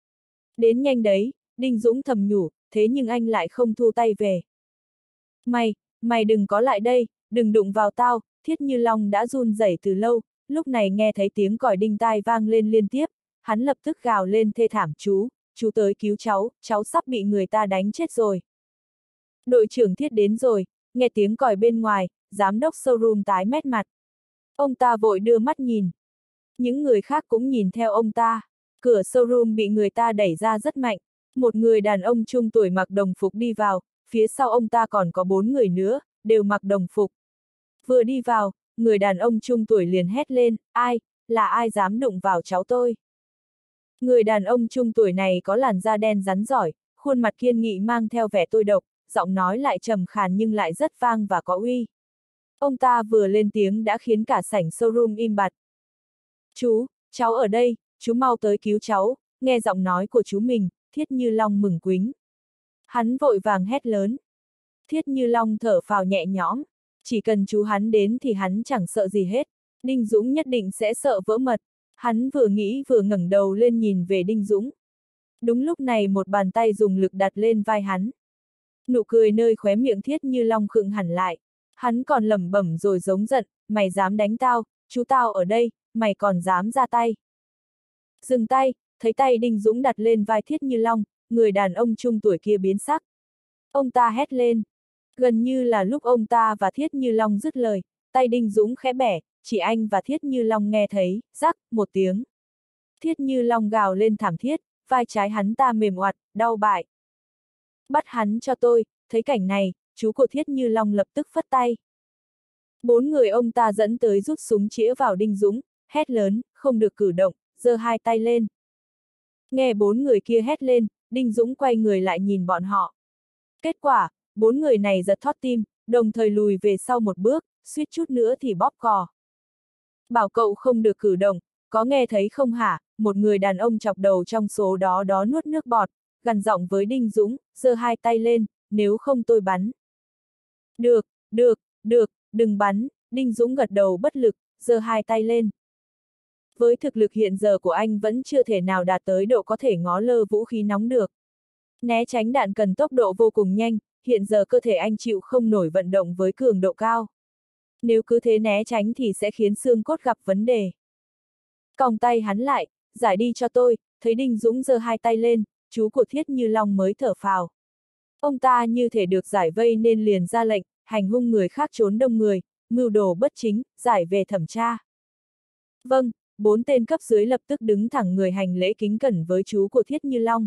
Đến nhanh đấy, Đinh Dũng thầm nhủ, thế nhưng anh lại không thu tay về. Mày, mày đừng có lại đây, đừng đụng vào tao, Thiết Như Long đã run rẩy từ lâu, lúc này nghe thấy tiếng còi đinh tai vang lên liên tiếp, hắn lập tức gào lên thê thảm, chú, chú tới cứu cháu, cháu sắp bị người ta đánh chết rồi. Đội trưởng Thiết đến rồi, nghe tiếng còi bên ngoài, giám đốc showroom tái mét mặt. Ông ta vội đưa mắt nhìn. Những người khác cũng nhìn theo ông ta. Cửa showroom bị người ta đẩy ra rất mạnh. Một người đàn ông trung tuổi mặc đồng phục đi vào, phía sau ông ta còn có bốn người nữa, đều mặc đồng phục. Vừa đi vào, người đàn ông trung tuổi liền hét lên, ai, là ai dám đụng vào cháu tôi. Người đàn ông trung tuổi này có làn da đen rắn giỏi, khuôn mặt kiên nghị mang theo vẻ tôi độc, giọng nói lại trầm khàn nhưng lại rất vang và có uy. Ông ta vừa lên tiếng đã khiến cả sảnh showroom im bặt. Chú, cháu ở đây, chú mau tới cứu cháu, nghe giọng nói của chú mình, Thiết Như Long mừng quính. Hắn vội vàng hét lớn. Thiết Như Long thở phào nhẹ nhõm, chỉ cần chú hắn đến thì hắn chẳng sợ gì hết, Đinh Dũng nhất định sẽ sợ vỡ mật. Hắn vừa nghĩ vừa ngẩng đầu lên nhìn về Đinh Dũng. Đúng lúc này một bàn tay dùng lực đặt lên vai hắn. Nụ cười nơi khóe miệng Thiết Như Long khựng hẳn lại. Hắn còn lẩm bẩm rồi giống giận, mày dám đánh tao, chú tao ở đây, mày còn dám ra tay. Dừng tay, thấy tay Đinh Dũng đặt lên vai Thiết Như Long, người đàn ông trung tuổi kia biến sắc. Ông ta hét lên. Gần như là lúc ông ta và Thiết Như Long dứt lời, tay Đinh Dũng khẽ bẻ, chỉ anh và Thiết Như Long nghe thấy, rắc, một tiếng. Thiết Như Long gào lên thảm thiết, vai trái hắn ta mềm oặt, đau bại. Bắt hắn cho tôi, thấy cảnh này, chú của Thiết Như Long lập tức phất tay. Bốn người ông ta dẫn tới rút súng chĩa vào Đinh Dũng, hét lớn, không được cử động, giơ hai tay lên. Nghe bốn người kia hét lên, Đinh Dũng quay người lại nhìn bọn họ. Kết quả, bốn người này giật thót tim, đồng thời lùi về sau một bước, suýt chút nữa thì bóp cò. Bảo cậu không được cử động, có nghe thấy không hả? Một người đàn ông chọc đầu trong số đó đó nuốt nước bọt, gằn giọng với Đinh Dũng, giơ hai tay lên, nếu không tôi bắn. Được, được, được, đừng bắn, Đinh Dũng gật đầu bất lực, giơ hai tay lên. Với thực lực hiện giờ của anh vẫn chưa thể nào đạt tới độ có thể ngó lơ vũ khí nóng được. Né tránh đạn cần tốc độ vô cùng nhanh, hiện giờ cơ thể anh chịu không nổi vận động với cường độ cao. Nếu cứ thế né tránh thì sẽ khiến xương cốt gặp vấn đề. Còng tay hắn lại, giải đi cho tôi, thấy Đinh Dũng giơ hai tay lên, chú của Thiết Như Long mới thở phào. Ông ta như thể được giải vây nên liền ra lệnh, hành hung người khác trốn đông người, mưu đồ bất chính, giải về thẩm tra. Vâng, bốn tên cấp dưới lập tức đứng thẳng người hành lễ kính cẩn với chú của Thiết Như Long.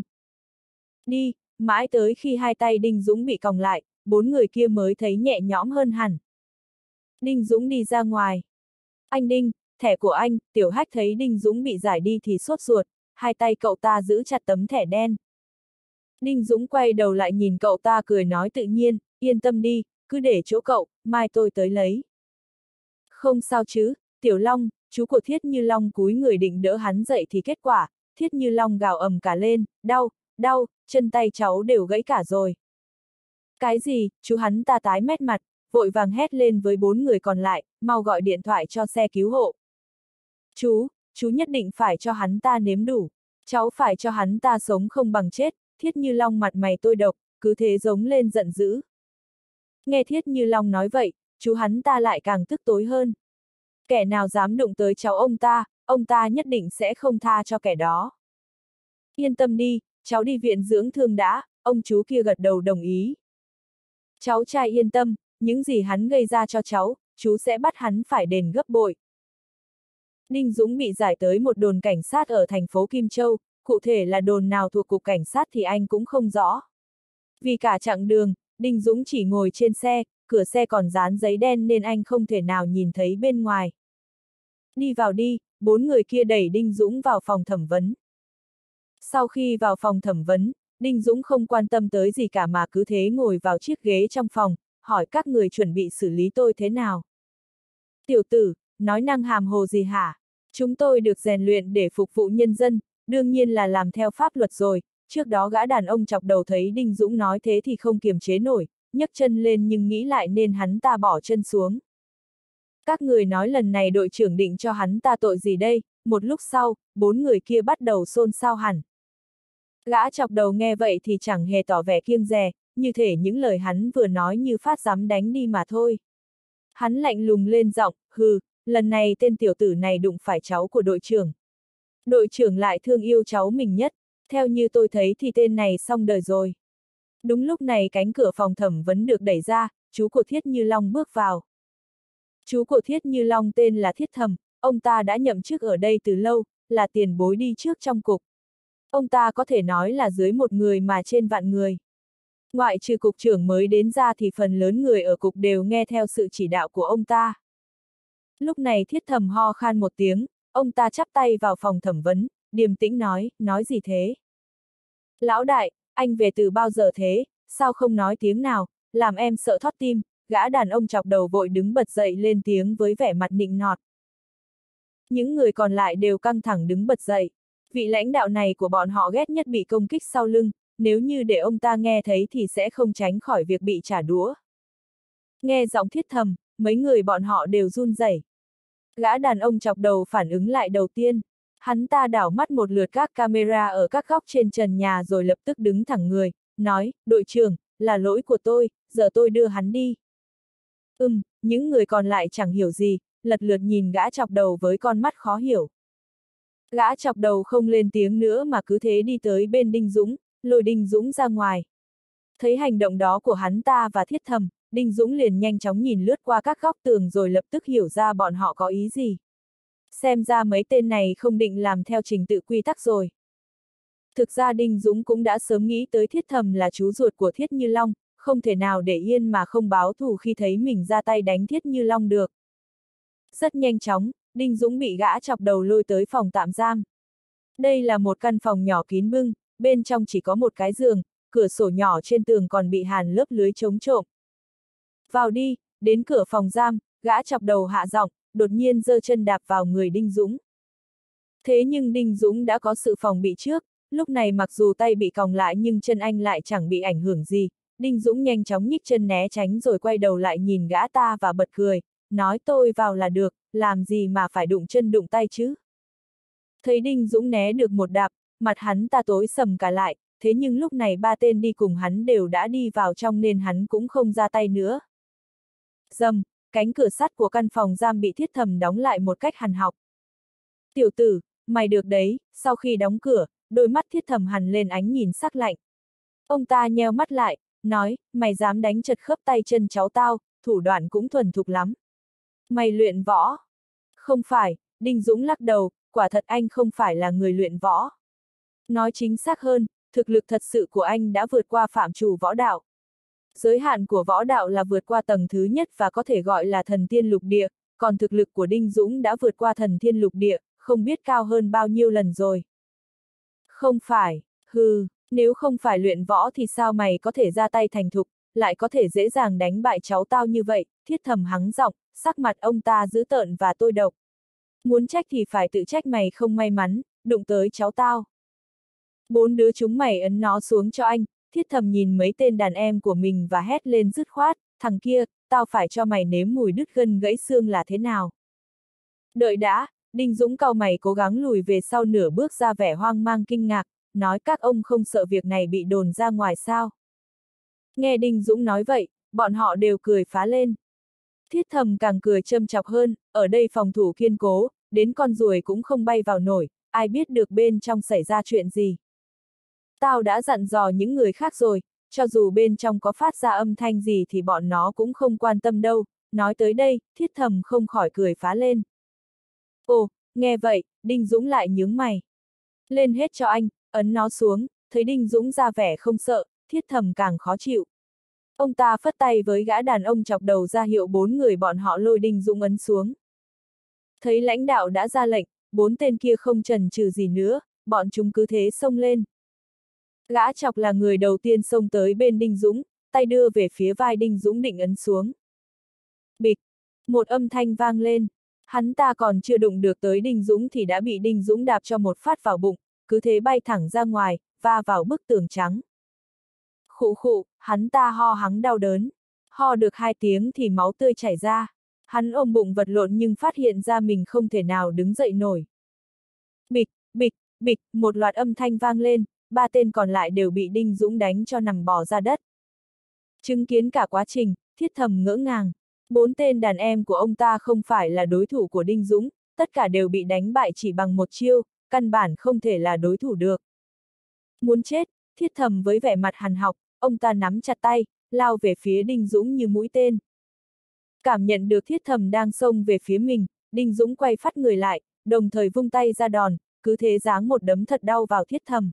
Đi, mãi tới khi hai tay Đinh Dũng bị còng lại, bốn người kia mới thấy nhẹ nhõm hơn hẳn. Đinh Dũng đi ra ngoài. Anh Đinh, thẻ của anh, Tiểu Hách thấy Đinh Dũng bị giải đi thì sốt ruột, hai tay cậu ta giữ chặt tấm thẻ đen. Đinh Dũng quay đầu lại nhìn cậu ta cười nói tự nhiên, yên tâm đi, cứ để chỗ cậu, mai tôi tới lấy. Không sao chứ, Tiểu Long, chú của Thiết Như Long cúi người định đỡ hắn dậy thì kết quả, Thiết Như Long gào ầm cả lên, đau, đau, chân tay cháu đều gãy cả rồi. Cái gì, chú hắn ta tái mét mặt, vội vàng hét lên với bốn người còn lại, mau gọi điện thoại cho xe cứu hộ. Chú, chú nhất định phải cho hắn ta nếm đủ, cháu phải cho hắn ta sống không bằng chết, Thiết Như Long mặt mày tôi độc, cứ thế giống lên giận dữ. Nghe Thiết Như Long nói vậy, chú hắn ta lại càng tức tối hơn. Kẻ nào dám đụng tới cháu ông ta, ông ta nhất định sẽ không tha cho kẻ đó. Yên tâm đi, cháu đi viện dưỡng thương đã, ông chú kia gật đầu đồng ý. Cháu trai yên tâm, những gì hắn gây ra cho cháu, chú sẽ bắt hắn phải đền gấp bội. Đinh Dũng bị giải tới một đồn cảnh sát ở thành phố Kim Châu, cụ thể là đồn nào thuộc cục cảnh sát thì anh cũng không rõ. Vì cả chặng đường, Đinh Dũng chỉ ngồi trên xe, cửa xe còn dán giấy đen nên anh không thể nào nhìn thấy bên ngoài. Đi vào đi, bốn người kia đẩy Đinh Dũng vào phòng thẩm vấn. Sau khi vào phòng thẩm vấn, Đinh Dũng không quan tâm tới gì cả mà cứ thế ngồi vào chiếc ghế trong phòng, hỏi các người chuẩn bị xử lý tôi thế nào. Tiểu tử, nói năng hàm hồ gì hả? Chúng tôi được rèn luyện để phục vụ nhân dân, đương nhiên là làm theo pháp luật rồi. Trước đó gã đàn ông chọc đầu thấy Đinh Dũng nói thế thì không kiềm chế nổi, nhấc chân lên nhưng nghĩ lại nên hắn ta bỏ chân xuống. Các người nói lần này đội trưởng định cho hắn ta tội gì đây? Một lúc sau, bốn người kia bắt đầu xôn xao hẳn. Gã chọc đầu nghe vậy thì chẳng hề tỏ vẻ kiêng dè, như thể những lời hắn vừa nói như phát dám đánh đi mà thôi. Hắn lạnh lùng lên giọng, hừ, lần này tên tiểu tử này đụng phải cháu của đội trưởng. Đội trưởng lại thương yêu cháu mình nhất, theo như tôi thấy thì tên này xong đời rồi. Đúng lúc này cánh cửa phòng thẩm vấn được đẩy ra, chú của Thiết Như Long bước vào. Chú của Thiết Như Long tên là Thiết Thầm, ông ta đã nhậm chức ở đây từ lâu, là tiền bối đi trước trong cục. Ông ta có thể nói là dưới một người mà trên vạn người. Ngoại trừ cục trưởng mới đến ra thì phần lớn người ở cục đều nghe theo sự chỉ đạo của ông ta. Lúc này Thiết Thầm ho khan một tiếng, ông ta chắp tay vào phòng thẩm vấn, điềm tĩnh nói, nói gì thế? Lão đại, anh về từ bao giờ thế, sao không nói tiếng nào, làm em sợ thót tim, gã đàn ông chọc đầu vội đứng bật dậy lên tiếng với vẻ mặt nịnh nọt. Những người còn lại đều căng thẳng đứng bật dậy. Vị lãnh đạo này của bọn họ ghét nhất bị công kích sau lưng, nếu như để ông ta nghe thấy thì sẽ không tránh khỏi việc bị trả đũa. Nghe giọng Thiết Thầm, mấy người bọn họ đều run rẩy. Gã đàn ông chọc đầu phản ứng lại đầu tiên. Hắn ta đảo mắt một lượt các camera ở các góc trên trần nhà rồi lập tức đứng thẳng người, nói, đội trưởng, là lỗi của tôi, giờ tôi đưa hắn đi. Ừm, những người còn lại chẳng hiểu gì, lật lượt nhìn gã chọc đầu với con mắt khó hiểu. Gã chọc đầu không lên tiếng nữa mà cứ thế đi tới bên Đinh Dũng, lôi Đinh Dũng ra ngoài. Thấy hành động đó của hắn ta và Thiết Thầm, Đinh Dũng liền nhanh chóng nhìn lướt qua các góc tường rồi lập tức hiểu ra bọn họ có ý gì. Xem ra mấy tên này không định làm theo trình tự quy tắc rồi. Thực ra Đinh Dũng cũng đã sớm nghĩ tới Thiết Thầm là chú ruột của Thiết Như Long, không thể nào để yên mà không báo thù khi thấy mình ra tay đánh Thiết Như Long được. Rất nhanh chóng, Đinh Dũng bị gã chọc đầu lôi tới phòng tạm giam. Đây là một căn phòng nhỏ kín bưng, bên trong chỉ có một cái giường, cửa sổ nhỏ trên tường còn bị hàn lớp lưới chống trộm. Vào đi, đến cửa phòng giam, gã chọc đầu hạ giọng, đột nhiên giơ chân đạp vào người Đinh Dũng. Thế nhưng Đinh Dũng đã có sự phòng bị trước, lúc này mặc dù tay bị còng lại nhưng chân anh lại chẳng bị ảnh hưởng gì. Đinh Dũng nhanh chóng nhích chân né tránh rồi quay đầu lại nhìn gã ta và bật cười, nói tôi vào là được, làm gì mà phải đụng chân đụng tay chứ. Thấy Đinh Dũng né được một đạp, mặt hắn ta tối sầm cả lại, thế nhưng lúc này ba tên đi cùng hắn đều đã đi vào trong nên hắn cũng không ra tay nữa. Rầm, cánh cửa sắt của căn phòng giam bị Thiết Thầm đóng lại một cách hằn học. Tiểu tử, mày được đấy, sau khi đóng cửa, đôi mắt Thiết Thầm hằn lên ánh nhìn sắc lạnh. Ông ta nheo mắt lại, nói, mày dám đánh chật khớp tay chân cháu tao, thủ đoạn cũng thuần thục lắm. Mày luyện võ? Không phải, Đinh Dũng lắc đầu, quả thật anh không phải là người luyện võ. Nói chính xác hơn, thực lực thật sự của anh đã vượt qua phạm trù võ đạo. Giới hạn của võ đạo là vượt qua tầng thứ nhất và có thể gọi là thần tiên lục địa, còn thực lực của Đinh Dũng đã vượt qua thần tiên lục địa, không biết cao hơn bao nhiêu lần rồi. Không phải, hừ, nếu không phải luyện võ thì sao mày có thể ra tay thành thục, lại có thể dễ dàng đánh bại cháu tao như vậy, Thiết Thầm hắng giọng, sắc mặt ông ta dữ tợn và tôi độc. Muốn trách thì phải tự trách mày không may mắn, đụng tới cháu tao. Bốn đứa chúng mày ấn nó xuống cho anh. Thiết Thầm nhìn mấy tên đàn em của mình và hét lên dứt khoát, thằng kia, tao phải cho mày nếm mùi đứt gân gãy xương là thế nào. Đợi đã, Đinh Dũng cau mày cố gắng lùi về sau nửa bước ra vẻ hoang mang kinh ngạc, nói các ông không sợ việc này bị đồn ra ngoài sao. Nghe Đinh Dũng nói vậy, bọn họ đều cười phá lên. Thiết Thầm càng cười châm chọc hơn, ở đây phòng thủ kiên cố, đến con ruồi cũng không bay vào nổi, ai biết được bên trong xảy ra chuyện gì. Tao đã dặn dò những người khác rồi, cho dù bên trong có phát ra âm thanh gì thì bọn nó cũng không quan tâm đâu. Nói tới đây, Thiết Thầm không khỏi cười phá lên. Ồ, nghe vậy, Đinh Dũng lại nhướng mày. Lên hết cho anh, ấn nó xuống, thấy Đinh Dũng ra vẻ không sợ, Thiết Thầm càng khó chịu. Ông ta phất tay với gã đàn ông chọc đầu ra hiệu bốn người bọn họ lôi Đinh Dũng ấn xuống. Thấy lãnh đạo đã ra lệnh, bốn tên kia không chần chừ gì nữa, bọn chúng cứ thế xông lên. Gã chọc là người đầu tiên xông tới bên Đinh Dũng, tay đưa về phía vai Đinh Dũng định ấn xuống. Bịch! Một âm thanh vang lên. Hắn ta còn chưa đụng được tới Đinh Dũng thì đã bị Đinh Dũng đạp cho một phát vào bụng, cứ thế bay thẳng ra ngoài, va vào bức tường trắng. Khụ khụ, hắn ta ho hắng đau đớn. Ho được hai tiếng thì máu tươi chảy ra. Hắn ôm bụng vật lộn nhưng phát hiện ra mình không thể nào đứng dậy nổi. Bịch, bịch, bịch, một loạt âm thanh vang lên, ba tên còn lại đều bị Đinh Dũng đánh cho nằm bò ra đất. Chứng kiến cả quá trình, Thiết Thầm ngỡ ngàng. Bốn tên đàn em của ông ta không phải là đối thủ của Đinh Dũng, tất cả đều bị đánh bại chỉ bằng một chiêu, căn bản không thể là đối thủ được. Muốn chết, Thiết Thầm với vẻ mặt hằn học, ông ta nắm chặt tay, lao về phía Đinh Dũng như mũi tên. Cảm nhận được Thiết Thầm đang xông về phía mình, Đinh Dũng quay phát người lại, đồng thời vung tay ra đòn, cứ thế giáng một đấm thật đau vào Thiết Thầm.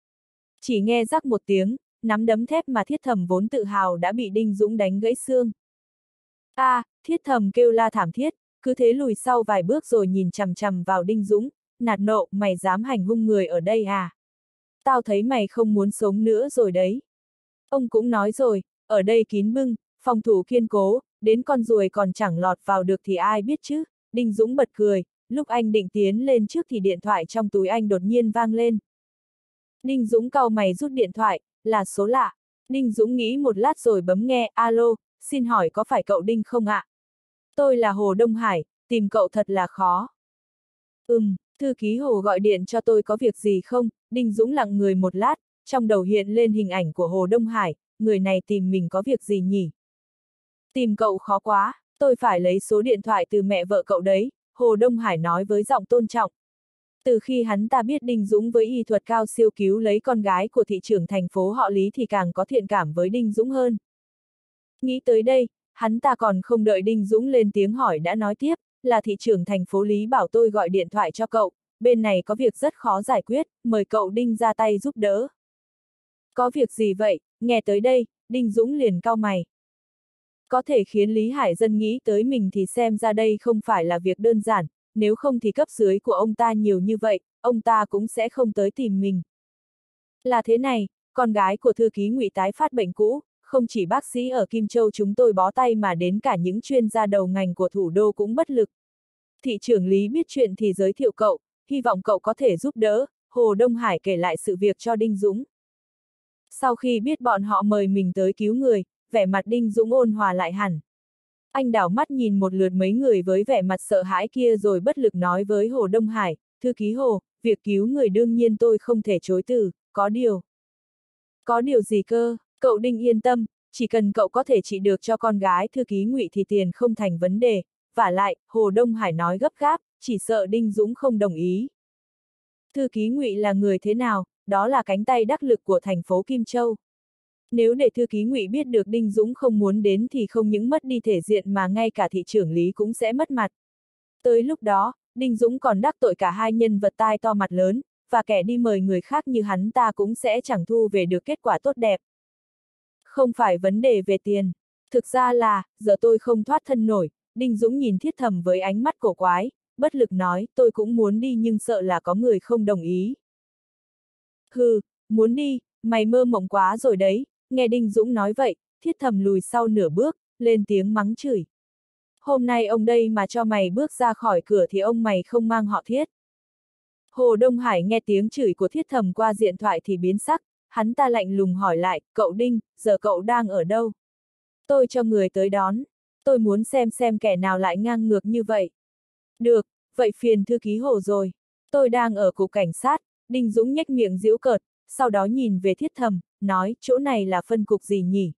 Chỉ nghe rắc một tiếng, nắm đấm thép mà Thiết Thầm vốn tự hào đã bị Đinh Dũng đánh gãy xương. A, à, Thiết Thầm kêu la thảm thiết, cứ thế lùi sau vài bước rồi nhìn chằm chằm vào Đinh Dũng, nạt nộ, mày dám hành hung người ở đây à? Tao thấy mày không muốn sống nữa rồi đấy. Ông cũng nói rồi, ở đây kín bưng, phòng thủ kiên cố, đến con ruồi còn chẳng lọt vào được thì ai biết chứ. Đinh Dũng bật cười, lúc anh định tiến lên trước thì điện thoại trong túi anh đột nhiên vang lên. Đinh Dũng cau mày rút điện thoại, là số lạ. Đinh Dũng nghĩ một lát rồi bấm nghe, alo, xin hỏi có phải cậu Đinh không ạ? Tôi là Hồ Đông Hải, tìm cậu thật là khó. Ừm, thư ký Hồ gọi điện cho tôi có việc gì không? Đinh Dũng lặng người một lát, trong đầu hiện lên hình ảnh của Hồ Đông Hải, người này tìm mình có việc gì nhỉ? Tìm cậu khó quá, tôi phải lấy số điện thoại từ mẹ vợ cậu đấy, Hồ Đông Hải nói với giọng tôn trọng. Từ khi hắn ta biết Đinh Dũng với y thuật cao siêu cứu lấy con gái của thị trưởng thành phố họ Lý thì càng có thiện cảm với Đinh Dũng hơn. Nghĩ tới đây, hắn ta còn không đợi Đinh Dũng lên tiếng hỏi đã nói tiếp, là thị trưởng thành phố Lý bảo tôi gọi điện thoại cho cậu, bên này có việc rất khó giải quyết, mời cậu Đinh ra tay giúp đỡ. Có việc gì vậy? Nghe tới đây, Đinh Dũng liền cau mày. Có thể khiến Lý Hải Dân nghĩ tới mình thì xem ra đây không phải là việc đơn giản, nếu không thì cấp dưới của ông ta nhiều như vậy, ông ta cũng sẽ không tới tìm mình. Là thế này, con gái của thư ký Ngụy tái phát bệnh cũ, không chỉ bác sĩ ở Kim Châu chúng tôi bó tay mà đến cả những chuyên gia đầu ngành của thủ đô cũng bất lực. Thị trưởng Lý biết chuyện thì giới thiệu cậu, hy vọng cậu có thể giúp đỡ, Hồ Đông Hải kể lại sự việc cho Đinh Dũng. Sau khi biết bọn họ mời mình tới cứu người, vẻ mặt Đinh Dũng ôn hòa lại hẳn. Anh đảo mắt nhìn một lượt mấy người với vẻ mặt sợ hãi kia rồi bất lực nói với Hồ Đông Hải, thư ký Hồ, việc cứu người đương nhiên tôi không thể chối từ, có điều. Có điều gì cơ, cậu Đinh yên tâm, chỉ cần cậu có thể trị được cho con gái thư ký Ngụy thì tiền không thành vấn đề, vả lại, Hồ Đông Hải nói gấp gáp, chỉ sợ Đinh Dũng không đồng ý. Thư ký Ngụy là người thế nào, đó là cánh tay đắc lực của thành phố Kim Châu. Nếu để thư ký Ngụy biết được Đinh Dũng không muốn đến thì không những mất đi thể diện mà ngay cả thị trưởng Lý cũng sẽ mất mặt. Tới lúc đó, Đinh Dũng còn đắc tội cả hai nhân vật tai to mặt lớn, và kẻ đi mời người khác như hắn ta cũng sẽ chẳng thu về được kết quả tốt đẹp. Không phải vấn đề về tiền. Thực ra là, giờ tôi không thoát thân nổi, Đinh Dũng nhìn Thiết Thầm với ánh mắt cổ quái, bất lực nói, tôi cũng muốn đi nhưng sợ là có người không đồng ý. Hừ, muốn đi, mày mơ mộng quá rồi đấy. Nghe Đinh Dũng nói vậy, Thiết Thầm lùi sau nửa bước, lên tiếng mắng chửi. Hôm nay ông đây mà cho mày bước ra khỏi cửa thì ông mày không mang họ Thiết. Hồ Đông Hải nghe tiếng chửi của Thiết Thầm qua điện thoại thì biến sắc, hắn ta lạnh lùng hỏi lại, cậu Đinh, giờ cậu đang ở đâu? Tôi cho người tới đón, tôi muốn xem xem kẻ nào lại ngang ngược như vậy. Được, vậy phiền thư ký Hồ rồi, tôi đang ở cục cảnh sát. Đinh Dũng nhếch miệng giễu cợt, sau đó nhìn về Thiết Thầm, nói, chỗ này là phân cục gì nhỉ?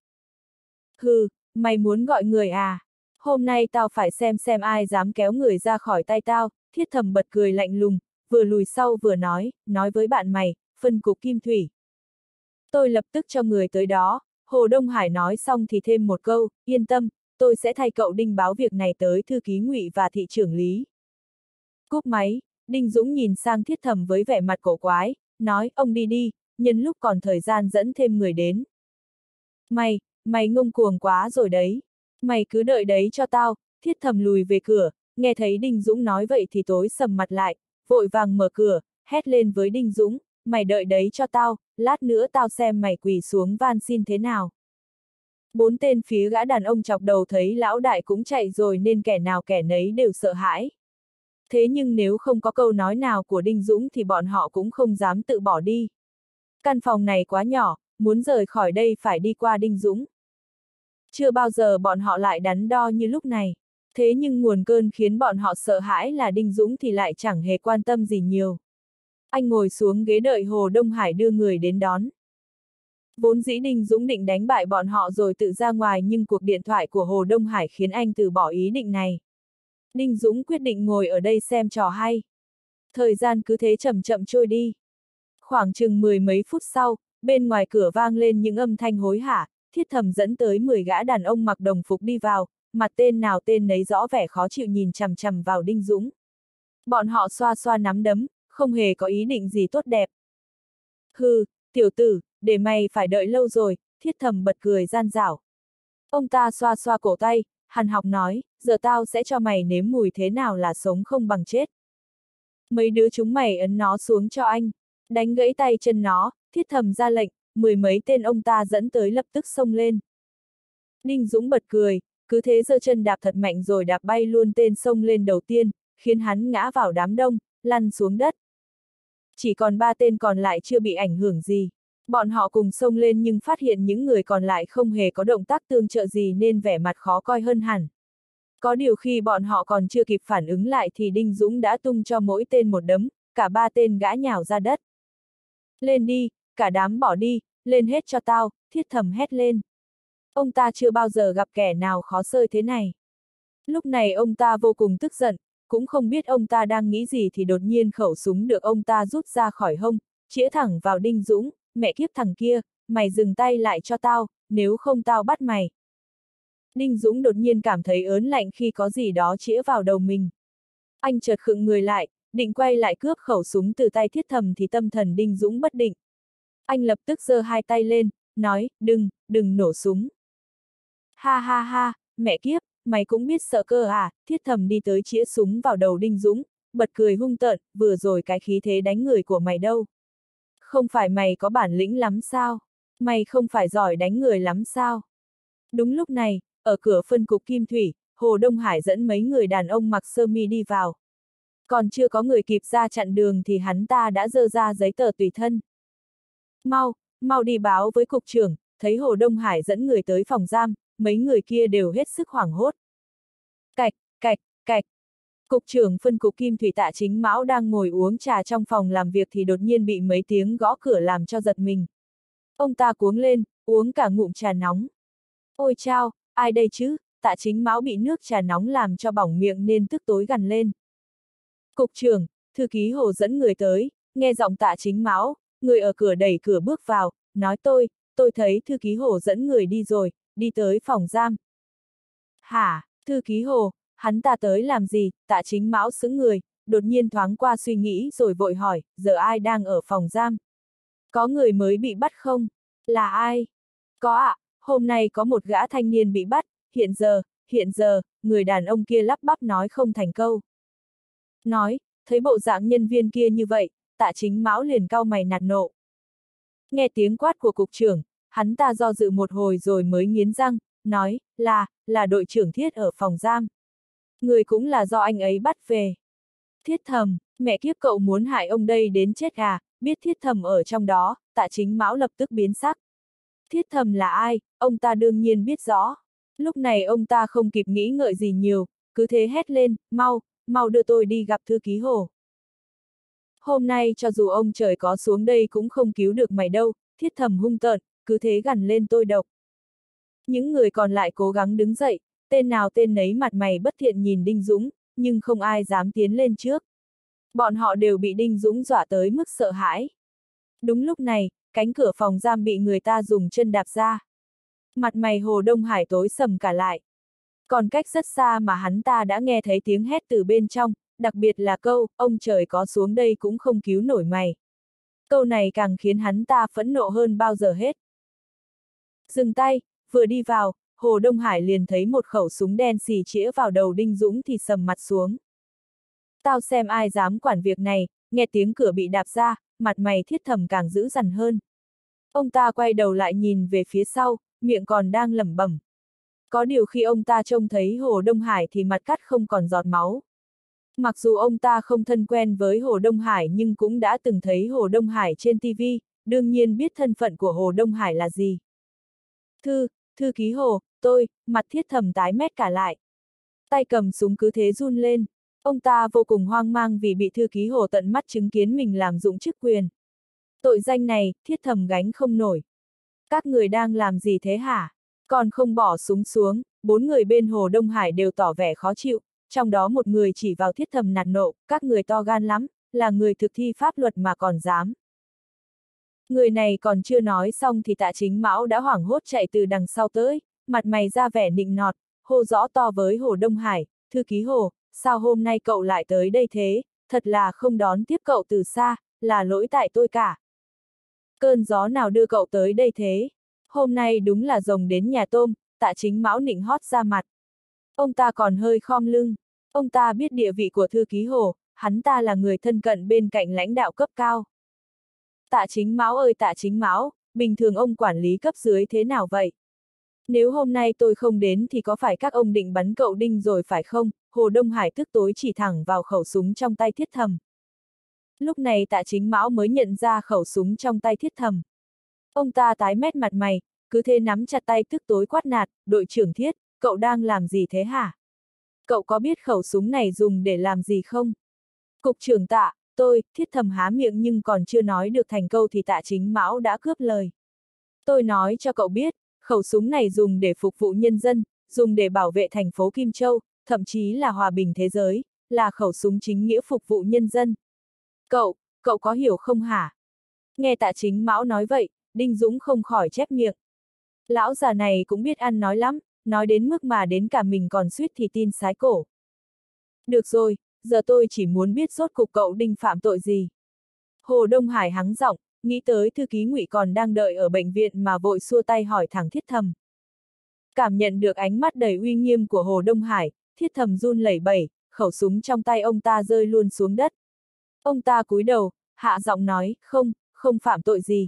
Hừ, mày muốn gọi người à? Hôm nay tao phải xem xem ai dám kéo người ra khỏi tay tao. Thiết Thầm bật cười lạnh lùng, vừa lùi sau vừa nói, nói với bạn mày, phân cục Kim Thủy. Tôi lập tức cho người tới đó. Hồ Đông Hải nói xong thì thêm một câu, yên tâm, tôi sẽ thay cậu Đinh báo việc này tới thư ký Ngụy và thị trưởng Lý. Cúp máy, Đinh Dũng nhìn sang Thiết Thầm với vẻ mặt cổ quái, nói, ông đi đi, nhân lúc còn thời gian dẫn thêm người đến. Mày, mày ngông cuồng quá rồi đấy. Mày cứ đợi đấy cho tao. Thiết Thầm lùi về cửa, nghe thấy Đinh Dũng nói vậy thì tối sầm mặt lại, vội vàng mở cửa, hét lên với Đinh Dũng, mày đợi đấy cho tao, lát nữa tao xem mày quỳ xuống van xin thế nào. Bốn tên phía gã đàn ông chọc đầu thấy lão đại cũng chạy rồi nên kẻ nào kẻ nấy đều sợ hãi. Thế nhưng nếu không có câu nói nào của Đinh Dũng thì bọn họ cũng không dám tự bỏ đi. Căn phòng này quá nhỏ, muốn rời khỏi đây phải đi qua Đinh Dũng. Chưa bao giờ bọn họ lại đắn đo như lúc này. Thế nhưng nguồn cơn khiến bọn họ sợ hãi là Đinh Dũng thì lại chẳng hề quan tâm gì nhiều. Anh ngồi xuống ghế đợi Hồ Đông Hải đưa người đến đón. Vốn dĩ Đinh Dũng định đánh bại bọn họ rồi tự ra ngoài nhưng cuộc điện thoại của Hồ Đông Hải khiến anh từ bỏ ý định này. Đinh Dũng quyết định ngồi ở đây xem trò hay. Thời gian cứ thế chậm chậm trôi đi. Khoảng chừng mười mấy phút sau, bên ngoài cửa vang lên những âm thanh hối hả, Thiết Thầm dẫn tới mười gã đàn ông mặc đồng phục đi vào, mặt tên nào tên nấy rõ vẻ khó chịu nhìn chằm chằm vào Đinh Dũng. Bọn họ xoa xoa nắm đấm, không hề có ý định gì tốt đẹp. Hừ, tiểu tử, để mày phải đợi lâu rồi, Thiết Thầm bật cười gian dảo. Ông ta xoa xoa cổ tay, hằn học nói, giờ tao sẽ cho mày nếm mùi thế nào là sống không bằng chết. Mấy đứa chúng mày ấn nó xuống cho anh. Đánh gãy tay chân nó, Thiết Thầm ra lệnh, mười mấy tên ông ta dẫn tới lập tức xông lên. Đinh Dũng bật cười, cứ thế giơ chân đạp thật mạnh rồi đạp bay luôn tên xông lên đầu tiên, khiến hắn ngã vào đám đông, lăn xuống đất. Chỉ còn ba tên còn lại chưa bị ảnh hưởng gì. Bọn họ cùng xông lên nhưng phát hiện những người còn lại không hề có động tác tương trợ gì nên vẻ mặt khó coi hơn hẳn. Có điều khi bọn họ còn chưa kịp phản ứng lại thì Đinh Dũng đã tung cho mỗi tên một đấm, cả ba tên gã nhào ra đất. Lên đi, cả đám bỏ đi, lên hết cho tao, Thiết Thầm hét lên. Ông ta chưa bao giờ gặp kẻ nào khó sơi thế này. Lúc này ông ta vô cùng tức giận, cũng không biết ông ta đang nghĩ gì thì đột nhiên khẩu súng được ông ta rút ra khỏi hông, chĩa thẳng vào Đinh Dũng, mẹ kiếp thằng kia, mày dừng tay lại cho tao, nếu không tao bắt mày. Đinh Dũng đột nhiên cảm thấy ớn lạnh khi có gì đó chĩa vào đầu mình. Anh chợt khựng người lại, định quay lại cướp khẩu súng từ tay Thiết Thầm thì tâm thần Đinh Dũng bất định. Anh lập tức giơ hai tay lên, nói, đừng, đừng nổ súng. Ha ha ha, mẹ kiếp, mày cũng biết sợ cơ à, Thiết Thầm đi tới chĩa súng vào đầu Đinh Dũng, bật cười hung tợn, vừa rồi cái khí thế đánh người của mày đâu. Không phải mày có bản lĩnh lắm sao? Mày không phải giỏi đánh người lắm sao? Đúng lúc này, ở cửa phân cục Kim Thủy, Hồ Đông Hải dẫn mấy người đàn ông mặc sơ mi đi vào. Còn chưa có người kịp ra chặn đường thì hắn ta đã dơ ra giấy tờ tùy thân. Mau, mau đi báo với cục trưởng, thấy Hồ Đông Hải dẫn người tới phòng giam, mấy người kia đều hết sức hoảng hốt. Cạch, cạch, cạch. Cục trưởng phân cục Kim Thủy Tạ Chính Mão đang ngồi uống trà trong phòng làm việc thì đột nhiên bị mấy tiếng gõ cửa làm cho giật mình. Ông ta cuống lên, uống cả ngụm trà nóng. Ôi chao, ai đây chứ? Tạ Chính Mão bị nước trà nóng làm cho bỏng miệng nên tức tối gằn lên. Cục trưởng, thư ký Hồ dẫn người tới, nghe giọng Tạ Chính Mão, người ở cửa đẩy cửa bước vào, nói tôi, tôi thấy thư ký Hồ dẫn người đi rồi, đi tới phòng giam. Hả, thư ký Hồ, hắn ta tới làm gì? Tạ Chính Mão sững người, đột nhiên thoáng qua suy nghĩ rồi vội hỏi, giờ ai đang ở phòng giam? Có người mới bị bắt không? Là ai? Có ạ, à, hôm nay có một gã thanh niên bị bắt, hiện giờ, hiện giờ, người đàn ông kia lắp bắp nói không thành câu. Nói, thấy bộ dạng nhân viên kia như vậy, Tạ Chính Mão liền cau mày nạt nộ. Nghe tiếng quát của cục trưởng, hắn ta do dự một hồi rồi mới nghiến răng, nói, là, là đội trưởng Thiết ở phòng giam. Người cũng là do anh ấy bắt về. Thiết Thầm, mẹ kiếp cậu muốn hại ông đây đến chết à, biết Thiết Thầm ở trong đó, Tạ Chính Mão lập tức biến sắc. Thiết Thầm là ai, ông ta đương nhiên biết rõ. Lúc này ông ta không kịp nghĩ ngợi gì nhiều, cứ thế hét lên, mau, mau đưa tôi đi gặp thư ký Hồ. Hôm nay cho dù ông trời có xuống đây cũng không cứu được mày đâu, Thiết Thầm hung tợn, cứ thế gằn lên tôi độc. Những người còn lại cố gắng đứng dậy, tên nào tên nấy mặt mày bất thiện nhìn Đinh Dũng, nhưng không ai dám tiến lên trước. Bọn họ đều bị Đinh Dũng dọa tới mức sợ hãi. Đúng lúc này, cánh cửa phòng giam bị người ta dùng chân đạp ra. Mặt mày Hồ Đông Hải tối sầm cả lại. Còn cách rất xa mà hắn ta đã nghe thấy tiếng hét từ bên trong, đặc biệt là câu, ông trời có xuống đây cũng không cứu nổi mày. Câu này càng khiến hắn ta phẫn nộ hơn bao giờ hết. Dừng tay, vừa đi vào, Hồ Đông Hải liền thấy một khẩu súng đen xì chĩa vào đầu Đinh Dũng thì sầm mặt xuống. Tao xem ai dám quản việc này, nghe tiếng cửa bị đạp ra, mặt mày Thiết Thầm càng dữ dằn hơn. Ông ta quay đầu lại nhìn về phía sau, miệng còn đang lẩm bẩm. Có điều khi ông ta trông thấy Hồ Đông Hải thì mặt cắt không còn giọt máu. Mặc dù ông ta không thân quen với Hồ Đông Hải nhưng cũng đã từng thấy Hồ Đông Hải trên ti vi, đương nhiên biết thân phận của Hồ Đông Hải là gì. Thư, thư ký Hồ, tôi, mặt Thiết Thầm tái mét cả lại. Tay cầm súng cứ thế run lên. Ông ta vô cùng hoang mang vì bị thư ký Hồ tận mắt chứng kiến mình làm dụng chức quyền. Tội danh này, Thiết Thầm gánh không nổi. Các người đang làm gì thế hả? Còn không bỏ súng xuống, bốn người bên Hồ Đông Hải đều tỏ vẻ khó chịu, trong đó một người chỉ vào Thiết Thầm nạt nộ, các người to gan lắm, là người thực thi pháp luật mà còn dám. Người này còn chưa nói xong thì Tạ Chính Mão đã hoảng hốt chạy từ đằng sau tới, mặt mày ra vẻ nịnh nọt, hô rõ to với Hồ Đông Hải, thư ký Hồ, sao hôm nay cậu lại tới đây thế, thật là không đón tiếp cậu từ xa, là lỗi tại tôi cả. Cơn gió nào đưa cậu tới đây thế? Hôm nay đúng là rồng đến nhà tôm, Tạ Chính Mão nịnh hót ra mặt. Ông ta còn hơi khom lưng, ông ta biết địa vị của thư ký Hồ, hắn ta là người thân cận bên cạnh lãnh đạo cấp cao. Tạ Chính Mão ơi Tạ Chính Mão, bình thường ông quản lý cấp dưới thế nào vậy? Nếu hôm nay tôi không đến thì có phải các ông định bắn cậu Đinh rồi phải không? Hồ Đông Hải tức tối chỉ thẳng vào khẩu súng trong tay Thiết Thầm. Lúc này Tạ Chính Mão mới nhận ra khẩu súng trong tay Thiết Thầm. Ông ta tái mét mặt mày, cứ thế nắm chặt tay tức tối quát nạt, đội trưởng Thiết, cậu đang làm gì thế hả? Cậu có biết khẩu súng này dùng để làm gì không? Cục trưởng Tạ, tôi, Thiết Thầm há miệng nhưng còn chưa nói được thành câu thì Tạ Chính Mão đã cướp lời. Tôi nói cho cậu biết, khẩu súng này dùng để phục vụ nhân dân, dùng để bảo vệ thành phố Kim Châu, thậm chí là hòa bình thế giới, là khẩu súng chính nghĩa phục vụ nhân dân. Cậu, cậu có hiểu không hả? Nghe Tạ Chính Mão nói vậy, Đinh Dũng không khỏi chép miệng. Lão già này cũng biết ăn nói lắm, nói đến mức mà đến cả mình còn suýt thì tin sái cổ. Được rồi, giờ tôi chỉ muốn biết rốt cục cậu Đinh phạm tội gì. Hồ Đông Hải hắng giọng, nghĩ tới thư ký Ngụy còn đang đợi ở bệnh viện mà vội xua tay hỏi thẳng Thiết Thầm. Cảm nhận được ánh mắt đầy uy nghiêm của Hồ Đông Hải, Thiết Thầm run lẩy bẩy, khẩu súng trong tay ông ta rơi luôn xuống đất. Ông ta cúi đầu, hạ giọng nói, không, không phạm tội gì.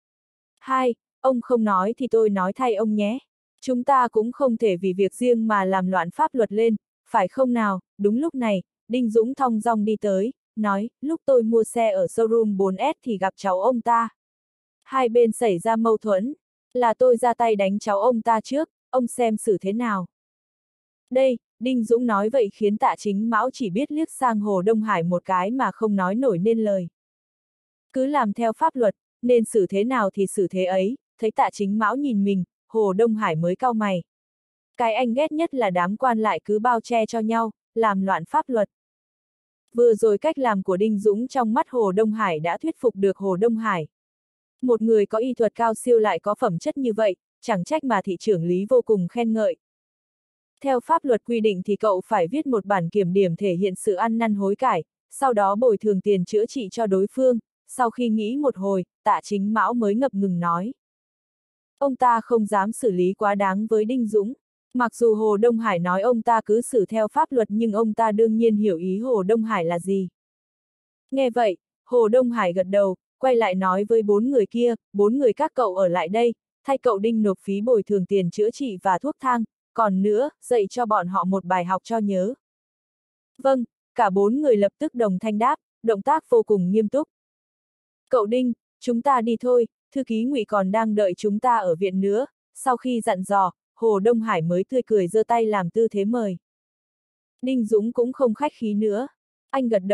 Hai, ông không nói thì tôi nói thay ông nhé. Chúng ta cũng không thể vì việc riêng mà làm loạn pháp luật lên, phải không nào? Đúng lúc này, Đinh Dũng thong dong đi tới, nói, lúc tôi mua xe ở showroom bốn S thì gặp cháu ông ta. Hai bên xảy ra mâu thuẫn, là tôi ra tay đánh cháu ông ta trước, ông xem xử thế nào. Đây, Đinh Dũng nói vậy khiến Tạ Chính Mão chỉ biết liếc sang Hồ Đông Hải một cái mà không nói nổi nên lời. Cứ làm theo pháp luật, nên xử thế nào thì xử thế ấy, thấy Tạ Chính Mão nhìn mình, Hồ Đông Hải mới cau mày. Cái anh ghét nhất là đám quan lại cứ bao che cho nhau, làm loạn pháp luật. Vừa rồi cách làm của Đinh Dũng trong mắt Hồ Đông Hải đã thuyết phục được Hồ Đông Hải. Một người có y thuật cao siêu lại có phẩm chất như vậy, chẳng trách mà thị trưởng Lý vô cùng khen ngợi. Theo pháp luật quy định thì cậu phải viết một bản kiểm điểm thể hiện sự ăn năn hối cải, sau đó bồi thường tiền chữa trị cho đối phương. Sau khi nghĩ một hồi, Tạ Chính Mão mới ngập ngừng nói. Ông ta không dám xử lý quá đáng với Đinh Dũng. Mặc dù Hồ Đông Hải nói ông ta cứ xử theo pháp luật nhưng ông ta đương nhiên hiểu ý Hồ Đông Hải là gì. Nghe vậy, Hồ Đông Hải gật đầu, quay lại nói với bốn người kia, bốn người các cậu ở lại đây, thay cậu Đinh nộp phí bồi thường tiền chữa trị và thuốc thang, còn nữa, dạy cho bọn họ một bài học cho nhớ. Vâng, cả bốn người lập tức đồng thanh đáp, động tác vô cùng nghiêm túc. Cậu Đinh, chúng ta đi thôi, thư ký Ngụy còn đang đợi chúng ta ở viện nữa. Sau khi dặn dò, Hồ Đông Hải mới tươi cười giơ tay làm tư thế mời. Đinh Dũng cũng không khách khí nữa. Anh gật đầu,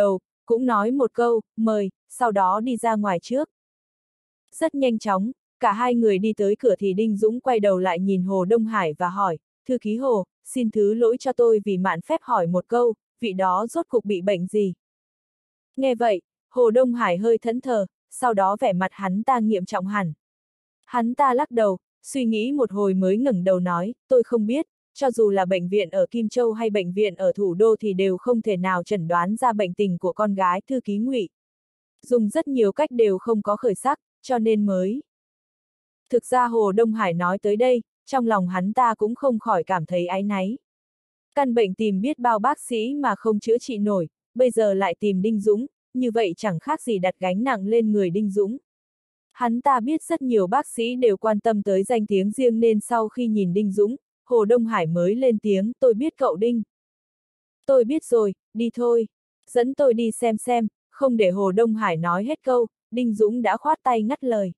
cũng nói một câu, mời, sau đó đi ra ngoài trước. Rất nhanh chóng, cả hai người đi tới cửa thì Đinh Dũng quay đầu lại nhìn Hồ Đông Hải và hỏi, thư ký Hồ, xin thứ lỗi cho tôi vì mạn phép hỏi một câu, vị đó rốt cuộc bị bệnh gì? Nghe vậy, Hồ Đông Hải hơi thẫn thờ, sau đó vẻ mặt hắn ta nghiêm trọng hẳn. Hắn ta lắc đầu, suy nghĩ một hồi mới ngẩng đầu nói, tôi không biết, cho dù là bệnh viện ở Kim Châu hay bệnh viện ở thủ đô thì đều không thể nào chẩn đoán ra bệnh tình của con gái thư ký Ngụy. Dùng rất nhiều cách đều không có khởi sắc, cho nên mới. Thực ra Hồ Đông Hải nói tới đây, trong lòng hắn ta cũng không khỏi cảm thấy áy náy. Căn bệnh tìm biết bao bác sĩ mà không chữa trị nổi, bây giờ lại tìm Đinh Dũng, như vậy chẳng khác gì đặt gánh nặng lên người Đinh Dũng. Hắn ta biết rất nhiều bác sĩ đều quan tâm tới danh tiếng riêng nên sau khi nhìn Đinh Dũng, Hồ Đông Hải mới lên tiếng, tôi biết cậu Đinh. Tôi biết rồi, đi thôi. Dẫn tôi đi xem xem, không để Hồ Đông Hải nói hết câu, Đinh Dũng đã khoát tay ngắt lời.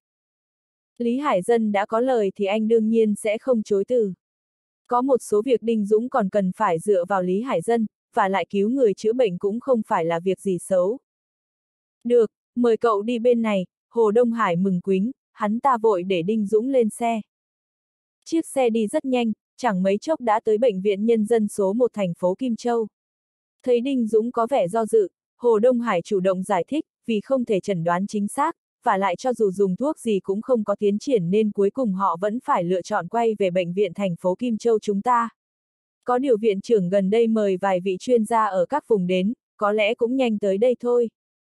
Lý Hải Dân đã có lời thì anh đương nhiên sẽ không chối từ. Có một số việc Đinh Dũng còn cần phải dựa vào Lý Hải Dân, và lại cứu người chữa bệnh cũng không phải là việc gì xấu. Được, mời cậu đi bên này, Hồ Đông Hải mừng quính, hắn ta vội để Đinh Dũng lên xe. Chiếc xe đi rất nhanh, chẳng mấy chốc đã tới bệnh viện nhân dân số một thành phố Kim Châu. Thấy Đinh Dũng có vẻ do dự, Hồ Đông Hải chủ động giải thích, vì không thể chẩn đoán chính xác, và lại cho dù dùng thuốc gì cũng không có tiến triển nên cuối cùng họ vẫn phải lựa chọn quay về bệnh viện thành phố Kim Châu chúng ta. Có điều viện trưởng gần đây mời vài vị chuyên gia ở các vùng đến, có lẽ cũng nhanh tới đây thôi.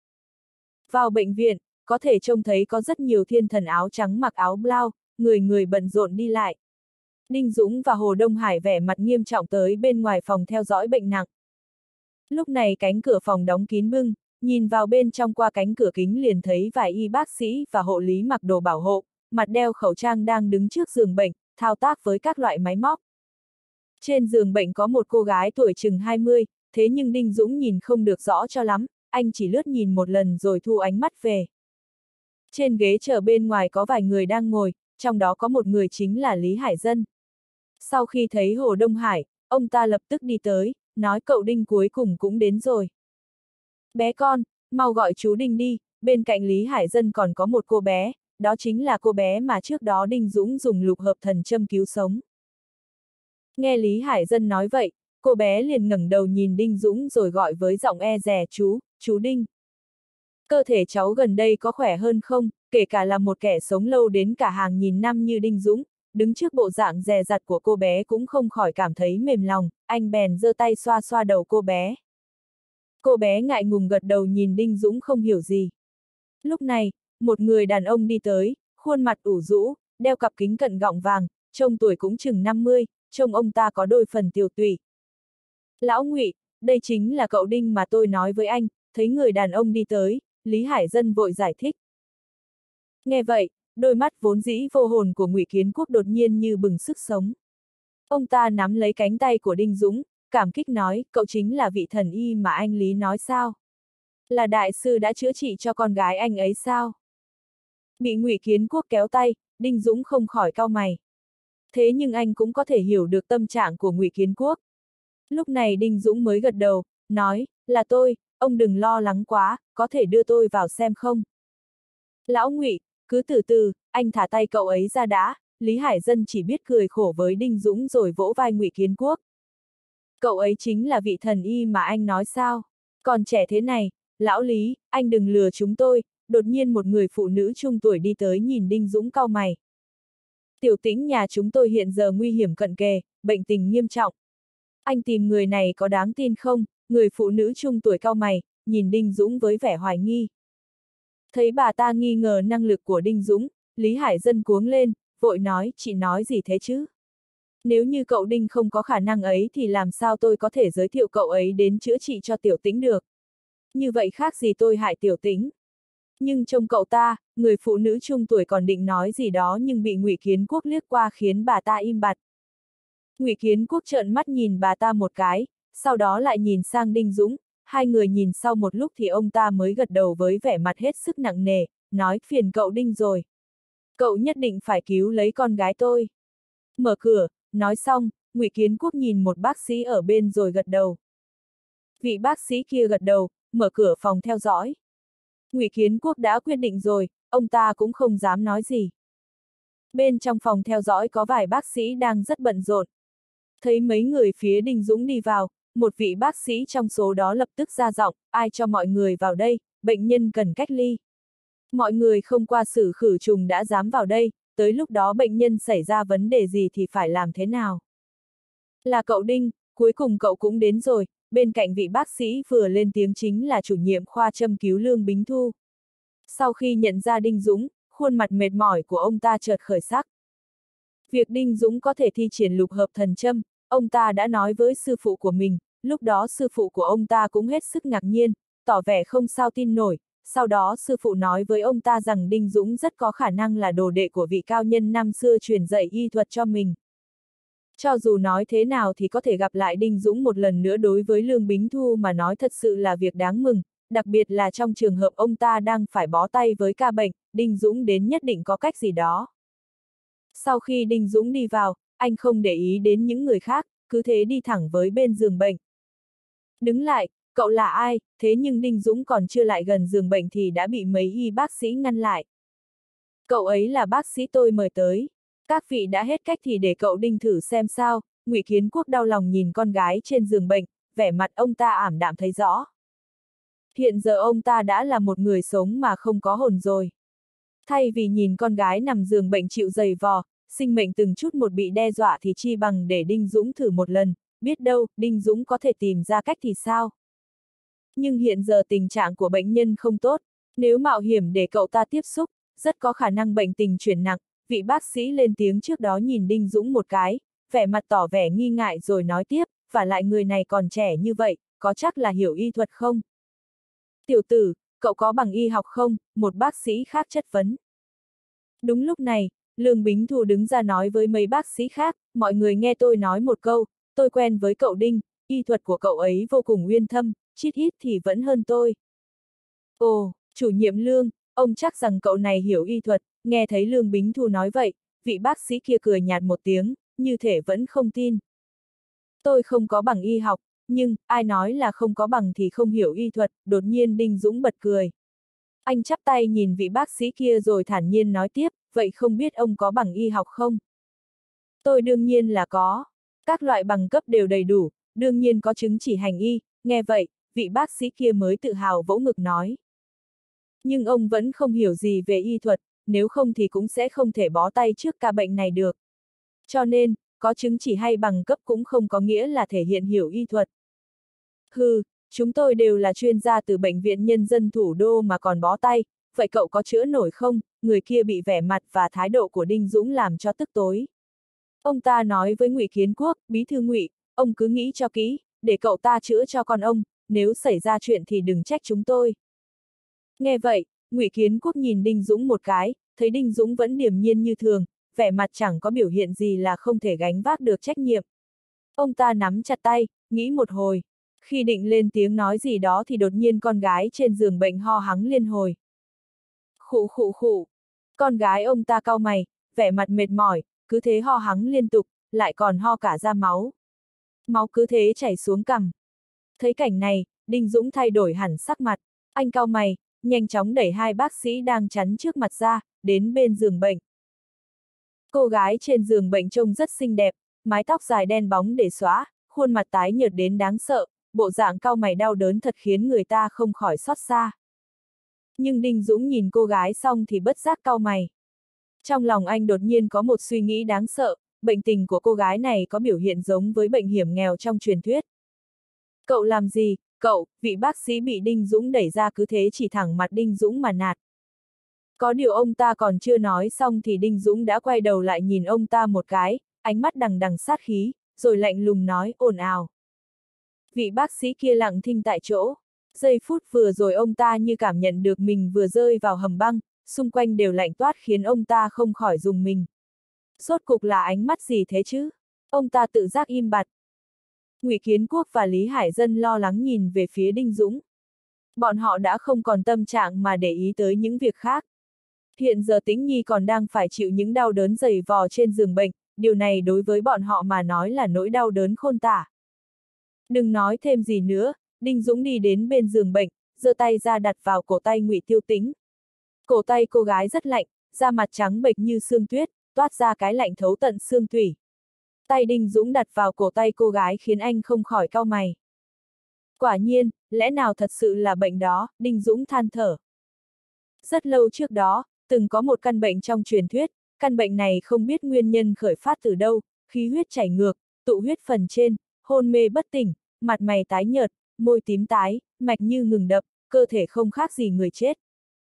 Vào bệnh viện, có thể trông thấy có rất nhiều thiên thần áo trắng mặc áo blau, người người bận rộn đi lại. Đinh Dũng và Hồ Đông Hải vẻ mặt nghiêm trọng tới bên ngoài phòng theo dõi bệnh nặng. Lúc này cánh cửa phòng đóng kín bưng, nhìn vào bên trong qua cánh cửa kính liền thấy vài y bác sĩ và hộ lý mặc đồ bảo hộ, mặt đeo khẩu trang đang đứng trước giường bệnh, thao tác với các loại máy móc. Trên giường bệnh có một cô gái tuổi chừng hai mươi, thế nhưng Đinh Dũng nhìn không được rõ cho lắm, anh chỉ lướt nhìn một lần rồi thu ánh mắt về. Trên ghế chờ bên ngoài có vài người đang ngồi, trong đó có một người chính là Lý Hải Dân. Sau khi thấy Hồ Đông Hải, ông ta lập tức đi tới, nói cậu Đinh cuối cùng cũng đến rồi. Bé con, mau gọi chú Đinh đi, bên cạnh Lý Hải Dân còn có một cô bé, đó chính là cô bé mà trước đó Đinh Dũng dùng lục hợp thần châm cứu sống. Nghe Lý Hải Dân nói vậy, cô bé liền ngẩng đầu nhìn Đinh Dũng rồi gọi với giọng e dè, chú, chú Đinh. Cơ thể cháu gần đây có khỏe hơn không, kể cả là một kẻ sống lâu đến cả hàng nghìn năm như Đinh Dũng, đứng trước bộ dạng dè dặt của cô bé cũng không khỏi cảm thấy mềm lòng, anh bèn giơ tay xoa xoa đầu cô bé. Cô bé ngại ngùng gật đầu nhìn Đinh Dũng không hiểu gì. Lúc này, một người đàn ông đi tới, khuôn mặt ủ rũ, đeo cặp kính cận gọng vàng, trông tuổi cũng chừng năm mươi, trông ông ta có đôi phần tiều tụy. Lão Ngụy, đây chính là cậu Đinh mà tôi nói với anh, thấy người đàn ông đi tới, Lý Hải Dân vội giải thích. Nghe vậy, đôi mắt vốn dĩ vô hồn của Ngụy Kiến Quốc đột nhiên như bừng sức sống. Ông ta nắm lấy cánh tay của Đinh Dũng, cảm kích nói, cậu chính là vị thần y mà anh Lý nói sao? Là đại sư đã chữa trị cho con gái anh ấy sao? Bị Ngụy Kiến Quốc kéo tay, Đinh Dũng không khỏi cau mày. Thế nhưng anh cũng có thể hiểu được tâm trạng của Ngụy Kiến Quốc. Lúc này Đinh Dũng mới gật đầu, nói, là tôi, ông đừng lo lắng quá, có thể đưa tôi vào xem không? Lão Ngụy, cứ từ từ, anh thả tay cậu ấy ra đã, Lý Hải Dân chỉ biết cười khổ với Đinh Dũng rồi vỗ vai Ngụy Kiến Quốc. Cậu ấy chính là vị thần y mà anh nói sao? Còn trẻ thế này, lão Lý, anh đừng lừa chúng tôi, đột nhiên một người phụ nữ trung tuổi đi tới nhìn Đinh Dũng cau mày. Tiểu Tĩnh nhà chúng tôi hiện giờ nguy hiểm cận kề, bệnh tình nghiêm trọng. Anh tìm người này có đáng tin không? Người phụ nữ trung tuổi cau mày, nhìn Đinh Dũng với vẻ hoài nghi. Thấy bà ta nghi ngờ năng lực của Đinh Dũng, Lý Hải Dân cuống lên, vội nói, chị nói gì thế chứ? Nếu như cậu Đinh không có khả năng ấy thì làm sao tôi có thể giới thiệu cậu ấy đến chữa trị cho Tiểu Tĩnh được? Như vậy khác gì tôi hại Tiểu Tĩnh? Nhưng trông cậu ta, người phụ nữ trung tuổi còn định nói gì đó nhưng bị Ngụy Kiến Quốc liếc qua khiến bà ta im bặt. Ngụy Kiến Quốc trợn mắt nhìn bà ta một cái, sau đó lại nhìn sang Đinh Dũng, hai người nhìn sau một lúc thì ông ta mới gật đầu với vẻ mặt hết sức nặng nề, nói phiền cậu Đinh rồi. Cậu nhất định phải cứu lấy con gái tôi. Mở cửa, nói xong, Ngụy Kiến Quốc nhìn một bác sĩ ở bên rồi gật đầu. Vị bác sĩ kia gật đầu, mở cửa phòng theo dõi. Ngụy Kiến Quốc đã quyết định rồi, ông ta cũng không dám nói gì. Bên trong phòng theo dõi có vài bác sĩ đang rất bận rộn. Thấy mấy người phía Đinh Dũng đi vào, một vị bác sĩ trong số đó lập tức ra giọng, ai cho mọi người vào đây, bệnh nhân cần cách ly. Mọi người không qua xử khử trùng đã dám vào đây, tới lúc đó bệnh nhân xảy ra vấn đề gì thì phải làm thế nào? Là cậu Đinh, cuối cùng cậu cũng đến rồi, bên cạnh vị bác sĩ vừa lên tiếng chính là chủ nhiệm khoa châm cứu Lương Bính Thu. Sau khi nhận ra Đinh Dũng, khuôn mặt mệt mỏi của ông ta chợt khởi sắc. Việc Đinh Dũng có thể thi triển lục hợp thần châm, ông ta đã nói với sư phụ của mình, lúc đó sư phụ của ông ta cũng hết sức ngạc nhiên, tỏ vẻ không sao tin nổi, sau đó sư phụ nói với ông ta rằng Đinh Dũng rất có khả năng là đồ đệ của vị cao nhân năm xưa truyền dạy y thuật cho mình. Cho dù nói thế nào thì có thể gặp lại Đinh Dũng một lần nữa đối với Lương Bính Thu mà nói thật sự là việc đáng mừng, đặc biệt là trong trường hợp ông ta đang phải bó tay với ca bệnh, Đinh Dũng đến nhất định có cách gì đó. Sau khi Đinh Dũng đi vào, anh không để ý đến những người khác, cứ thế đi thẳng với bên giường bệnh. Đứng lại, cậu là ai? Thế nhưng Đinh Dũng còn chưa lại gần giường bệnh thì đã bị mấy y bác sĩ ngăn lại. Cậu ấy là bác sĩ tôi mời tới. Các vị đã hết cách thì để cậu Đinh thử xem sao. Ngụy Kiến Quốc đau lòng nhìn con gái trên giường bệnh, vẻ mặt ông ta ảm đạm thấy rõ. Hiện giờ ông ta đã là một người sống mà không có hồn rồi. Thay vì nhìn con gái nằm giường bệnh chịu giày vò, sinh mệnh từng chút một bị đe dọa thì chi bằng để Đinh Dũng thử một lần, biết đâu, Đinh Dũng có thể tìm ra cách thì sao. Nhưng hiện giờ tình trạng của bệnh nhân không tốt, nếu mạo hiểm để cậu ta tiếp xúc, rất có khả năng bệnh tình chuyển nặng, vị bác sĩ lên tiếng trước đó nhìn Đinh Dũng một cái, vẻ mặt tỏ vẻ nghi ngại rồi nói tiếp, và lại người này còn trẻ như vậy, có chắc là hiểu y thuật không? Tiểu tử, cậu có bằng y học không? Một bác sĩ khác chất vấn. Đúng lúc này, Lương Bính Thu đứng ra nói với mấy bác sĩ khác, mọi người nghe tôi nói một câu, tôi quen với cậu Đinh, y thuật của cậu ấy vô cùng uyên thâm, chít hít thì vẫn hơn tôi. Ồ, chủ nhiệm Lương, ông chắc rằng cậu này hiểu y thuật, nghe thấy Lương Bính Thu nói vậy, vị bác sĩ kia cười nhạt một tiếng, như thể vẫn không tin. Tôi không có bằng y học, nhưng, ai nói là không có bằng thì không hiểu y thuật, đột nhiên Đinh Dũng bật cười. Anh chắp tay nhìn vị bác sĩ kia rồi thản nhiên nói tiếp, vậy không biết ông có bằng y học không? Tôi đương nhiên là có. Các loại bằng cấp đều đầy đủ, đương nhiên có chứng chỉ hành y, nghe vậy, vị bác sĩ kia mới tự hào vỗ ngực nói. Nhưng ông vẫn không hiểu gì về y thuật, nếu không thì cũng sẽ không thể bó tay trước ca bệnh này được. Cho nên, có chứng chỉ hay bằng cấp cũng không có nghĩa là thể hiện hiểu y thuật. Hừ, chúng tôi đều là chuyên gia từ Bệnh viện Nhân dân thủ đô mà còn bó tay, vậy cậu có chữa nổi không? Người kia bị vẻ mặt và thái độ của Đinh Dũng làm cho tức tối. Ông ta nói với Ngụy Kiến Quốc, bí thư Ngụy, ông cứ nghĩ cho kỹ, để cậu ta chữa cho con ông, nếu xảy ra chuyện thì đừng trách chúng tôi. Nghe vậy, Ngụy Kiến Quốc nhìn Đinh Dũng một cái, thấy Đinh Dũng vẫn điềm nhiên như thường, vẻ mặt chẳng có biểu hiện gì là không thể gánh vác được trách nhiệm. Ông ta nắm chặt tay, nghĩ một hồi. Khi định lên tiếng nói gì đó thì đột nhiên con gái trên giường bệnh ho hắng liên hồi. Khụ khụ khụ. Con gái ông ta cau mày, vẻ mặt mệt mỏi, cứ thế ho hắng liên tục, lại còn ho cả ra máu. Máu cứ thế chảy xuống cằm. Thấy cảnh này, Đinh Dũng thay đổi hẳn sắc mặt. Anh cau mày, nhanh chóng đẩy hai bác sĩ đang chắn trước mặt ra, đến bên giường bệnh. Cô gái trên giường bệnh trông rất xinh đẹp, mái tóc dài đen bóng để xóa, khuôn mặt tái nhợt đến đáng sợ, bộ dạng cau mày đau đớn thật khiến người ta không khỏi xót xa. Nhưng Đinh Dũng nhìn cô gái xong thì bất giác cau mày. Trong lòng anh đột nhiên có một suy nghĩ đáng sợ, bệnh tình của cô gái này có biểu hiện giống với bệnh hiểm nghèo trong truyền thuyết. Cậu làm gì, cậu, vị bác sĩ bị Đinh Dũng đẩy ra cứ thế chỉ thẳng mặt Đinh Dũng mà nạt. Có điều ông ta còn chưa nói xong thì Đinh Dũng đã quay đầu lại nhìn ông ta một cái, ánh mắt đằng đằng sát khí, rồi lạnh lùng nói, ồn ào. Vị bác sĩ kia lặng thinh tại chỗ. Giây phút vừa rồi ông ta như cảm nhận được mình vừa rơi vào hầm băng, xung quanh đều lạnh toát khiến ông ta không khỏi rùng mình. Rốt cục là ánh mắt gì thế chứ? Ông ta tự giác im bặt. Ngụy Kiến Quốc và Lý Hải Dân lo lắng nhìn về phía Đinh Dũng. Bọn họ đã không còn tâm trạng mà để ý tới những việc khác. Hiện giờ Tĩnh Nhi còn đang phải chịu những đau đớn dày vò trên giường bệnh, điều này đối với bọn họ mà nói là nỗi đau đớn khôn tả. Đừng nói thêm gì nữa, Đinh Dũng đi đến bên giường bệnh, giơ tay ra đặt vào cổ tay Ngụy Tiêu Tĩnh. Cổ tay cô gái rất lạnh, da mặt trắng bệch như sương tuyết, toát ra cái lạnh thấu tận xương tủy. Tay Đinh Dũng đặt vào cổ tay cô gái khiến anh không khỏi cau mày. Quả nhiên, lẽ nào thật sự là bệnh đó, Đinh Dũng than thở. Rất lâu trước đó, từng có một căn bệnh trong truyền thuyết, căn bệnh này không biết nguyên nhân khởi phát từ đâu, khí huyết chảy ngược, tụ huyết phần trên, hôn mê bất tỉnh, mặt mày tái nhợt, môi tím tái, mạch như ngừng đập, cơ thể không khác gì người chết.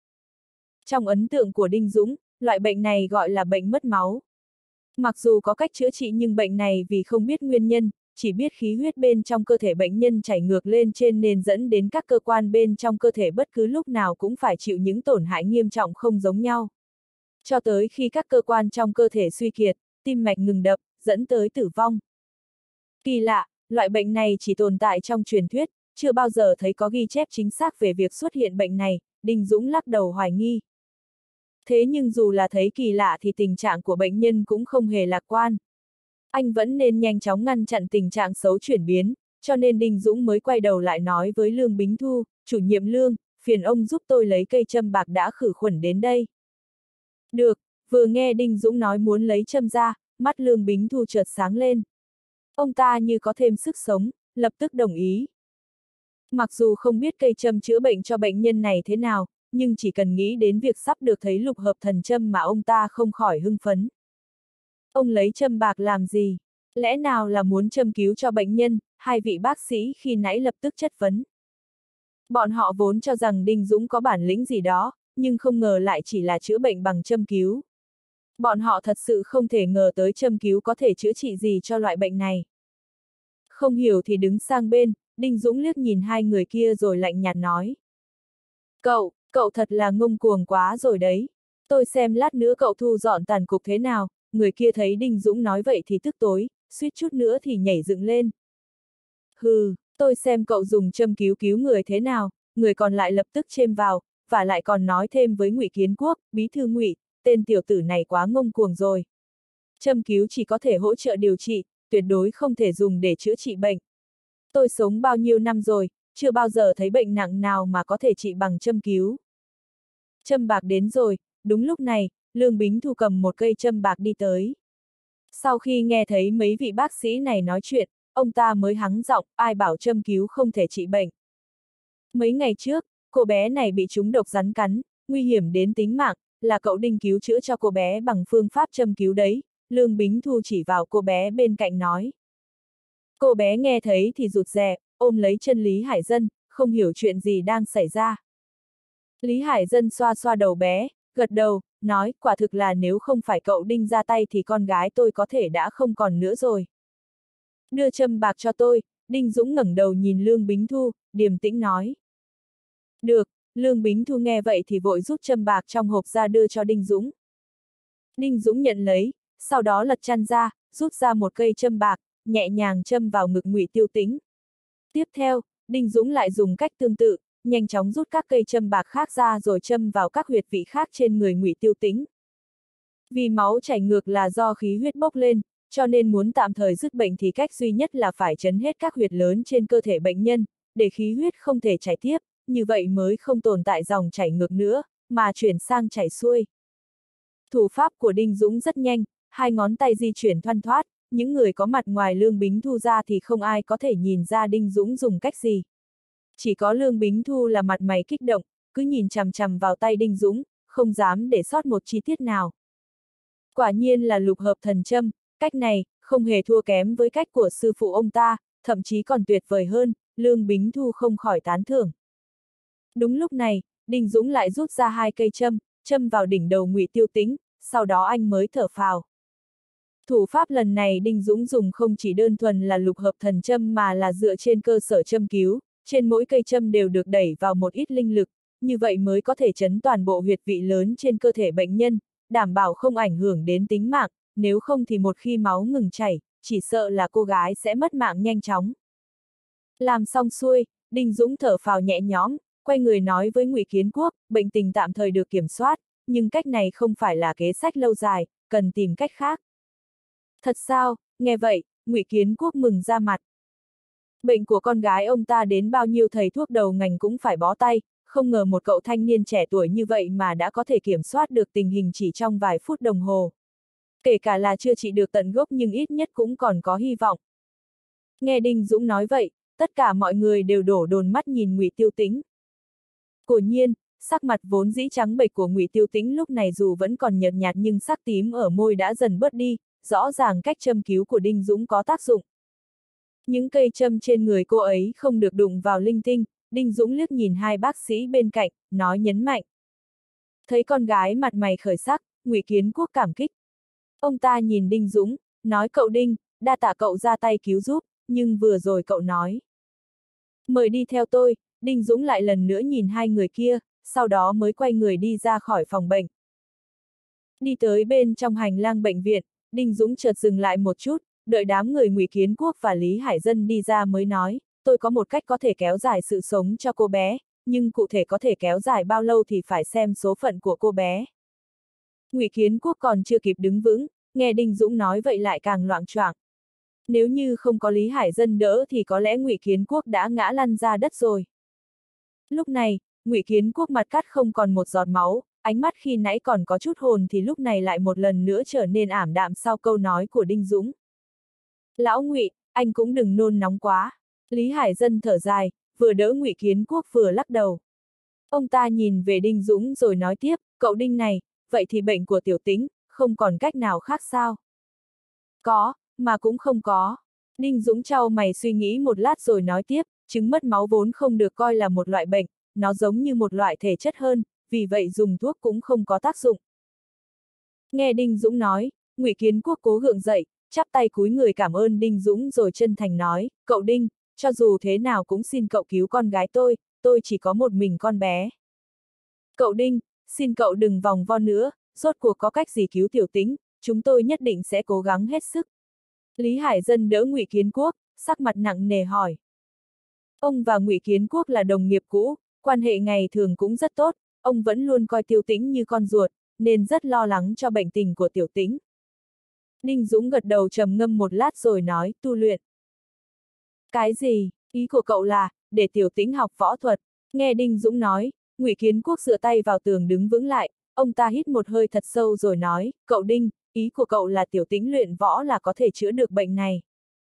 Trong ấn tượng của Đinh Dũng, loại bệnh này gọi là bệnh mất máu. Mặc dù có cách chữa trị nhưng bệnh này vì không biết nguyên nhân, chỉ biết khí huyết bên trong cơ thể bệnh nhân chảy ngược lên trên nên dẫn đến các cơ quan bên trong cơ thể bất cứ lúc nào cũng phải chịu những tổn hại nghiêm trọng không giống nhau. Cho tới khi các cơ quan trong cơ thể suy kiệt, tim mạch ngừng đập, dẫn tới tử vong. Kỳ lạ, loại bệnh này chỉ tồn tại trong truyền thuyết, chưa bao giờ thấy có ghi chép chính xác về việc xuất hiện bệnh này, Đinh Dũng lắc đầu hoài nghi. Thế nhưng dù là thấy kỳ lạ thì tình trạng của bệnh nhân cũng không hề lạc quan. Anh vẫn nên nhanh chóng ngăn chặn tình trạng xấu chuyển biến, cho nên Đinh Dũng mới quay đầu lại nói với Lương Bính Thu, chủ nhiệm Lương, phiền ông giúp tôi lấy cây châm bạc đã khử khuẩn đến đây. Được, vừa nghe Đinh Dũng nói muốn lấy châm ra, mắt Lương Bính Thu chợt sáng lên. Ông ta như có thêm sức sống, lập tức đồng ý. Mặc dù không biết cây châm chữa bệnh cho bệnh nhân này thế nào, nhưng chỉ cần nghĩ đến việc sắp được thấy lục hợp thần châm mà ông ta không khỏi hưng phấn. Ông lấy châm bạc làm gì? Lẽ nào là muốn châm cứu cho bệnh nhân? Hai vị bác sĩ khi nãy lập tức chất vấn. Bọn họ vốn cho rằng Đinh Dũng có bản lĩnh gì đó, nhưng không ngờ lại chỉ là chữa bệnh bằng châm cứu. Bọn họ thật sự không thể ngờ tới châm cứu có thể chữa trị gì cho loại bệnh này. Không hiểu thì đứng sang bên, Đinh Dũng liếc nhìn hai người kia rồi lạnh nhạt nói. Cậu, cậu thật là ngông cuồng quá rồi đấy. Tôi xem lát nữa cậu thu dọn tàn cục thế nào. Người kia thấy Đinh Dũng nói vậy thì tức tối, suýt chút nữa thì nhảy dựng lên. Hừ, tôi xem cậu dùng châm cứu cứu người thế nào, người còn lại lập tức chêm vào, và lại còn nói thêm với Ngụy Kiến Quốc, bí thư Ngụy, tên tiểu tử này quá ngông cuồng rồi. Châm cứu chỉ có thể hỗ trợ điều trị, tuyệt đối không thể dùng để chữa trị bệnh. Tôi sống bao nhiêu năm rồi, chưa bao giờ thấy bệnh nặng nào mà có thể trị bằng châm cứu. Châm bạc đến rồi, đúng lúc này, Lương Bính Thu cầm một cây châm bạc đi tới. Sau khi nghe thấy mấy vị bác sĩ này nói chuyện, ông ta mới hắng giọng, ai bảo châm cứu không thể trị bệnh. Mấy ngày trước, cô bé này bị trúng độc rắn cắn, nguy hiểm đến tính mạng, là cậu Đinh cứu chữa cho cô bé bằng phương pháp châm cứu đấy, Lương Bính Thu chỉ vào cô bé bên cạnh nói. Cô bé nghe thấy thì rụt rè, ôm lấy chân Lý Hải Dân, không hiểu chuyện gì đang xảy ra. Lý Hải Dân xoa xoa đầu bé, gật đầu, nói, quả thực là nếu không phải cậu Đinh ra tay thì con gái tôi có thể đã không còn nữa rồi. Đưa châm bạc cho tôi, Đinh Dũng ngẩng đầu nhìn Lương Bính Thu, điềm tĩnh nói. Được, Lương Bính Thu nghe vậy thì vội rút châm bạc trong hộp ra đưa cho Đinh Dũng. Đinh Dũng nhận lấy, sau đó lật chăn ra, rút ra một cây châm bạc, nhẹ nhàng châm vào ngực Ngụy Tiêu Tĩnh. Tiếp theo, Đinh Dũng lại dùng cách tương tự, nhanh chóng rút các cây châm bạc khác ra rồi châm vào các huyệt vị khác trên người Ngụy Tiêu Tĩnh. Vì máu chảy ngược là do khí huyết bốc lên, cho nên muốn tạm thời dứt bệnh thì cách duy nhất là phải chấn hết các huyệt lớn trên cơ thể bệnh nhân, để khí huyết không thể chảy tiếp, như vậy mới không tồn tại dòng chảy ngược nữa, mà chuyển sang chảy xuôi. Thủ pháp của Đinh Dũng rất nhanh, hai ngón tay di chuyển thoăn thoát, những người có mặt ngoài Lương Bính Thu ra thì không ai có thể nhìn ra Đinh Dũng dùng cách gì. Chỉ có Lương Bính Thu là mặt mày kích động, cứ nhìn chằm chằm vào tay Đinh Dũng, không dám để sót một chi tiết nào. Quả nhiên là lục hợp thần châm, cách này, không hề thua kém với cách của sư phụ ông ta, thậm chí còn tuyệt vời hơn, Lương Bính Thu không khỏi tán thưởng. Đúng lúc này, Đinh Dũng lại rút ra hai cây châm, châm vào đỉnh đầu Ngụy Tiêu Tĩnh, sau đó anh mới thở phào. Thủ pháp lần này Đinh Dũng dùng không chỉ đơn thuần là lục hợp thần châm mà là dựa trên cơ sở châm cứu, trên mỗi cây châm đều được đẩy vào một ít linh lực, như vậy mới có thể chấn toàn bộ huyệt vị lớn trên cơ thể bệnh nhân, đảm bảo không ảnh hưởng đến tính mạng, nếu không thì một khi máu ngừng chảy, chỉ sợ là cô gái sẽ mất mạng nhanh chóng. Làm xong xuôi, Đinh Dũng thở phào nhẹ nhõm, quay người nói với Ngụy Kiến Quốc, bệnh tình tạm thời được kiểm soát, nhưng cách này không phải là kế sách lâu dài, cần tìm cách khác. Thật sao? Nghe vậy, Ngụy Kiến Quốc mừng ra mặt. Bệnh của con gái ông ta đến bao nhiêu thầy thuốc đầu ngành cũng phải bó tay, không ngờ một cậu thanh niên trẻ tuổi như vậy mà đã có thể kiểm soát được tình hình chỉ trong vài phút đồng hồ. Kể cả là chưa trị được tận gốc nhưng ít nhất cũng còn có hy vọng. Nghe Đinh Dũng nói vậy, tất cả mọi người đều đổ dồn mắt nhìn Ngụy Tiêu Tĩnh. Quả nhiên, sắc mặt vốn dĩ trắng bệch của Ngụy Tiêu Tĩnh lúc này dù vẫn còn nhợt nhạt nhưng sắc tím ở môi đã dần bớt đi, rõ ràng cách châm cứu của Đinh Dũng có tác dụng. Những cây châm trên người cô ấy không được đụng vào linh tinh, Đinh Dũng liếc nhìn hai bác sĩ bên cạnh, nói nhấn mạnh. Thấy con gái mặt mày khởi sắc, Ngụy Kiến Quốc cảm kích. Ông ta nhìn Đinh Dũng, nói cậu Đinh, đa tạ cậu ra tay cứu giúp, nhưng vừa rồi cậu nói. Mời đi theo tôi, Đinh Dũng lại lần nữa nhìn hai người kia, sau đó mới quay người đi ra khỏi phòng bệnh. Đi tới bên trong hành lang bệnh viện, Đinh Dũng chợt dừng lại một chút, đợi đám người Ngụy Kiến Quốc và Lý Hải Dân đi ra mới nói, tôi có một cách có thể kéo dài sự sống cho cô bé, nhưng cụ thể có thể kéo dài bao lâu thì phải xem số phận của cô bé. Ngụy Kiến Quốc còn chưa kịp đứng vững, nghe Đinh Dũng nói vậy lại càng loạng choạng. Nếu như không có Lý Hải Dân đỡ thì có lẽ Ngụy Kiến Quốc đã ngã lăn ra đất rồi. Lúc này, Ngụy Kiến Quốc mặt cắt không còn một giọt máu, ánh mắt khi nãy còn có chút hồn thì lúc này lại một lần nữa trở nên ảm đạm sau câu nói của Đinh Dũng. Lão Ngụy, anh cũng đừng nôn nóng quá. Lý Hải Dân thở dài, vừa đỡ Ngụy Kiến Quốc vừa lắc đầu. Ông ta nhìn về Đinh Dũng rồi nói tiếp, cậu Đinh này, vậy thì bệnh của Tiểu Tĩnh, không còn cách nào khác sao? Có, mà cũng không có. Đinh Dũng chau mày suy nghĩ một lát rồi nói tiếp, chứng mất máu vốn không được coi là một loại bệnh, nó giống như một loại thể chất hơn, vì vậy dùng thuốc cũng không có tác dụng. Nghe Đinh Dũng nói, Ngụy Kiến Quốc cố gượng dậy, chắp tay cúi người cảm ơn Đinh Dũng rồi chân thành nói, cậu Đinh, cho dù thế nào cũng xin cậu cứu con gái tôi, tôi chỉ có một mình con bé. Cậu Đinh, xin cậu đừng vòng vo nữa, rốt cuộc có cách gì cứu Tiểu Tĩnh, chúng tôi nhất định sẽ cố gắng hết sức. Lý Hải Dân đỡ Ngụy Kiến Quốc, sắc mặt nặng nề hỏi. Ông và Ngụy Kiến Quốc là đồng nghiệp cũ, quan hệ ngày thường cũng rất tốt, ông vẫn luôn coi Tiểu Tĩnh như con ruột, nên rất lo lắng cho bệnh tình của Tiểu Tĩnh. Đinh Dũng gật đầu trầm ngâm một lát rồi nói, tu luyện. Cái gì, ý của cậu là, để Tiểu Tĩnh học võ thuật. Nghe Đinh Dũng nói, Ngụy Kiến Quốc dựa tay vào tường đứng vững lại, ông ta hít một hơi thật sâu rồi nói, cậu Đinh, ý của cậu là Tiểu Tĩnh luyện võ là có thể chữa được bệnh này.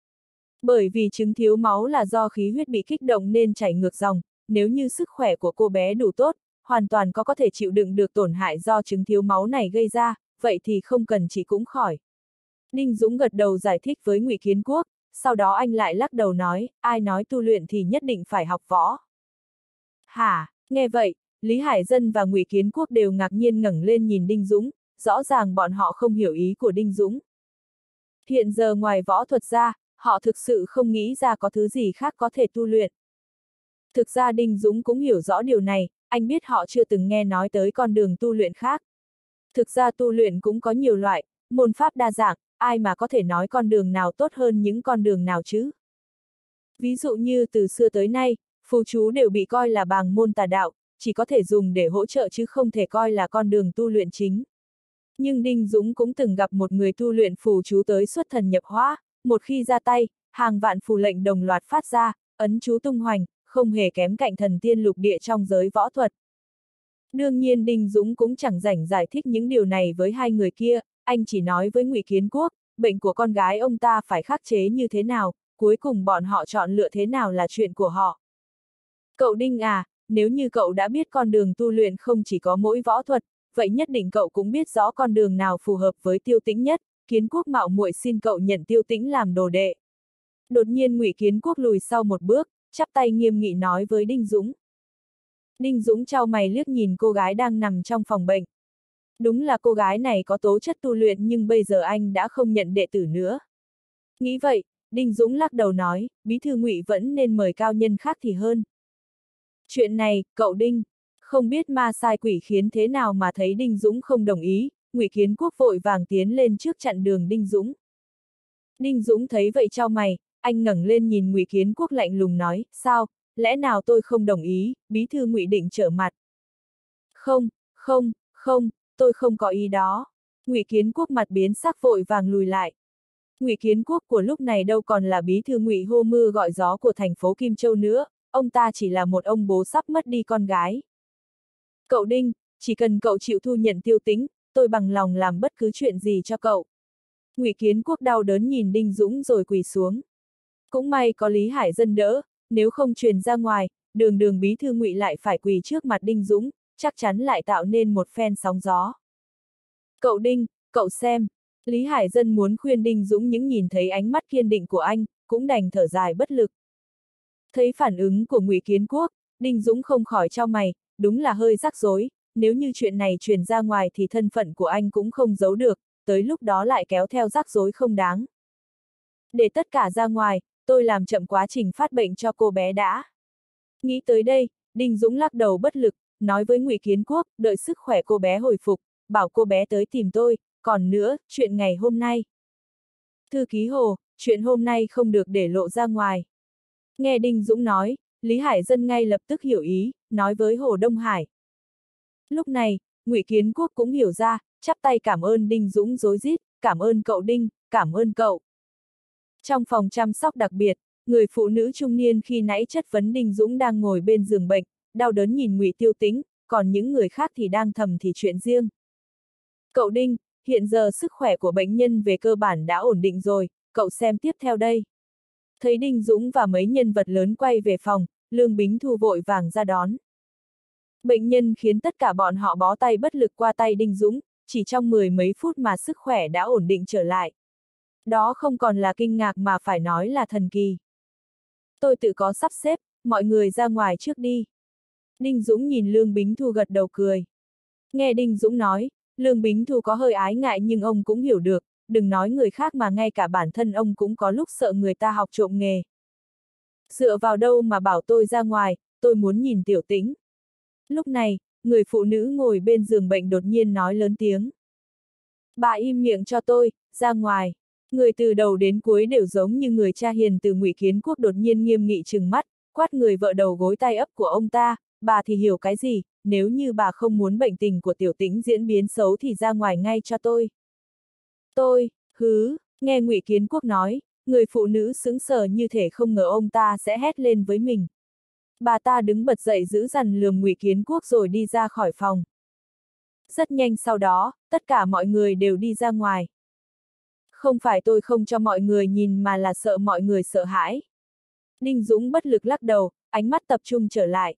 Bởi vì chứng thiếu máu là do khí huyết bị kích động nên chảy ngược dòng, nếu như sức khỏe của cô bé đủ tốt, hoàn toàn có có thể chịu đựng được tổn hại do chứng thiếu máu này gây ra, vậy thì không cần trị cũng khỏi. Đinh Dũng gật đầu giải thích với Ngụy Kiến Quốc, sau đó anh lại lắc đầu nói, ai nói tu luyện thì nhất định phải học võ. Hả, nghe vậy, Lý Hải Dân và Ngụy Kiến Quốc đều ngạc nhiên ngẩng lên nhìn Đinh Dũng, rõ ràng bọn họ không hiểu ý của Đinh Dũng. Hiện giờ ngoài võ thuật ra, họ thực sự không nghĩ ra có thứ gì khác có thể tu luyện. Thực ra Đinh Dũng cũng hiểu rõ điều này, anh biết họ chưa từng nghe nói tới con đường tu luyện khác. Thực ra tu luyện cũng có nhiều loại, môn pháp đa dạng, ai mà có thể nói con đường nào tốt hơn những con đường nào chứ? Ví dụ như từ xưa tới nay, phù chú đều bị coi là bàng môn tà đạo, chỉ có thể dùng để hỗ trợ chứ không thể coi là con đường tu luyện chính. Nhưng Đinh Dũng cũng từng gặp một người tu luyện phù chú tới xuất thần nhập hóa, một khi ra tay, hàng vạn phù lệnh đồng loạt phát ra, ấn chú tung hoành, không hề kém cạnh thần tiên lục địa trong giới võ thuật. Đương nhiên Đinh Dũng cũng chẳng rảnh giải thích những điều này với hai người kia, anh chỉ nói với Ngụy Kiến Quốc, bệnh của con gái ông ta phải khắc chế như thế nào, cuối cùng bọn họ chọn lựa thế nào là chuyện của họ. Cậu Đinh à, nếu như cậu đã biết con đường tu luyện không chỉ có mỗi võ thuật, vậy nhất định cậu cũng biết rõ con đường nào phù hợp với Tiêu Tĩnh nhất, Kiến Quốc mạo muội xin cậu nhận Tiêu Tĩnh làm đồ đệ. Đột nhiên Ngụy Kiến Quốc lùi sau một bước, chắp tay nghiêm nghị nói với Đinh Dũng. Đinh Dũng chau mày liếc nhìn cô gái đang nằm trong phòng bệnh. Đúng là cô gái này có tố chất tu luyện nhưng bây giờ anh đã không nhận đệ tử nữa. Nghĩ vậy, Đinh Dũng lắc đầu nói, bí thư Ngụy vẫn nên mời cao nhân khác thì hơn. Chuyện này, cậu Đinh, không biết ma sai quỷ khiến thế nào mà thấy Đinh Dũng không đồng ý, Ngụy Kiến Quốc vội vàng tiến lên trước chặn đường Đinh Dũng. Đinh Dũng thấy vậy chau mày, anh ngẩng lên nhìn Ngụy Kiến Quốc lạnh lùng nói, sao, lẽ nào tôi không đồng ý, bí thư Ngụy định trở mặt. Không, không, không, tôi không có ý đó. Ngụy Kiến Quốc mặt biến sắc vội vàng lùi lại. Ngụy Kiến Quốc của lúc này đâu còn là bí thư Ngụy hô mưa gọi gió của thành phố Kim Châu nữa, ông ta chỉ là một ông bố sắp mất đi con gái. Cậu Đinh, chỉ cần cậu chịu thu nhận Tiêu Tĩnh, tôi bằng lòng làm bất cứ chuyện gì cho cậu. Ngụy Kiến Quốc đau đớn nhìn Đinh Dũng rồi quỳ xuống. Cũng may có Lý Hải Dân đỡ, nếu không truyền ra ngoài, đường đường bí thư Ngụy lại phải quỳ trước mặt Đinh Dũng, chắc chắn lại tạo nên một phen sóng gió. Cậu Đinh, cậu xem. Lý Hải Dân muốn khuyên Đinh Dũng nhưng nhìn thấy ánh mắt kiên định của anh, cũng đành thở dài bất lực. Thấy phản ứng của Ngụy Kiến Quốc, Đinh Dũng không khỏi chau mày, đúng là hơi rắc rối, nếu như chuyện này truyền ra ngoài thì thân phận của anh cũng không giấu được, tới lúc đó lại kéo theo rắc rối không đáng. Để tất cả ra ngoài, tôi làm chậm quá trình phát bệnh cho cô bé đã. Nghĩ tới đây, Đinh Dũng lắc đầu bất lực, nói với Ngụy Kiến Quốc, đợi sức khỏe cô bé hồi phục, bảo cô bé tới tìm tôi, còn nữa, chuyện ngày hôm nay. Thư ký Hồ, chuyện hôm nay không được để lộ ra ngoài. Nghe Đinh Dũng nói, Lý Hải Dân ngay lập tức hiểu ý, nói với Hồ Đông Hải. Lúc này, Ngụy Kiến Quốc cũng hiểu ra, chắp tay cảm ơn Đinh Dũng rối rít, cảm ơn cậu Đinh, cảm ơn cậu. Trong phòng chăm sóc đặc biệt, người phụ nữ trung niên khi nãy chất vấn Đinh Dũng đang ngồi bên giường bệnh, đau đớn nhìn Ngụy Tiêu Tĩnh, còn những người khác thì đang thầm thì chuyện riêng. Cậu Đinh, hiện giờ sức khỏe của bệnh nhân về cơ bản đã ổn định rồi, cậu xem tiếp theo đây. Thấy Đinh Dũng và mấy nhân vật lớn quay về phòng, Lương Bính Thu vội vàng ra đón. Bệnh nhân khiến tất cả bọn họ bó tay bất lực qua tay Đinh Dũng, chỉ trong mười mấy phút mà sức khỏe đã ổn định trở lại. Đó không còn là kinh ngạc mà phải nói là thần kỳ. Tôi tự có sắp xếp, mọi người ra ngoài trước đi. Đinh Dũng nhìn Lương Bính Thu gật đầu cười. Nghe Đinh Dũng nói, Lương Bính Thu có hơi ái ngại nhưng ông cũng hiểu được, đừng nói người khác mà ngay cả bản thân ông cũng có lúc sợ người ta học trộm nghề. Dựa vào đâu mà bảo tôi ra ngoài, tôi muốn nhìn Tiểu Tĩnh. Lúc này, người phụ nữ ngồi bên giường bệnh đột nhiên nói lớn tiếng. Bà im miệng cho tôi, ra ngoài. Người từ đầu đến cuối đều giống như người cha hiền từ Ngụy Kiến Quốc đột nhiên nghiêm nghị trừng mắt, quát người vợ đầu gối tay ấp của ông ta, bà thì hiểu cái gì, nếu như bà không muốn bệnh tình của Tiểu Tĩnh diễn biến xấu thì ra ngoài ngay cho tôi. Tôi, hứ, nghe Ngụy Kiến Quốc nói, người phụ nữ sững sờ như thể không ngờ ông ta sẽ hét lên với mình. Bà ta đứng bật dậy giữ dằn lườm Ngụy Kiến Quốc rồi đi ra khỏi phòng. Rất nhanh sau đó, tất cả mọi người đều đi ra ngoài. Không phải tôi không cho mọi người nhìn mà là sợ mọi người sợ hãi. Đinh Dũng bất lực lắc đầu, ánh mắt tập trung trở lại.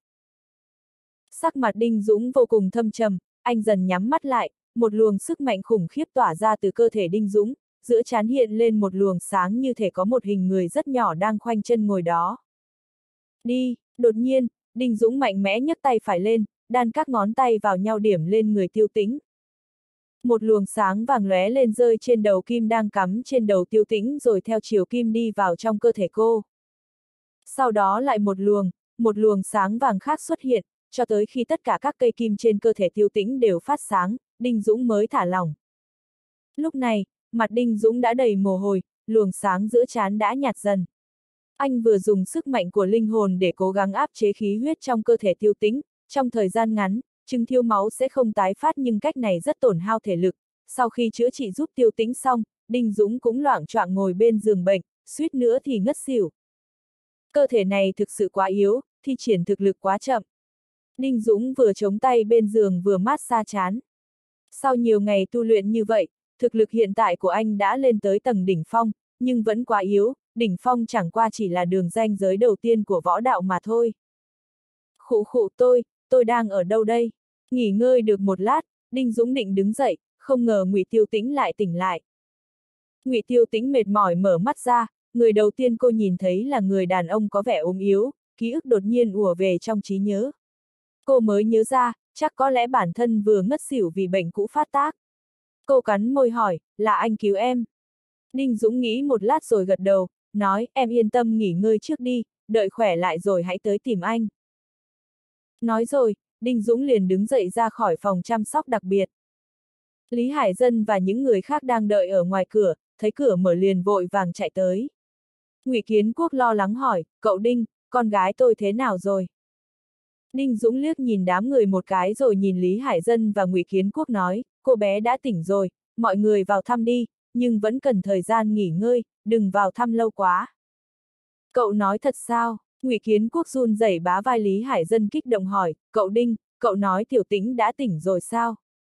Sắc mặt Đinh Dũng vô cùng thâm trầm, anh dần nhắm mắt lại, một luồng sức mạnh khủng khiếp tỏa ra từ cơ thể Đinh Dũng, giữa trán hiện lên một luồng sáng như thể có một hình người rất nhỏ đang khoanh chân ngồi đó. Đi, đột nhiên, Đinh Dũng mạnh mẽ nhấc tay phải lên, đan các ngón tay vào nhau điểm lên người Tiêu Tĩnh. Một luồng sáng vàng lóe lên rơi trên đầu kim đang cắm trên đầu Tiêu Tĩnh rồi theo chiều kim đi vào trong cơ thể cô. Sau đó lại một luồng, một luồng sáng vàng khác xuất hiện, cho tới khi tất cả các cây kim trên cơ thể Tiêu Tĩnh đều phát sáng, Đinh Dũng mới thả lỏng. Lúc này, mặt Đinh Dũng đã đầy mồ hôi, luồng sáng giữa trán đã nhạt dần. Anh vừa dùng sức mạnh của linh hồn để cố gắng áp chế khí huyết trong cơ thể Tiêu Tĩnh, trong thời gian ngắn, chứng thiếu máu sẽ không tái phát nhưng cách này rất tổn hao thể lực. Sau khi chữa trị giúp Tiêu Tĩnh xong, Đinh Dũng cũng loạng choạng ngồi bên giường bệnh, suýt nữa thì ngất xỉu. Cơ thể này thực sự quá yếu, thi triển thực lực quá chậm. Đinh Dũng vừa chống tay bên giường vừa mát xa chán. Sau nhiều ngày tu luyện như vậy, thực lực hiện tại của anh đã lên tới tầng đỉnh phong, nhưng vẫn quá yếu, đỉnh phong chẳng qua chỉ là đường ranh giới đầu tiên của võ đạo mà thôi. Khụ khụ tôi, tôi đang ở đâu đây? Nghỉ ngơi được một lát, Đinh Dũng định đứng dậy, không ngờ Ngụy Tiêu Tĩnh lại tỉnh lại. Ngụy Tiêu Tĩnh mệt mỏi mở mắt ra, người đầu tiên cô nhìn thấy là người đàn ông có vẻ ốm yếu, ký ức đột nhiên ùa về trong trí nhớ. Cô mới nhớ ra, chắc có lẽ bản thân vừa ngất xỉu vì bệnh cũ phát tác. Cô cắn môi hỏi, là anh cứu em. Đinh Dũng nghĩ một lát rồi gật đầu, nói, em yên tâm nghỉ ngơi trước đi, đợi khỏe lại rồi hãy tới tìm anh. Nói rồi, Đinh Dũng liền đứng dậy ra khỏi phòng chăm sóc đặc biệt. Lý Hải Dân và những người khác đang đợi ở ngoài cửa, thấy cửa mở liền vội vàng chạy tới. Ngụy Kiến Quốc lo lắng hỏi, cậu Đinh, con gái tôi thế nào rồi? Đinh Dũng liếc nhìn đám người một cái rồi nhìn Lý Hải Dân và Ngụy Kiến Quốc nói, cô bé đã tỉnh rồi, mọi người vào thăm đi, nhưng vẫn cần thời gian nghỉ ngơi, đừng vào thăm lâu quá. Cậu nói thật sao? Ngụy Kiến Quốc run rẩy bá vai Lý Hải Dân kích động hỏi, cậu Đinh, cậu nói Tiểu Tĩnh đã tỉnh rồi sao?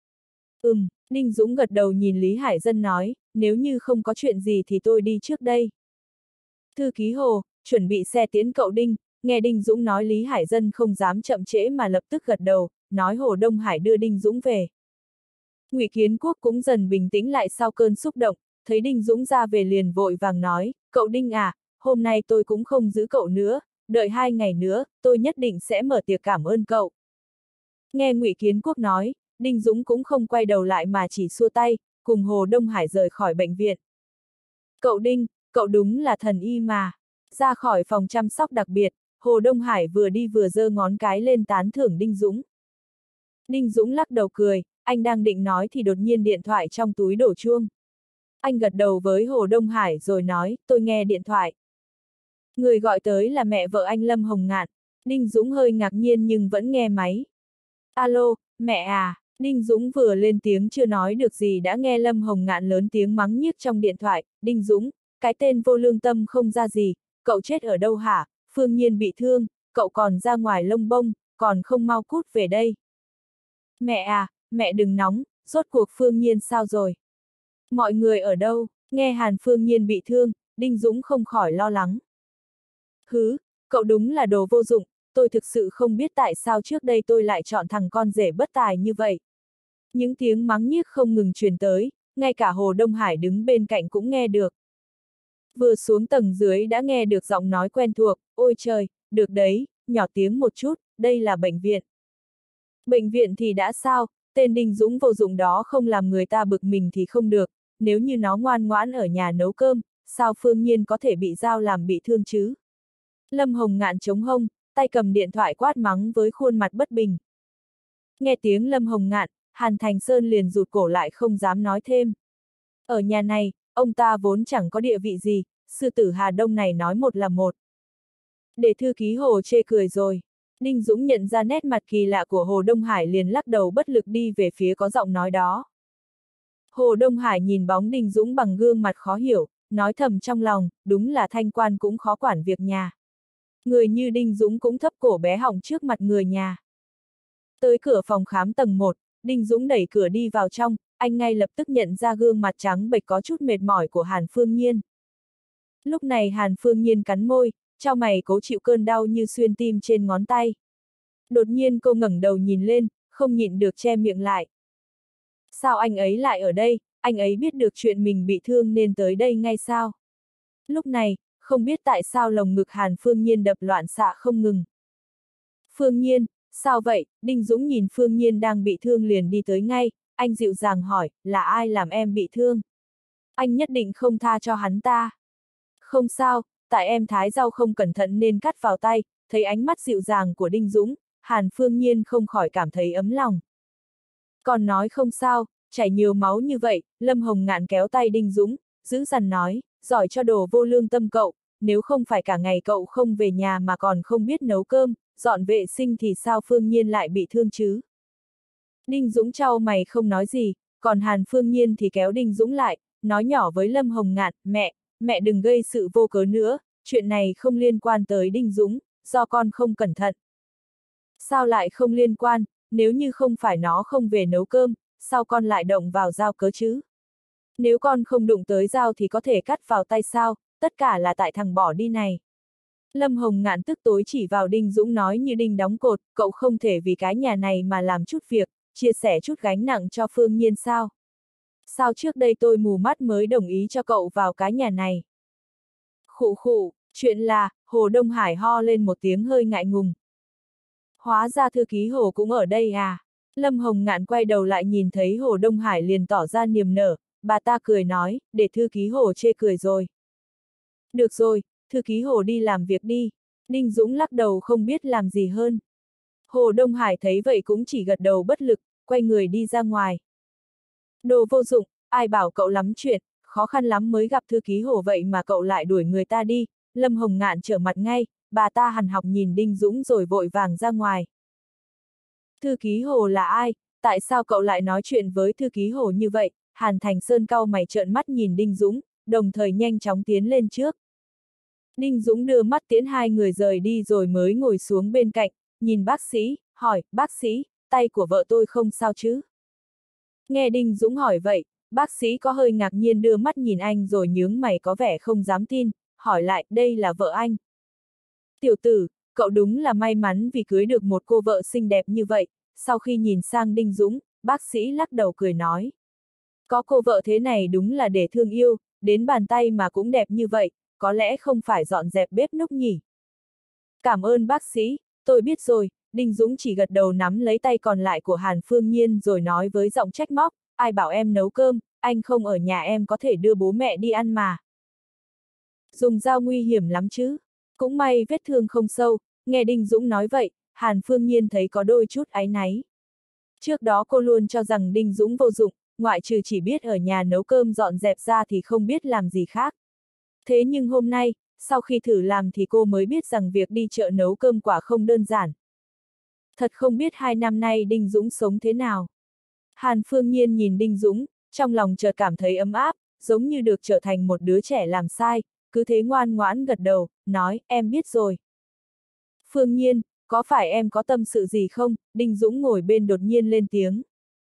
Ừm, Đinh Dũng gật đầu nhìn Lý Hải Dân nói, nếu như không có chuyện gì thì tôi đi trước đây. Thư ký Hồ, chuẩn bị xe tiễn cậu Đinh, nghe Đinh Dũng nói Lý Hải Dân không dám chậm trễ mà lập tức gật đầu, nói Hồ Đông Hải đưa Đinh Dũng về. Ngụy Kiến Quốc cũng dần bình tĩnh lại sau cơn xúc động, thấy Đinh Dũng ra về liền vội vàng nói, cậu Đinh à, hôm nay tôi cũng không giữ cậu nữa, đợi hai ngày nữa, tôi nhất định sẽ mở tiệc cảm ơn cậu. Nghe Ngụy Kiến Quốc nói, Đinh Dũng cũng không quay đầu lại mà chỉ xua tay, cùng Hồ Đông Hải rời khỏi bệnh viện. Cậu Đinh, cậu đúng là thần y mà. Ra khỏi phòng chăm sóc đặc biệt, Hồ Đông Hải vừa đi vừa giơ ngón cái lên tán thưởng Đinh Dũng. Đinh Dũng lắc đầu cười, anh đang định nói thì đột nhiên điện thoại trong túi đổ chuông. Anh gật đầu với Hồ Đông Hải rồi nói, tôi nghe điện thoại. Người gọi tới là mẹ vợ anh Lâm Hồng Ngạn. Đinh Dũng hơi ngạc nhiên nhưng vẫn nghe máy. Alo, mẹ à, Đinh Dũng vừa lên tiếng chưa nói được gì đã nghe Lâm Hồng Ngạn lớn tiếng mắng nhiếc trong điện thoại, Đinh Dũng, cái tên vô lương tâm không ra gì, cậu chết ở đâu hả, Phương Nhiên bị thương, cậu còn ra ngoài lông bông, còn không mau cút về đây. Mẹ à, mẹ đừng nóng, rốt cuộc Phương Nhiên sao rồi? Mọi người ở đâu? Nghe Hàn Phương Nhiên bị thương, Đinh Dũng không khỏi lo lắng. Hứ, cậu đúng là đồ vô dụng, tôi thực sự không biết tại sao trước đây tôi lại chọn thằng con rể bất tài như vậy. Những tiếng mắng nhiếc không ngừng truyền tới, ngay cả Hồ Đông Hải đứng bên cạnh cũng nghe được. Vừa xuống tầng dưới đã nghe được giọng nói quen thuộc, ôi trời, được đấy, nhỏ tiếng một chút, đây là bệnh viện. Bệnh viện thì đã sao, tên Đinh Dũng vô dụng đó không làm người ta bực mình thì không được, nếu như nó ngoan ngoãn ở nhà nấu cơm, sao Phương Nhiên có thể bị dao làm bị thương chứ? Lâm Hồng Ngạn chống hông, tay cầm điện thoại quát mắng với khuôn mặt bất bình. Nghe tiếng Lâm Hồng Ngạn, Hàn Thành Sơn liền rụt cổ lại không dám nói thêm. Ở nhà này, ông ta vốn chẳng có địa vị gì, sư tử Hà Đông này nói một là một. Để thư ký Hồ chê cười rồi. Đinh Dũng nhận ra nét mặt kỳ lạ của Hồ Đông Hải liền lắc đầu bất lực đi về phía có giọng nói đó. Hồ Đông Hải nhìn bóng Đinh Dũng bằng gương mặt khó hiểu, nói thầm trong lòng, đúng là thanh quan cũng khó quản việc nhà. Người như Đinh Dũng cũng thấp cổ bé họng trước mặt người nhà. Tới cửa phòng khám tầng một, Đinh Dũng đẩy cửa đi vào trong, anh ngay lập tức nhận ra gương mặt trắng bệch có chút mệt mỏi của Hàn Phương Nhiên. Lúc này Hàn Phương Nhiên cắn môi, chau mày cố chịu cơn đau như xuyên tim trên ngón tay. Đột nhiên cô ngẩng đầu nhìn lên, không nhịn được che miệng lại. Sao anh ấy lại ở đây, anh ấy biết được chuyện mình bị thương nên tới đây ngay sao? Lúc này, không biết tại sao lồng ngực Hàn Phương Nhiên đập loạn xạ không ngừng. Phương Nhiên, sao vậy? Đinh Dũng nhìn Phương Nhiên đang bị thương liền đi tới ngay, anh dịu dàng hỏi, là ai làm em bị thương? Anh nhất định không tha cho hắn ta. Không sao, tại em thái rau không cẩn thận nên cắt vào tay, thấy ánh mắt dịu dàng của Đinh Dũng, Hàn Phương Nhiên không khỏi cảm thấy ấm lòng. Còn nói không sao, chảy nhiều máu như vậy, Lâm Hồng Ngạn kéo tay Đinh Dũng, giữ dằn nói, giỏi cho đồ vô lương tâm cậu, nếu không phải cả ngày cậu không về nhà mà còn không biết nấu cơm, dọn vệ sinh thì sao Phương Nhiên lại bị thương chứ? Đinh Dũng chau mày không nói gì, còn Hàn Phương Nhiên thì kéo Đinh Dũng lại, nói nhỏ với Lâm Hồng Ngạn, mẹ, mẹ đừng gây sự vô cớ nữa, chuyện này không liên quan tới Đinh Dũng, do con không cẩn thận. Sao lại không liên quan, nếu như không phải nó không về nấu cơm, sao con lại động vào dao cớ chứ? Nếu con không đụng tới dao thì có thể cắt vào tay sao, tất cả là tại thằng bỏ đi này. Lâm Hồng Ngạn tức tối chỉ vào Đinh Dũng nói như đinh đóng cột, cậu không thể vì cái nhà này mà làm chút việc, chia sẻ chút gánh nặng cho Phương Nhiên sao? Sao trước đây tôi mù mắt mới đồng ý cho cậu vào cái nhà này? Khụ khụ, chuyện là, Hồ Đông Hải ho lên một tiếng hơi ngại ngùng. Hóa ra thư ký Hồ cũng ở đây à? Lâm Hồng Ngạn quay đầu lại nhìn thấy Hồ Đông Hải liền tỏ ra niềm nở, bà ta cười nói, để thư ký Hồ chê cười rồi. Được rồi, thư ký Hồ đi làm việc đi. Đinh Dũng lắc đầu không biết làm gì hơn. Hồ Đông Hải thấy vậy cũng chỉ gật đầu bất lực, quay người đi ra ngoài. Đồ vô dụng, ai bảo cậu lắm chuyện, khó khăn lắm mới gặp thư ký Hồ vậy mà cậu lại đuổi người ta đi. Lâm Hồng Ngạn trở mặt ngay, bà ta hằn học nhìn Đinh Dũng rồi vội vàng ra ngoài. Thư ký Hồ là ai? Tại sao cậu lại nói chuyện với thư ký Hồ như vậy? Hàn Thành Sơn cau mày trợn mắt nhìn Đinh Dũng, đồng thời nhanh chóng tiến lên trước. Đinh Dũng đưa mắt tiễn hai người rời đi rồi mới ngồi xuống bên cạnh, nhìn bác sĩ, hỏi, bác sĩ, tay của vợ tôi không sao chứ? Nghe Đinh Dũng hỏi vậy, bác sĩ có hơi ngạc nhiên đưa mắt nhìn anh rồi nhướng mày có vẻ không dám tin, hỏi lại, đây là vợ anh. Tiểu tử, cậu đúng là may mắn vì cưới được một cô vợ xinh đẹp như vậy. Sau khi nhìn sang Đinh Dũng, bác sĩ lắc đầu cười nói. Có cô vợ thế này đúng là để thương yêu, đến bàn tay mà cũng đẹp như vậy, có lẽ không phải dọn dẹp bếp núc nhỉ. Cảm ơn bác sĩ, tôi biết rồi. Đinh Dũng chỉ gật đầu nắm lấy tay còn lại của Hàn Phương Nhiên rồi nói với giọng trách móc, ai bảo em nấu cơm, anh không ở nhà em có thể đưa bố mẹ đi ăn mà. Dùng dao nguy hiểm lắm chứ. Cũng may vết thương không sâu, nghe Đinh Dũng nói vậy, Hàn Phương Nhiên thấy có đôi chút áy náy. Trước đó cô luôn cho rằng Đinh Dũng vô dụng, ngoại trừ chỉ biết ở nhà nấu cơm dọn dẹp ra thì không biết làm gì khác. Thế nhưng hôm nay, sau khi thử làm thì cô mới biết rằng việc đi chợ nấu cơm quả không đơn giản. Thật không biết hai năm nay Đinh Dũng sống thế nào. Hàn Phương Nhiên nhìn Đinh Dũng, trong lòng chợt cảm thấy ấm áp, giống như được trở thành một đứa trẻ làm sai, cứ thế ngoan ngoãn gật đầu, nói, em biết rồi. Phương Nhiên, có phải em có tâm sự gì không? Đinh Dũng ngồi bên đột nhiên lên tiếng.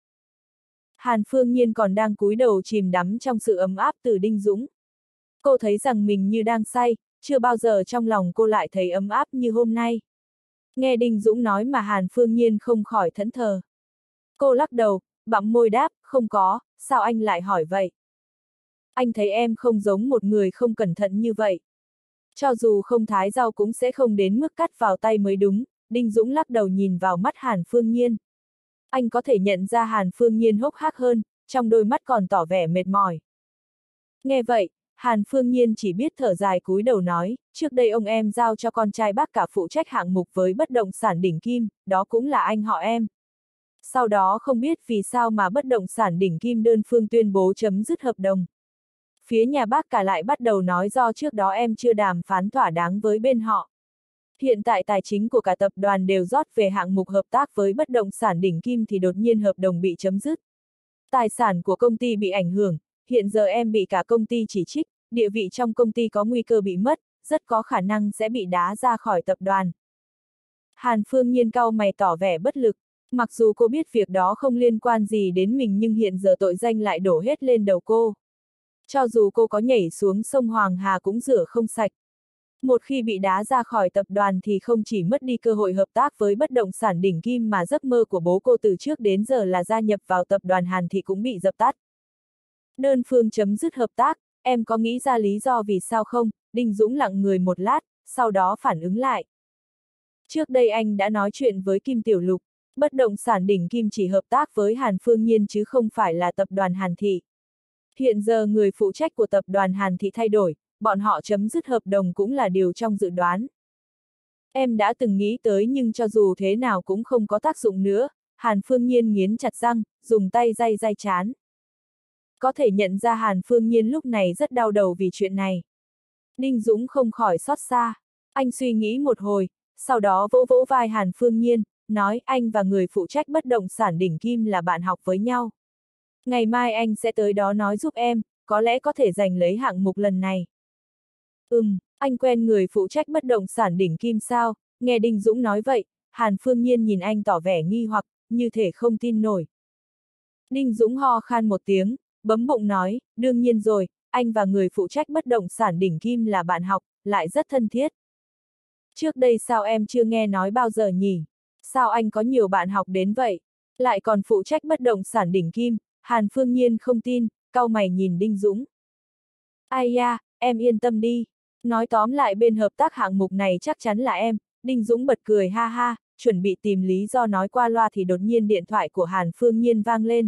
Hàn Phương Nhiên còn đang cúi đầu chìm đắm trong sự ấm áp từ Đinh Dũng. Cô thấy rằng mình như đang say, chưa bao giờ trong lòng cô lại thấy ấm áp như hôm nay. Nghe Đinh Dũng nói mà Hàn Phương Nhiên không khỏi thẫn thờ. Cô lắc đầu, bặm môi đáp, không có, sao anh lại hỏi vậy? Anh thấy em không giống một người không cẩn thận như vậy. Cho dù không thái rau cũng sẽ không đến mức cắt vào tay mới đúng, Đinh Dũng lắc đầu nhìn vào mắt Hàn Phương Nhiên. Anh có thể nhận ra Hàn Phương Nhiên hốc hác hơn, trong đôi mắt còn tỏ vẻ mệt mỏi. Nghe vậy, Hàn Phương Nhiên chỉ biết thở dài cúi đầu nói, trước đây ông em giao cho con trai bác cả phụ trách hạng mục với bất động sản đỉnh kim, đó cũng là anh họ em. Sau đó không biết vì sao mà bất động sản đỉnh kim đơn phương tuyên bố chấm dứt hợp đồng. Phía nhà bác cả lại bắt đầu nói do trước đó em chưa đàm phán thỏa đáng với bên họ. Hiện tại tài chính của cả tập đoàn đều rót về hạng mục hợp tác với bất động sản đỉnh kim thì đột nhiên hợp đồng bị chấm dứt. Tài sản của công ty bị ảnh hưởng, hiện giờ em bị cả công ty chỉ trích, địa vị trong công ty có nguy cơ bị mất, rất có khả năng sẽ bị đá ra khỏi tập đoàn. Hàn Phương Nhiên cau mày tỏ vẻ bất lực, mặc dù cô biết việc đó không liên quan gì đến mình nhưng hiện giờ tội danh lại đổ hết lên đầu cô. Cho dù cô có nhảy xuống sông Hoàng Hà cũng rửa không sạch. Một khi bị đá ra khỏi tập đoàn thì không chỉ mất đi cơ hội hợp tác với bất động sản đỉnh kim mà giấc mơ của bố cô từ trước đến giờ là gia nhập vào tập đoàn Hàn Thị cũng bị dập tắt. Đơn phương chấm dứt hợp tác, em có nghĩ ra lý do vì sao không? Đinh Dũng lặng người một lát, sau đó phản ứng lại. Trước đây anh đã nói chuyện với Kim Tiểu Lục, bất động sản đỉnh kim chỉ hợp tác với Hàn Phương Nhiên chứ không phải là tập đoàn Hàn Thị. Hiện giờ người phụ trách của tập đoàn Hàn Thị thay đổi, bọn họ chấm dứt hợp đồng cũng là điều trong dự đoán. Em đã từng nghĩ tới nhưng cho dù thế nào cũng không có tác dụng nữa, Hàn Phương Nhiên nghiến chặt răng, dùng tay day day chán. Có thể nhận ra Hàn Phương Nhiên lúc này rất đau đầu vì chuyện này. Đinh Dũng không khỏi xót xa, anh suy nghĩ một hồi, sau đó vỗ vỗ vai Hàn Phương Nhiên, nói anh và người phụ trách bất động sản đỉnh kim là bạn học với nhau. Ngày mai anh sẽ tới đó nói giúp em, có lẽ có thể giành lấy hạng mục lần này. Ừm, anh quen người phụ trách bất động sản đỉnh kim sao? Nghe Đinh Dũng nói vậy, Hàn Phương Nhiên nhìn anh tỏ vẻ nghi hoặc, như thể không tin nổi. Đinh Dũng ho khan một tiếng, bấm bụng nói, đương nhiên rồi, anh và người phụ trách bất động sản đỉnh kim là bạn học, lại rất thân thiết. Trước đây sao em chưa nghe nói bao giờ nhỉ? Sao anh có nhiều bạn học đến vậy? Lại còn phụ trách bất động sản đỉnh kim? Hàn Phương Nhiên không tin, cau mày nhìn Đinh Dũng. Ai da, em yên tâm đi. Nói tóm lại bên hợp tác hạng mục này chắc chắn là em. Đinh Dũng bật cười ha ha, chuẩn bị tìm lý do nói qua loa thì đột nhiên điện thoại của Hàn Phương Nhiên vang lên.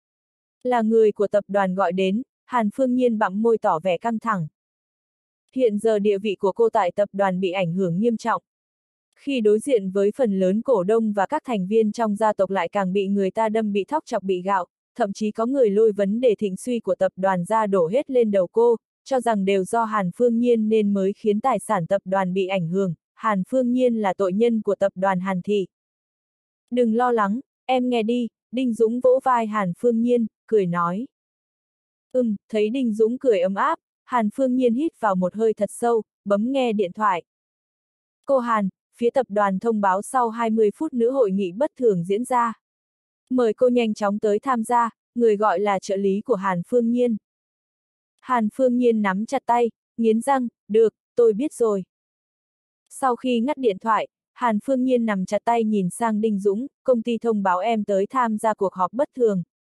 Là người của tập đoàn gọi đến, Hàn Phương Nhiên bặm môi tỏ vẻ căng thẳng. Hiện giờ địa vị của cô tại tập đoàn bị ảnh hưởng nghiêm trọng. Khi đối diện với phần lớn cổ đông và các thành viên trong gia tộc lại càng bị người ta đâm bị thóc chọc bị gạo, thậm chí có người lôi vấn đề thịnh suy của tập đoàn ra đổ hết lên đầu cô, cho rằng đều do Hàn Phương Nhiên nên mới khiến tài sản tập đoàn bị ảnh hưởng, Hàn Phương Nhiên là tội nhân của tập đoàn Hàn Thị. Đừng lo lắng, em nghe đi, Đinh Dũng vỗ vai Hàn Phương Nhiên, cười nói. Ừm, thấy Đinh Dũng cười ấm áp, Hàn Phương Nhiên hít vào một hơi thật sâu, bấm nghe điện thoại. Cô Hàn, phía tập đoàn thông báo sau hai mươi phút nữa hội nghị bất thường diễn ra. Mời cô nhanh chóng tới tham gia, người gọi là trợ lý của Hàn Phương Nhiên. Hàn Phương Nhiên nắm chặt tay, nghiến răng, được, tôi biết rồi. Sau khi ngắt điện thoại, Hàn Phương Nhiên nằm chặt tay nhìn sang Đinh Dũng, công ty thông báo em tới tham gia cuộc họp bất thường.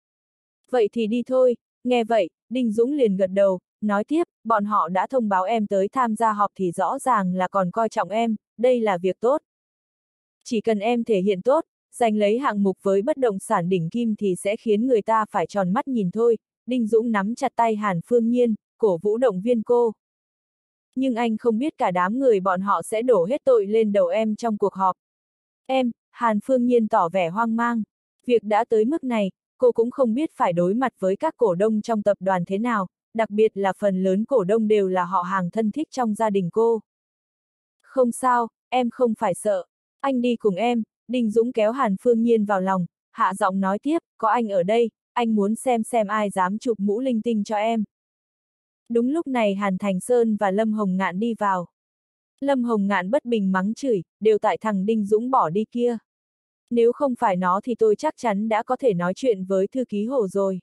Vậy thì đi thôi, nghe vậy, Đinh Dũng liền gật đầu, nói tiếp, bọn họ đã thông báo em tới tham gia họp thì rõ ràng là còn coi trọng em, đây là việc tốt. Chỉ cần em thể hiện tốt, giành lấy hạng mục với bất động sản đỉnh kim thì sẽ khiến người ta phải tròn mắt nhìn thôi. Đinh Dũng nắm chặt tay Hàn Phương Nhiên, cổ vũ động viên cô. Nhưng anh không biết cả đám người bọn họ sẽ đổ hết tội lên đầu em trong cuộc họp. Em, Hàn Phương Nhiên tỏ vẻ hoang mang. Việc đã tới mức này, cô cũng không biết phải đối mặt với các cổ đông trong tập đoàn thế nào, đặc biệt là phần lớn cổ đông đều là họ hàng thân thích trong gia đình cô. Không sao, em không phải sợ. Anh đi cùng em. Đinh Dũng kéo Hàn Phương Nhiên vào lòng, hạ giọng nói tiếp, có anh ở đây, anh muốn xem xem ai dám chụp mũ linh tinh cho em. Đúng lúc này Hàn Thành Sơn và Lâm Hồng Ngạn đi vào. Lâm Hồng Ngạn bất bình mắng chửi, đều tại thằng Đinh Dũng bỏ đi kia. Nếu không phải nó thì tôi chắc chắn đã có thể nói chuyện với thư ký Hồ rồi.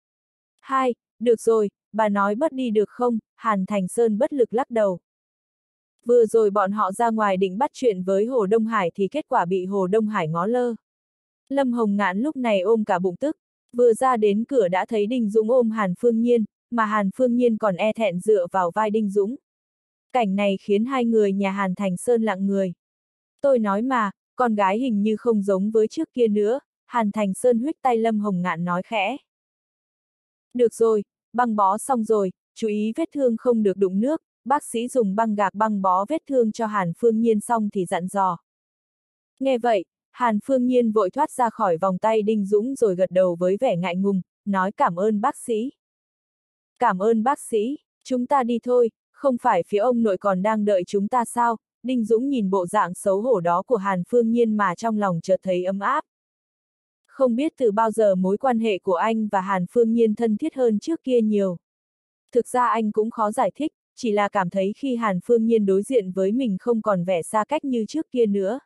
Hai, được rồi, bà nói bớt đi được không? Hàn Thành Sơn bất lực lắc đầu. Vừa rồi bọn họ ra ngoài định bắt chuyện với Hồ Đông Hải thì kết quả bị Hồ Đông Hải ngó lơ. Lâm Hồng Ngạn lúc này ôm cả bụng tức, vừa ra đến cửa đã thấy Đinh Dũng ôm Hàn Phương Nhiên, mà Hàn Phương Nhiên còn e thẹn dựa vào vai Đinh Dũng. Cảnh này khiến hai người nhà Hàn Thành Sơn lặng người. Tôi nói mà, con gái hình như không giống với trước kia nữa, Hàn Thành Sơn huých tay Lâm Hồng Ngạn nói khẽ. Được rồi, băng bó xong rồi, chú ý vết thương không được đụng nước, bác sĩ dùng băng gạc băng bó vết thương cho Hàn Phương Nhiên xong thì dặn dò. Nghe vậy, Hàn Phương Nhiên vội thoát ra khỏi vòng tay Đinh Dũng rồi gật đầu với vẻ ngại ngùng, nói cảm ơn bác sĩ. Cảm ơn bác sĩ, chúng ta đi thôi, không phải phía ông nội còn đang đợi chúng ta sao? Đinh Dũng nhìn bộ dạng xấu hổ đó của Hàn Phương Nhiên mà trong lòng chợt thấy ấm áp. Không biết từ bao giờ mối quan hệ của anh và Hàn Phương Nhiên thân thiết hơn trước kia nhiều. Thực ra anh cũng khó giải thích, chỉ là cảm thấy khi Hàn Phương Nhiên đối diện với mình không còn vẻ xa cách như trước kia nữa.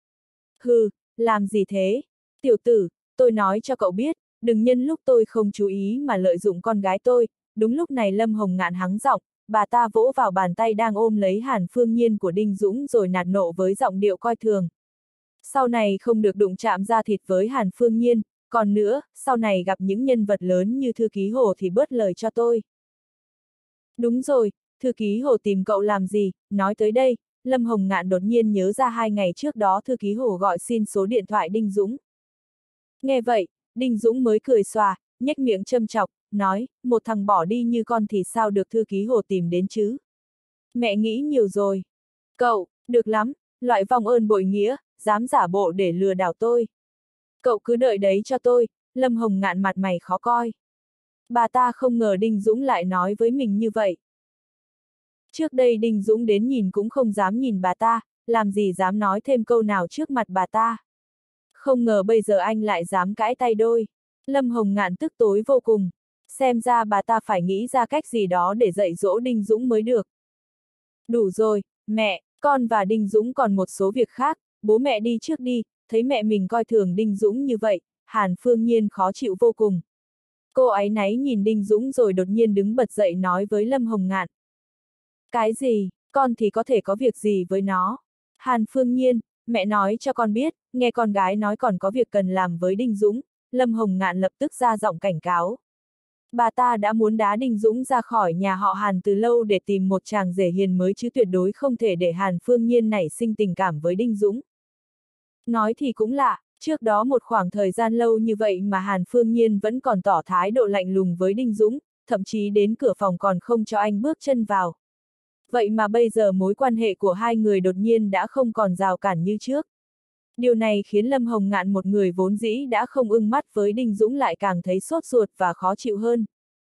Hừ, làm gì thế? Tiểu tử, tôi nói cho cậu biết, đừng nhân lúc tôi không chú ý mà lợi dụng con gái tôi. Đúng lúc này Lâm Hồng Ngạn hắng giọng, bà ta vỗ vào bàn tay đang ôm lấy Hàn Phương Nhiên của Đinh Dũng rồi nạt nộ với giọng điệu coi thường. Sau này không được đụng chạm da thịt với Hàn Phương Nhiên, còn nữa, sau này gặp những nhân vật lớn như thư ký Hồ thì bớt lời cho tôi. Đúng rồi, thư ký Hồ tìm cậu làm gì? Nói tới đây, Lâm Hồng Ngạn đột nhiên nhớ ra hai ngày trước đó thư ký Hồ gọi xin số điện thoại Đinh Dũng. Nghe vậy, Đinh Dũng mới cười xòa, nhếch miệng châm chọc, nói, một thằng bỏ đi như con thì sao được thư ký Hồ tìm đến chứ? Mẹ nghĩ nhiều rồi. Cậu, được lắm, loại vong ơn bội nghĩa, dám giả bộ để lừa đảo tôi. Cậu cứ đợi đấy cho tôi. Lâm Hồng Ngạn mặt mày khó coi. Bà ta không ngờ Đinh Dũng lại nói với mình như vậy. Trước đây Đinh Dũng đến nhìn cũng không dám nhìn bà ta, làm gì dám nói thêm câu nào trước mặt bà ta. Không ngờ bây giờ anh lại dám cãi tay đôi. Lâm Hồng Ngạn tức tối vô cùng. Xem ra bà ta phải nghĩ ra cách gì đó để dạy dỗ Đinh Dũng mới được. Đủ rồi, mẹ, con và Đinh Dũng còn một số việc khác, bố mẹ đi trước đi. Thấy mẹ mình coi thường Đinh Dũng như vậy, Hàn Phương Nhiên khó chịu vô cùng. Cô áy náy nhìn Đinh Dũng rồi đột nhiên đứng bật dậy nói với Lâm Hồng Ngạn. Cái gì, con thì có thể có việc gì với nó? Hàn Phương Nhiên, mẹ nói cho con biết, nghe con gái nói còn có việc cần làm với Đinh Dũng. Lâm Hồng Ngạn lập tức ra giọng cảnh cáo. Bà ta đã muốn đá Đinh Dũng ra khỏi nhà họ Hàn từ lâu để tìm một chàng rể hiền mới chứ tuyệt đối không thể để Hàn Phương Nhiên nảy sinh tình cảm với Đinh Dũng. Nói thì cũng lạ, trước đó một khoảng thời gian lâu như vậy mà Hàn Phương Nhiên vẫn còn tỏ thái độ lạnh lùng với Đinh Dũng, thậm chí đến cửa phòng còn không cho anh bước chân vào. Vậy mà bây giờ mối quan hệ của hai người đột nhiên đã không còn rào cản như trước. Điều này khiến Lâm Hồng Ngạn một người vốn dĩ đã không ưng mắt với Đinh Dũng lại càng thấy sốt ruột và khó chịu hơn.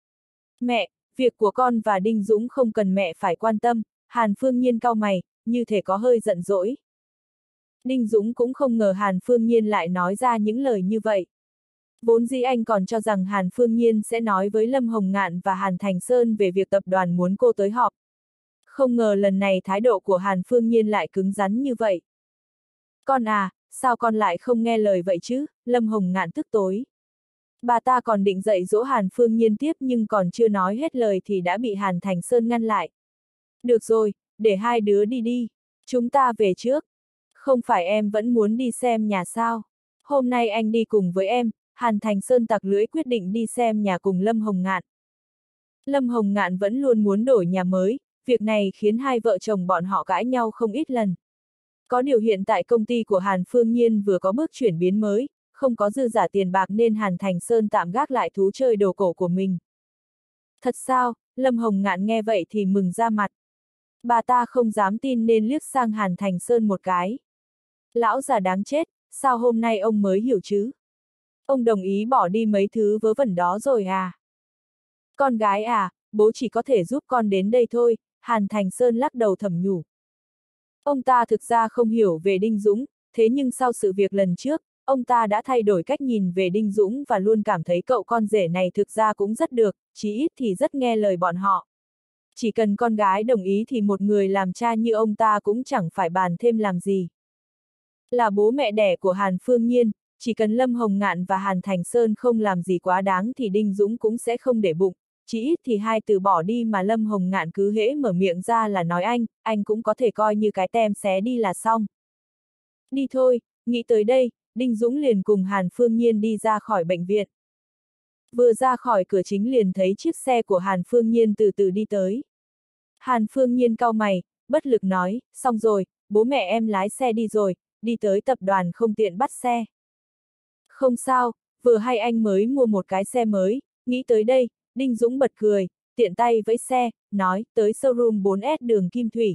Mẹ, việc của con và Đinh Dũng không cần mẹ phải quan tâm. Hàn Phương Nhiên cau mày, như thể có hơi giận dỗi. Đinh Dũng cũng không ngờ Hàn Phương Nhiên lại nói ra những lời như vậy. Vốn dĩ anh còn cho rằng Hàn Phương Nhiên sẽ nói với Lâm Hồng Ngạn và Hàn Thành Sơn về việc tập đoàn muốn cô tới họp. Không ngờ lần này thái độ của Hàn Phương Nhiên lại cứng rắn như vậy. Con à, sao con lại không nghe lời vậy chứ? Lâm Hồng Ngạn tức tối. Bà ta còn định dạy dỗ Hàn Phương Nhiên tiếp nhưng còn chưa nói hết lời thì đã bị Hàn Thành Sơn ngăn lại. Được rồi, để hai đứa đi đi. Chúng ta về trước. Không phải em vẫn muốn đi xem nhà sao? Hôm nay anh đi cùng với em. Hàn Thành Sơn tặc lưỡi quyết định đi xem nhà cùng Lâm Hồng Ngạn. Lâm Hồng Ngạn vẫn luôn muốn đổi nhà mới, việc này khiến hai vợ chồng bọn họ cãi nhau không ít lần. Có điều hiện tại công ty của Hàn Phương Nhiên vừa có bước chuyển biến mới, không có dư giả tiền bạc nên Hàn Thành Sơn tạm gác lại thú chơi đồ cổ của mình. Thật sao? Lâm Hồng Ngạn nghe vậy thì mừng ra mặt. Bà ta không dám tin nên liếc sang Hàn Thành Sơn một cái. Lão già đáng chết, sao hôm nay ông mới hiểu chứ? Ông đồng ý bỏ đi mấy thứ vớ vẩn đó rồi à? Con gái à, bố chỉ có thể giúp con đến đây thôi, Hàn Thành Sơn lắc đầu thầm nhủ. Ông ta thực ra không hiểu về Đinh Dũng, thế nhưng sau sự việc lần trước, ông ta đã thay đổi cách nhìn về Đinh Dũng và luôn cảm thấy cậu con rể này thực ra cũng rất được, chí ít thì rất nghe lời bọn họ. Chỉ cần con gái đồng ý thì một người làm cha như ông ta cũng chẳng phải bàn thêm làm gì. Là bố mẹ đẻ của Hàn Phương Nhiên, chỉ cần Lâm Hồng Ngạn và Hàn Thành Sơn không làm gì quá đáng thì Đinh Dũng cũng sẽ không để bụng, chỉ ít thì hai từ bỏ đi mà Lâm Hồng Ngạn cứ hễ mở miệng ra là nói anh, anh cũng có thể coi như cái tem xé đi là xong. Đi thôi, nghĩ tới đây, Đinh Dũng liền cùng Hàn Phương Nhiên đi ra khỏi bệnh viện. Vừa ra khỏi cửa chính liền thấy chiếc xe của Hàn Phương Nhiên từ từ đi tới. Hàn Phương Nhiên cau mày, bất lực nói, xong rồi, bố mẹ em lái xe đi rồi, đi tới tập đoàn không tiện bắt xe. Không sao, vừa hay anh mới mua một cái xe mới, nghĩ tới đây, Đinh Dũng bật cười, tiện tay vẫy xe, nói, tới showroom bốn S đường Kim Thủy.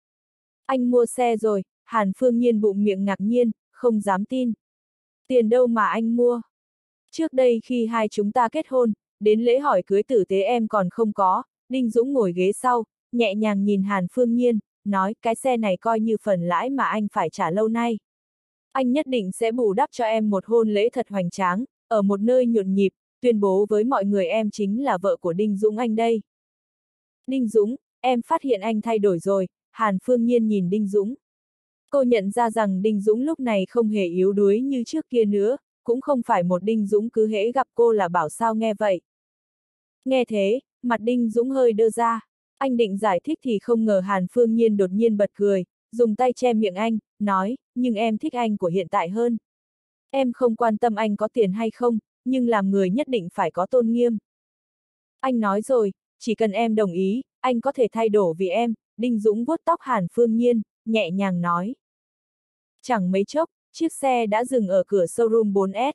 Anh mua xe rồi, Hàn Phương Nhiên bụng miệng ngạc nhiên, không dám tin. Tiền đâu mà anh mua? Trước đây khi hai chúng ta kết hôn, đến lễ hỏi cưới tử tế em còn không có, Đinh Dũng ngồi ghế sau, nhẹ nhàng nhìn Hàn Phương Nhiên, nói, cái xe này coi như phần lãi mà anh phải trả lâu nay. Anh nhất định sẽ bù đắp cho em một hôn lễ thật hoành tráng, ở một nơi nhộn nhịp, tuyên bố với mọi người em chính là vợ của Đinh Dũng anh đây. Đinh Dũng, em phát hiện anh thay đổi rồi, Hàn Phương Nhiên nhìn Đinh Dũng. Cô nhận ra rằng Đinh Dũng lúc này không hề yếu đuối như trước kia nữa, cũng không phải một Đinh Dũng cứ hễ gặp cô là bảo sao nghe vậy. Nghe thế, mặt Đinh Dũng hơi đơ ra, anh định giải thích thì không ngờ Hàn Phương Nhiên đột nhiên bật cười, dùng tay che miệng anh, nói, nhưng em thích anh của hiện tại hơn. Em không quan tâm anh có tiền hay không, nhưng làm người nhất định phải có tôn nghiêm. Anh nói rồi, chỉ cần em đồng ý, anh có thể thay đổi vì em, Đinh Dũng vuốt tóc Hàn Phương Nhiên, nhẹ nhàng nói. Chẳng mấy chốc, chiếc xe đã dừng ở cửa showroom bốn S.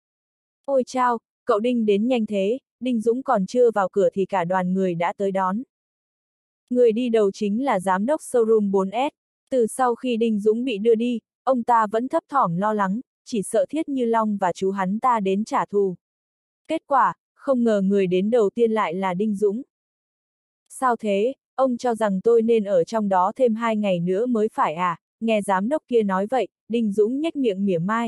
Ôi chao, cậu Đinh đến nhanh thế, Đinh Dũng còn chưa vào cửa thì cả đoàn người đã tới đón. Người đi đầu chính là giám đốc showroom bốn S. Từ sau khi Đinh Dũng bị đưa đi, ông ta vẫn thấp thỏm lo lắng, chỉ sợ Thiết Như Long và chú hắn ta đến trả thù. Kết quả, không ngờ người đến đầu tiên lại là Đinh Dũng. Sao thế, ông cho rằng tôi nên ở trong đó thêm hai ngày nữa mới phải à? Nghe giám đốc kia nói vậy, Đinh Dũng nhếch miệng mỉa mai.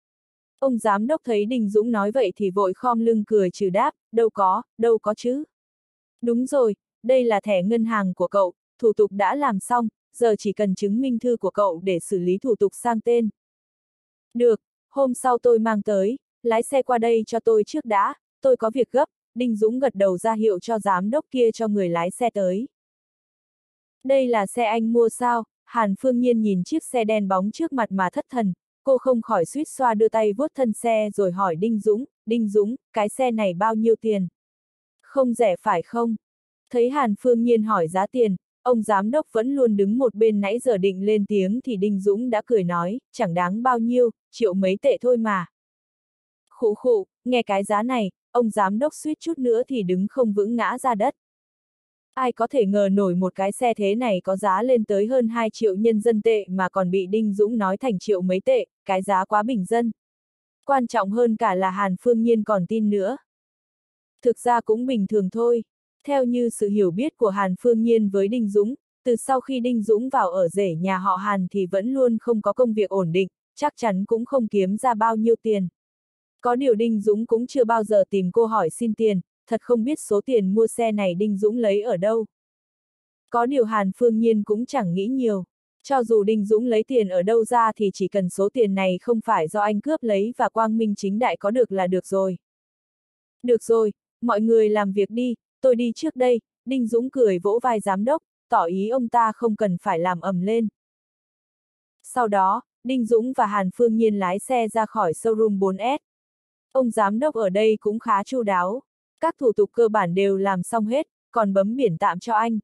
Ông giám đốc thấy Đinh Dũng nói vậy thì vội khom lưng cười trừ đáp, đâu có, đâu có chứ. Đúng rồi, đây là thẻ ngân hàng của cậu, thủ tục đã làm xong, giờ chỉ cần chứng minh thư của cậu để xử lý thủ tục sang tên. Được, hôm sau tôi mang tới, lái xe qua đây cho tôi trước đã, tôi có việc gấp, Đinh Dũng gật đầu ra hiệu cho giám đốc kia cho người lái xe tới. Đây là xe anh mua sao? Hàn Phương Nhiên nhìn chiếc xe đen bóng trước mặt mà thất thần, cô không khỏi suýt xoa đưa tay vuốt thân xe rồi hỏi Đinh Dũng, Đinh Dũng, cái xe này bao nhiêu tiền? Không rẻ phải không? Thấy Hàn Phương Nhiên hỏi giá tiền, ông giám đốc vẫn luôn đứng một bên nãy giờ định lên tiếng thì Đinh Dũng đã cười nói, chẳng đáng bao nhiêu, triệu mấy tệ thôi mà. Khụ khụ, nghe cái giá này, ông giám đốc suýt chút nữa thì đứng không vững ngã ra đất. Ai có thể ngờ nổi một cái xe thế này có giá lên tới hơn hai triệu nhân dân tệ mà còn bị Đinh Dũng nói thành triệu mấy tệ, cái giá quá bình dân. Quan trọng hơn cả là Hàn Phương Nhiên còn tin nữa. Thực ra cũng bình thường thôi. Theo như sự hiểu biết của Hàn Phương Nhiên với Đinh Dũng, từ sau khi Đinh Dũng vào ở rể nhà họ Hàn thì vẫn luôn không có công việc ổn định, chắc chắn cũng không kiếm ra bao nhiêu tiền. Có điều Đinh Dũng cũng chưa bao giờ tìm cô hỏi xin tiền, thật không biết số tiền mua xe này Đinh Dũng lấy ở đâu. Có điều Hàn Phương Nhiên cũng chẳng nghĩ nhiều. Cho dù Đinh Dũng lấy tiền ở đâu ra thì chỉ cần số tiền này không phải do anh cướp lấy và quang minh chính đại có được là được rồi. Được rồi, mọi người làm việc đi, tôi đi trước đây, Đinh Dũng cười vỗ vai giám đốc, tỏ ý ông ta không cần phải làm ầm lên. Sau đó, Đinh Dũng và Hàn Phương Nhiên lái xe ra khỏi showroom bốn S. Ông giám đốc ở đây cũng khá chu đáo. Các thủ tục cơ bản đều làm xong hết, còn bấm biển tạm cho anh.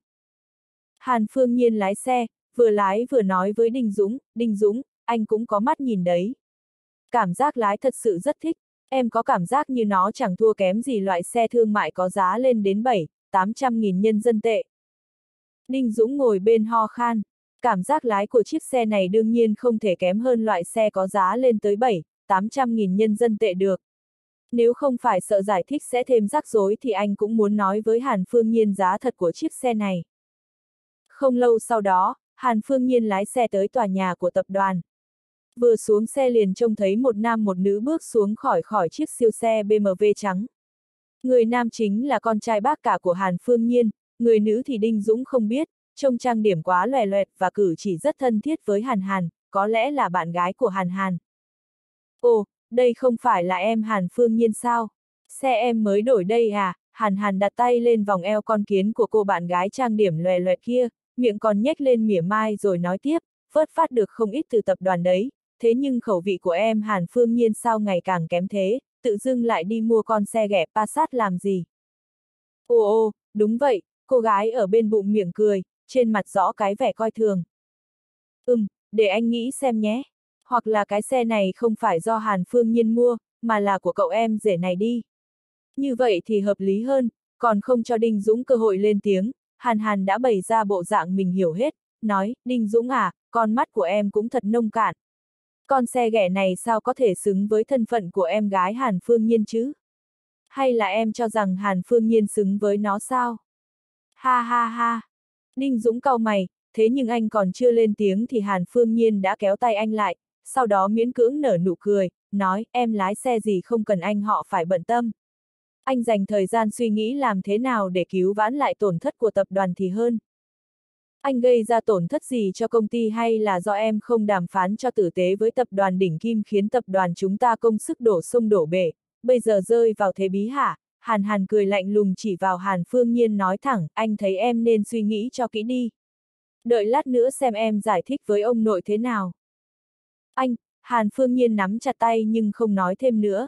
Hàn Phương Nhiên lái xe, vừa lái vừa nói với Đinh Dũng, Đinh Dũng, anh cũng có mắt nhìn đấy. Cảm giác lái thật sự rất thích, em có cảm giác như nó chẳng thua kém gì loại xe thương mại có giá lên đến bảy, tám trăm nghìn nhân dân tệ. Đinh Dũng ngồi bên ho khan, cảm giác lái của chiếc xe này đương nhiên không thể kém hơn loại xe có giá lên tới bảy, tám trăm nghìn nhân dân tệ được. Nếu không phải sợ giải thích sẽ thêm rắc rối thì anh cũng muốn nói với Hàn Phương Nhiên giá thật của chiếc xe này. Không lâu sau đó, Hàn Phương Nhiên lái xe tới tòa nhà của tập đoàn. Vừa xuống xe liền trông thấy một nam một nữ bước xuống khỏi khỏi chiếc siêu xe bê em vê trắng. Người nam chính là con trai bác cả của Hàn Phương Nhiên, người nữ thì Đinh Dũng không biết, trông trang điểm quá loè loẹt và cử chỉ rất thân thiết với Hàn Hàn, có lẽ là bạn gái của Hàn Hàn. Ồ, đây không phải là em Hàn Phương Nhiên sao? Xe em mới đổi đây à? Hàn Hàn đặt tay lên vòng eo con kiến của cô bạn gái trang điểm loè loẹt kia, miệng còn nhếch lên mỉa mai rồi nói tiếp, vớt phát được không ít từ tập đoàn đấy, thế nhưng khẩu vị của em Hàn Phương Nhiên sao ngày càng kém thế, tự dưng lại đi mua con xe ghẻ Passat làm gì? Ồ ồ, đúng vậy, cô gái ở bên bụng miệng cười, trên mặt rõ cái vẻ coi thường. Ừm, để anh nghĩ xem nhé. Hoặc là cái xe này không phải do Hàn Phương Nhiên mua, mà là của cậu em rể này đi. Như vậy thì hợp lý hơn, còn không cho Đinh Dũng cơ hội lên tiếng, Hàn Hàn đã bày ra bộ dạng mình hiểu hết, nói, Đinh Dũng à, con mắt của em cũng thật nông cạn. Con xe ghẻ này sao có thể xứng với thân phận của em gái Hàn Phương Nhiên chứ? Hay là em cho rằng Hàn Phương Nhiên xứng với nó sao? Ha ha ha. Đinh Dũng cau mày, thế nhưng anh còn chưa lên tiếng thì Hàn Phương Nhiên đã kéo tay anh lại, sau đó miễn cưỡng nở nụ cười, nói, em lái xe gì không cần anh họ phải bận tâm. Anh dành thời gian suy nghĩ làm thế nào để cứu vãn lại tổn thất của tập đoàn thì hơn. Anh gây ra tổn thất gì cho công ty hay là do em không đàm phán cho tử tế với tập đoàn đỉnh kim khiến tập đoàn chúng ta công sức đổ sông đổ bể, bây giờ rơi vào thế bí hả? Hàn Hàn cười lạnh lùng chỉ vào Hàn Phương Nhiên nói thẳng, anh thấy em nên suy nghĩ cho kỹ đi. Đợi lát nữa xem em giải thích với ông nội thế nào. Anh, Hàn Phương Nhiên nắm chặt tay nhưng không nói thêm nữa.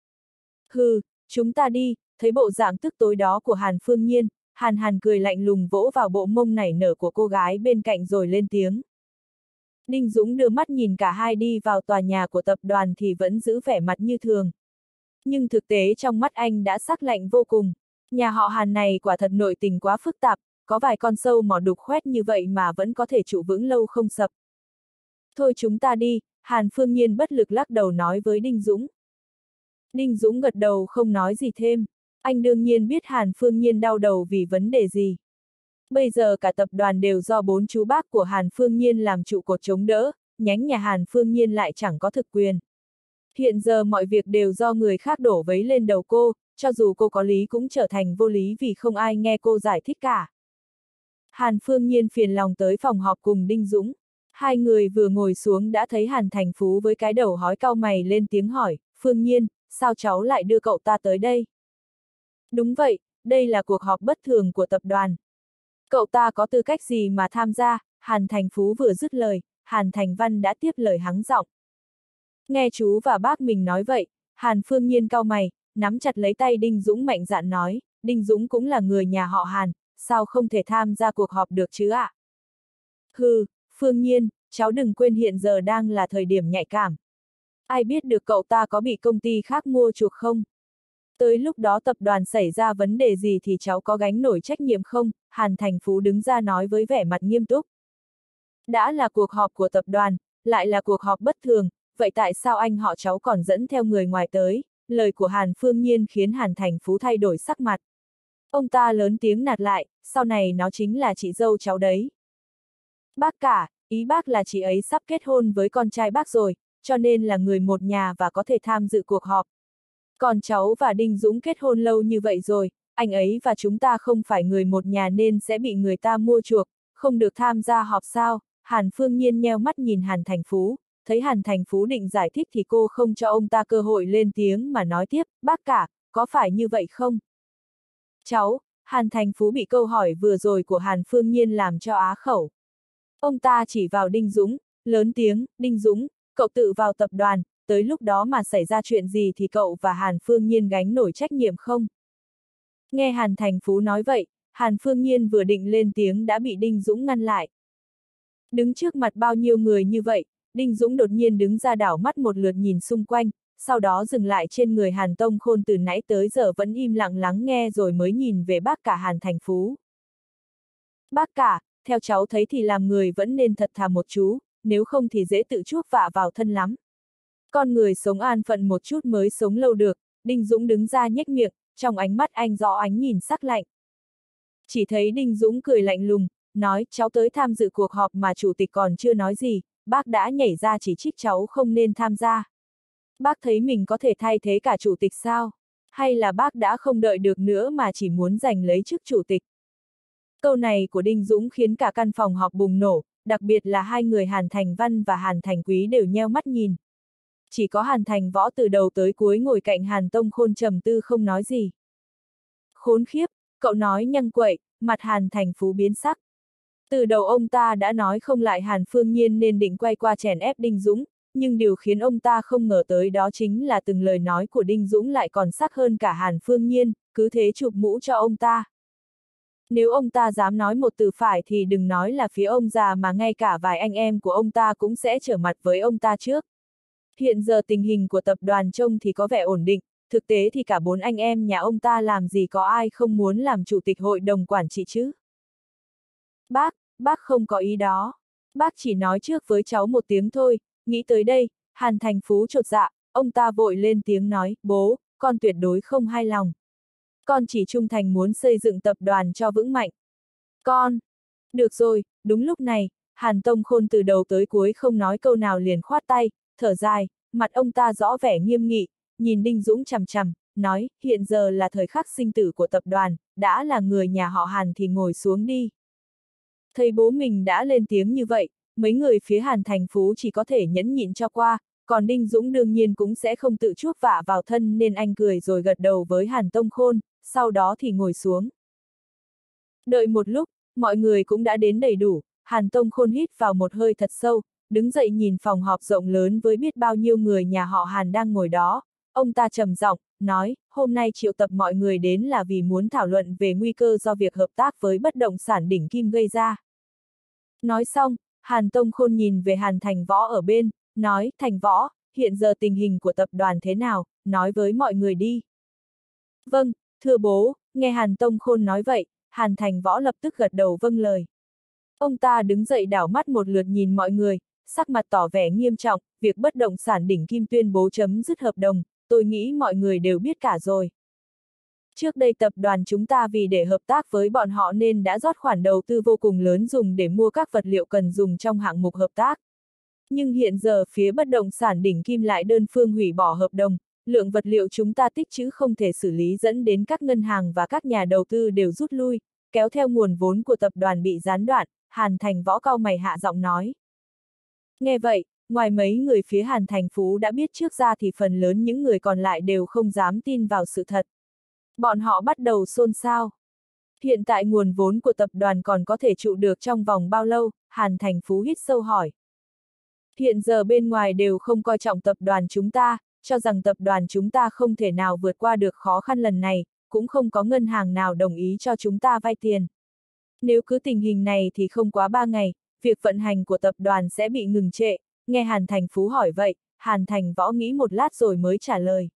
Hừ, chúng ta đi, thấy bộ dạng tức tối đó của Hàn Phương Nhiên, Hàn Hàn cười lạnh lùng vỗ vào bộ mông nảy nở của cô gái bên cạnh rồi lên tiếng. Đinh Dũng đưa mắt nhìn cả hai đi vào tòa nhà của tập đoàn thì vẫn giữ vẻ mặt như thường. Nhưng thực tế trong mắt anh đã sắc lạnh vô cùng. Nhà họ Hàn này quả thật nội tình quá phức tạp, có vài con sâu mỏ đục khoét như vậy mà vẫn có thể trụ vững lâu không sập. Thôi chúng ta đi, Hàn Phương Nhiên bất lực lắc đầu nói với Đinh Dũng. Đinh Dũng gật đầu không nói gì thêm. Anh đương nhiên biết Hàn Phương Nhiên đau đầu vì vấn đề gì. Bây giờ cả tập đoàn đều do bốn chú bác của Hàn Phương Nhiên làm trụ cột chống đỡ, nhánh nhà Hàn Phương Nhiên lại chẳng có thực quyền. Hiện giờ mọi việc đều do người khác đổ vấy lên đầu cô, cho dù cô có lý cũng trở thành vô lý vì không ai nghe cô giải thích cả. Hàn Phương Nhiên phiền lòng tới phòng họp cùng Đinh Dũng. Hai người vừa ngồi xuống đã thấy Hàn Thành Phú với cái đầu hói cau mày lên tiếng hỏi, Phương Nhiên, sao cháu lại đưa cậu ta tới đây? Đúng vậy, đây là cuộc họp bất thường của tập đoàn. Cậu ta có tư cách gì mà tham gia? Hàn Thành Phú vừa dứt lời, Hàn Thành Văn đã tiếp lời hắng giọng. Nghe chú và bác mình nói vậy, Hàn Phương Nhiên cau mày, nắm chặt lấy tay Đinh Dũng mạnh dạn nói, Đinh Dũng cũng là người nhà họ Hàn, sao không thể tham gia cuộc họp được chứ ạ? À? Hừ, Phương Nhiên, cháu đừng quên hiện giờ đang là thời điểm nhạy cảm. Ai biết được cậu ta có bị công ty khác mua chuộc không? Tới lúc đó tập đoàn xảy ra vấn đề gì thì cháu có gánh nổi trách nhiệm không? Hàn Thành Phú đứng ra nói với vẻ mặt nghiêm túc. Đã là cuộc họp của tập đoàn, lại là cuộc họp bất thường, vậy tại sao anh họ cháu còn dẫn theo người ngoài tới? Lời của Hàn Phương Nhiên khiến Hàn Thành Phú thay đổi sắc mặt. Ông ta lớn tiếng nạt lại, sau này nó chính là chị dâu cháu đấy. Bác cả, ý bác là chị ấy sắp kết hôn với con trai bác rồi, cho nên là người một nhà và có thể tham dự cuộc họp. Còn cháu và Đinh Dũng kết hôn lâu như vậy rồi, anh ấy và chúng ta không phải người một nhà nên sẽ bị người ta mua chuộc, không được tham gia họp sao? Hàn Phương Nhiên nheo mắt nhìn Hàn Thành Phú, thấy Hàn Thành Phú định giải thích thì cô không cho ông ta cơ hội lên tiếng mà nói tiếp, bác cả, có phải như vậy không? Cháu, Hàn Thành Phú bị câu hỏi vừa rồi của Hàn Phương Nhiên làm cho á khẩu. Ông ta chỉ vào Đinh Dũng, lớn tiếng, Đinh Dũng, cậu tự vào tập đoàn, tới lúc đó mà xảy ra chuyện gì thì cậu và Hàn Phương Nhiên gánh nổi trách nhiệm không? Nghe Hàn Thành Phú nói vậy, Hàn Phương Nhiên vừa định lên tiếng đã bị Đinh Dũng ngăn lại. Đứng trước mặt bao nhiêu người như vậy, Đinh Dũng đột nhiên đứng ra đảo mắt một lượt nhìn xung quanh, sau đó dừng lại trên người Hàn Tông Khôn từ nãy tới giờ vẫn im lặng lắng nghe rồi mới nhìn về bác cả Hàn Thành Phú. Bác cả, theo cháu thấy thì làm người vẫn nên thật thà một chú, nếu không thì dễ tự chuốc vạ vào thân lắm. Con người sống an phận một chút mới sống lâu được, Đinh Dũng đứng ra nhếch miệng, trong ánh mắt anh rõ ánh nhìn sắc lạnh. Chỉ thấy Đinh Dũng cười lạnh lùng, nói cháu tới tham dự cuộc họp mà chủ tịch còn chưa nói gì, bác đã nhảy ra chỉ trích cháu không nên tham gia. Bác thấy mình có thể thay thế cả chủ tịch sao? Hay là bác đã không đợi được nữa mà chỉ muốn giành lấy chức chủ tịch? Câu này của Đinh Dũng khiến cả căn phòng họp bùng nổ, đặc biệt là hai người Hàn Thành Văn và Hàn Thành Quý đều nheo mắt nhìn. Chỉ có Hàn Thành Võ từ đầu tới cuối ngồi cạnh Hàn Tông Khôn trầm tư không nói gì. Khốn khiếp, cậu nói nhăng quậy, mặt Hàn Thành Phú biến sắc. Từ đầu ông ta đã nói không lại Hàn Phương Nhiên nên định quay qua chèn ép Đinh Dũng, nhưng điều khiến ông ta không ngờ tới đó chính là từng lời nói của Đinh Dũng lại còn sắc hơn cả Hàn Phương Nhiên, cứ thế chụp mũ cho ông ta. Nếu ông ta dám nói một từ phải thì đừng nói là phía ông già mà ngay cả vài anh em của ông ta cũng sẽ trở mặt với ông ta trước. Hiện giờ tình hình của tập đoàn trông thì có vẻ ổn định, thực tế thì cả bốn anh em nhà ông ta làm gì có ai không muốn làm chủ tịch hội đồng quản trị chứ. Bác, bác không có ý đó. Bác chỉ nói trước với cháu một tiếng thôi, nghĩ tới đây, Hàn Thành Phú chột dạ, ông ta vội lên tiếng nói, bố, con tuyệt đối không hài lòng. Con chỉ trung thành muốn xây dựng tập đoàn cho vững mạnh. Con! Được rồi, đúng lúc này, Hàn Tông Khôn từ đầu tới cuối không nói câu nào liền khoát tay, thở dài, mặt ông ta rõ vẻ nghiêm nghị, nhìn Đinh Dũng chằm chằm, nói, hiện giờ là thời khắc sinh tử của tập đoàn, đã là người nhà họ Hàn thì ngồi xuống đi. Thấy bố mình đã lên tiếng như vậy, mấy người phía Hàn Thành Phú chỉ có thể nhẫn nhịn cho qua, còn Đinh Dũng đương nhiên cũng sẽ không tự chuốc vạ vào thân nên anh cười rồi gật đầu với Hàn Tông Khôn, sau đó thì ngồi xuống. Đợi một lúc, mọi người cũng đã đến đầy đủ, Hàn Tông Khôn hít vào một hơi thật sâu, đứng dậy nhìn phòng họp rộng lớn với biết bao nhiêu người nhà họ Hàn đang ngồi đó, ông ta trầm giọng, nói, hôm nay triệu tập mọi người đến là vì muốn thảo luận về nguy cơ do việc hợp tác với bất động sản đỉnh kim gây ra. Nói xong, Hàn Tông Khôn nhìn về Hàn Thành Võ ở bên, nói, Thành Võ, hiện giờ tình hình của tập đoàn thế nào, nói với mọi người đi. Vâng, thưa bố, nghe Hàn Tông Khôn nói vậy, Hàn Thành Võ lập tức gật đầu vâng lời. Ông ta đứng dậy đảo mắt một lượt nhìn mọi người, sắc mặt tỏ vẻ nghiêm trọng, việc bất động sản đỉnh kim tuyên bố chấm dứt hợp đồng, tôi nghĩ mọi người đều biết cả rồi. Trước đây tập đoàn chúng ta vì để hợp tác với bọn họ nên đã rót khoản đầu tư vô cùng lớn dùng để mua các vật liệu cần dùng trong hạng mục hợp tác. Nhưng hiện giờ phía bất động sản đỉnh kim lại đơn phương hủy bỏ hợp đồng, lượng vật liệu chúng ta tích trữ không thể xử lý dẫn đến các ngân hàng và các nhà đầu tư đều rút lui, kéo theo nguồn vốn của tập đoàn bị gián đoạn, Hàn Thành Võ cau mày hạ giọng nói. Nghe vậy, ngoài mấy người phía Hàn Thành Phú đã biết trước ra thì phần lớn những người còn lại đều không dám tin vào sự thật. Bọn họ bắt đầu xôn xao. Hiện tại nguồn vốn của tập đoàn còn có thể trụ được trong vòng bao lâu, Hàn Thành Phú hít sâu hỏi. Hiện giờ bên ngoài đều không coi trọng tập đoàn chúng ta, cho rằng tập đoàn chúng ta không thể nào vượt qua được khó khăn lần này, cũng không có ngân hàng nào đồng ý cho chúng ta vay tiền. Nếu cứ tình hình này thì không quá ba ngày, việc vận hành của tập đoàn sẽ bị ngừng trệ, nghe Hàn Thành Phú hỏi vậy, Hàn Thành Võ nghĩ một lát rồi mới trả lời.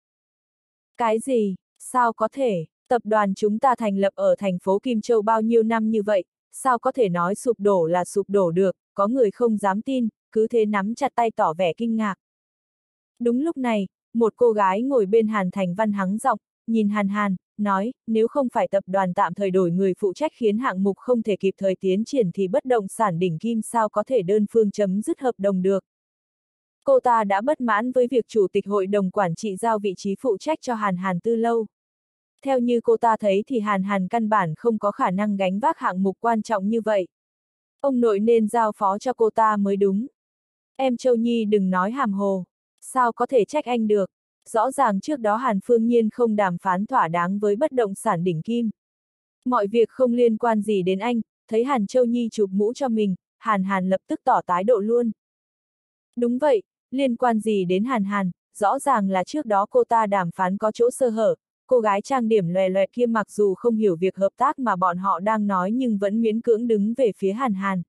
Cái gì? Sao có thể? Tập đoàn chúng ta thành lập ở thành phố Kim Châu bao nhiêu năm như vậy, sao có thể nói sụp đổ là sụp đổ được, có người không dám tin, cứ thế nắm chặt tay tỏ vẻ kinh ngạc. Đúng lúc này, một cô gái ngồi bên Hàn Thành Văn hắng giọng, nhìn Hàn Hàn, nói, nếu không phải tập đoàn tạm thời đổi người phụ trách khiến hạng mục không thể kịp thời tiến triển thì bất động sản đỉnh kim sao có thể đơn phương chấm dứt hợp đồng được. Cô ta đã bất mãn với việc chủ tịch hội đồng quản trị giao vị trí phụ trách cho Hàn Hàn từ lâu. Theo như cô ta thấy thì Hàn Hàn căn bản không có khả năng gánh vác hạng mục quan trọng như vậy. Ông nội nên giao phó cho cô ta mới đúng. Em Châu Nhi đừng nói hàm hồ. Sao có thể trách anh được? Rõ ràng trước đó Hàn Phương Nhiên không đàm phán thỏa đáng với bất động sản đỉnh kim. Mọi việc không liên quan gì đến anh, thấy Hàn Châu Nhi chụp mũ cho mình, Hàn Hàn lập tức tỏ thái độ luôn. Đúng vậy, liên quan gì đến Hàn Hàn, rõ ràng là trước đó cô ta đàm phán có chỗ sơ hở, cô gái trang điểm lòe loẹt kia mặc dù không hiểu việc hợp tác mà bọn họ đang nói nhưng vẫn miễn cưỡng đứng về phía Hàn Hàn.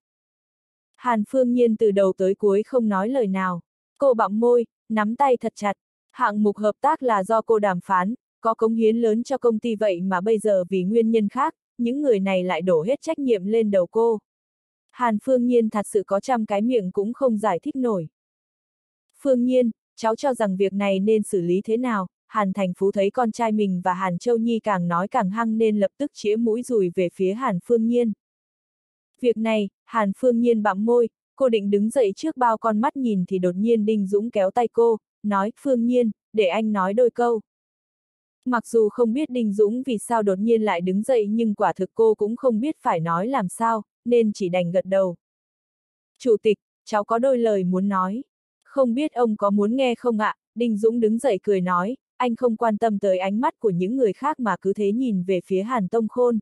Hàn Phương Nhiên từ đầu tới cuối không nói lời nào. Cô bặm môi, nắm tay thật chặt. Hạng mục hợp tác là do cô đàm phán, có cống hiến lớn cho công ty vậy mà bây giờ vì nguyên nhân khác, những người này lại đổ hết trách nhiệm lên đầu cô. Hàn Phương Nhiên thật sự có trăm cái miệng cũng không giải thích nổi. Phương Nhiên, cháu cho rằng việc này nên xử lý thế nào? Hàn Thành Phú thấy con trai mình và Hàn Châu Nhi càng nói càng hăng nên lập tức chĩa mũi dùi về phía Hàn Phương Nhiên. Việc này, Hàn Phương Nhiên bặm môi, cô định đứng dậy trước bao con mắt nhìn thì đột nhiên Đinh Dũng kéo tay cô, nói, Phương Nhiên, để anh nói đôi câu. Mặc dù không biết Đinh Dũng vì sao đột nhiên lại đứng dậy nhưng quả thực cô cũng không biết phải nói làm sao, nên chỉ đành gật đầu. Chủ tịch, cháu có đôi lời muốn nói. Không biết ông có muốn nghe không ạ? Đinh Dũng đứng dậy cười nói, anh không quan tâm tới ánh mắt của những người khác mà cứ thế nhìn về phía Hàn Tông Khôn.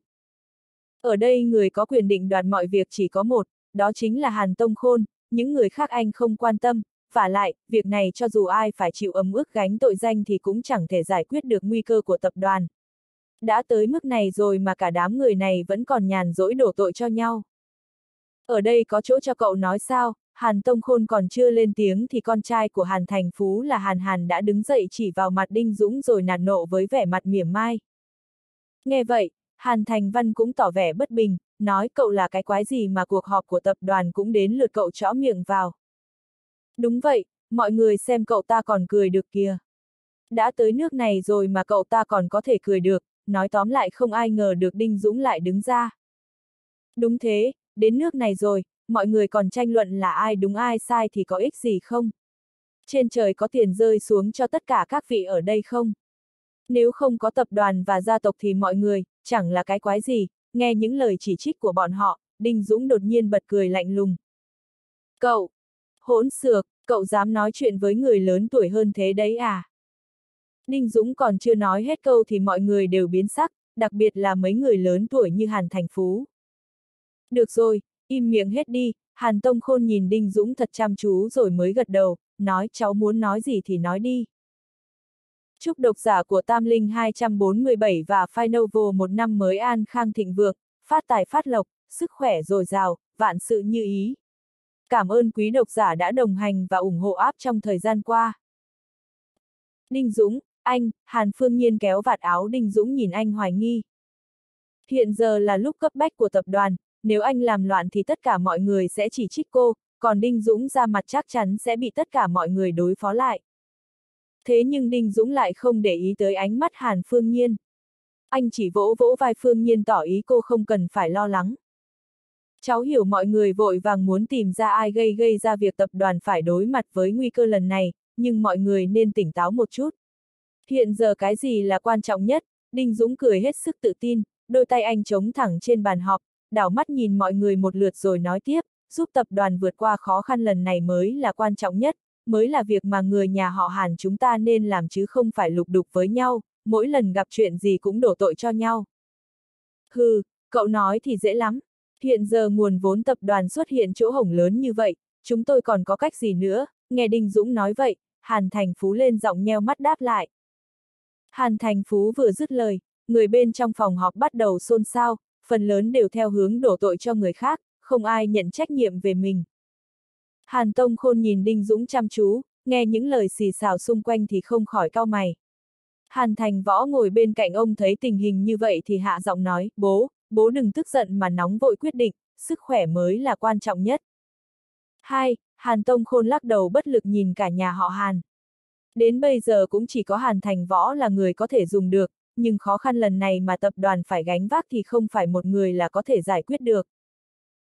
Ở đây người có quyền định đoạt mọi việc chỉ có một, đó chính là Hàn Tông Khôn, những người khác anh không quan tâm, vả lại, việc này cho dù ai phải chịu ấm ức gánh tội danh thì cũng chẳng thể giải quyết được nguy cơ của tập đoàn. Đã tới mức này rồi mà cả đám người này vẫn còn nhàn rỗi đổ tội cho nhau. Ở đây có chỗ cho cậu nói sao? Hàn Tông Khôn còn chưa lên tiếng thì con trai của Hàn Thành Phú là Hàn Hàn đã đứng dậy chỉ vào mặt Đinh Dũng rồi nạt nộ với vẻ mặt mỉa mai. Nghe vậy, Hàn Thành Văn cũng tỏ vẻ bất bình, nói cậu là cái quái gì mà cuộc họp của tập đoàn cũng đến lượt cậu chõ miệng vào. Đúng vậy, mọi người xem cậu ta còn cười được kìa. Đã tới nước này rồi mà cậu ta còn có thể cười được, nói tóm lại không ai ngờ được Đinh Dũng lại đứng ra. Đúng thế, đến nước này rồi, mọi người còn tranh luận là ai đúng ai sai thì có ích gì không? Trên trời có tiền rơi xuống cho tất cả các vị ở đây không? Nếu không có tập đoàn và gia tộc thì mọi người, chẳng là cái quái gì, nghe những lời chỉ trích của bọn họ, Đinh Dũng đột nhiên bật cười lạnh lùng. Cậu! Hỗn xược, cậu dám nói chuyện với người lớn tuổi hơn thế đấy à? Đinh Dũng còn chưa nói hết câu thì mọi người đều biến sắc, đặc biệt là mấy người lớn tuổi như Hàn Thành Phú. Được rồi, im miệng hết đi, Hàn Tông Khôn nhìn Đinh Dũng thật chăm chú rồi mới gật đầu, nói cháu muốn nói gì thì nói đi. Chúc độc giả của Tam Linh hai bốn bảy và Final một năm mới an khang thịnh vượng, phát tài phát lộc, sức khỏe dồi dào, vạn sự như ý. Cảm ơn quý độc giả đã đồng hành và ủng hộ áp trong thời gian qua. Đinh Dũng, anh, Hàn Phương Nhiên kéo vạt áo Đinh Dũng nhìn anh hoài nghi. Hiện giờ là lúc cấp bách của tập đoàn, nếu anh làm loạn thì tất cả mọi người sẽ chỉ trích cô, còn Đinh Dũng ra mặt chắc chắn sẽ bị tất cả mọi người đối phó lại. Thế nhưng Đinh Dũng lại không để ý tới ánh mắt Hàn Phương Nhiên. Anh chỉ vỗ vỗ vai Phương Nhiên tỏ ý cô không cần phải lo lắng. Cháu hiểu mọi người vội vàng muốn tìm ra ai gây gây ra việc tập đoàn phải đối mặt với nguy cơ lần này, nhưng mọi người nên tỉnh táo một chút. Hiện giờ cái gì là quan trọng nhất? Đinh Dũng cười hết sức tự tin, đôi tay anh chống thẳng trên bàn họp, đảo mắt nhìn mọi người một lượt rồi nói tiếp, giúp tập đoàn vượt qua khó khăn lần này mới là quan trọng nhất, mới là việc mà người nhà họ Hàn chúng ta nên làm chứ không phải lục đục với nhau, mỗi lần gặp chuyện gì cũng đổ tội cho nhau. Hừ, cậu nói thì dễ lắm. Hiện giờ nguồn vốn tập đoàn xuất hiện chỗ hổng lớn như vậy, chúng tôi còn có cách gì nữa? Nghe Đinh Dũng nói vậy, Hàn Thành Phú lên giọng nheo mắt đáp lại. Hàn Thành Phú vừa dứt lời, người bên trong phòng họp bắt đầu xôn xao, phần lớn đều theo hướng đổ tội cho người khác, không ai nhận trách nhiệm về mình. Hàn Tông Khôn nhìn Đinh Dũng chăm chú, nghe những lời xì xào xung quanh thì không khỏi cau mày. Hàn Thành Võ ngồi bên cạnh ông thấy tình hình như vậy thì hạ giọng nói, bố, bố đừng tức giận mà nóng vội quyết định, sức khỏe mới là quan trọng nhất. Hai, Hàn Tông Khôn lắc đầu bất lực nhìn cả nhà họ Hàn. Đến bây giờ cũng chỉ có Hàn Thành Võ là người có thể dùng được, nhưng khó khăn lần này mà tập đoàn phải gánh vác thì không phải một người là có thể giải quyết được.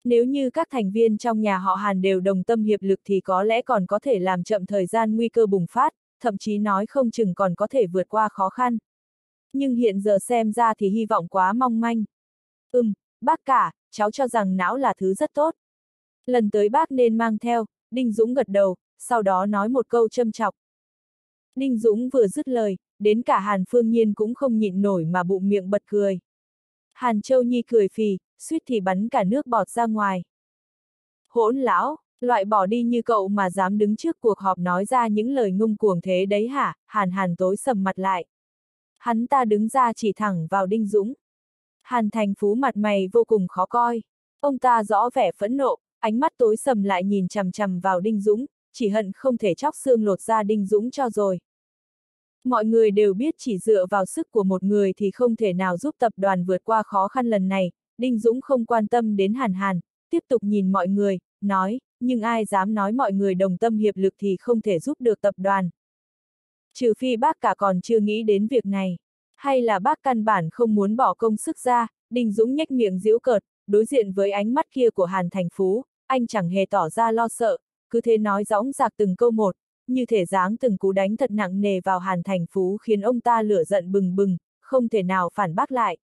Nếu như các thành viên trong nhà họ Hàn đều đồng tâm hiệp lực thì có lẽ còn có thể làm chậm thời gian nguy cơ bùng phát, thậm chí nói không chừng còn có thể vượt qua khó khăn. Nhưng hiện giờ xem ra thì hy vọng quá mong manh. Ừm, bác cả, cháu cho rằng não là thứ rất tốt. Lần tới bác nên mang theo, Đinh Dũng gật đầu, sau đó nói một câu châm chọc. Đinh Dũng vừa dứt lời, đến cả Hàn Phương Nhiên cũng không nhịn nổi mà bụng miệng bật cười. Hàn Châu Nhi cười phì, suýt thì bắn cả nước bọt ra ngoài. Hỗn lão, loại bỏ đi như cậu mà dám đứng trước cuộc họp nói ra những lời ngông cuồng thế đấy hả? Hàn Hàn tối sầm mặt lại. Hắn ta đứng ra chỉ thẳng vào Đinh Dũng. Hàn Thành Phú mặt mày vô cùng khó coi. Ông ta rõ vẻ phẫn nộ, ánh mắt tối sầm lại nhìn chằm chằm vào Đinh Dũng, chỉ hận không thể chóc xương lột ra Đinh Dũng cho rồi. Mọi người đều biết chỉ dựa vào sức của một người thì không thể nào giúp tập đoàn vượt qua khó khăn lần này. Đinh Dũng không quan tâm đến Hàn Hàn, tiếp tục nhìn mọi người, nói, nhưng ai dám nói mọi người đồng tâm hiệp lực thì không thể giúp được tập đoàn. Trừ phi bác cả còn chưa nghĩ đến việc này, hay là bác căn bản không muốn bỏ công sức ra. Đinh Dũng nhếch miệng giễu cợt, đối diện với ánh mắt kia của Hàn Thành Phú, anh chẳng hề tỏ ra lo sợ, cứ thế nói dõng dạc từng câu một, như thể giáng từng cú đánh thật nặng nề vào Hàn Thành Phú khiến ông ta lửa giận bừng bừng, không thể nào phản bác lại.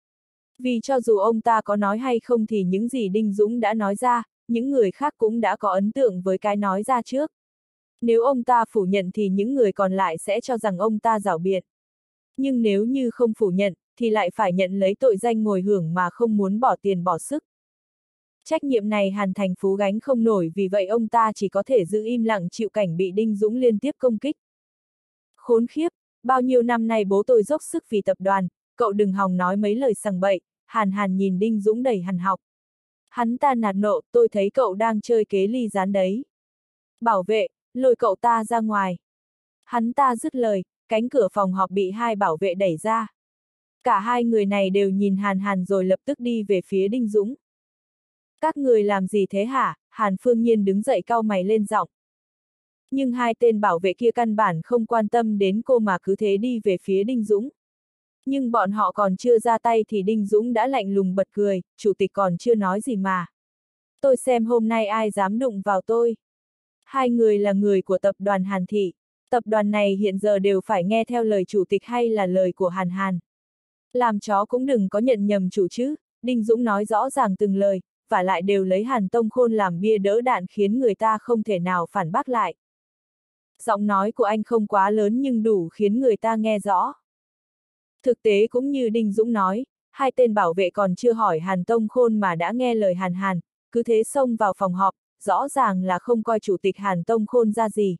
Vì cho dù ông ta có nói hay không thì những gì Đinh Dũng đã nói ra, những người khác cũng đã có ấn tượng với cái nói ra trước. Nếu ông ta phủ nhận thì những người còn lại sẽ cho rằng ông ta giảo biện. Nhưng nếu như không phủ nhận, thì lại phải nhận lấy tội danh ngồi hưởng mà không muốn bỏ tiền bỏ sức. Trách nhiệm này Hàn Thành Phú gánh không nổi, vì vậy ông ta chỉ có thể giữ im lặng chịu cảnh bị Đinh Dũng liên tiếp công kích. Khốn khiếp, bao nhiêu năm nay bố tôi dốc sức vì tập đoàn, cậu đừng hòng nói mấy lời sằng bậy. Hàn Hàn nhìn Đinh Dũng đầy hằn học. Hắn ta nạt nộ, tôi thấy cậu đang chơi kế ly gián đấy. Bảo vệ, lôi cậu ta ra ngoài. Hắn ta dứt lời, cánh cửa phòng họp bị hai bảo vệ đẩy ra. Cả hai người này đều nhìn Hàn Hàn rồi lập tức đi về phía Đinh Dũng. Các người làm gì thế hả? Hàn Phương Nhiên đứng dậy cau mày lên giọng. Nhưng hai tên bảo vệ kia căn bản không quan tâm đến cô mà cứ thế đi về phía Đinh Dũng. Nhưng bọn họ còn chưa ra tay thì Đinh Dũng đã lạnh lùng bật cười, chủ tịch còn chưa nói gì mà. Tôi xem hôm nay ai dám đụng vào tôi. Hai người là người của tập đoàn Hàn Thị. Tập đoàn này hiện giờ đều phải nghe theo lời chủ tịch hay là lời của Hàn Hàn. Làm chó cũng đừng có nhận nhầm chủ chứ. Đinh Dũng nói rõ ràng từng lời, và lại đều lấy Hàn Tông Khôn làm bia đỡ đạn khiến người ta không thể nào phản bác lại. Giọng nói của anh không quá lớn nhưng đủ khiến người ta nghe rõ. Thực tế cũng như Đinh Dũng nói, hai tên bảo vệ còn chưa hỏi Hàn Tông Khôn mà đã nghe lời Hàn Hàn, cứ thế xông vào phòng họp, rõ ràng là không coi chủ tịch Hàn Tông Khôn ra gì.